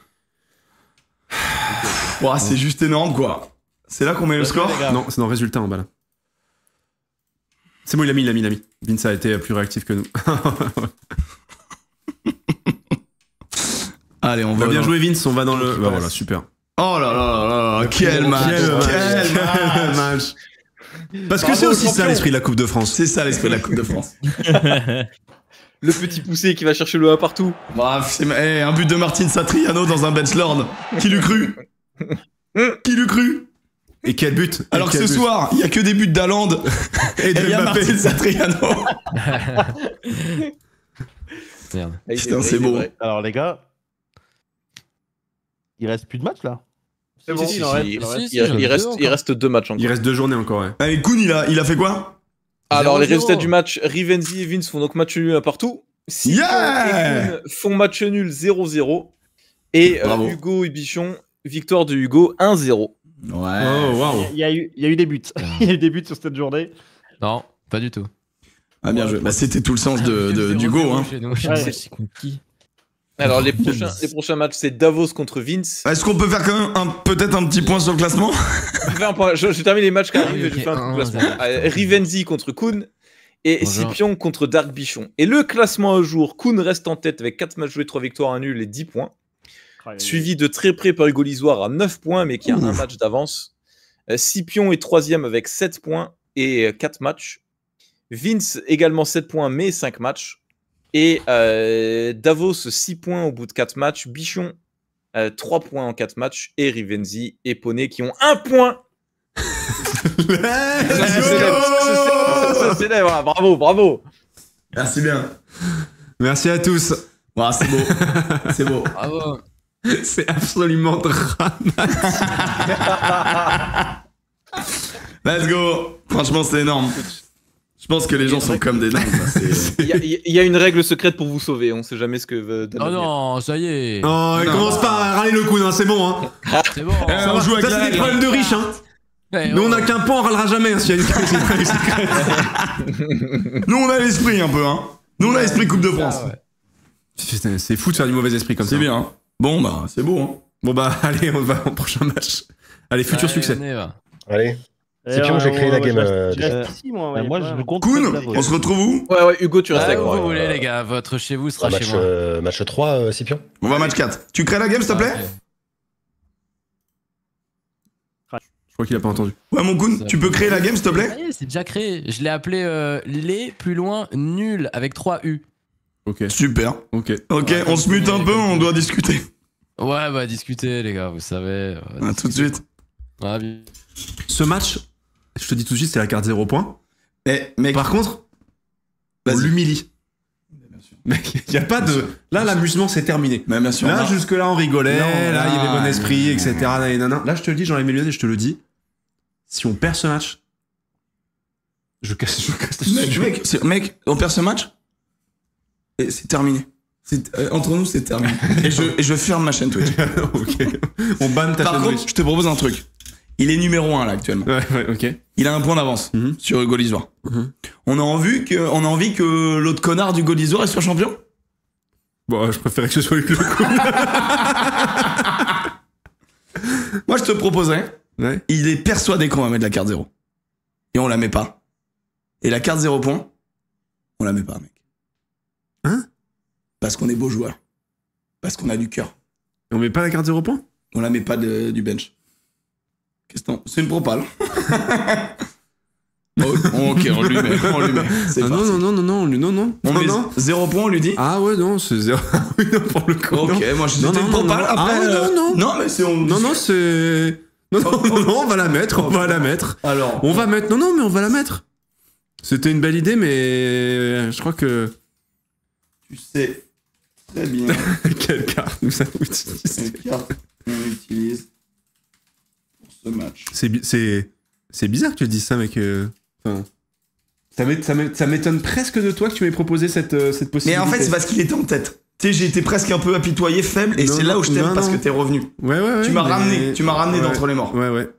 Ouah, c'est juste énorme, quoi. C'est là qu'on met le Bien joué, score. les gars. Non, c'est dans le résultat en bas là. C'est bon, il a mis, il a mis, il a mis. Vince a été plus réactif que nous. Allez, on On va va bien dans- jouer, Vince. On va dans le. Qui Bah passe. voilà, super. Oh là là là là là, quel match. Quel match. Quel match. match. Parce que Bravo c'est aux aussi ça champions. l'esprit de la Coupe de France. C'est ça l'esprit de la Coupe de France. Le petit poussé qui va chercher le un partout. Bref, c'est eh, un but de Martin Satriano dans un bench-lord. Qui l'eût cru? Qui l'eût cru? Et quel but. Alors Et que quel ce but. soir, il y a que des buts d'Haaland Et et de il y a Mbappé. Martin Satriano. Merde. Ah, il est Putain, vrai, c'est il est beau. vrai. Alors les gars, il reste plus de match là. C'est Si, bon, si, il en si, reste, il- il en reste. il- Si, il j'en ai reste, deux il encore. reste deux matchs encore. Il reste deux journées encore, ouais. Allez, Kuhn, il a, il a fait quoi? Alors, les zéro résultats zéro. du match, Rivenzi et Vince font donc match nul un partout. Scipion Yeah et Kuhn font match nul zéro zéro. Et euh, Bravo. Hugo et Bichon, victoire de Hugo un zéro. Ouais. Oh, waouh. Il y, a eu, il y a eu des buts. Il y a eu des buts sur cette journée. Non, pas du tout. Ah, bien joué. Bah, c'était tout le sens de, de- du go. Hein. Chez nous. Ouais. C'est contre qui? Alors, les prochains, les prochains matchs, c'est Davos contre Vince. Est-ce qu'on peut faire quand même un- peut-être un petit point sur le classement? Je, fais un point- je- je termine les matchs quand Ah même, oui, je ok. fais un Un, coup de classement. zéro. Euh, Rivenzi contre Kuhn et Bonjour. Scipion contre Dark Bichon. Et le classement à jour, Kuhn reste en tête avec quatre matchs joués, trois victoires, un nul et dix points. Suivi de très près par Hugo Lisoire à neuf points, mais qui a un match d'avance. Euh, Scipion est troisième avec sept points et euh, quatre matchs. Vince également sept points, mais cinq matchs. Et euh, Davos six points au bout de quatre matchs. Bichon euh, trois points en quatre matchs. Et Rivenzi et Poney qui ont un point Ça se célèbre, ça se célèbre, ça se célèbre, voilà, bravo, bravo. Merci bien. Merci à tous. Voilà, c'est beau. C'est beau. Bravo. C'est absolument dramatique. Let's go. Franchement, c'est énorme. Je pense que les gens sont comme des dingues. Il y, a- il y a une règle secrète pour vous sauver, on sait jamais ce que veut donner. Oh non, ça y est. Oh, il Non. commence pas à râler le coup, hein, c'est bon. Hein. C'est bon. Eh, on joue avec Ça, la c'est des règle. problèmes de riches. Hein. Ouais, Nous, on oh. a qu'un pan, on râlera jamais hein, s'il y a une règle secrète. Nous, on a l'esprit un peu, hein. Nous, on a l'esprit Coupe de France. Ah ouais. Putain, c'est fou de faire du mauvais esprit comme ça. C'est bien. Hein. Bon, bah, c'est beau. Hein. Bon, bah, allez, on va au prochain match. Allez, futur Allez, succès. on y va. Allez. Et C'est pion, ouais, j'ai créé ouais, la ouais, game. je reste- euh, je déjà. reste ici, moi. Euh, ouais, moi, y a je pas- compte Koun, sur Davos. on se retrouve où? Ouais, ouais, Hugo, tu restes Ah, avec où moi. vous voulez, les gars. Votre chez vous sera Ah, match, chez moi. euh, match trois, euh, Scipion. On va match quatre. Tu crées la game, s'il te plaît? Je crois qu'il a pas entendu. Ouais, mon Koun, tu peux créer la game, s'il te Ça plaît? y est, c'est déjà créé. Je l'ai appelé euh, les plus loin nul avec trois U. Ok. Super. Ok. Ok, Ouais, on se mute un comme peu, tu on veux. doit discuter. Ouais, bah discutez, les gars, vous savez. À tout de suite. Ouais, bien. Ce match, je te dis tout de suite, c'est la carte zéro point. Eh, mec, Par contre, on vas-y. l'humilie. Mec, il y a pas de. Là, l'amusement, c'est terminé. Mais bien sûr. Là, non. jusque-là, on rigolait. Non, là, il y avait non, bon esprit, non, et cetera. non. nanana. Là, je te le dis, j'en ai mes lunettes et je te le dis. Si on perd ce match, je casse, je casse le Mec, studio. mec, c'est- mec, on perd ce match et c'est terminé. C'est- euh, entre nous, c'est terminé. et, je, et je ferme ma chaîne Twitch. Ok. On banne ta Par chaîne contre, Twitch. je te propose un truc. Il est numéro un là actuellement. Ouais, ouais, ok. Il a un point d'avance Mhm. sur Hugo Lisoire. Mhm. On a envie que, on a envie que l'autre connard du Hugo Lisoire soit champion. Bon, je préférais que ce soit lui le coup. Moi, je te proposerais. Ouais. Il est persuadé qu'on va mettre la carte zéro. Et on la met pas. Et la carte zéro point, on la met pas, mec. Hein? Parce qu'on est beau joueur. Parce qu'on a du cœur. On met pas la carte zéro point? On la met pas de- du bench. Qu'est-ce que t'en- C'est une propale. Oh, ok, on lui met. On lui met. C'est Ah non, parti. non, non, non, non, lui- non, non. On non, met non. zéro point, on lui dit. Ah ouais, non, c'est zéro. Oui, non, pour le coup. Ok, non. moi je Non, c'était non, une non, propale. non. Après, Ah ouais, euh, non, non. Non, mais c'est on. Non, non, c'est. Non, non, non, non, on va la mettre, on va la mettre. Alors. On va mettre. Non, non, mais on va la mettre. C'était une belle idée, mais je crois que. Tu sais très bien Quelle carte nous avons utilisée. quelle carte on utilise pour ce match. C'est bi- c'est c'est bizarre que tu dises ça, mec. euh, Enfin, ça m'é- ça m'é- ça m'étonne presque de toi que tu m'aies proposé cette euh, cette Mais possibilité. en fait, c'est parce qu'il était en tête. Tu sais, j'ai été presque un peu apitoyé, faible, et Non, c'est là non, où je t'aime non, parce non. que t'es revenu. Ouais, ouais, ouais. Tu m'as mais- ramené, tu m'as ramené Ouais. d'entre les morts. Ouais, ouais.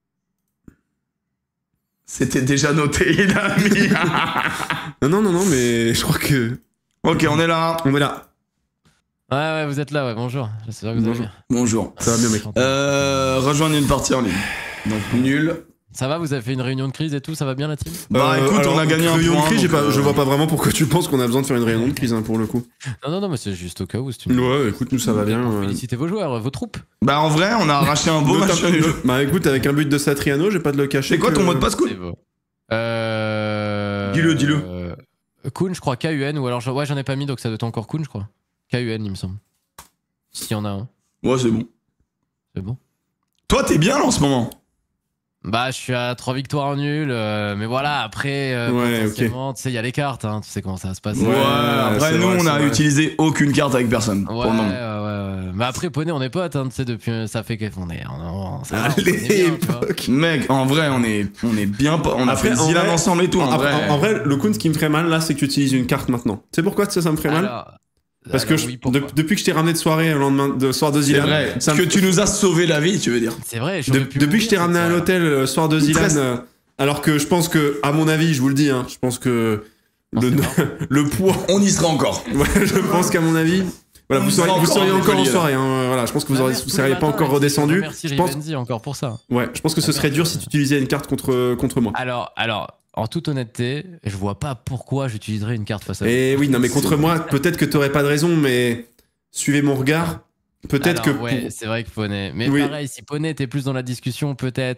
C'était déjà noté, il a mis. Non, non, non, non, mais je crois que. Ok, on est là. On est là. Ouais, ouais, vous êtes là, ouais, bonjour. J'espère que vous allez Bonjour. bien. Bonjour. Ça va bien, mec. Euh, rejoindre une partie en ligne. Donc nul. Ça va, vous avez fait une réunion de crise et tout, ça va bien la team? Bah Euh, écoute, alors, on a gagné un réunion de point. crise, j'ai donc, pas- euh, Je vois pas vraiment pourquoi tu penses qu'on a besoin de faire une réunion de crise hein, pour le coup. Non, non, non, mais c'est juste au cas où. C'est une... Ouais, écoute, nous ça va bien. euh. Félicitez vos joueurs, vos troupes. Bah en vrai, on a arraché un beau Nota- match nul. Bah écoute, avec un but de Satriano, j'ai pas de le cacher. C'est quoi que- ton mot de passe, C'est cool? beau. Euh... Dis-le, dis-le. Euh... Kun, je crois, K U N, ou alors, je- ouais, j'en ai pas mis, donc ça doit être encore Kun, je crois. K U N, il me semble. S'il y en a un. Ouais, c'est bon. C'est bon. Toi, t'es bien là en ce moment. Bah, je suis à trois victoires en nul, euh, mais voilà, après, euh, Ouais, potentiellement, tu sais, il y a les cartes, hein, tu sais comment ça va se passer. Ouais, après, c'est nous, vrai, on c'est a vrai. utilisé aucune carte avec personne. Ouais, pour le ouais, moment. ouais, ouais. Mais après, Poney, on est potes, hein, tu sais, depuis, ça fait qu'on est, on, on, ça va, on À est bien, tu vois. l'époque. Mec, en vrai, on est, on est bien. pas- On a Après, fait en Zilan vrai- ensemble et tout. En, En, vrai. en- en vrai, le coup, ce qui me ferait mal là, c'est que tu utilises une carte maintenant. Tu sais pourquoi ça, ça me ferait mal Alors, Parce que alors, je- oui, pourquoi de- depuis que je t'ai ramené de soirée, le lendemain de soir de c'est Zilan, vrai. ça me- Que tu nous as sauvé la vie, tu veux dire. C'est vrai, de- j'aurais pu depuis que je t'ai mourir ramené à cette l'hôtel le soir de Il te Zilan, reste- euh, alors que je pense que, à mon avis, je vous le dis, hein, je pense que Non, le, c'est marrant. le poids, On y sera encore. ouais, je pense qu'à mon avis, voilà, On vous sera seriez, vous encore seriez en encore en écolier, là. soirée. hein, voilà, je pense que vous, Ah, auriez, merde, vous tous seriez les pas matins, encore et redescendu. Merci Je pense, Rivenzi encore pour ça. ouais, je pense que ce serait dur si tu utilisais une carte contre, contre moi. Alors, alors, en toute honnêteté, je vois pas pourquoi j'utiliserais une carte face à vous. Et oui, non, mais contre moi, peut-être que t'aurais pas de raison, mais suivez mon regard. Peut-être Alors, que. ouais, pour- c'est vrai que Poney. Mais Oui. pareil, si Poney était plus dans la discussion, peut-être.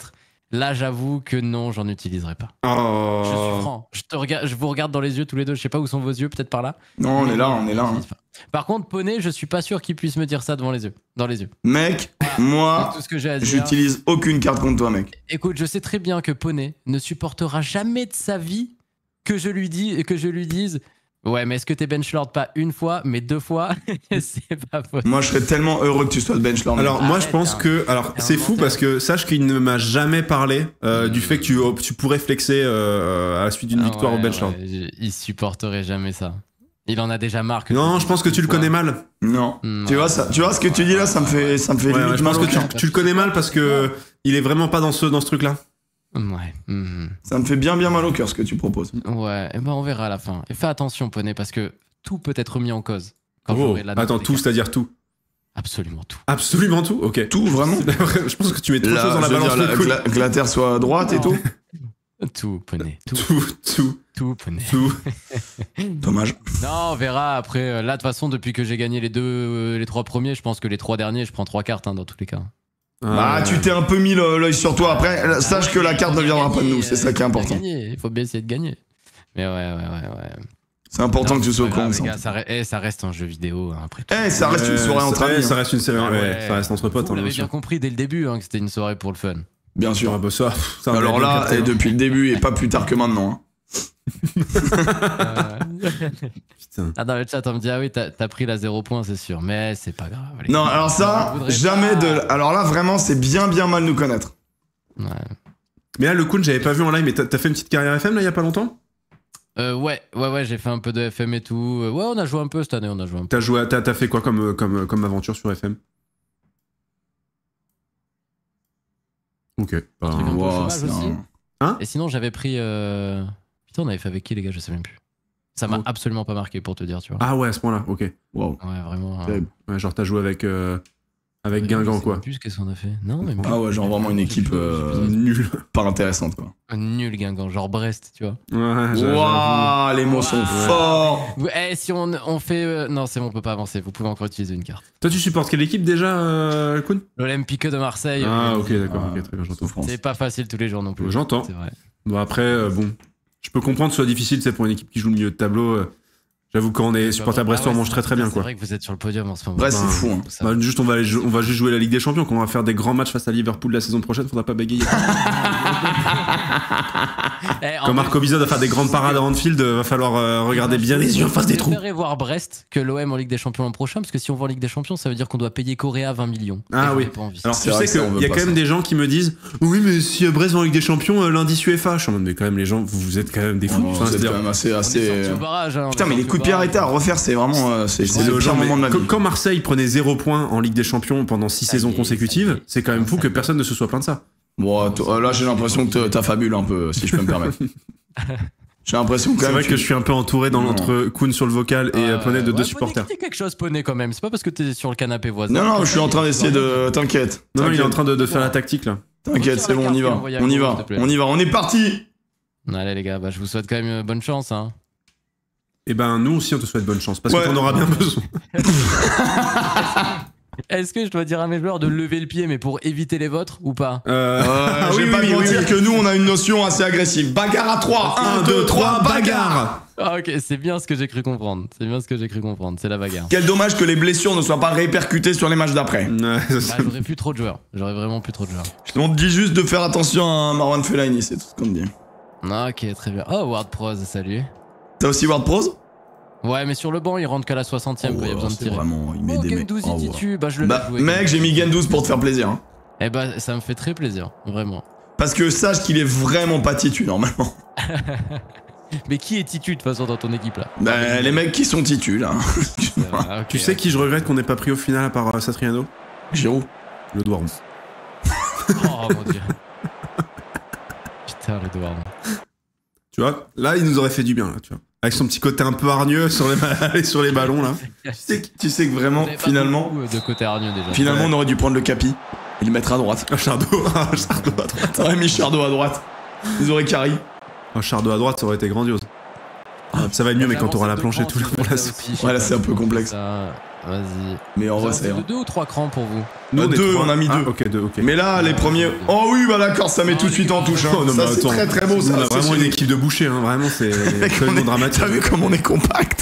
Là, j'avoue que non, j'en utiliserai pas. Oh. Je suis franc. Je, te regarde, je vous regarde dans les yeux tous les deux. Je sais pas où sont vos yeux, peut-être par là. Non, on est là, on est là. Hein. Par contre, Poney, je suis pas sûr qu'il puisse me dire ça devant les yeux. Dans les yeux. Mec, moi, tout ce que j'ai à dire. j'utilise aucune carte contre toi, mec. Écoute, je sais très bien que Poney ne supportera jamais de sa vie que je lui dis, que je lui dise. Ouais, mais est-ce que t'es benchlord pas une fois, mais deux fois? C'est pas possible. Moi, je serais tellement heureux que tu sois le benchlord. Alors, moi, je Arrête, pense hein. que. Alors, c'est fou parce que sache qu'il ne m'a jamais parlé euh, du fait que tu, tu pourrais flexer euh, à la suite d'une Ah victoire ouais, au benchlord. ouais, je- il supporterait jamais ça. Il en a déjà marre. Que Non, je pense que tu le connais mal. Non. Mm, Tu vois, ça, tu vois ce que tu dis là, ça me fait, ça me fait Ouais, limite ouais, je mal pense au que tu, cœur. tu le connais mal parce que il est vraiment pas dans ce, dans ce truc-là. Ouais. mhm. Ça me fait bien bien mal au cœur ce que tu proposes. Ouais, et ben on verra à la fin. Et fais attention, Poney, parce que tout peut être remis en cause. Quand Oh, j'aurai la note attends, des tout, cartes. c'est-à-dire tout. Absolument tout. Absolument tout. Ok. Tout, vraiment. Je pense que tu mets trop de Là, choses dans la je veux balance. dire, de la- coude. que la- que la terre soit à droite et tout. Tout, Poney. Tout, Tout, tout, tout, Poney. tout. Dommage. Non, on verra après. Euh, Là, de toute façon, depuis que j'ai gagné les deux, euh, les trois premiers, je pense que les trois derniers, je prends trois cartes hein, dans tous les cas. Bah, Ah, tu t'es un peu mis le- l'œil sur toi. Après, sache que la carte ne viendra pas de nous. C'est ça qui est important. Il faut bien essayer de gagner. Mais ouais, ouais, ouais, ouais. C'est important Non, que tu sois au c'est pas courant. grave, de les ça. gars, ça, re- eh, ça reste un jeu vidéo hein, après tout. Eh, ça reste une soirée entre ouais, amis. Ça hein. reste une série. Ah Ouais, ouais. ça reste entre potes. Vous hein, l'avez bien bien sûr. compris dès le début hein, que c'était une soirée pour le fun. Bien sûr. Ah bah ça, ça, on Alors avait bien là, capté, et hein. depuis le début, et pas plus tard que maintenant. hein. Putain. Ah, dans le chat, on me dit ah oui, t'as t'as pris la zéro point, c'est sûr, mais c'est pas grave. les Non, gars. alors ça, Je voudrais jamais pas. de. Alors là, vraiment, c'est bien bien mal nous connaître. Ouais. Mais là, le Kun, j'avais pas vu en live, mais t'as t'as fait une petite carrière F M là il y a pas longtemps? Euh, ouais, ouais, ouais, j'ai fait un peu de F M et tout. Euh, Ouais, on a joué un peu cette année, on a joué un peu. T'as joué, à- t'as t'as fait quoi comme, comme, comme aventure sur F M? Ok. Bah, Un truc un peu Wow, chômage c'est aussi. un- Hein? Et sinon, j'avais pris. euh, Putain, on avait fait avec qui les gars, je sais même plus. Ça m'a Oh. absolument pas marqué pour te dire, tu vois. Ah ouais, à ce point-là, ok. Wow. Ouais, vraiment. euh, Terrible. Ouais, genre t'as joué avec, euh, avec je Guingamp sais quoi. même plus qu'est-ce qu'on a fait. Non, mais Ah ouais, genre vraiment une équipe euh, Nul. pas intéressante quoi. nul Guingamp, genre Brest, tu vois. Ouais, j'a- Waouh, les mots sont forts. Vous- Eh, si on, on fait. euh, Non, c'est bon, on peut pas avancer. Vous pouvez encore utiliser une carte. Toi, tu supportes quelle équipe déjà, euh, Kun? L'Olympique de Marseille. Ah, euh, ok, d'accord, Ah, ok, très bien, j'entends. souffrance. C'est pas facile tous les jours non plus. J'entends. C'est vrai. Bon, après, euh, bon, je peux comprendre que ce soit difficile, c'est pour une équipe qui joue le milieu de tableau. euh, J'avoue, quand on est supporter Ah brestois, ouais, on mange c'est- très très bien C'est quoi. vrai que vous êtes sur le podium en ce moment. Brest, c'est Bah, fou. Hein. Tout ça. Bah, juste, on va, aller jou- on va juste jouer la Ligue des Champions. Quand on va faire des grands matchs face à Liverpool la saison prochaine, faudra pas bégayer. Eh, en Quand plus, Marco Bizot va faire des grandes parades à Anfield, euh, va falloir euh, regarder bien les yeux en face des Je trous. préférerais voir Brest que l'O M en Ligue des Champions l'an prochain, parce que si on va en Ligue des Champions, ça veut dire qu'on doit payer Correa vingt millions. Ah Et j'en oui. ai pas envie. Alors C'est tu vrai sais que ça, on qu'il veut y a pas quand même ça. des gens qui me disent oui mais si euh, Brest va en Ligue des Champions, euh, l'indice UEFA. Je suis en mode mais quand même les gens, vous, vous êtes quand même des fous. Oh, Enfin, c'est c'est-à-dire- quand même assez. On est assez... sorti au barrage, hein, on Putain, est mais les sorti coups au de pied barrage. arrêtés à refaire, c'est vraiment. euh, C'est c'est Ouais, le aux pire gens, mais moment de ma quand- vie. Quand Marseille prenait zéro point en Ligue des Champions pendant six Ça y saisons est, ça y consécutives, est. c'est quand même fou Ça que y est. personne ne se soit plaint de ça. Bon, toi, là, j'ai l'impression que t'as fabule un peu, si je peux me permettre. J'ai l'impression quand C'est même. vrai que je suis un peu entouré dans Non. l'entre Kun sur le vocal et Euh, euh, Poney de ouais, deux Poney, supporters. dis quelque chose, Poney, quand même. C'est pas parce que t'es sur le canapé voisin. Non, non, je suis en train d'essayer de. T'inquiète. Non, non, il est en T'inquiète. train de, de faire la tactique là. T'inquiète, c'est bon, on y va. Envoyez à On y gauche, va. s'il te plaît. On y va. On est parti. Allez, les gars, bah, je vous souhaite quand même euh, bonne chance. Hein. Et ben nous aussi on te souhaite bonne chance parce Ouais. que t'en auras bien besoin. Est-ce que je dois dire à mes joueurs de lever le pied, mais pour éviter les vôtres ou pas? Euh, Euh, je oui, vais pas oui, te oui, mentir oui. que nous, on a une notion assez agressive. Bagarre à trois. un, deux, trois, bagarre. Ah, ok, c'est bien ce que j'ai cru comprendre. C'est bien ce que j'ai cru comprendre. C'est la bagarre. Quel dommage que les blessures ne soient pas répercutées sur les matchs d'après. Ouais, ça, Bah, ça- j'aurais plus trop de joueurs. J'aurais vraiment plus trop de joueurs. On te dit juste de faire attention à Marwan Fellaini, c'est tout ce qu'on te dit. Ah, ok, très bien. Oh, Ward Pros, salut. T'as aussi Ward Pros? Ouais, mais sur le banc, il rentre qu'à la soixantième quand il y a besoin de c'est tirer. vraiment, il met Oh, des mecs. Gendouzi Oh, ouais. titu, bah je le Bah, laisse jouer. mec, j'ai mis Gendouzi pour te faire plaisir. hein. Eh bah, ça me fait très plaisir, vraiment. Parce que sache qu'il est vraiment pas titu normalement. Mais qui est titu de toute façon dans ton équipe là? Bah, les mecs qui sont titus là. Ah, ok, Tu sais ok. qui je regrette qu'on n'ait pas pris au final à part euh, Satriano? Giroud. Le doigt rond. Oh mon dieu. Putain, le doigt. Tu vois, là il nous aurait fait du bien là, tu vois. Avec son petit côté un peu hargneux sur les, ba- sur les ballons là. Tu sais, que- tu sais que vraiment, finalement, De côté hargneux déjà. finalement, Ouais. on aurait dû prendre le capi et le mettre à droite. Un Chardo, un Chardo à droite. On aurait mis Chardo à droite. Ils auraient carry. Un Chardo à droite, ça aurait été grandiose. Ça va être mieux, mais quand t'auras la planche et tout là pour la suite. Ouais, là, c'est un peu complexe. Ça- Vas-y. Mais en vrai, c'est c'est. deux ou trois crans pour vous? Nous, deux, on a mis deux. Ah, ok, deux, ok. Mais là, les premiers. Oh oui, bah d'accord, ça met tout de suite en touche. Hein. Oh, non, ça, mais c'est attends. très très beau. Ça, On a c'est vraiment une chez- équipe de bouchers, hein. Vraiment, c'est tellement dramatique. T'as vu comme on est compact?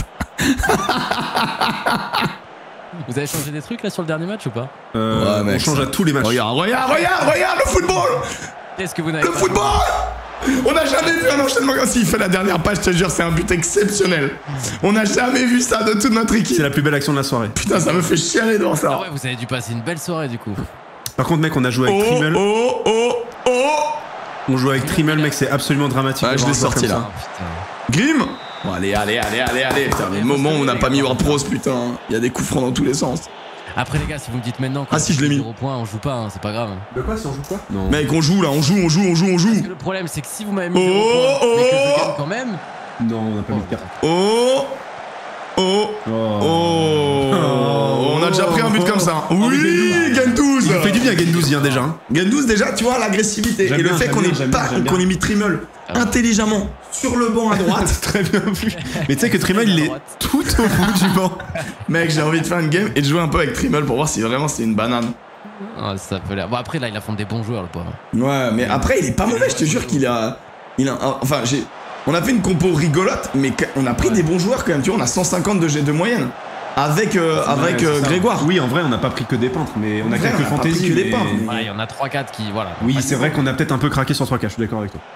Vous avez changé des trucs là sur le dernier match ou pas? Euh, Ouais, mec, on change ça- à tous les matchs. Regarde, regarde, regarde, regarde le football! Qu'est-ce que vous n'avez Le pas football! On n'a jamais vu un enchaînement comme s'il fait la dernière page, je te jure, c'est un but exceptionnel. On n'a jamais vu ça de toute notre équipe. C'est la plus belle action de la soirée. Putain, ça me fait chialer devant Ah ça. ouais, vous avez dû passer une belle soirée du coup. Par contre, mec, on a joué avec Oh, Trimmel. oh, oh, oh! On joue avec Trimmel, mec, c'est absolument dramatique. Ouais, de je voir l'ai un joueur sorti comme là. Ah, Grim! Bon, allez, allez, allez, allez, allez. Putain, mais le moment où on n'a pas mis Ward Pros, putain. Il y a des coups francs dans tous les sens. Après les gars, si vous me dites maintenant que Ah, si, je l'ai mis. zéro point, on joue pas, hein, c'est pas grave. De quoi, si on joue quoi Non. Mec, on joue là, on joue, on joue, on joue, on joue. Parce que le problème, c'est que si vous m'avez mis Oh, zéro point, oh, mais que je oh. gagne quand même. Non, on n'a pas mis de carte. Oh! Oh! Oh! On a déjà pris un but comme ça. Oui, Gendouzi! Il fait du bien, Gendouzi, hein, déjà. Gendouzi, déjà, tu vois, l'agressivité. J'aime Et le bien, fait j'aime qu'on bien, ait j'aime pas, bien, j'aime qu'on bien. ait mis Trimmel Ah. intelligemment sur le banc à droite. Très bien vu. Mais tu sais que Trimmel, il est tout au bout du banc. Mec, j'ai envie de faire une game et de jouer un peu avec Trimmel pour voir si vraiment c'est une banane. Ah, ça peut l'air. Bon, après là, il affronte des bons joueurs, le pauvre. Ouais, mais après, il est pas mauvais, je te jure qu'il a. Il a. Enfin, j'ai. On a fait une compo rigolote, mais on a pris des bons joueurs quand même, tu vois, on a cent cinquante de G de moyenne. Avec, euh, avec Ouais, euh, c'est ça. Grégoire. Oui, en vrai, on n'a pas pris que des peintres, mais on a En vrai, quelques on a pas pris fantaisies. que des mais- peintres, mais- Voilà, il y en a trois quatre qui. Voilà. Oui, Pas c'est de- vrai qu'on a peut-être un peu craqué sur trois K, je suis d'accord avec toi.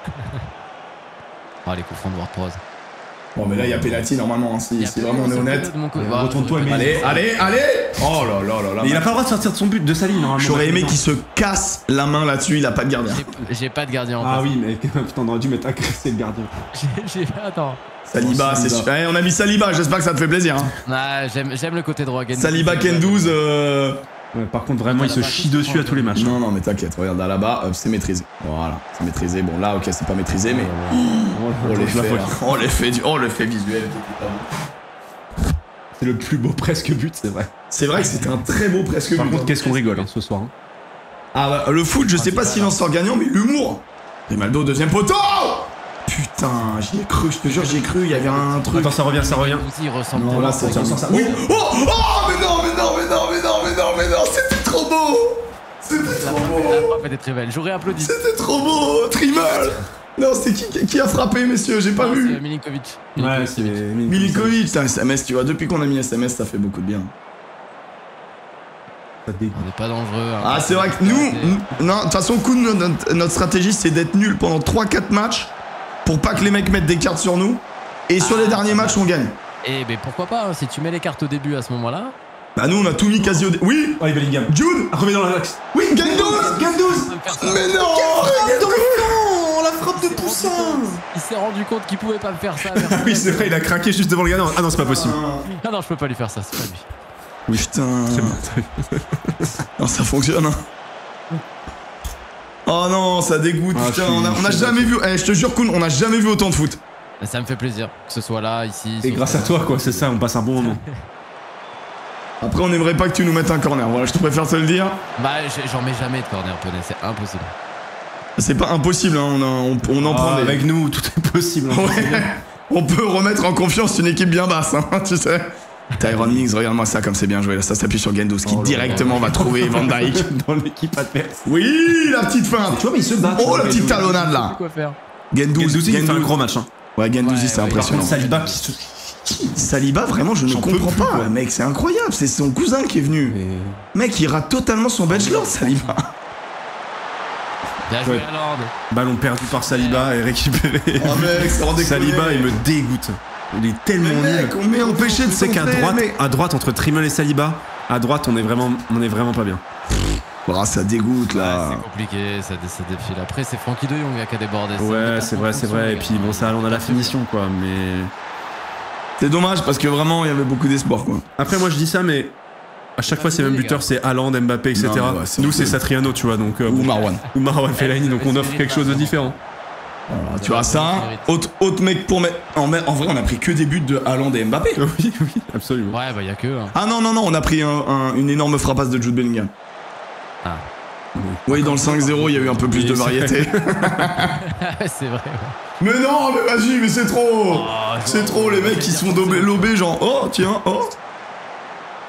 Ah, les coups francs de Ward Pros. Bon, mais là, il y a penalty normalement, hein, si, Il y a si peu- vraiment on est c'est honnête. peu de mon côté. Euh, Bah, retourne-toi, je- mais- Allez, allez, allez! Oh là là là là. Mais il a pas le droit de sortir de son but, de sa ligne, normalement. J'aurais aimé qu'il se casse la main là-dessus, il a pas de gardien. J'ai- J'ai pas de gardien en Ah face. oui, mais putain, on aurait dû mettre agressé le gardien. J'ai- J'ai. Attends. Saliba, c'est sûr. Eh, on a mis Saliba, j'espère que ça te fait plaisir. Hein. Ah, j'aime j'aime le côté droit. Gendouzi. Saliba Gendouzi. Euh... Ouais, par contre, vraiment, il se chie dessus à tous les matchs. Non, non, mais t'inquiète, regarde là, là-bas, euh, c'est maîtrisé. Voilà, c'est maîtrisé. Bon, là, ok, c'est pas maîtrisé, mais. Oh, l'effet, là. Oh, l'effet du- oh, l'effet visuel. C'est le plus beau presque but, c'est vrai. C'est vrai que c'était un très beau presque Par but, contre, hein. qu'est-ce qu'on rigole hein, ce soir. hein. Ah bah, le foot, je sais pas s'il en sort gagnant, mais l'humour. Rimaldo, deuxième poteau. Putain, j'y ai cru, je te jure, j'y ai cru, il y avait un truc. Attends, ça revient, ça revient. Gendouzi, il ressemble Non, tellement là, c'est à terminé. Gendouzi. Oui. Oh, oh, mais non, mais non, mais non, mais non, mais non, mais non, c'était trop beau. C'était La trop frappe beau. la frappe était très belle. J'aurais applaudi. C'était trop beau, Trimmel. Non, c'est qui, qui a frappé, messieurs, j'ai pas Non, vu. c'est Milinkovic. Ouais, Milinkovic. c'est Milinkovic, putain, S M S, tu vois, depuis qu'on a mis S M S, ça fait beaucoup de bien. Ça dégoûte. On n'est pas dangereux. hein. Ah, c'est vrai que nous, n- non, de toute façon, coup, notre, notre stratégie, c'est d'être nul pendant trois quatre matchs pour pas que les mecs mettent des cartes sur nous. Et sur Ah, les derniers ça matchs, on gagne. Eh ben pourquoi pas, hein, si tu mets les cartes au début à ce moment-là. Bah, nous, on a tout mis quasi au dé. Oui, Oh, il Bellingham. Jude. Remets dans l'axe. Oui, Gendouzi. Gendouzi. Ça me faire ça. Mais non, Gendouzi. La frappe de Poussin. Il s'est rendu compte qu'il pouvait pas me faire ça. Ah oui, c'est vrai, il a craqué juste devant le gardien. Ah non, c'est pas possible. Ah non, je peux pas lui faire ça, c'est pas lui. Oui, putain. Très bien. Non, ça fonctionne. Hein. Oh non, ça dégoûte. Ah, putain, je suis- on a, on a je suis jamais vu. Eh, je te jure, Koun, on a jamais vu autant de foot. Mais ça me fait plaisir que ce soit là, ici. Et sur- grâce à toi, quoi, c'est ça, on passe un bon moment. Après, on aimerait pas que tu nous mettes un corner. Voilà, je te préfère te le dire. Bah, j'ai- j'en mets jamais de corner, Poney, c'est impossible. C'est pas impossible, hein. on, a- on, on en Ah, prend des. avec nous, tout est possible. hein. Ouais. On peut remettre en confiance une équipe bien basse, hein, tu sais. Tyron Mings, regarde-moi ça comme c'est bien joué. Là, ça s'appuie sur Gendouzi qui Oh là directement va trouver Van Dijk. Dans l'équipe adverse. Oui, la petite feinte. Tu vois, mais il se bat. Oh, la petite talonnade là. Quoi faire? Gendouzi, Gendouzi, il fait un Gendouzi. gros match. Hein. Ouais, Gendouzi, Ouais, c'est ouais, impressionnant. Par contre, Saliba qui se. Saliba, vraiment, je ne J'en peux comprends plus, pas. quoi. Mec, c'est incroyable. C'est son cousin qui est venu. Mais- Mec, il rate totalement son bachelor, Saliba. Bien joué, Ouais. Haaland. Ballon perdu par Saliba et récupéré. Oh, mec, sans déconner. Saliba, il me dégoûte. Il est tellement Mais nul. mec, on met empêché de Tu sais qu'à centrer, droite, mec. à droite entre Trimmel et Saliba, à droite, on est vraiment, on est vraiment pas bien. Oh, ça dégoûte Ouais, là. c'est compliqué, ça, dé- ça défile. Après, c'est Francky de Jong qui a débordé. ça. Ouais, c'est vrai, c'est vrai. Et puis bon, ça allons à la finition, quoi. Mais C'est dommage parce que vraiment, il y avait beaucoup d'espoir, quoi. après, moi, je dis ça, mais à chaque fois, ces mêmes buteurs, c'est Haaland, Mbappé, et cetera. Non, mais ouais, c'est Nous, un c'est peu- Satriano, tu vois. Donc euh, Ou bon. Marwan. ou Marwan Fellaini. Donc on offre quelque chose de différent. Voilà, tu vois ça, autre, autre mec pour mettre. En, en vrai, on a pris que des buts de Haaland et Mbappé. Oui, oui, absolument. Ouais, bah, y a que. hein. Ah non, non, non, on a pris un- un- une énorme frappasse de Jude Bellingham. Ah. Oui, dans le cinq zéro, il y a eu un peu plus Oui, de c'est variété. c'est vrai, ouais. Mais non, mais vas-y, mais c'est trop. Oh, C'est trop, les mecs qui se font dober- lober, genre, oh, tiens, oh.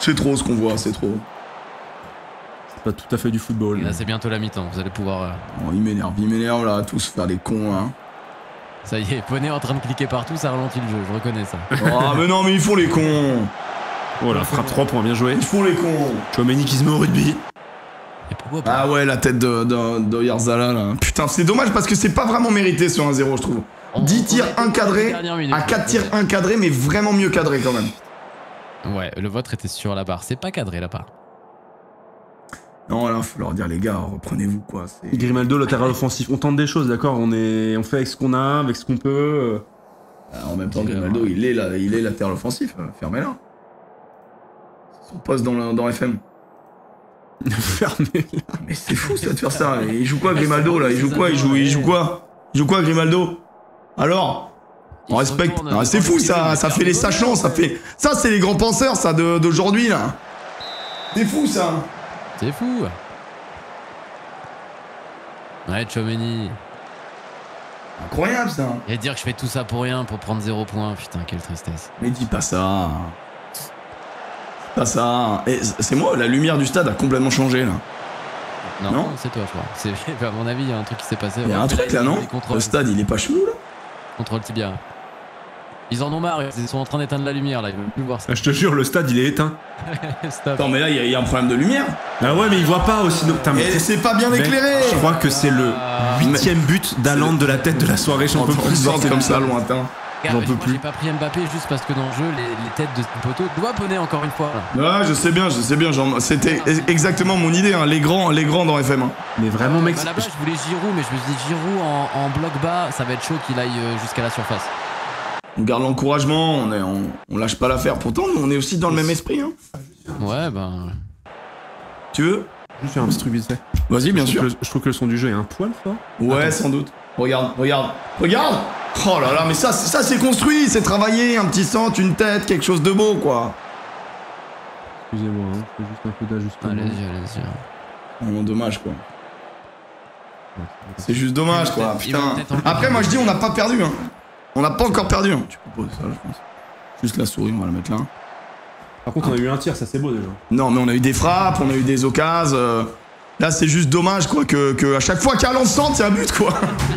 C'est trop ce qu'on voit, c'est trop. C'est pas tout à fait du football. Et là, c'est bientôt la mi-temps. Vous allez pouvoir. Euh... Oh, il m'énerve, il m'énerve là, tous faire des cons là. Ça y est, Poney en train de cliquer partout, ça ralentit le jeu, je reconnais ça. Oh, mais non, mais ils font les cons. Oh là, frappe trois points, bien joué. Ils font les cons. Chouameni qui se met au rugby. Ah ouais, la tête de, de, de Yarzala là. Putain, c'est dommage parce que c'est pas vraiment mérité sur un zéro, je trouve. dix tirs encadrés à quatre tirs encadrés, mais vraiment mieux cadrés quand même. Ouais, le vôtre était sur la barre. C'est pas cadré la barre. Non, là, faut leur dire, les gars, reprenez-vous quoi. Grimaldo, latéral offensif. On tente des choses, d'accord, on, est... on fait avec ce qu'on a, avec ce qu'on peut. En même temps, Grimaldo, il est, là, il est latéral offensif. Fermez-la. Son poste dans, le, dans F M. Fermez-la. Mais c'est fou ça de faire ça. Il joue quoi Grimaldo là? Il joue quoi? Il joue, il joue quoi? Il joue quoi Grimaldo? Alors? On respecte. Ah, c'est fou ça, ça fait les sachants, ça fait. Ça c'est les grands penseurs ça d'aujourd'hui là. C'est fou ça. C'est fou. Ouais, Chouameni. Incroyable ça. Et dire que je fais tout ça pour rien, pour prendre zéro point, putain, quelle tristesse. Mais dis pas ça. Pas ça. Et c'est moi, la lumière du stade a complètement changé là. Non, non c'est toi, je crois. À mon avis, il y a un truc qui s'est passé. Il y a un truc là, non? Le stade, il est pas chelou là? Contrôle tibia. Ils en ont marre, ils sont en train d'éteindre la lumière là, ils veulent plus voir ça. Je te jure, le stade il est éteint. Attends, mais là il y, y a un problème de lumière. Ah ouais, mais il voit pas aussi. Et c'est pas bien éclairé. Je crois que c'est le huitième but d'Haaland de la tête de la soirée. J'en peux plus. Sorte comme ça, lointain. J'en peux plus. J'ai pas pris Mbappé juste parce que dans le jeu, les, les têtes de poteau doivent poney encore une fois. Là. Ouais, je sais bien, je sais bien. C'était exactement mon idée, hein, les grands, les grands dans F M. Hein. Mais vraiment, mec. À la base, je voulais Giroud, mais je me suis dit Giroud en, en bloc bas, ça va être chaud qu'il aille jusqu'à la surface. On garde l'encouragement, on, on, on lâche pas l'affaire. Pourtant, on est aussi dans le même esprit. Hein. Ouais, ben. Tu veux? Je vais faire un petit truc vite fait. Vas-y, bien sûr. Le, je trouve que le son du jeu est un poil fort. Ouais, Attends. sans doute. Regarde, regarde, regarde! Oh là là, mais ça, ça c'est construit, c'est travaillé, un petit centre, une tête, quelque chose de beau, quoi. Excusez-moi, hein, c'est juste un peu d'ajustement. Allez-y, allez-y. Oh, dommage, quoi. C'est juste dommage, quoi. Putain. Après, moi, je dis, on n'a pas perdu, hein. On n'a pas encore perdu, hein. Tu proposes ça, je pense. Juste la souris, on va la mettre là. Par contre, on a eu un tir, ça c'est beau déjà. Non, mais on a eu des frappes, on a eu des occasions. Euh... Là, c'est juste dommage, quoi, que, que à chaque fois qu'Haaland centre, il y a un but, quoi.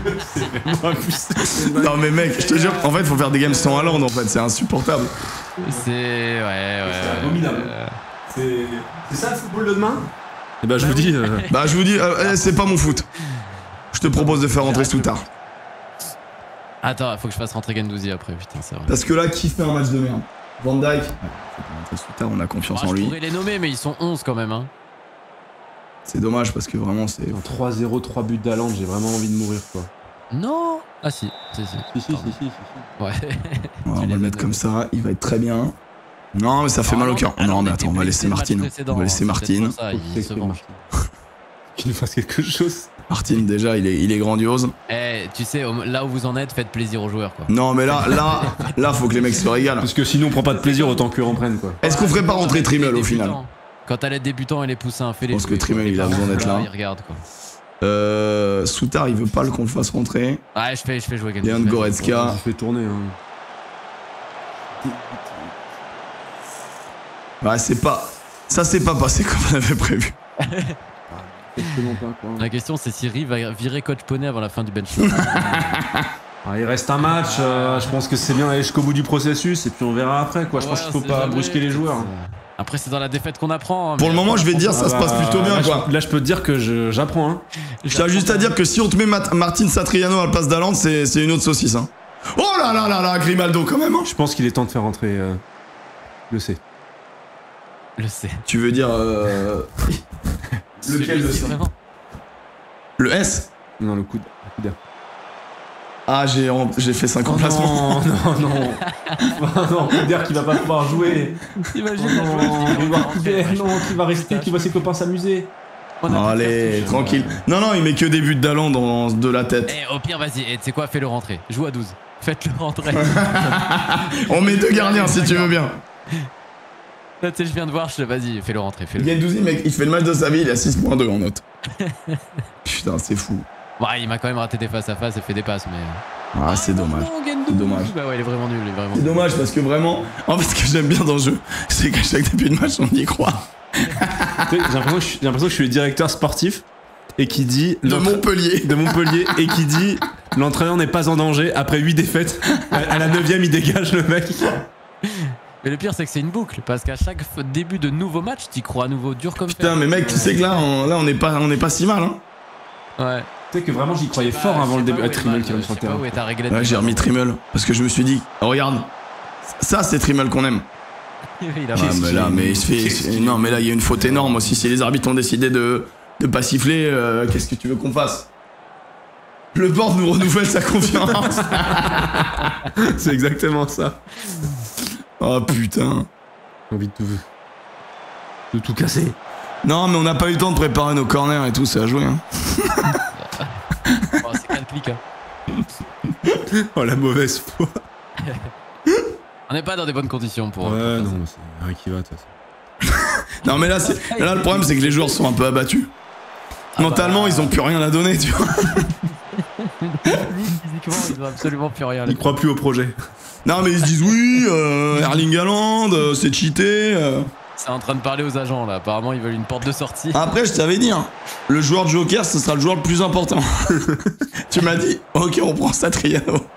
Non, mais mec, je te jure, en fait, il faut faire des games sans Haaland, en fait, c'est insupportable. C'est. Ouais, ouais. C'est abominable. Euh... C'est ça le football de demain? Eh bah, je vous dis. Euh... Bah, je vous dis, euh, c'est pas mon foot. Je te propose de faire rentrer Souttar. Attends, faut que je fasse rentrer Gendouzi après, putain, c'est vrai. Parce que là, qui fait un match de merde? Van Dijk. Souttar, on a confiance bah, en lui. Je pourrais les nommer, mais ils sont onze quand même, hein. C'est dommage parce que vraiment c'est. trois zéro, trois buts d'Haaland, j'ai vraiment envie de mourir quoi. Non. Ah si, si, si. Si, si, si, si, si. Ouais. Ouais, on va le mettre comme ça, il va être très bien. Non, mais ça fait ah, mal au cœur. Non, mais attends, on va laisser Martine. On va laisser Martine. Qu'il nous fasse quelque chose. Martine, déjà, il est, il est grandiose. Eh, tu sais, là où vous en êtes, faites plaisir aux joueurs quoi. Non, mais là, là, là, faut que les mecs se régalent. Parce que sinon, on prend pas de plaisir, autant qu'eux en prennent quoi. Est-ce qu'on ferait pas rentrer Trimmel au final? Quand t'as les débutants et les poussins, fais les. Je pense que Trimmel il a besoin d'être là. Il regarde quoi. Euh. Souttar il veut pas qu'on le fasse rentrer. Ouais, je fais, je fais jouer quelqu'un. Leon Goretzka. Je fais tourner. Hein. Ouais, c'est pas. Ça c'est pas passé comme on avait prévu. La question c'est si Riv va virer coach poney avant la fin du bench. Ah, il reste un match, euh, je pense que c'est bien d'aller jusqu'au bout du processus et puis on verra après quoi. Je ouais, pense qu'il faut pas jamais, brusquer les joueurs. Après c'est dans la défaite qu'on apprend. Hein, Pour le moment je vais te dire ça ah se bah, passe plutôt bien là, quoi. Je, là je peux te dire que j'apprends hein. Je tiens juste à dire que si on te met Mat Martin Satriano à la place d'Haaland c'est une autre saucisse hein. Oh là là là là Grimaldo quand même hein. Je pense qu'il est temps de faire rentrer euh, le C. Le C. Tu veux dire euh... lequel le C vraiment? Le S? Non le coup d'air. Ah, j'ai fait cinq oh remplacements. Non, non, non. Non, Couder qui va pas pouvoir jouer. Imagine, oh non, il va Couder, non, qui va rester, qui va ses copains s'amuser. Oh, allez, tranquille. Non, non, il met que des buts d'Haaland dans de la tête. Eh, au pire, vas-y, eh, tu sais quoi, fais-le rentrer. Joue à douze. Faites-le rentrer. On met deux gardiens si tu veux bien. Là, tu sais, je viens de voir, vas-y, fais-le rentrer. Fais Gendouzi, mec, il fait le match de sa vie, il a six point deux en note. Putain, c'est fou. Ouais, il m'a quand même raté des face à face et fait des passes, mais. Ah, c'est dommage. Non, Gendouzi. C'est dommage. Bah ouais, il est vraiment nul. Il est vraiment C'est nul. dommage parce que vraiment, en fait, ce que j'aime bien dans le jeu, c'est qu'à chaque début de match, on y croit. Tu sais, J'ai l'impression que je suis- j'ai l'impression que je suis le directeur sportif et qui dit De l'entra- Montpellier. de Montpellier et qui dit l'entraîneur n'est pas en danger après huit défaites. À, à la neuvième, il dégage le mec. Mais le pire, c'est que c'est une boucle. Parce qu'à chaque f- début de nouveau match, t'y crois à nouveau dur comme fer. Putain, mais mec, tu sais que là, on, là, on n'est pas, on n'est pas si mal, hein. Ouais. Tu sais que vraiment j'y croyais fort avant le début. Ah, Trimmel qui rentre sur le terrain. Ouais, t'as réglé. Ouais, j'ai remis Trimmel parce que je me suis dit, oh, regarde, ça c'est Trimmel qu'on aime. Il a Ah, mais là, mais il se fait. c'est- Non, mais là, il y a une faute énorme aussi. Si les arbitres ont décidé de, de pas siffler, euh, qu'est-ce que tu veux qu'on fasse? Le board nous renouvelle sa confiance. C'est exactement ça. Oh putain. J'ai envie de tout, de tout casser. Non, mais on n'a pas eu le temps de préparer nos corners et tout, c'est à jouer. Hein. Oh, c'est quatre clics. Hein. Oh la mauvaise foi. On n'est pas dans des bonnes conditions pour. Ouais, pour faire non, ça. mais c'est rien qui va de toute façon. Non, mais là, c'est- là, le problème, c'est que les joueurs sont un peu abattus. Ah Mentalement, bah. ils ont plus rien à donner, tu vois. Physiquement, ils ont absolument plus rien. Ils croient plus au projet. Non, mais ils se disent oui, euh, Erling Haaland, euh, c'est cheaté. euh. C'est en train de parler aux agents là. Apparemment, ils veulent une porte de sortie. Après, je t'avais dit, hein, le joueur Joker, ce sera le joueur le plus important. Tu m'as dit, ok, on prend Satriano.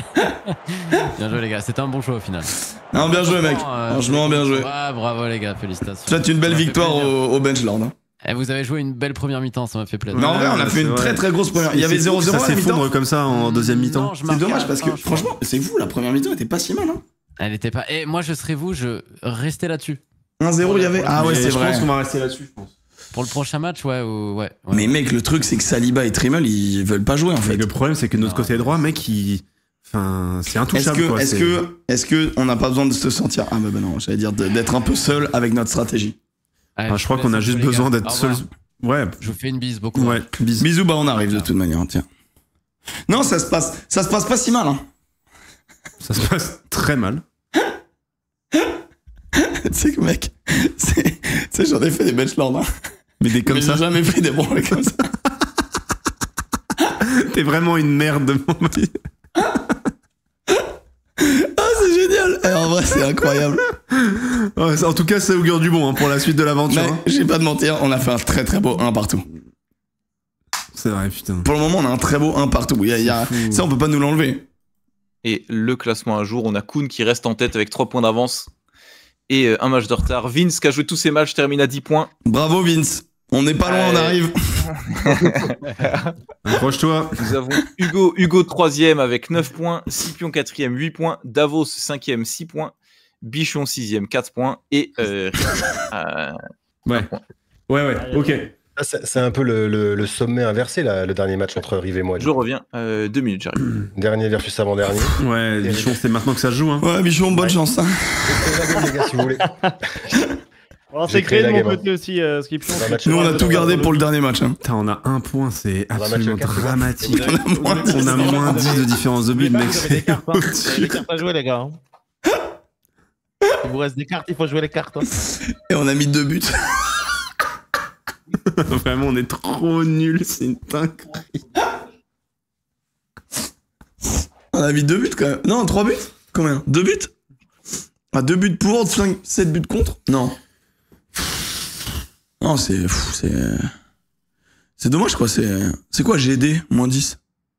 Bien joué les gars, c'était un bon choix au final. Non, bien joué, mec. Euh, Franchement, bien joué. Ouais, bravo les gars, félicitations. Tu as une belle Ça m'a fait victoire plaisir. au, au Benchlord. Hein. Eh, vous avez joué une belle première mi-temps, ça m'a fait plaisir. Mais en vrai, on a fait une très très grosse première. Il y avait zéro zéro Ça à la mi-temps. s'effondre comme ça en deuxième mi-temps. Non, je C'est marquais à dommage la parce fin, que je crois. franchement, c'est vous, la première mi-temps était pas si mal. Hein. Elle était pas. Et moi, je serais vous, je restais là-dessus. un zéro, il y avait. Ah ouais, Mais c'est je vrai. pense qu'on va rester là-dessus, je pense. Pour le prochain match, ouais, ou- ouais. ouais. Mais mec, le truc, c'est que Saliba et Trimmel, ils veulent pas jouer en Mais fait. le problème, c'est que notre Non. côté droit, mec, il. Enfin, c'est Est-ce intouchable. que, quoi, est-ce c'est- que, est-ce que on n'a pas besoin de se sentir. Ah bah, bah non, j'allais dire de- d'être un peu seul avec notre stratégie. Allez, Enfin, je crois vous qu'on a laisse, juste les gars. besoin Au d'être seul. revoir. Ouais, Je vous fais une bise beaucoup. ouais, bisous. Bisous, bah on arrive de toute manière, tiens. Non, ça se passe, ça se passe pas si mal. Hein. Ça se passe très mal. tu sais que mec, c'est- tu sais, j'en ai fait des benchlords. Hein. Mais des comme Mais ça, j'ai jamais fait des branlés comme ça. t'es vraiment une merde de mon vie. Ah, c'est génial. Eh, en vrai, c'est incroyable. Ouais, ça- en tout cas, ça augure du bon hein, pour la suite de l'aventure. Mais hein. j'ai pas de mentir, on a fait un très très beau un partout. C'est vrai, putain. Pour le moment, on a un très beau un partout. Il y a, il y a- C'est fou. Ça, on peut pas nous l'enlever. Et le classement à jour, on a Kuhn qui reste en tête avec trois points d'avance et euh, un match de retard. Vince qui a joué tous ses matchs termine à dix points. Bravo Vince. On n'est pas loin, on Ouais. arrive. Accroche-toi. Nous avons Hugo, Hugo troisième avec neuf points, Scipion quatrième huit points, Davos cinquième six points, Bichon sixième quatre points et euh, euh, Ouais. Ouais, ouais, ok. Ah, C'est c'est un peu le, le- le sommet inversé, là, le dernier match entre Rive et moi. je reviens. Euh, deux minutes, j'arrive. Dernier versus avant-dernier. Ouais, Bichon, c'est maintenant que ça se joue. Hein. Ouais, Bichon, bonne Ouais. chance. Hein. J'ai créé la game, les gars, si vous voulez. On J'ai s'est créé créé de la mon game, hein. côté aussi, euh, Scription. Dans un match Nous, on a quatre, tout dans gardé un- pour le dernier match. Hein. Putain, on a un point, c'est Dans un match absolument quatre, dramatique. On a moins On a moins dix de différence de but, Vous mec. avez des cartes, hein. Vous avez C'est des cartes à jouer, les gars. hein. Il vous reste des cartes, il faut jouer les cartes. hein. Et on a mis deux buts. Vraiment, on est trop nuls, c'est une dinguerie. On a mis deux buts quand même. Non, trois buts. Combien? Deux buts. Ah, deux buts pour, cinq, sept buts contre. Non. Non, c'est fou, c'est c'est dommage quoi. C'est c'est quoi G D moins dix.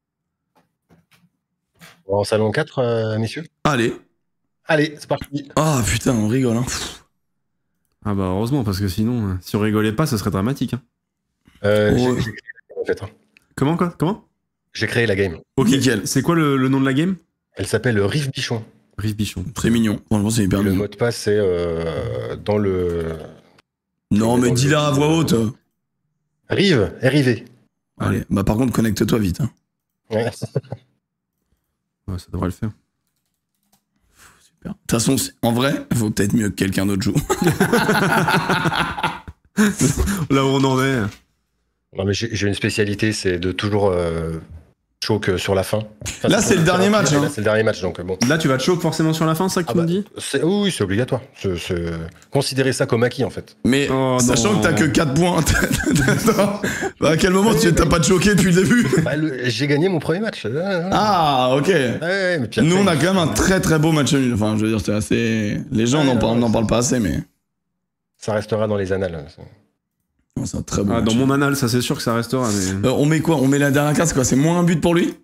En salon quatre, euh, messieurs. Allez. Allez, c'est parti. Ah putain, on rigole. Hein. Ah bah heureusement, parce que sinon, euh, si on rigolait pas, ce serait dramatique. Hein. Euh, j'ai- Ouais. j'ai créé la game, en fait, hein. Comment quoi Comment J'ai créé la game. Ok, Nickel. c'est quoi le, le nom de la game Elle s'appelle le Rive Bichon. Rive Bichon. C'est mignon. Franchement, c'est hyper Le mignon. mot de passe, c'est euh, dans le. Non, mais dans dis-la à le- voix haute. Rive, R-I-V. Allez, bah par contre, connecte-toi vite. Hein. Ouais. Ouais, ça devrait le faire. Super. De toute façon, c'est- en vrai, il faut peut-être mieux que quelqu'un d'autre joue. Là où on en est. Non, mais j'ai j'ai une spécialité, c'est de toujours euh, choke sur la fin. Enfin, Là, c'est le dernier match. Là, Hein. c'est le dernier match, donc bon. Là, tu vas te choke forcément sur la fin, c'est ça que Ah tu bah, me dis c'est- Oui, oui, c'est obligatoire. C'est- c'est- Considérez ça comme acquis, en fait. Mais Oh, sachant non. que t'as que quatre points. Attends, bah, à quel moment tu t'as pas de choqué depuis le début? Bah, le- J'ai gagné mon premier match. Ah, Ah, ok. ouais, mais puis après, Nous, on a quand même un très très beau match nul. Enfin, je veux dire, c'est assez. Les gens Ouais, n'en ouais, parlent, ouais, n'en c'est- parlent pas assez, mais. Ça restera dans les annales. Non, c'est un très beau Ah, match. dans mon anal, ça c'est sûr que ça restera. Mais... Euh, on met quoi? On met la dernière carte, c'est quoi? C'est moins un but pour lui?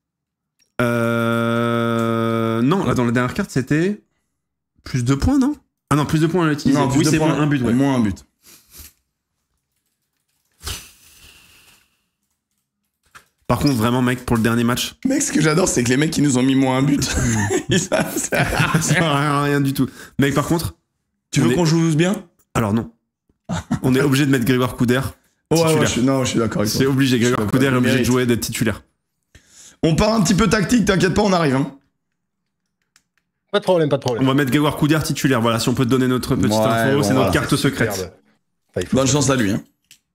Euh... Non, là dans la dernière carte c'était plus de points, non? Ah non, plus de points à l'utiliser. Non, plus Oui, de c'est points. moins un but, ouais. Moins un but. Par contre, vraiment, mec, pour le dernier match, Mec, ce que j'adore, c'est que les mecs qui nous ont mis moins un but, ils savent- ça- ça sert à rien, rien du tout. Mec, par contre, Tu On veux est- qu'on joue bien? alors non. On est obligé de mettre Grégoire Couder. Ouais, ouais, Titulaire. je suis, non, je suis d'accord avec C'est toi. obligé, Grégoire d'accord, Couder est il obligé de mérite. jouer, d'être titulaire. On part un petit peu tactique, t'inquiète pas, on arrive. Hein. Pas de problème, pas de On problème. va mettre Grégoire Couder titulaire. Voilà, si on peut te donner notre petite Ouais, info, bon, c'est voilà. notre carte secrète. Merde. Enfin, il faut- Bonne chance à lui. Hein.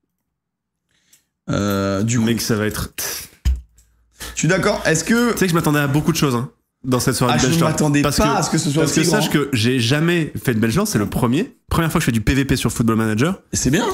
Euh, du coup, Mec, ça va être. je suis d'accord. Est-ce que. Tu sais que je m'attendais à beaucoup de choses hein, dans cette soirée Ah, de je ne Benchmark. m'attendais Parce pas que- à ce que ce soit Parce que aussi grand. sache que j'ai jamais fait de benchmark, c'est le premier. Première fois que je fais du P V P sur Football Manager. C'est bien.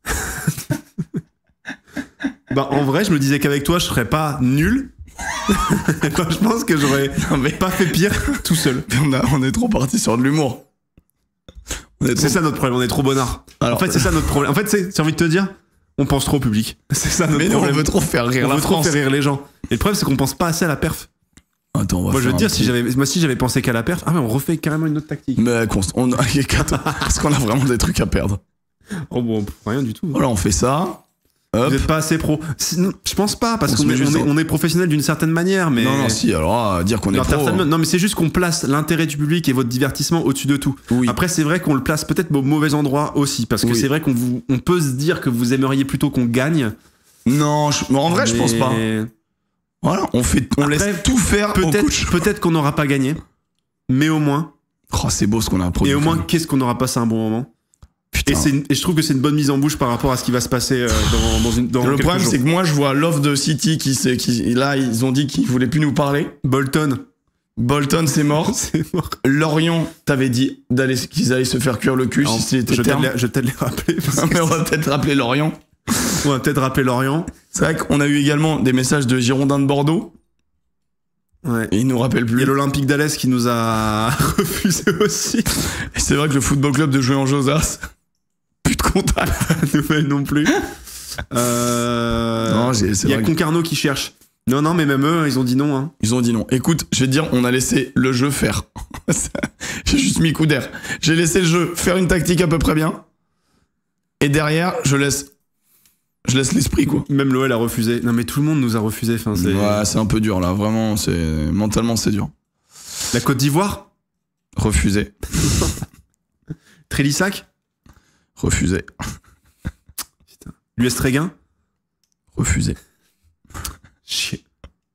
Bah en vrai, je me disais qu'avec toi, je serais pas nul. Enfin, je pense que j'aurais Non, mais pas fait pire tout seul. on, a- on est trop parti sur de l'humour. On est C'est trop- ça notre problème, on est trop bonnard. Alors- En fait, c'est ça notre problème. En fait, c'est- j'ai envie de te dire, on pense trop au public. C'est ça notre Mais non, on problème. veut trop faire rire On la veut trop France. faire rire les gens. Et le problème, c'est qu'on pense pas assez à la perf. Attends, on va Moi, je faire veux te dire, un si petit- j'avais, moi, si j'avais pensé qu'à la perf, ah ouais, on refait carrément une autre tactique. Mais qu'on- on a quatre- parce qu'on a vraiment des trucs à perdre. Oh bon, rien du tout. Voilà, on fait ça. Hop. Vous êtes pas assez pro. Sinon, je pense pas, parce On se qu'on met est, juste on est, en- on est professionnel d'une certaine manière, mais. Non, non, si, alors ah, dire qu'on est Alors, pro. certainement- non, mais c'est juste qu'on place l'intérêt du public et votre divertissement au-dessus de tout. Oui. Après, c'est vrai qu'on le place peut-être au mauvais endroit aussi, parce que Oui. c'est vrai qu'on vous, on peut se dire que vous aimeriez plutôt qu'on gagne. Non, je- mais en vrai, je pense pas. mais Voilà, on fait, on Après, laisse tout faire au Peut-être, coach. peut-être qu'on n'aura pas gagné, mais au moins, Oh, c'est beau ce qu'on a produit. et au moins, quand même. qu'est-ce qu'on aura passé un bon moment. Putain. Et, c'est une- et je trouve que c'est une bonne mise en bouche par rapport à ce qui va se passer euh, dans, dans une. Dans le quelques problème, jours. c'est que moi, je vois l'offre de City qui, s'est- qui, là, ils ont dit qu'ils voulaient plus nous parler. Bolton, Bolton, c'est mort. c'est mort. Lorient, t'avais dit d'aller, qu'ils allaient se faire cuire le cul Alors, si c'était je vais terme. peut-être les- je vais peut-être les rappeler. parce que Mais on va peut-être rappeler Lorient. on va peut-être rappeler Lorient. C'est vrai qu'on a eu également des messages de Girondins de Bordeaux. Ouais. Et ils nous rappellent Il y plus. a l'Olympique d'Alès qui nous a refusé aussi. Et c'est vrai que le football club de jouer en Josas. Plus de contact. Nouvelle non plus. Euh... Non, j'ai- c'est Il y a vrai que- Concarneau qui cherche. Non, non, mais même eux, ils ont dit non. Hein. Ils ont dit non. Écoute, je vais te dire, on a laissé le jeu faire. J'ai juste mis coup d'air. J'ai laissé le jeu faire une tactique à peu près bien. Et derrière, je laisse, je laisse l'esprit, quoi. Même l'O L a refusé. Non, mais tout le monde nous a refusé. Enfin, c'est... Ouais, c'est un peu dur, là. Vraiment, c'est, mentalement, c'est dur. La Côte d'Ivoire, Refusé. Trélissac, Refusé. l'U S Tréguin. Refusé. Chier.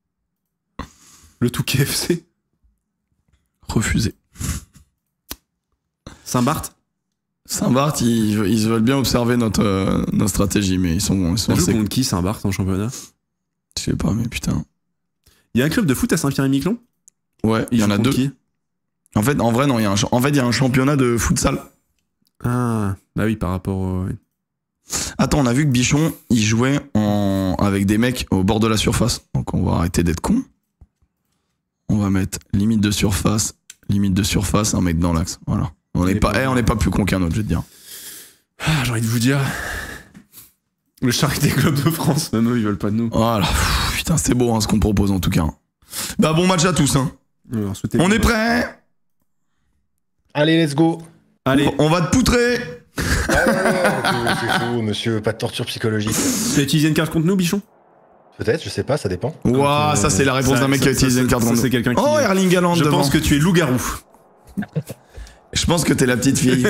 Le Touquet F C, Refusé. Saint-Barth. Saint-Barth, ils, ils veulent bien observer notre, euh, notre stratégie, mais ils sont, ils sont Ça joue assez- contre qui Saint-Barth en championnat? Je sais pas, mais putain. Il y a un club de foot à Saint-Pierre-et-Miquelon. Ouais, il y Ils en jouent a contre deux. qui En fait, en vrai, non, il y a un, cha- en fait, il y a un championnat de futsal. Ah, bah oui, par rapport au... ouais. Attends, on a vu que Bichon, il jouait en... avec des mecs au bord de la surface. Donc on va arrêter d'être con. On va mettre limite de surface, limite de surface, un mec dans l'axe. Voilà. On n'est Et pas, ben- eh, on n'est pas plus con qu'un autre, je vais te dire. Ah, j'ai envie de vous dire... Le Charité Club de France, même eux, ils veulent pas de nous. Voilà. Pff, putain, c'est beau hein, ce qu'on propose en tout cas. Bah bon match à tous. Hein. Alors, souhaitez- On est prêts. Allez, let's go. Allez, On va te poutrer. Ah, ouais, ouais, ouais, c'est fou, monsieur, pas de torture psychologique. tu as utilisé une carte contre nous, Bichon? Peut-être, je sais pas, ça dépend. Ouah, ça c'est la réponse Ça- d'un mec ça- qui a utilisé ça- une carte ça, contre c'est nous. quelqu'un qui- Oh, Erling Haaland Je devant. pense que tu es loup-garou. Je pense que t'es la petite fille.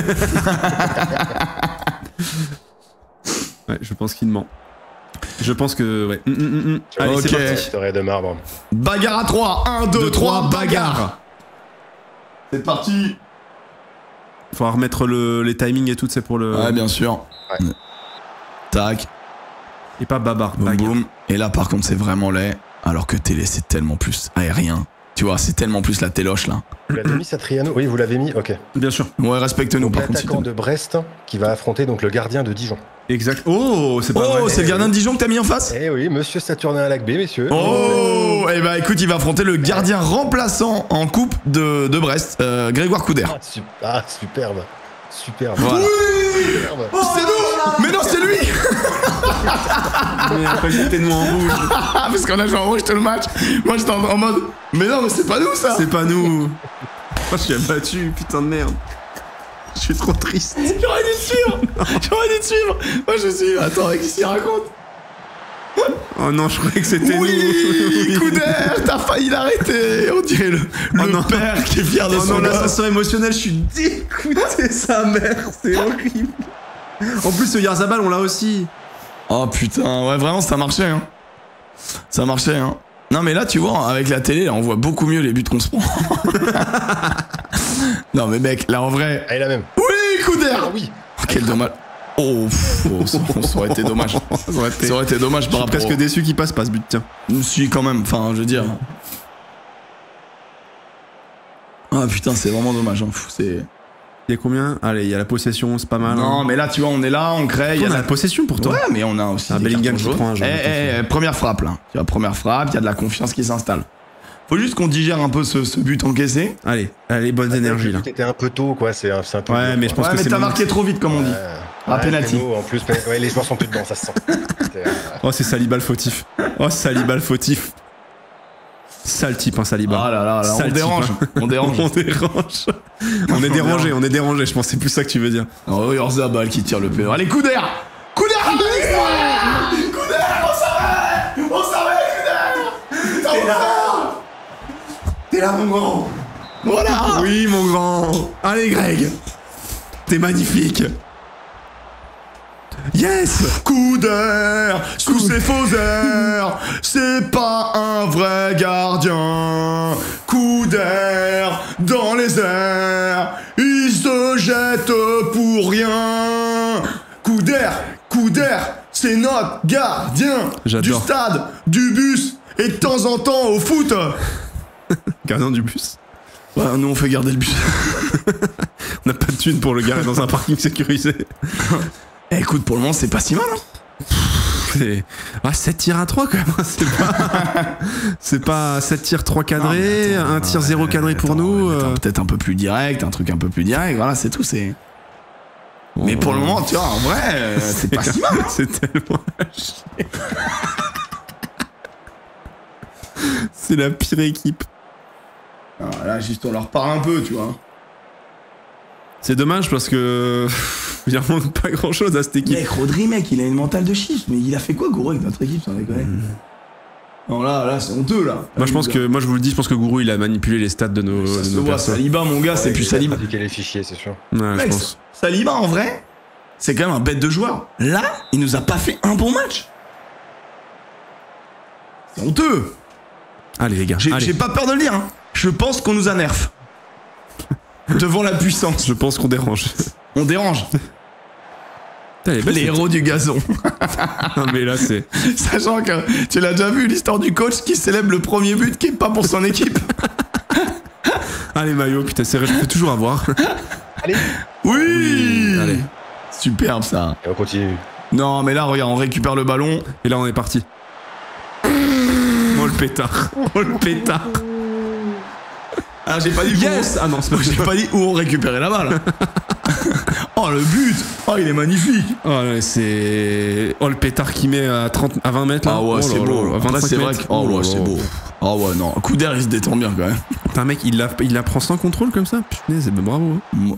Ouais, je pense qu'il ment. Je pense que... Ouais. Hum, hum, hum, hum. Allez, Ok. c'est parti. Serait de marbre. Bagarre à trois. un, deux, Deux, trois, trois, bagarre. C'est parti. Faudra remettre le, les timings et tout, c'est pour le... Ouais, bien sûr. Ouais. Tac. Et pas babar, Boum, bagarre. boum. Et là, par contre, c'est vraiment laid. Alors que télé, c'est tellement plus aérien. Tu vois, c'est tellement plus la téloche là. Vous l'avez mis, Satriano? Oui, vous l'avez mis, ok. Bien sûr. Ouais, respecte-nous Donc par contre. l'attaquant de Brest qui va affronter donc le gardien de Dijon. Exact. Oh, c'est pas Oh, vrai. c'est le gardien de Dijon que t'as mis en face? Eh oui, monsieur Saturnin à Lac-B, messieurs. Oh, et bah écoute, il va affronter le gardien remplaçant en coupe de, de Brest, euh, Grégoire Couder. Ah, su- ah, superbe. Superbe. Voilà. Superbe. Oh, c'est nous! Mais non, c'est lui! Mais après, j'étais nous en rouge. Parce qu'on a joué en rouge tout le match. Moi, j'étais en, en mode. Mais non, mais c'est pas nous ça! C'est pas nous. Oh, je suis abattu, putain de merde. Je suis trop triste. J'aurais dû te suivre! J'aurais dû te suivre! Moi, je suis. Attends, qu'est-ce qu'il raconte? Oh non, je croyais que c'était Oui, nous. Couder, t'as failli l'arrêter. On dirait le, le Oh non. père qui est fier de Oh son non, là, ça gosse. sent émotionnel, je suis dégoûté, sa mère, c'est horrible. En plus, le Yarzabal, on l'a aussi. Oh putain, ouais, vraiment, ça marchait, hein. Ça marchait, hein. Non, mais là, tu vois, avec la télé, là, on voit beaucoup mieux les buts qu'on se prend. Non, mais mec, là, en vrai. Ah, il a même. Oui, Couder! Ah oui. Oh, quel dommage. Oh, pff, oh, ça, ça aurait été dommage. Ça aurait été, Ça aurait été dommage je par suis rapport. presque déçu qu'il passe pas ce but, tiens. Je suis quand même, enfin, je veux dire. Ah putain, c'est vraiment dommage. Hein. Pff, c'est. Il y a combien? Allez, il y a la possession, c'est pas mal. Non, hein. mais là, tu vois, on est là, on crée. Il y On a a la la possession pour toi. Ouais, mais on a aussi. Ah, des Bellingham cartons qui prend un jaunes. jaune, Eh, eh, eh, première frappe là. Tu vois, première frappe, il y a de la confiance qui s'installe. Faut juste qu'on digère un peu ce, ce but encaissé. Allez, allez, bonnes énergies là. C'était un peu tôt, quoi. C'est un, c'est un peu. Ouais, dur, mais je quoi. pense Ouais, que mais c'est t'as le marqué trop vite, comme on dit. Ouais. Ah, Ouais, penalty. Péno, en plus, ouais, les joueurs sont plus dedans, ça se sent. C'était, euh, Oh, c'est Saliba le fautif. Oh, Saliba le fautif. Sale type, hein, Saliba. Ah là là, là, on Sale dérange. type, hein. On dérange. On dérange. On est dérangé, on est dérangé. Je pense que c'est plus ça que tu veux dire. Oh, Yarzabal qui tire le péno. Allez, Couder! Couder! Couder! On s'arrête! On s'arrête, Couder! T'es là! T'es là, mon grand! Voilà! Oui, mon grand. Allez, Greg. T'es magnifique. Yes! Couder! Sous ses faux airs! C'est pas un vrai gardien! Couder! Dans les airs! Il se jette pour rien! Couder! Couder! C'est notre gardien! Du J'adore. stade, du bus et de temps en temps au foot! Gardien du bus. Ouais, nous on fait garder le bus. On n'a pas de thune pour le garer dans un parking sécurisé. Eh, écoute, pour le moment, c'est pas si mal, hein. C'est... Ah, sept tirs à trois quand même. C'est pas, c'est pas sept tirs trois cadrés, Non, mais attends, un tir ouais, zéro cadré pour attends, nous. ouais, mais attends, euh. peut-être un peu plus direct, un truc un peu plus direct, voilà, c'est tout, c'est... Mais pour le moment, tu vois, en vrai, euh, c'est pas si mal, hein. C'est tellement à chier. C'est la pire équipe. Alors là, juste on leur parle un peu, tu vois. C'est dommage parce que il remonte pas grand chose à cette équipe. Mec, Rodri, mec, il a une mentale de chiffre, mais il a fait quoi, Gourou, avec notre équipe, sans déconner? Non, là, là, c'est honteux, là. Moi je pense que, moi je vous le dis, je pense que Gourou il a manipulé les stats de nos, Ça de se nos voit, persos. Saliba, mon gars, c'est ouais, plus il a Saliba. pratiqué les fichiers, c'est sûr. Ouais, je Mec, pense. Saliba, en vrai, c'est quand même un bête de joueur. Là, il nous a pas fait un bon match. C'est honteux. Allez les gars, J'ai allez. j'ai pas peur de le dire, hein. Je pense qu'on nous a nerf. Devant la puissance. Je pense qu'on dérange. On dérange. Putain, elle est belle, Les cette- héros du gazon. Non mais là c'est... Sachant que tu l'as déjà vu, l'histoire du coach qui célèbre le premier but qui est pas pour son équipe. Allez maillot, putain c'est vrai, je peux toujours avoir. Allez. Oui, Oui, allez. Superbe ça. Et on continue. Non mais là regarde, on récupère le ballon. Et là on est parti. Oh le pétard. Oh le pétard. Ah j'ai pas dit où Yes. Ah non c'est pas on... J'ai pas dit où on récupérait la balle. Oh le but. Oh il est magnifique. Oh là, c'est... Oh le pétard qui met à, trente... à vingt mètres là. Ah ouais Oh c'est là beau. là, à Après vingt-cinq c'est vrai mètres. que... Oh ouais là c'est là. beau. Ah ouais non, coup d'air il se détend bien quand même. Putain mec il la, il la prend sans contrôle comme ça. Putain c'est bravo. Hein.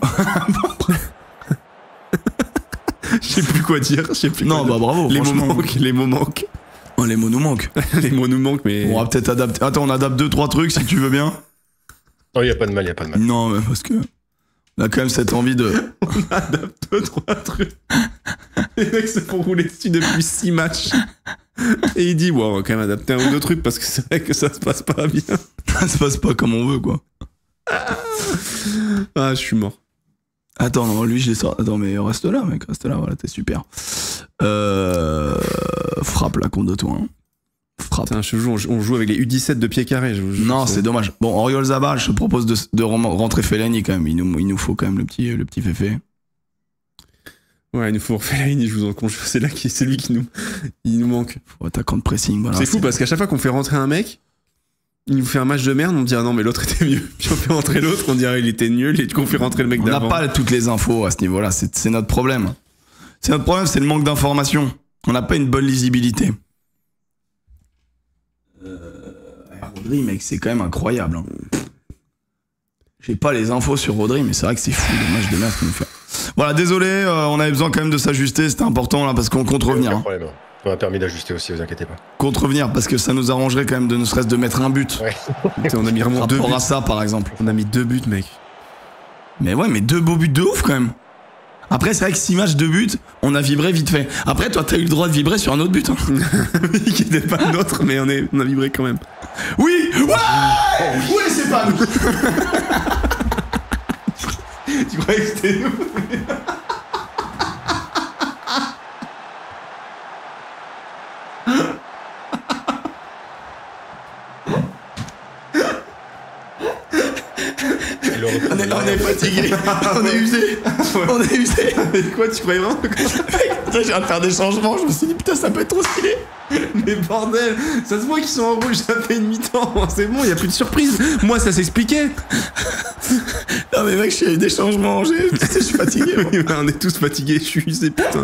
Je sais plus quoi dire. Je sais plus Non quoi bah bravo. dire. Les mots franchement. manquent. Les mots manquent. Oh, les mots nous manquent. Les mots nous manquent mais... On va peut-être adapter. Attends on adapte deux trois trucs si tu veux bien. Oh, y a pas de mal, y a pas de mal. Non mais parce que... On a quand même cette envie de... On adapte deux, trois trucs. Les mecs se font rouler dessus depuis six matchs. Et il dit, ouais, on va quand même adapter un ou deux trucs parce que c'est vrai que ça se passe pas bien. Ça se passe pas comme on veut quoi. Ah, je suis mort. Attends, non, lui, je l'ai sorti. Attends, mais reste là, mec, reste là, voilà, t'es super. Euh... Frappe là contre toi. Hein. frappe. Putain, je joue, on joue avec les U dix-sept de pied carré. Je, je non, c'est dommage. Bon, Oriol Zabal, je te propose de, de rentrer Fellaini quand même. Il nous, il nous faut quand même le petit, le petit féfé. Ouais, il nous faut Fellaini, je vous en conjure. C'est là qui, c'est lui qui nous, il nous manque. Faut attaquant de pressing. Voilà, c'est fou parce qu'à chaque fois qu'on fait rentrer un mec, il nous fait un match de merde, on dit ah non mais l'autre était mieux. Puis on fait rentrer l'autre, on dirait il était nul et qu'on fait rentrer le mec d'avant. On n'a pas toutes les infos à ce niveau-là. C'est, c'est notre problème. C'est notre problème, c'est le manque d'informations. On n'a pas une bonne lisibilité. Euh, Rodri, mec, c'est quand même incroyable. Hein. J'ai pas les infos sur Rodri, mais c'est vrai que c'est fou le match de merde qu'on nous fait. Voilà, désolé, euh, on avait besoin quand même de s'ajuster, c'était important là parce qu'on compte revenir. Hein. On a permis d'ajuster aussi, vous inquiétez pas. Compte revenir parce que ça nous arrangerait quand même de ne serait-ce de mettre un but. Ouais. Putain, on a mis vraiment deux buts. À ça par exemple. On a mis deux buts, mec. Mais ouais, mais deux beaux buts de ouf quand même. Après, c'est vrai que six matchs, deux buts, on a vibré vite fait. Après, toi, t'as eu le droit de vibrer sur un autre but. Hein. Oui, qui n'était pas le nôtre, mais on, est, on a vibré quand même. Oui. Ouais. Oui, c'est pas nous. Tu croyais que c'était nous? On est, on est fatigué, on est usé, on est usé. Mais quoi, tu croyais vraiment? J'ai viens de faire des changements, je me suis dit putain ça peut être trop stylé. Mais bordel, ça se voit qu'ils sont en rouge, ça fait une mi-temps, c'est bon, y a plus de surprise. Moi ça s'expliquait. Non mais mec, j'ai eu des changements, j'ai, tu sais, je suis fatigué. Oui, on est tous fatigués, je suis usé, putain.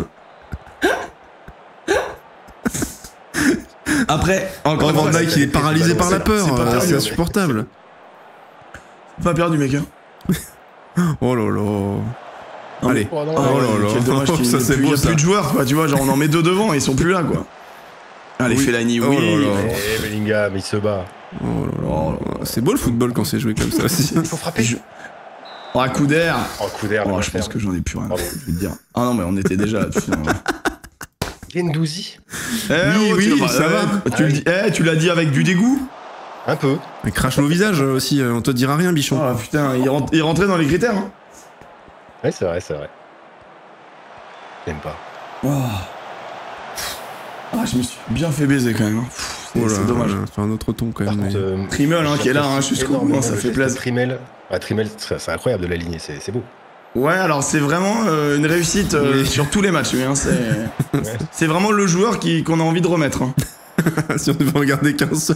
Après, encore Van Dijk il est paralysé par la peur, c'est insupportable. Pas perdu mec. Hein. Oh là là. Allez. Oh, non, oh là là. Quel dommage qu'il ça, n'y ait plus, plus de joueurs quoi, tu vois, genre on en met deux devant et ils sont plus là quoi. Allez, oui. Fellaini, oui. Oh là là. Eh, Bellingham, il se bat. Oh là là. Oh là là. C'est beau le football quand c'est joué comme ça aussi. Il faut frapper. Je... Oh, un coup d'air. Oh, coup d'air. Oh, je pense que j'en ai plus rien. Je vais te dire. Ah non, mais on était déjà là-dessus. Gendouzi. Eh oui, oui, oui ça va. Ah, tu, oui. Eh, tu l'as dit avec du dégoût? Un peu. Mais crache-le au visage aussi, on te dira rien, bichon. Oh putain, il, rent il rentrait dans les critères. Hein. Ouais, c'est vrai, c'est vrai. J'aime pas. Oh. Ah, je me suis bien fait baiser quand même. C'est oh dommage. C'est un autre ton quand même. Mais... Euh, Trimmel hein, qui est là, hein, jusqu'au bout, ça fait plaisir. Trimmel, ah, Trimmel c'est incroyable de l'aligner, c'est beau. Ouais, alors c'est vraiment euh, une réussite euh, sur tous les matchs. Hein, c'est ouais. vraiment le joueur qui qu'on a envie de remettre. Hein. Si on devait en garder qu'un seul.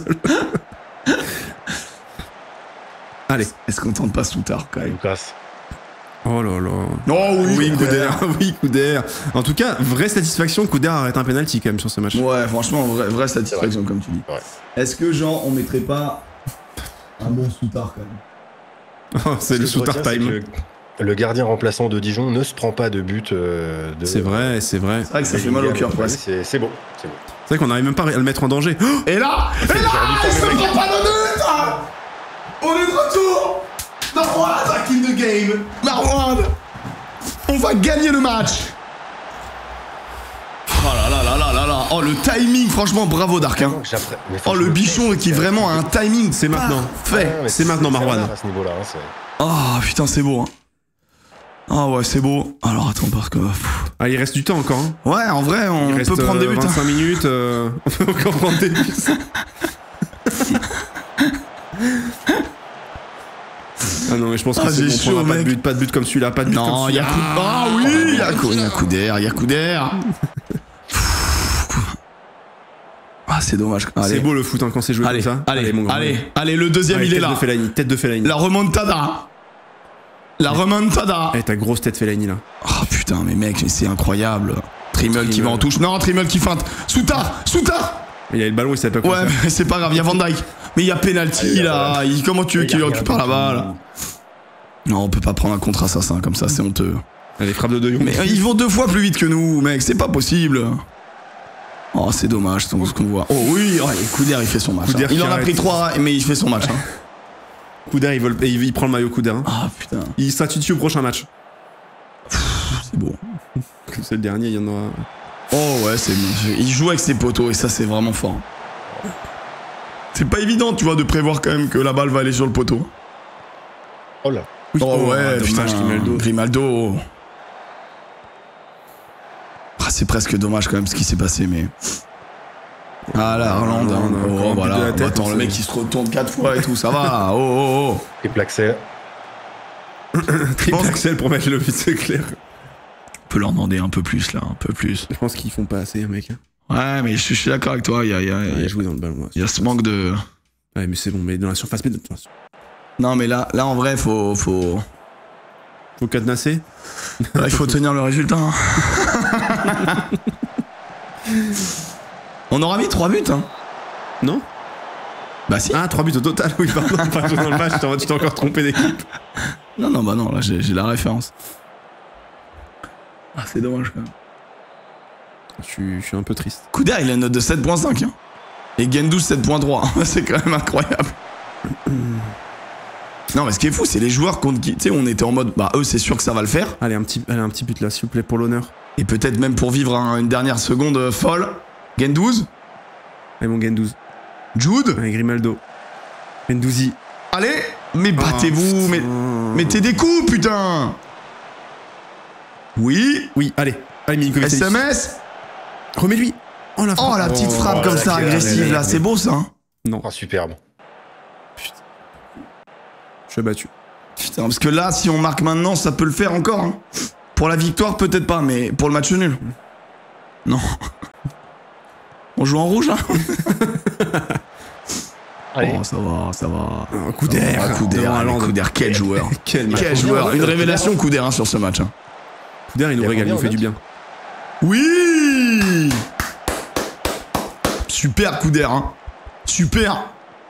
Allez. Est-ce qu'on tente pas Soutard quand même? Lucas. Oh là là. Oh oui, oui Couder. Oui, Couder. En tout cas, vraie satisfaction, Couder arrête un penalty quand même sur ce match. Ouais, franchement, vraie, vraie satisfaction comme tu dis. Ouais. Est-ce que genre on mettrait pas un bon Soutard quand même? Oh, c'est le Soutard time. Le gardien remplaçant de Dijon ne se prend pas de but. Euh, de... C'est vrai, c'est vrai. C'est vrai que ça fait mal au cœur presque. C'est beau, c'est beau. C'est vrai qu'on n'arrive même pas à le mettre en danger. Oh et là, et là, il se prend pas de but. On est de retour. Marwan back in the game. Marwan, on va gagner le match. Oh là là là là là là. Oh le timing, franchement, bravo Dark. Hein. Oh le bichon qui vraiment a un timing. C'est maintenant. Fait. Ah, c'est maintenant Marwan. À ce niveau-là. Hein, oh putain, c'est beau. Hein. Ah ouais, c'est beau. Alors attends, parce que... Ah, il reste du temps encore. Hein. Ouais, en vrai, on il peut reste, prendre des buts. Euh, vingt-cinq hein. minutes, euh, on peut encore prendre des buts. Ah non, mais je pense que ah, c'est bon, chaud, on pas de but, pas de but comme celui-là, pas de but non, comme celui-là. Coup... Ah oui, il y a coup, y a coup d'air, il y a coup d'air. Ah, c'est dommage. C'est beau le foot hein, quand c'est joué allez, comme ça. Allez, allez, mon grand allez, allez, le deuxième allez, il est là. De Fellaini, tête de Fellaini. La remontada. La remontada. Eh, ta grosse tête Fellaini là. Oh putain, mais mec, c'est incroyable. Trimmel qui va en touche. Non, Trimmel qui feinte. Soutard, Soutard. Il y a le ballon, il savait pas quoi. Ouais, mais c'est pas grave, il y a Van Dijk. Mais il y a penalty là. Il, comment tu veux qu'il récupère la balle? Non, on peut pas prendre un contre assassin comme ça, c'est honteux. Allez, frappe de De Jong. Mais ils vont deux fois plus vite que nous, mec, c'est pas possible. Oh, c'est dommage, c'est ce qu'on voit. Oh oui, oh, Couder, il fait son match. Hein. Il en a pris trois, mais il fait son match. Hein. Couder, il, veut le... il, il prend le maillot Couder. Hein. Ah putain. Il s'intitule au prochain match. C'est beau. C'est le dernier, il y en aura. Oh ouais, c'est bon. Il joue avec ses poteaux et ça, c'est vraiment fort. C'est pas évident, tu vois, de prévoir quand même que la balle va aller sur le poteau. Oh là. Oui, oh, oh ouais, putain, Grimaldo. Grimaldo. Ah, c'est presque dommage quand même ce qui s'est passé, mais... Ah là, Haaland, hein. on a encore Oh, un but voilà. de la tête, Attends, on le mec sait. qui se retourne quatre fois et tout, ça va. Oh, oh, oh. Et Plaxel. Triple Axel pour mettre le but, c'est clair. On peut leur demander un peu plus, là, un peu plus. Je pense qu'ils font pas assez, mec. Ouais, mais je, je suis d'accord avec toi, il y a, il y a, il y a- Il a joué dans le ballon. là. il y a ce manque de... Ouais, mais c'est bon, mais dans la surface, mais de toute façon. Non, mais là, là en vrai, faut... faut... Faut cadenasser. Là, il faut tenir le résultat. hein. On aura mis trois buts, hein. Non? Bah si. Ah, trois buts au total, oui, pardon. Pas joué dans le match, tu t'es encore trompé d'équipe. Non, non, bah non, là, j'ai j'ai la référence. Ah, c'est dommage, quand même. Je suis, je suis un peu triste. Couder, il a une note de sept virgule cinq, hein. Et Gendouzi sept virgule trois. C'est quand même incroyable. Non, mais ce qui est fou, c'est les joueurs contre qui, tu sais, on était en mode, bah eux, c'est sûr que ça va le faire. Allez, un petit, allez, un petit but là, s'il vous plaît, pour l'honneur. Et peut-être même pour vivre un- une dernière seconde euh, folle. Gendouzi, Allez, mon Gendouzi. Jude. Allez, Grimaldo. Gendouzi. Allez, mais battez-vous, mais mettez des coups, putain. Oui. Oui, allez. Allez, Milinkovic. S M S. Remets-lui. Oh la frappe. Oh, la petite Oh, frappe la comme ça, claire, agressive, elle est- là, c'est beau, ça. hein. Non, Oh, superbe. je suis abattu. Putain, parce que là, si on marque maintenant, ça peut le faire encore. Hein. Pour la victoire, peut-être pas, mais pour le match nul. Non. On joue en rouge, là. Allez. Oh, ça va, ça va. Un coup d'air. Ah, coup d'air, devant allez, Haaland. coup d'air, quel joueur. Quel match. Quel joueur. Une révélation, coup d'air, hein, sur ce match. hein. Coup d'air, il nous Il y a régale, il nous combien fait du en bien. Oui. Super coup d'air, hein. Super.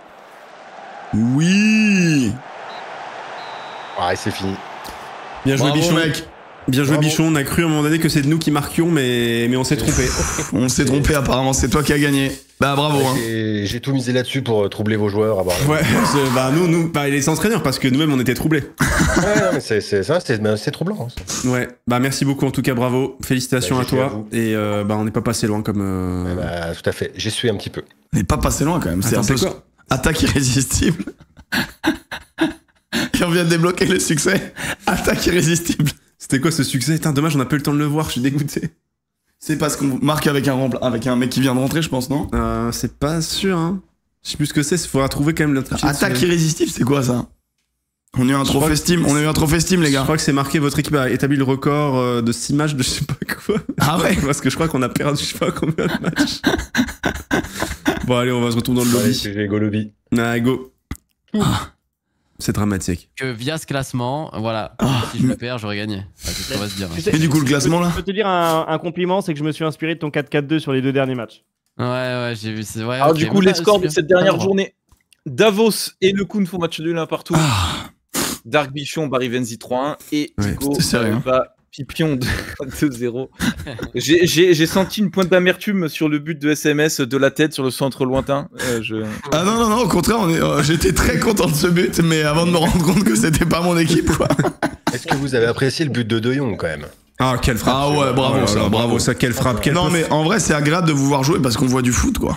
Oui. Ah, et c'est fini. Bien joué, Bravo, Bichon. mec. Bien joué, Bravo. Bichon. On a cru à un moment donné que c'est nous qui marquions, mais, mais on s'est trompé. On s'est trompé, apparemment, c'est toi qui as gagné. Bah, bravo. hein. J'ai j'ai tout misé là-dessus pour euh, troubler vos joueurs. Avoir... Ouais, c'est- bah nous, nous, bah, les entraîneurs, parce que nous-mêmes, on était troublés. Ouais, non, mais c'est c'est- ça, c'est mais c'est troublant. hein, ça. Ouais, bah merci beaucoup en tout cas, bravo. Félicitations Bah, à j'ai fait à toi. vous. Et euh, bah on n'est pas passé loin comme. euh, Ouais, bah, tout à fait. J'ai sué un petit peu. On n'est pas passé loin, quand même. C'est Attends, un peu c'est quoi attaque irrésistible. Et on vient de débloquer le succès. Attaque irrésistible. C'était quoi ce succès? Putain, dommage, on n'a pas eu le temps de le voir, je suis dégoûté. C'est parce qu'on marque avec un, rempla- avec un mec qui vient de rentrer, je pense, non? Euh, c'est pas sûr, hein. Je sais plus ce que c'est, il faudra trouver quand même l'intrigue. Attaque irrésistible, c'est quoi ça? On a eu un Je trophée crois Steam, que- on a eu un trophée Steam, les Je gars. crois que c'est marqué, votre équipe a établi le record euh, de six matchs de je sais pas quoi. Ah ouais? Parce que je crois qu'on a perdu je sais pas combien de matchs. Bon, allez, on va se retourner dans le Allez, lobby. j'ai go lobby. Ah, go. C'est dramatique. Que via ce classement, voilà, Ah. si je le perds, j'aurais gagné. Enfin, c'est ce qu'on va se dire. hein. Tu sais- Et du coup, le classement, là? Je peux te dire un, un compliment, c'est que je me suis inspiré de ton quatre quatre deux sur les deux derniers matchs. Ouais, ouais, j'ai vu. c'est- Ouais, Alors ok, du coup, mais les pas- scores de c'est- cette pas dernière le droit. journée. Davos et Le Kun font match nul un partout. Ah, Dark Bichon, Barry Venzi trois un. Et Ouais, Thibaut c'était sérieux, euh, hein. bat Pipion deux zéro. J'ai- J'ai j'ai senti une pointe d'amertume sur le but de S M S de la tête sur le centre lointain. Euh, je... Ah non, non, non, au contraire, on est, euh, j'étais très content de ce but, mais avant de me rendre compte que c'était pas mon équipe, quoi. Est-ce que vous avez apprécié le but de De Jong quand même? Ah, quelle frappe. Ah ouais, bravo, Oh là ça, là, bravo. bravo, ça, quelle frappe. Quelle Non, passe. mais en vrai, c'est agréable de vous voir jouer parce qu'on voit du foot, quoi.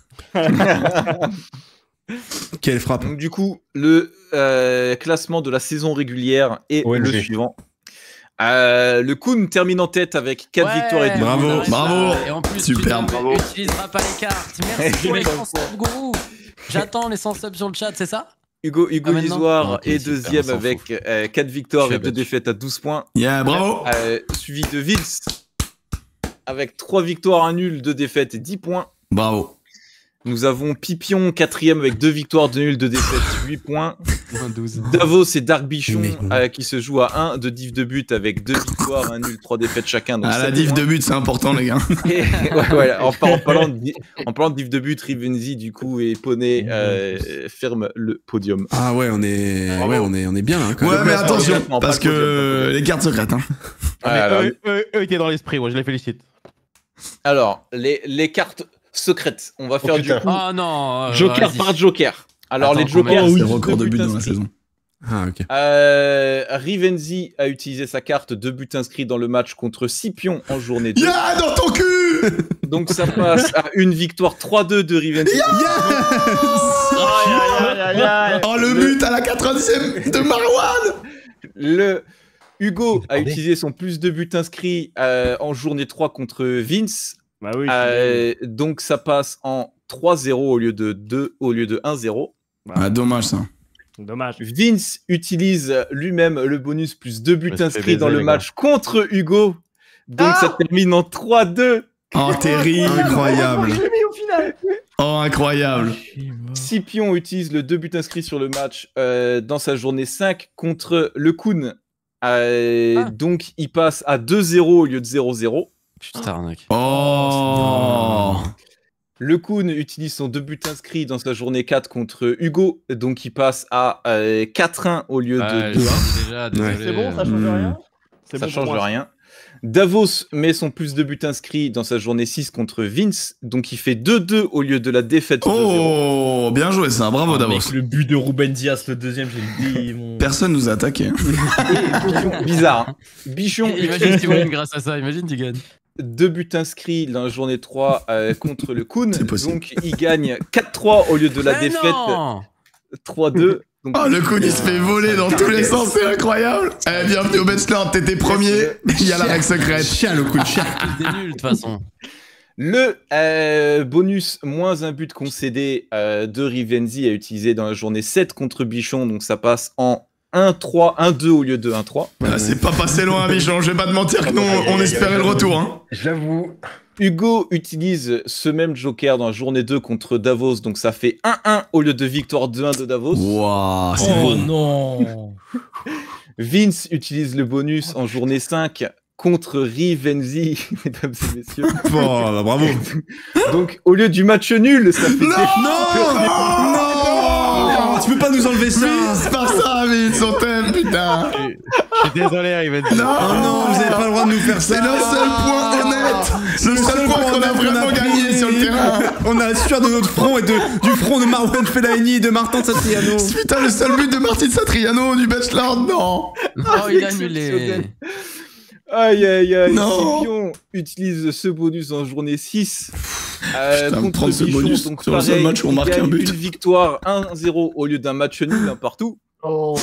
Quelle frappe. Donc du coup, le euh, classement de la saison régulière est O M G. le suivant. Euh, le Kun termine en tête avec quatre Ouais, victoires et deux. Bravo, on arrête bravo. là. Et en plus, Super, tu bravo. n'utiliseras pas les cartes. Merci pour les cent subs, gourou. J'attends les cent subs sur le chat, c'est ça? Hugo, Hugo Ah, maintenant Lisoire Ok, est super, deuxième on s'en avec euh, quatre victoires Je suis et deux abattu. défaites à douze points. Yeah, bravo. Euh, suivi de Vils avec trois victoires, un nul, deux défaites et dix points. Bravo. Nous avons Pipion, quatrième avec deux victoires, deux nuls, deux défaites, huit points. douze. Davos et Dark Bichon Mais- euh, qui se jouent à un de div de but avec deux victoires, un nul, trois défaites chacun. Donc Ah, la sept div points. de but, c'est important, les gars. Et, ouais, ouais, en, par- en parlant de, di- en parlant de div de but, Rivenzi du coup et Poney euh, ferment le podium. Ah ouais, on est, ouais, on est, on est bien là. Quand Ouais, même. mais classement, le attention, classement, pas parce le podium, pas le que podium. les cartes secrètes, hein. Ah, alors, eux, eux, eux étaient dans l'esprit, moi je les félicite. alors, les, les cartes secrètes, on va faire du putain. coup Oh non. euh, joker vas-y. par joker. Alors Attends, les jokers, combien C'est oui, le record de deux but buts dans la inscrits. saison. Ah, ok. Euh, Rivenzi a utilisé sa carte, deux buts inscrits dans le match contre Scipion en journée deux. Yeah, dans ton cul. Donc ça passe à une victoire trois deux de Rivenzi. Oh, le but à la quatre-vingt-dixième de Marwan. Le Hugo a Attendez. utilisé son plus de buts inscrits euh, en journée trois contre Vince Bah oui. Euh, donc ça passe en trois zéro au lieu de deux, au lieu de un zéro. Ah, dommage ça. Dommage. Vince utilise lui-même le bonus plus deux buts Je me suis fait inscrits baiser, dans le les match contre Hugo. Donc ça termine en trois deux. Oh, terrible. Incroyable. au final. Oh, incroyable. Scipion utilise le deux buts inscrits sur le match euh, dans sa journée cinq contre le Kun. Euh, Ah. Donc il passe à deux zéro au lieu de zéro zéro. Putain, arnaque. Oh. Le Kun utilise son deux buts inscrits dans sa journée quatre contre Hugo. Donc il passe à euh, quatre un au lieu Ouais, de deux un. je- déjà, désolé. C'est bon, ça change Hmm. rien. C'est Ça bon pour change moi. rien. Davos met son plus de buts inscrits dans sa journée six contre Vince. Donc il fait deux deux au lieu de la défaite deux zéro. Oh, bien joué ça, bravo Ah, Davos. mec, le but de Ruben Diaz, le deuxième, j'ai le démon. Personne nous a attaqué. Bichon, bizarre. Hein. Bichon Imagine tu wins grâce à ça, imagine tu gagnes. deux buts inscrits dans la journée trois euh, contre le Kun. C'est possible. Donc il gagne quatre trois au lieu de la Mais défaite non trois deux. Donc, Oh, le coup, il se fait voler dans tous les sens, c'est incroyable. Eh, bienvenue au Bachelor, t'étais premier, il y a la règle secrète. Chien le coup de chien. Des nuls de toute façon. Le euh, bonus moins un but concédé euh, de Rivenzi à utiliser dans la journée sept contre Bichon. Donc ça passe en un trois, un deux au lieu de un trois. Ah, c'est pas passé loin, Bichon, je vais pas te mentir que nous, on espérait le retour. Hein. J'avoue. Hugo utilise ce même joker dans la journée deux contre Davos. Donc ça fait un un au lieu de victoire deux un de Davos. Waouh, c'est Oh beau. non. Vince utilise le bonus en journée cinq contre Rivenzi, mesdames et messieurs. Bon, bah, bravo. Donc au lieu du match nul, ça fait Non, non, Non, tu peux pas nous enlever ça. C'est pas ça, Vince, on t'aime, putain. Je suis désolé, Riven. Non, Oh non, vous avez pas le droit de nous faire ça. c'est le seul point honnête. Le seul point qu'on a vraiment gagné sur le terrain. On a la sueur de notre front et de, du front de Marwan Fellaini et de Martin Satriano. Putain, le seul but de Martin Satriano du Bachelor, non. Oh, il a annulé. Aïe aïe aïe, Non. Scipion utilise ce bonus en journée six euh, Putain, contre prendre ce Bichon, bonus donc sur le seul pareil, match où on il marque gagne un but. Une victoire un zéro au lieu d'un match nul un partout. Oh.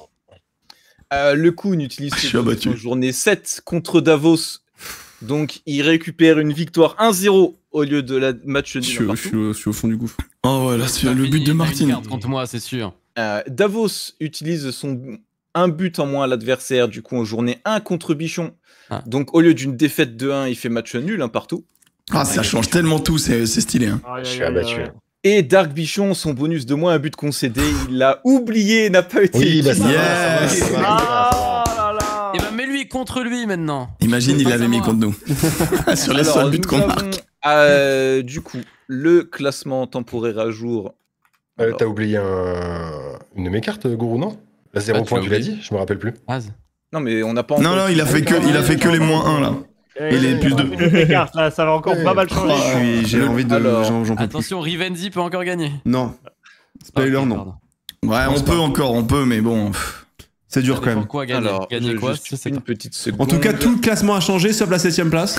Euh, le Kun utilise Je ce suis bonus abattu. en journée sept contre Davos, donc il récupère une victoire un zéro au lieu de la match Je nul suis, un je partout. suis au- je suis au fond du gouffre. Oh ouais, là, c'est le but de T'as une Martin. carte contre moi, c'est sûr. Euh, Davos utilise son un but en moins à l'adversaire, du coup en journée un contre Bichon. Ah. Donc au lieu d'une défaite de un, il fait match nul un partout. Ah, ça change tellement tout, c'est c'est stylé. Hein. Aïe, Je aïe, suis aïe, abattu. aïe. Et Dark Bichon, son bonus de moins un but concédé, il l'a oublié, n'a pas été Oui, bah ça utilisé. va, ça va, Yes. ça va. Ah là là. Et bah mets-lui contre lui maintenant. Imagine, il Face à l'avait mis moi. contre nous. Sur les Alors, seuls buts nous qu'on avons, marque. euh, du coup, le classement temporaire à jour. Euh, Alors, T'as oublié un... une de mes cartes, Gourou, non? La zéro Ah, tu point, l'as tu l'as oublié. dit? Je me rappelle plus. Az. non, mais on n'a pas Non, encore- non, il a fait que, il a fait que les moins un là. Eh, Et les plus deux. les cartes, là, ça va encore pas mal changer. Je suis- J'ai le- envie de. alors, j'en- j'en peux plus. Attention, Rivenzi peut encore gagner. Non. Spoiler, Ok, non. pardon. Ouais, on peut encore, on peut, mais bon. pff. C'est dur quand même. Pourquoi gagner Alors, Gagner je- quoi juste Je sais une pas. petite seconde. En tout cas, tout le classement a changé, sauf la septième place.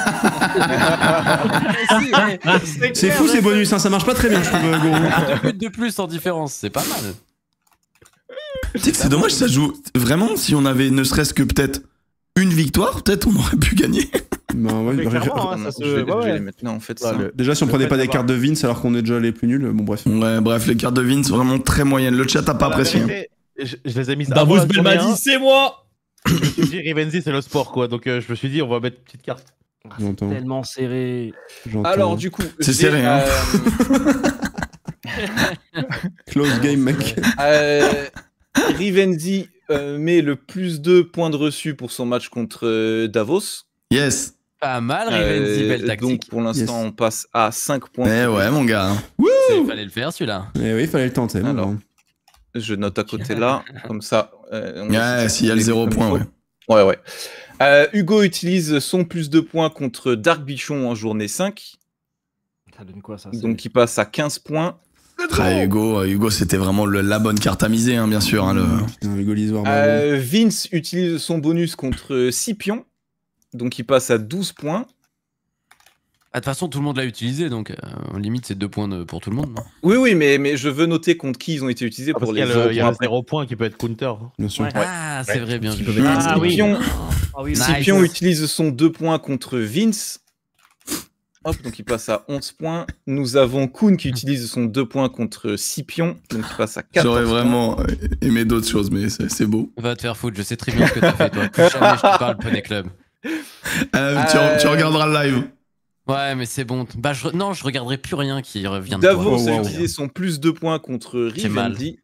C'est fou ces bonus, hein, ça marche pas très bien, je trouve, euh, Gourou. Deux buts de plus en différence, c'est pas mal. Tu sais que c'est dommage, ça joue. Vraiment, si on avait ne serait-ce que peut-être une victoire, peut-être on aurait pu gagner. Bah ouais, Mais ré- clairement, hein, Non, ça je vais, se. je Ouais, vais les ouais. mettre là en fait. Ouais, ça. le- Déjà, si on Le prenait fait pas des d'avoir- cartes de Vince alors qu'on est déjà les plus nuls, bon bref. Ouais, bref, les cartes de Vince, vraiment très moyennes. Le chat a pas La apprécié. vérité, Je, je les ai mis Davos avant la journée Belmadi, un. c'est moi. Je me suis dit, Rivenzi, c'est le sport, quoi. Donc euh, je me suis dit, on va mettre une petite carte. J'entends. Tellement serré. j'entends. Alors, du coup, C'est j'ai, serré, hein. euh, Close game, mec. euh, Rivenzi euh, met le plus deux points de reçu pour son match contre euh, Davos. Yes. Pas mal, Rivenzi, Euh, belle tactique. donc pour l'instant, Yes. on passe à cinq points. Eh ouais, mon gars. Il fallait le faire celui-là. Eh oui, il fallait le tenter. bon, Alors. bon. Je note à côté là, comme ça. euh, on Ouais, s'il y a le zéro point, ouais. Ouais, ouais. Euh, Hugo utilise son plus deux points contre Dark Bichon en journée cinq. Ça donne quoi ça c'est- Donc il passe à quinze points. Très Hugo, euh, Hugo, c'était vraiment le- la bonne carte à miser, hein, bien sûr. Hein, le... Putain, Hugo Lisoire, bravo. Euh, Vince utilise son bonus contre Scipion. Donc il passe à douze points. Ah, de toute façon, tout le monde l'a utilisé, donc euh, limite, c'est deux points de- pour tout le monde. Non Oui, oui, mais, mais je veux noter contre qui ils ont été utilisés Ah, parce pour qu'il y les a le, zéro il y a points le après. zéro point qui peut être counter. Bien sûr. Ouais. Ah, c'est vrai, bien vu. Ah oui. Scipion, Ah oui, Nice. Scipion utilise son deux points contre Vince. Hop, donc il passe à onze points. Nous avons Kuhn qui utilise son deux points contre Scipion, donc il passe à quatorze J'aurais points. vraiment aimé d'autres choses, mais c'est c'est beau. Va te faire foutre, je sais très bien ce que t'as fait, toi. Plus jamais je te parle, Poney Club. Euh, tu, Euh, tu regarderas le live. Ouais, mais c'est bon. Bah, je... Non, je regarderai plus rien qui revient de Davos toi. a utilisé son plus deux points contre C'est mal. Rivendi.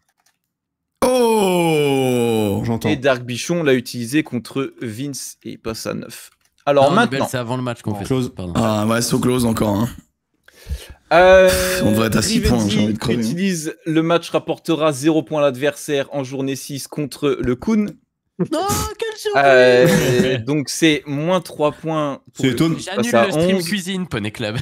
Oh, j'entends. Et Dark Bichon l'a utilisé contre Vince et il passe à neuf. Alors Non, maintenant. Nibel, c'est avant le match qu'on fait ça. Pardon. Ah ouais, so close encore. Hein. Euh, On devrait être à six points, j'ai envie de crever. utilise le match rapportera zéro points à l'adversaire en journée six contre le Kuhn. Non, quelle surprise Euh, donc c'est moins trois points. pour C'est le étonnant. Kuhn, qui J'annule passe à le stream onze. cuisine, Poney Club.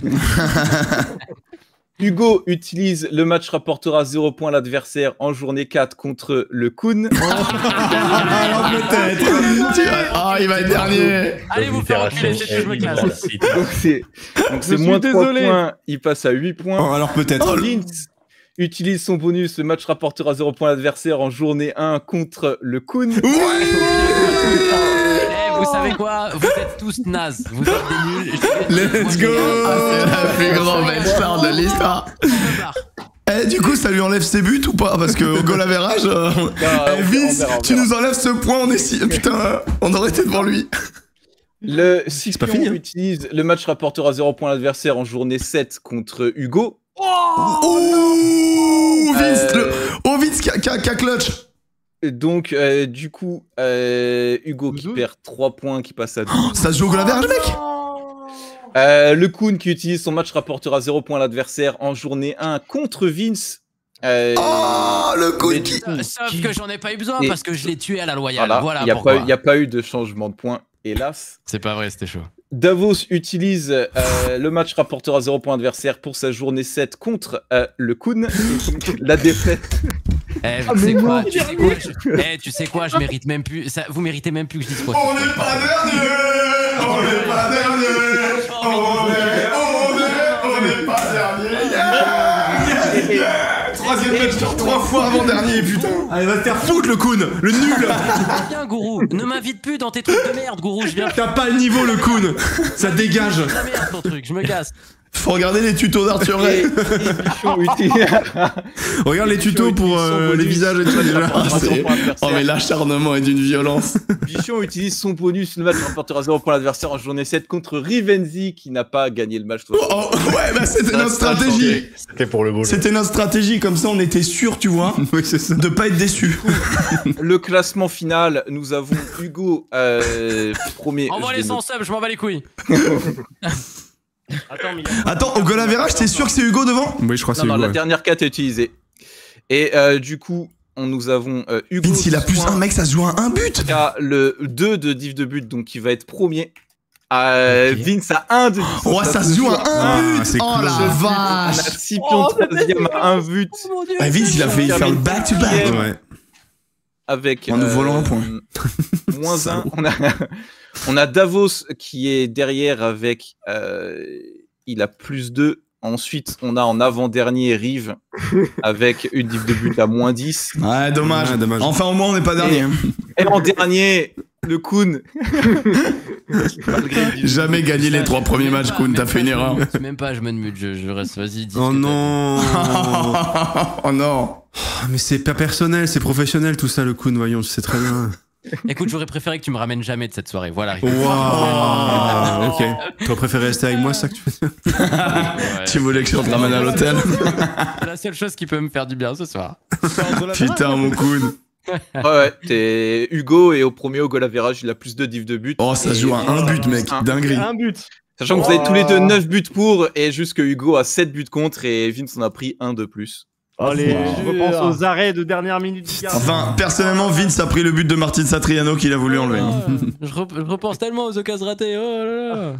Hugo utilise le match rapportera zéro points à l'adversaire en journée quatre contre le Kuhn. Alors peut-être. Tu vas- Ah, il va être dernier. Allez vous faire enculer, c'est que je me casse. Donc c'est donc c'est suis moins trois désolé. points, il passe à huit points. Oh, alors peut-être. Vince utilise son bonus, le match rapportera zéro points à l'adversaire en journée un contre le Kuhn. Eh, vous savez quoi? Vous êtes tous nazes. Vous êtes des nuls. Let's go. C'est la plus grande benchmark de l'histoire. Eh, du coup, ça lui enlève ses buts ou pas? Parce que au goal average, euh, on eh, verra, Vince, on verra, on tu verra. nous enlèves ce point, on est si... Putain, euh, on aurait été devant lui. Le Scipion pas fini, hein. utilise le match rapportera zéro points à l'adversaire en journée sept contre Hugo. Oh, Vince, Euh, le... oh, Vince qui a, qui a- qui a clutch. Donc, euh, du coup, euh, Hugo qui perd trois points, qui passe à douze. Ça se joue au goal average, mec. Euh, le Kuhn qui utilise son match rapportera zéro points à l'adversaire en journée un contre Vince. Euh, Oh, le coup mais qui... du coup, Sauf que j'en ai pas eu besoin Et- parce que je l'ai tué à la loyale. voilà, Voilà, il n'y a, pourquoi. pas eu- y a pas eu de changement de points, hélas. C'est pas vrai, c'était chaud. Davos utilise euh, le match rapportera zéro points adversaire pour sa journée sept contre euh, le Kuhn. La défaite. Eh, tu sais quoi, tu sais quoi, je... eh, tu sais quoi, je mérite même plus. Ça... Vous méritez même plus que je dise quoi. On n'est pas dernier. On n'est pas dernier. On est, on est, on n'est pas dernier. Yeah, yeah. Troisième match sur trois fois avant dernier, putain. Allez, va te faire foutre le Kuhn, le nul. Viens, Gourou, ne m'invite plus dans tes trucs de merde, Gourou, je viens. T'as pas le niveau le Kuhn, ça dégage. C'est la merde ton truc, je me casse. Faut regarder les tutos d'Arthur Ray. Regarde les tutos pour euh, les visages et tout déjà. Ah, c'est- oh mais l'acharnement est d'une violence. Bichon utilise son bonus, le match rapportera zéro points à l'adversaire en journée sept contre Rivenzi qui n'a pas gagné le match. Oh, oh, ouais, bah c'était Ça, notre ça a stratégie. changé. C'était pour le beau jeu. C'était notre stratégie, comme ça on était sûr, tu vois, Oui, c'est ça. de pas être déçus. Le classement final, nous avons Hugo euh, premier. Envoie je les l'ai cent noté. subs, je m'en bats les couilles. Attends, mais il y a- Attends, au goal average, t'es sûr que c'est Hugo devant? Oui, je crois que Non, c'est non, Hugo, la ouais. dernière carte est utilisée. Et euh, du coup, on, nous avons euh, Hugo. Vince, il a douze plus points, un mec, ça se joue à un but. qui a le deux de diff de but, donc il va être premier. Euh, Ok. Vince a un de diff. Oh, ça se joue à un Ah, but. c'est Oh close. la On a vache. Scipion troisième à un but. Ah, Vince, il a failli faire le back-to-back. Ouais. Avec En nous volant un point. moins un. On a, on a Davos qui est derrière avec. Euh, il a plus deux. Ensuite, on a en avant-dernier Rive avec une diff de but à moins dix. Ouais, dommage. Ouais, dommage. Enfin, au moins, on n'est pas dernier. hein. Et en dernier, le Kuhn. Malgré le- Jamais gagné les trois premiers matchs, Kuhn, t'as fait une erreur. Même pas, je me mute, je, je reste, vas-y, dis. Oh non. Oh non. Ah, mais c'est pas personnel, c'est professionnel tout ça le Kuhn, voyons, je sais très bien. Écoute, j'aurais préféré que tu me ramènes jamais de cette soirée, voilà. Waouh. Ok. T'aurais préféré rester avec moi, c'est ça que tu veux dire? Ouais. Tu voulais que je te ramène à l'hôtel? C'est la seule chose qui peut me faire du bien ce soir. Putain, mon Kuhn. Ouais, ouais, t'es Hugo et au premier au goal average, il a plus de diff de but. Oh, ça se joue à un but, mec. Un. Dinguerie. Un but. Sachant que vous avez tous les deux neuf buts pour et juste que Hugo a sept buts contre et Vince en a pris un de plus. Allez, Wow. je repense aux arrêts de dernière minute du gars. Enfin, personnellement, Vince a pris le but de Martin Satriano qu'il a voulu enlever. hein. je, rep- je repense tellement aux occasions ratées. Oh là là.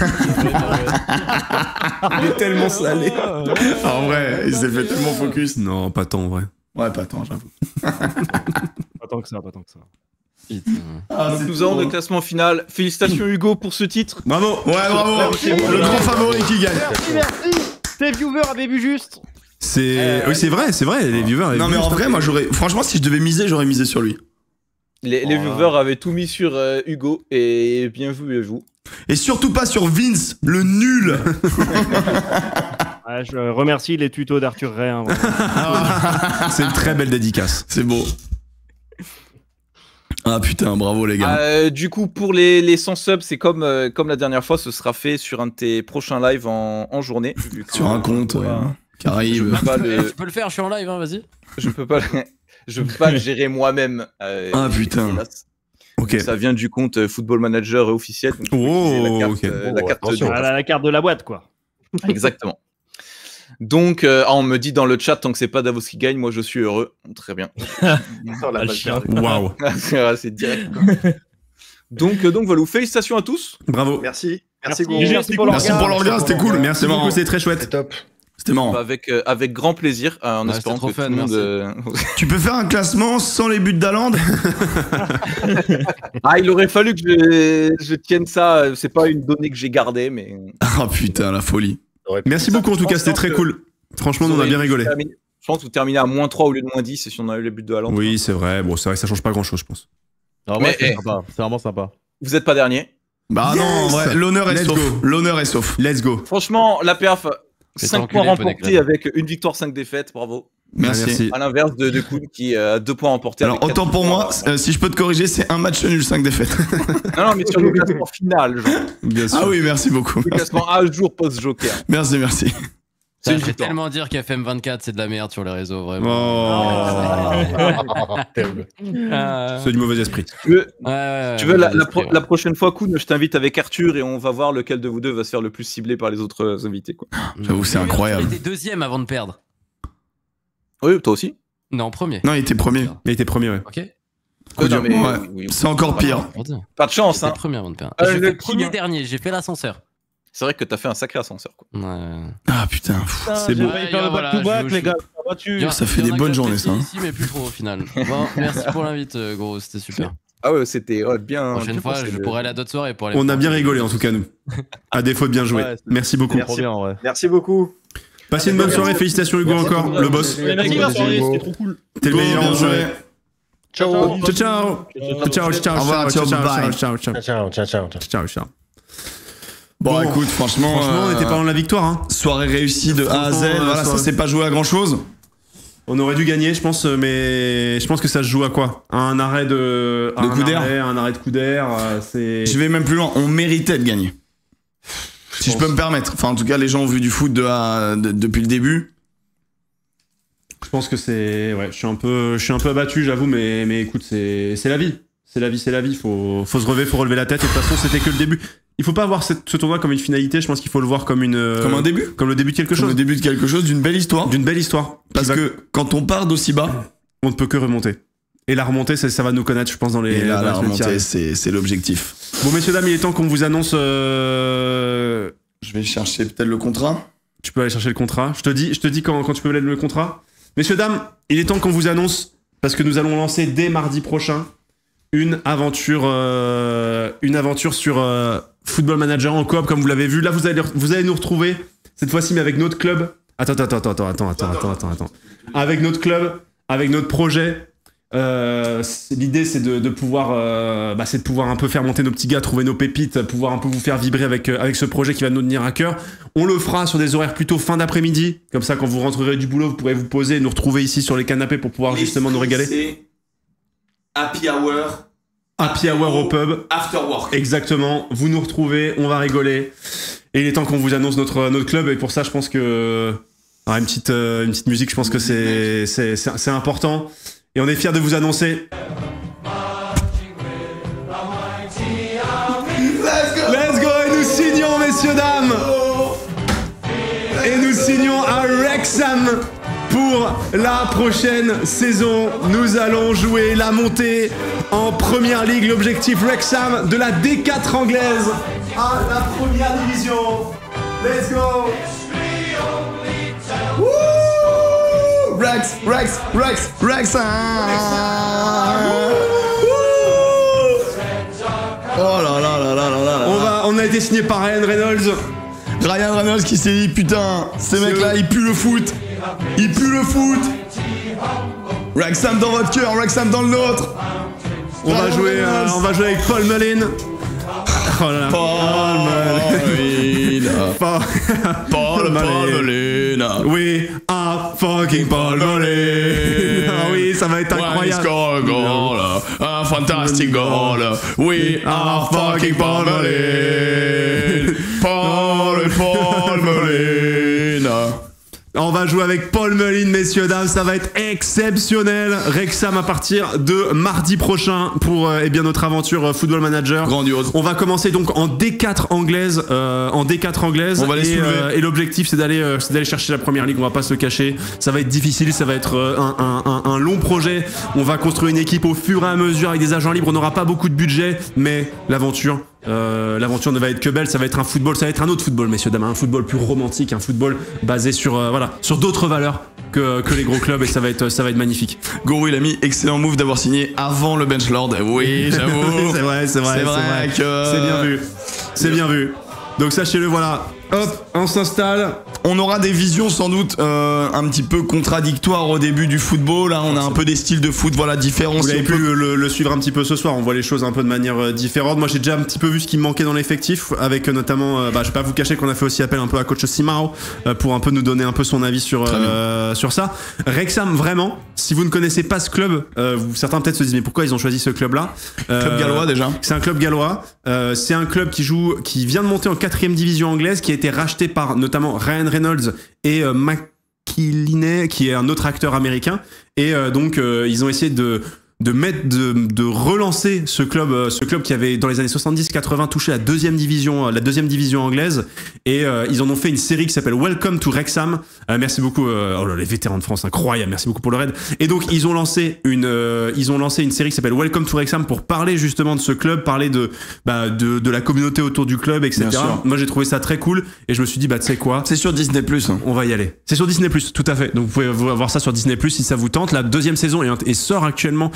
Il est tellement salé. En vrai, il s'est fait tellement focus. Non, pas tant en vrai. Ouais, pas tant, j'avoue. Pas tant que ça, pas tant que ça. Putain. Ah, Donc c'est nous avons trop. le classement final. Félicitations Hugo pour ce titre. Bravo. Ouais, bravo. Le grand favori qui gagne. Merci, merci. Tes viewers avaient vu juste. C'est. Euh, Oui, c'est vrai, c'est vrai, les viewers. les Non, mais en viewers, vrai, moi, j'aurais. Franchement, si je devais miser, j'aurais misé sur lui. Les, les Oh là. viewers avaient tout mis sur euh, Hugo et bien vu et vous. Et surtout pas sur Vince, le nul. Ouais, je remercie les tutos d'Arthur Ray. Hein, c'est une très belle dédicace. C'est beau. Ah putain, bravo les gars. Euh, du coup, pour les, les cent subs, c'est comme, euh, comme la dernière fois, ce sera fait sur un de tes prochains lives en, en journée. Sur un compte, ouais, qui arrive. Je peux pas le, Tu peux le faire, je suis en live, hein, vas-y. je peux pas, le- je peux pas le gérer moi-même. euh, Ah putain. hélas. Ok. Donc, ça vient du compte euh, Football Manager officiel. Donc, je peux Oh, utiliser la carte, ok. euh, la Oh, carte attention. du- à la, la carte de la boîte, quoi. Exactement. Donc, euh, ah, on me dit dans le chat, tant que c'est pas Davos qui gagne, moi je suis heureux. Très bien. Oh, la le vache. chien. Waouh. c'est vrai, c'est direct. donc, euh, donc voilà, félicitations à tous. Bravo. Merci. Merci, Merci, Go. merci pour Merci pour l'orgasme, c'était cool. Merci C'est beaucoup, marrant. c'est très chouette. C'est top. C'était marrant. Avec, euh, avec grand plaisir, euh, en Ouais, espérant c'était que trop tout fun, le monde. merci. euh, Tu peux faire un classement sans les buts d'Haaland? ah, il aurait fallu que je, je tienne ça. C'est pas une donnée que j'ai gardée, mais. Ah putain, la folie. Merci beaucoup en tout cas, c'était très cool. Franchement, nous, on a bien rigolé. Je pense que vous terminez à moins trois au lieu de moins dix, et si on a eu les buts de Haaland. Oui, c'est vrai. Bon, c'est vrai que ça change pas grand chose, je pense. Non, Mais, ouais, c'est eh. sympa. C'est vraiment sympa. Vous êtes pas dernier. Bah Yes. non, en vrai, l'honneur est Let's sauf. go. L'honneur est sauf. Let's go. Franchement, la perf, Fais cinq t'enculer, points Poney remportés Club. avec une victoire, cinq défaites. Bravo. Merci. Merci. À l'inverse de, de Kuhn qui euh, a deux points remportés. Alors avec quatre autant pour moi, victoires. euh, si je peux te corriger, c'est un match nul, cinq défaites. Non, non, mais sur le classement final, genre. Bien sûr. Ah oui, merci beaucoup. Le classement à jour post-joker. Merci, merci. C'est Ça, une je vais victoire. tellement dire qu'F M vingt-quatre c'est de la merde sur les réseaux, vraiment. Oh. Terrible. Ah. C'est du mauvais esprit. Tu veux, Ouais, ouais, tu ouais, veux la, ouais, la, pro- ouais. la prochaine fois, Kuhn, je t'invite avec Arthur et on va voir lequel de vous deux va se faire le plus cibler par les autres euh, invités. Quoi. J'avoue, c'est Oui, incroyable. Il était deuxième avant de perdre. Oui, toi aussi. Non, premier. Non, il était premier. Il était premier, ouais. Ok. Euh, non, mais- Ouais. oui, oui. C'est encore pire. Pour dire. Pas de chance, J'étais hein. premier avant de perdre. Euh, j'ai le fait le petit, premier hein. dernier, j'ai fait l'ascenseur. C'est vrai que t'as fait un sacré ascenseur. Quoi. Ouais. Ah putain. pff. C'est beau. J'ai failli faire le Ouais, voilà, back-to-back, je- les je- gars. Ça va, tu- Il y en a- Ça fait il y en des a bonnes que journées, ça, hein. Ici, mais plus trop au final. Bon, merci pour l'invite, euh, gros, c'était super. Ah ouais, c'était ouais, bien. La prochaine bien fois, pensé, je le- pourrais aller à d'autres soirées pour aller. On a bien rigolé en tout cas, nous. À défaut de bien jouer. Ouais, c'est- Merci beaucoup. Trop bien, ouais. Merci beaucoup. Passez une bonne soirée. Félicitations, Hugo, Merci encore. beaucoup. Le boss. Mais merci, la soirée, c'était trop cool. T'es le Go, meilleur bien en joué. soirée. Ciao. Ciao, ciao. Ciao, ciao, ciao, Au revoir, ciao, ciao, ciao, bye. ciao, ciao, ciao, Ciao, ciao, ciao, ciao. ciao, ciao. Bon, Bon. écoute, franchement. Franchement, on euh, était pas dans la victoire, hein. Soirée réussie de A à Z. Franchement, euh, Voilà, ça soirée- s'est pas joué à grand chose. On aurait dû gagner, je pense, euh, mais je pense que ça se joue à quoi? À un arrêt de, à De un coup d'air. arrêt, un arrêt de coup d'air. euh, C'est. Je vais même plus loin. On méritait de gagner. Si je peux me permettre. Enfin, en tout cas, les gens ont vu du foot de A- de- depuis le début. Je pense que c'est. Ouais, je suis un peu, je suis un peu abattu, j'avoue, mais, mais écoute, c'est, c'est la vie. C'est la vie, c'est la vie. Faut, faut se relever, faut relever la tête. Et de toute façon, c'était que le début. Il faut pas voir cette- ce tournoi comme une finalité. Je pense qu'il faut le voir comme une. euh, Comme un début. Comme le début de quelque Comme chose. le début de quelque chose, d'une belle histoire. D'une belle histoire. Parce Qui va- que quand on part d'aussi bas, on ne peut que remonter. Et la remontée, ça, ça va nous connaître, je pense, dans les. et là, dans la les semaines qui remontée, arrivent. c'est c'est l'objectif. Bon, messieurs, dames, il est temps qu'on vous annonce. euh, Je vais chercher peut-être le contrat. Tu peux aller chercher le contrat. Je te dis, je te dis quand, quand tu peux mettre le contrat. Messieurs, dames, il est temps qu'on vous annonce, parce que nous allons lancer dès mardi prochain une aventure, euh, une aventure sur euh, Football Manager en coop, comme vous l'avez vu. Là, vous allez, vous allez nous retrouver, cette fois-ci, mais avec notre club. Attends, attends, attends, attends, attends, attends, attends, attends, attends. Avec notre club, avec notre projet. Euh, c'est- l'idée c'est de, de pouvoir euh, bah, c'est de pouvoir un peu faire monter nos petits gars, trouver nos pépites, pouvoir un peu vous faire vibrer avec, euh, avec ce projet qui va nous tenir à cœur. On le fera sur des horaires plutôt fin d'après-midi, comme ça quand vous rentrerez du boulot vous pourrez vous poser et nous retrouver ici sur les canapés pour pouvoir justement nous régaler. C'est happy hour, Happy hour au pub, after work. exactement, vous nous retrouvez, on va rigoler et il est temps qu'on vous annonce notre, notre club et pour ça je pense que ah, une, petite, euh, une petite musique je pense que c'est, c'est, c'est, c'est important. Et on est fiers de vous annoncer. Let's go. Et nous signons, messieurs, dames. Et nous signons à Wrexham pour la prochaine saison. Nous allons jouer la montée en Première Ligue. L'objectif Wrexham de la D quatre anglaise à la Première Division. Let's go. Rex, Rex, Rex, Rex. Oh là là là là là là. On, va, on a été signé par Ryan Reynolds. Ryan Reynolds qui s'est dit putain, ces mecs-là ils puent le foot. Ils puent le foot. Wrexham dans votre cœur, Wrexham dans le nôtre. On va jouer, euh, on va jouer avec Paul Mullin. Oh là là. Paul Molina. Paul Molina. Oui, ah fucking Paul Molina. Ah oui, ça va être incroyable. One goal, un fantastic goal. We are fucking Paul Molina. Paul, Paul Molina. On va jouer avec Paul Mullin, messieurs, dames, ça va être exceptionnel. Wrexham à partir de mardi prochain pour euh, eh bien, notre aventure euh, Football Manager. Grandiose. On va commencer donc en D quatre anglaise. Euh, en D quatre anglaise. On va les et, soulever. euh, et l'objectif, c'est d'aller euh, c'est d'aller chercher la première ligue. On va pas se le cacher. Ça va être difficile, ça va être euh, un, un, un, un long projet. On va construire une équipe au fur et à mesure avec des agents libres. On n'aura pas beaucoup de budget, mais l'aventure. Euh, l'aventure ne va être que belle, ça va être un football, ça va être un autre football, messieurs dames, un football plus romantique, un football basé sur euh, voilà, sur d'autres valeurs que, que les gros clubs et ça va être ça va être magnifique. Gourou il a mis excellent move d'avoir signé avant le bench lord. Oui, j'avoue. c'est vrai, c'est vrai, c'est vrai, vrai que c'est bien vu, c'est bien vu. Donc sachez-le, voilà. Hop, on s'installe. On aura des visions sans doute euh, un petit peu contradictoires au début du football. Là, on a un peu des styles de foot, voilà, différents. Vous Si avez on pu peut- le, le- le suivre un petit peu ce soir. On voit les choses un peu de manière euh, différente. Moi, j'ai déjà un petit peu vu ce qui me manquait dans l'effectif, avec euh, notamment, euh, bah, je vais pas vous cacher qu'on a fait aussi appel un peu à coach Simaro euh, pour un peu nous donner un peu son avis sur euh, sur ça. Wrexham, vraiment. Si vous ne connaissez pas ce club, euh, vous- certains peut-être se disent mais pourquoi ils ont choisi ce club-là Euh, Club gallois déjà. C'est un club gallois. Euh, c'est un club qui joue, qui vient de monter en quatrième division anglaise, qui a été racheté par notamment Ryan Reynolds et euh, McKilliney, qui est un autre acteur américain. Et euh, donc euh, ils ont essayé de de mettre de, de relancer ce club euh, ce club qui avait dans les années soixante-dix quatre-vingts touché la deuxième division euh, la deuxième division anglaise et euh, ils en ont fait une série qui s'appelle Welcome to Wrexham. Euh, merci beaucoup euh, oh là, les vétérans de France, incroyable, merci beaucoup pour le raid. Et donc ils ont lancé une euh, ils ont lancé une série qui s'appelle Welcome to Wrexham pour parler justement de ce club, parler de bah, de, de la communauté autour du club, etc. Bien sûr. Moi j'ai trouvé ça très cool et je me suis dit bah tu sais quoi, C'est sur Disney plus. on va y aller. C'est sur Disney plus, tout à fait. Donc vous pouvez voir ça sur Disney plus si ça vous tente. La deuxième saison est, est sort actuellement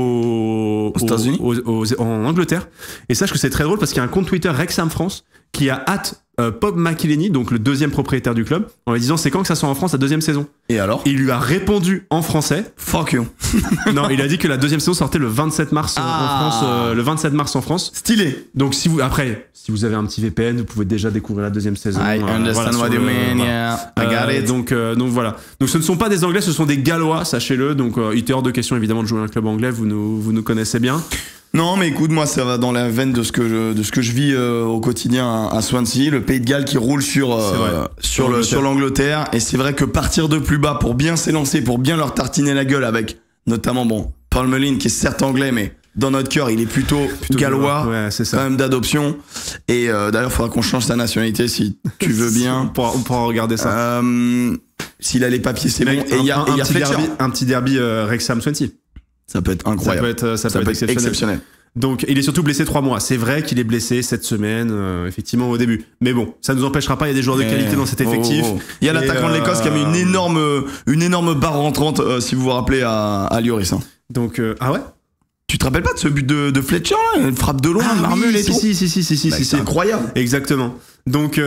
au, Aux États-Unis aux- aux- en Angleterre. Et sache que c'est très drôle parce qu'il y a un compte Twitter Wrexham France qui a hâte euh, Bob McIlhenny, donc le deuxième propriétaire du club, en lui disant c'est quand que ça sort en France la deuxième saison. Et alors Il lui a répondu en français. Fuck you. Non, il a dit que la deuxième saison sortait le vingt-sept mars euh, Ah. en France. euh, le vingt-sept mars en France. Stylé. Donc si vous après, si vous avez un petit V P N, vous pouvez déjà découvrir la deuxième saison. I euh, understand voilà, sur what you le- mean, voilà. yeah. I got Euh, it. Donc, euh, donc voilà. Donc ce ne sont pas des Anglais, ce sont des Gallois, sachez-le. Donc euh, il était hors de question évidemment de jouer un club anglais. Vous nous, vous nous connaissez bien. Non, mais écoute, moi, ça va dans la veine de ce que je, de ce que je vis euh, au quotidien à, à Swansea, le Pays de Galles qui roule sur euh, C'est vrai. sur le L'Angleterre. sur l'Angleterre. Et c'est vrai que partir de plus bas pour bien s'élancer, pour bien leur tartiner la gueule avec notamment bon Paul Mullin qui est certes anglais, mais dans notre cœur, il est plutôt, Plutôt gallois, Ouais, c'est quand ça. même d'adoption. Et euh, d'ailleurs, il faudra qu'on change sa nationalité si tu veux On bien. pourra, on pourra regarder ça. Euh, S'il a les papiers, c'est bon. Mec, Et il y a, un, et il y un a petit Fletcher. derby, un petit derby euh, Wrexham Swansea. Ça peut être Ça incroyable. peut être, euh, ça Ça peut être exceptionnel. exceptionnel. Donc il est surtout blessé trois mois. C'est vrai qu'il est blessé cette semaine, euh, effectivement au début. Mais bon, ça ne nous empêchera pas. Il y a des joueurs de Mais- qualité dans cet effectif. Oh, oh. Il y a Et, l'attaquant de l'Écosse qui a mis une euh, énorme, une énorme barre rentrante, euh, si vous vous rappelez, à, à Lloris. Hein. Donc euh, ah ouais. Tu te rappelles pas de ce but de, de Fletcher là, une frappe de loin, Ah une marmule oui, et si, tout. si si si si si Bah, si, c'est si. incroyable. Exactement. Donc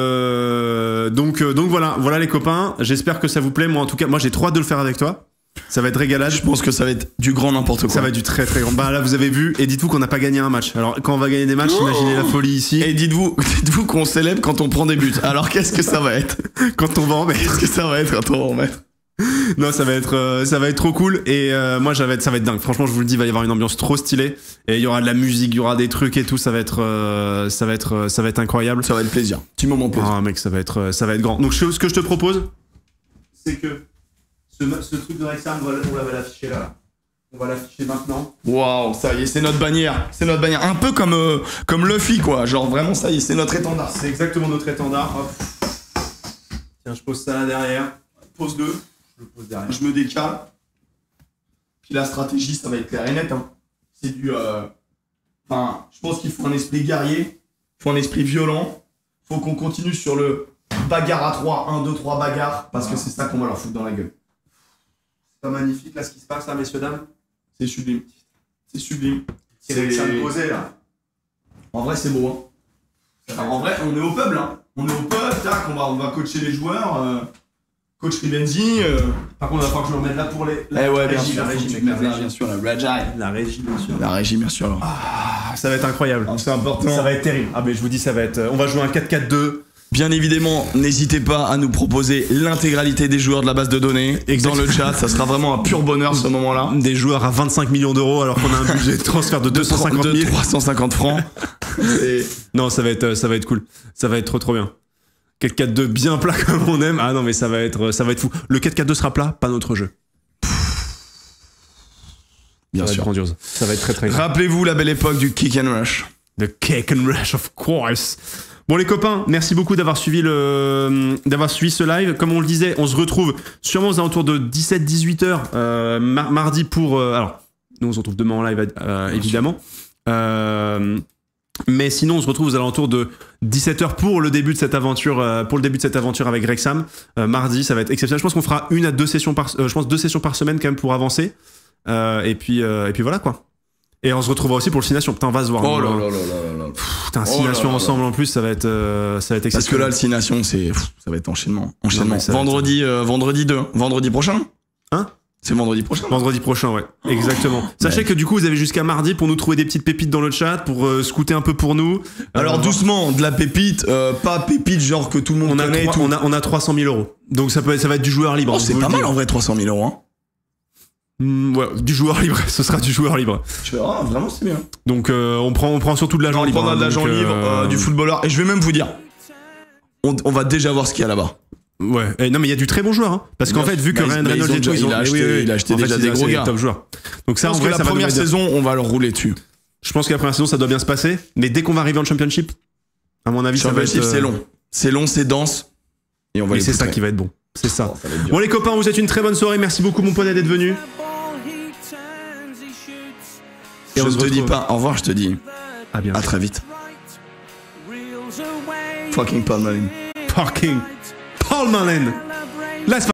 euh, donc euh, donc voilà voilà les copains. J'espère que ça vous plaît. Moi en tout cas, moi j'ai trop hâte de le faire avec toi. Ça va être régalade. Je pense que ça va être du grand n'importe quoi. Ça va être du très très grand. Bah là vous avez vu et dites-vous qu'on n'a pas gagné un match. Alors quand on va gagner des matchs, imaginez la folie ici. Et dites-vous, dites-vous qu'on célèbre quand on prend des buts. Alors qu'est-ce que ça va être? Quand on va en mettre. Qu'est-ce que ça va être quand on va en mettre? Non, ça va être euh, ça va être trop cool et euh, moi ça va être ça va être dingue. Franchement, je vous le dis, il va y avoir une ambiance trop stylée et il y aura de la musique, il y aura des trucs et tout, ça va être euh, ça va être euh, ça va être incroyable. Ça va être plaisir. Petit moment plaisir. Ah mec, ça va être euh, ça va être grand. Donc je- ce que je te propose, c'est que ce, ce truc de Wrexham, on va, on va l'afficher là. On va l'afficher maintenant. Waouh, ça y est, c'est notre bannière. C'est notre bannière. Un peu comme, euh, comme Luffy, quoi. Genre vraiment, ça y est, c'est notre étendard. C'est exactement notre étendard. Hop. Tiens, je pose ça là derrière. Pose deux. Je le pose derrière. Je me décale. Puis la stratégie, ça va être clair et net. Hein. C'est du. euh, Enfin, je pense qu'il faut un esprit guerrier. Il faut un esprit violent. Il faut qu'on continue sur le bagarre à trois. un, deux, trois bagarre. Parce que c'est ça qu'on va leur foutre dans la gueule. C'est pas magnifique là ce qui se passe là, messieurs dames. C'est sublime. C'est sublime. C'est Wrexham posé là. En vrai, c'est beau. Hein. Enfin, en vrai, on est au pub là. On est au pub, tac, on va, on va coacher les joueurs. euh, Coach Rivenzi. Euh... Par contre, il va falloir que je me remette là pour les. La, eh ouais, bien régie, sûr. La régie, mec, la la régie, régie. bien sûr. La régie. La régie, bien sûr. La régie, bien sûr. Ah, ça va être incroyable. Ah, c'est important. Ça va être terrible. Ah, mais je vous dis, ça va être. On va jouer un quatre quatre deux. Bien évidemment, n'hésitez pas à nous proposer l'intégralité des joueurs de la base de données dans le chat. Ça sera vraiment un pur bonheur ce moment-là. Des joueurs à vingt-cinq millions d'euros alors qu'on a un budget de transfert de deux cent cinquante mille. trois cent cinquante francs. Et... Non, ça va être, ça va être cool. Ça va être trop trop bien. quatre quatre deux bien plat comme on aime. Ah non, mais ça va être, ça va être fou. Le quatre quatre deux sera plat, pas notre jeu. Bien ça sûr. Va être grandiose. Ça va être très très. Rappelez-vous la belle époque du kick and rush. The kick and rush, of course. Bon les copains, merci beaucoup d'avoir suivi le, d'avoir suivi ce live. Comme on le disait, on se retrouve sûrement aux alentours de dix-sept dix-huit heures euh, mar- mardi pour. Euh, alors, nous on se retrouve demain en live euh, évidemment. Euh, mais sinon, on se retrouve aux alentours de dix-sept heures pour le début de cette aventure, euh, pour le début de cette aventure avec Rexham. Euh, mardi, ça va être exceptionnel. Je pense qu'on fera une à deux sessions par, euh, je pense deux sessions par semaine quand même pour avancer. Euh, et puis, euh, et puis voilà quoi. Et on se retrouvera aussi pour le Six Nations. Putain, on va se voir. Oh là hein. là là là là. Putain, Six Nations ensemble en plus, ça va être, euh, ça va être Parce que exceptionnel. là, le Six Nations, c'est, ça va être enchaînement. Enchaînement. Non, mais ça va vendredi, euh, vendredi deux. Vendredi prochain. Hein? C'est vendredi prochain. Vendredi prochain, ouais. Exactement. Sachez ouais. que du coup, vous avez jusqu'à mardi pour nous trouver des petites pépites dans le chat, pour euh, scouter un peu pour nous. Alors Euh, doucement, de la pépite, euh, pas pépite genre que tout le monde on a, connaît. et trois- tout. on a, on a trois cent mille euros. Donc ça peut être, ça va être du joueur libre. Oh, on c'est vous pas le mal dit. en vrai, trois cent mille euros. Hein. Mm, ouais, du joueur libre. Ce sera du joueur libre. Je fais, ah, vraiment, c'est bien. Donc euh, on prend, on prend surtout de l'agent On libre. prendra de hein, l'agent donc, libre, euh, euh, du footballeur. Et je vais même vous dire, on, on va déjà voir ce qu'il y a là-bas. Ouais. Et non, mais il y a du très bon joueur, hein. Parce qu'en Bien fait, vu que sûr. Ryan Bah, ils- Reynolds ils ont et tout, déjà- ils ont- il a eh acheté- oui, oui, il a acheté en fait, déjà c'est des gros c'est gars. top joueurs. Donc ça, Je en pense vrai, que ça la va nous première mettre- saison, on va leur rouler dessus. Je pense que la première saison, ça doit bien se passer. Mais dès qu'on va arriver en championship, à mon avis, ça va être. Championship, euh, c'est long. C'est long, c'est dense. Et on va Et les c'est ça poutrer. qui va être bon. C'est ça. Oh, ça va être dur. Bon les copains, on vous souhaite une très bonne soirée. Merci beaucoup mon poney d'être venu. Et Je on se te dis retrouve. pas au revoir, je te dis À bientôt. à très vite. Fucking Paul Malin. Fucking Paul Mullen. Let's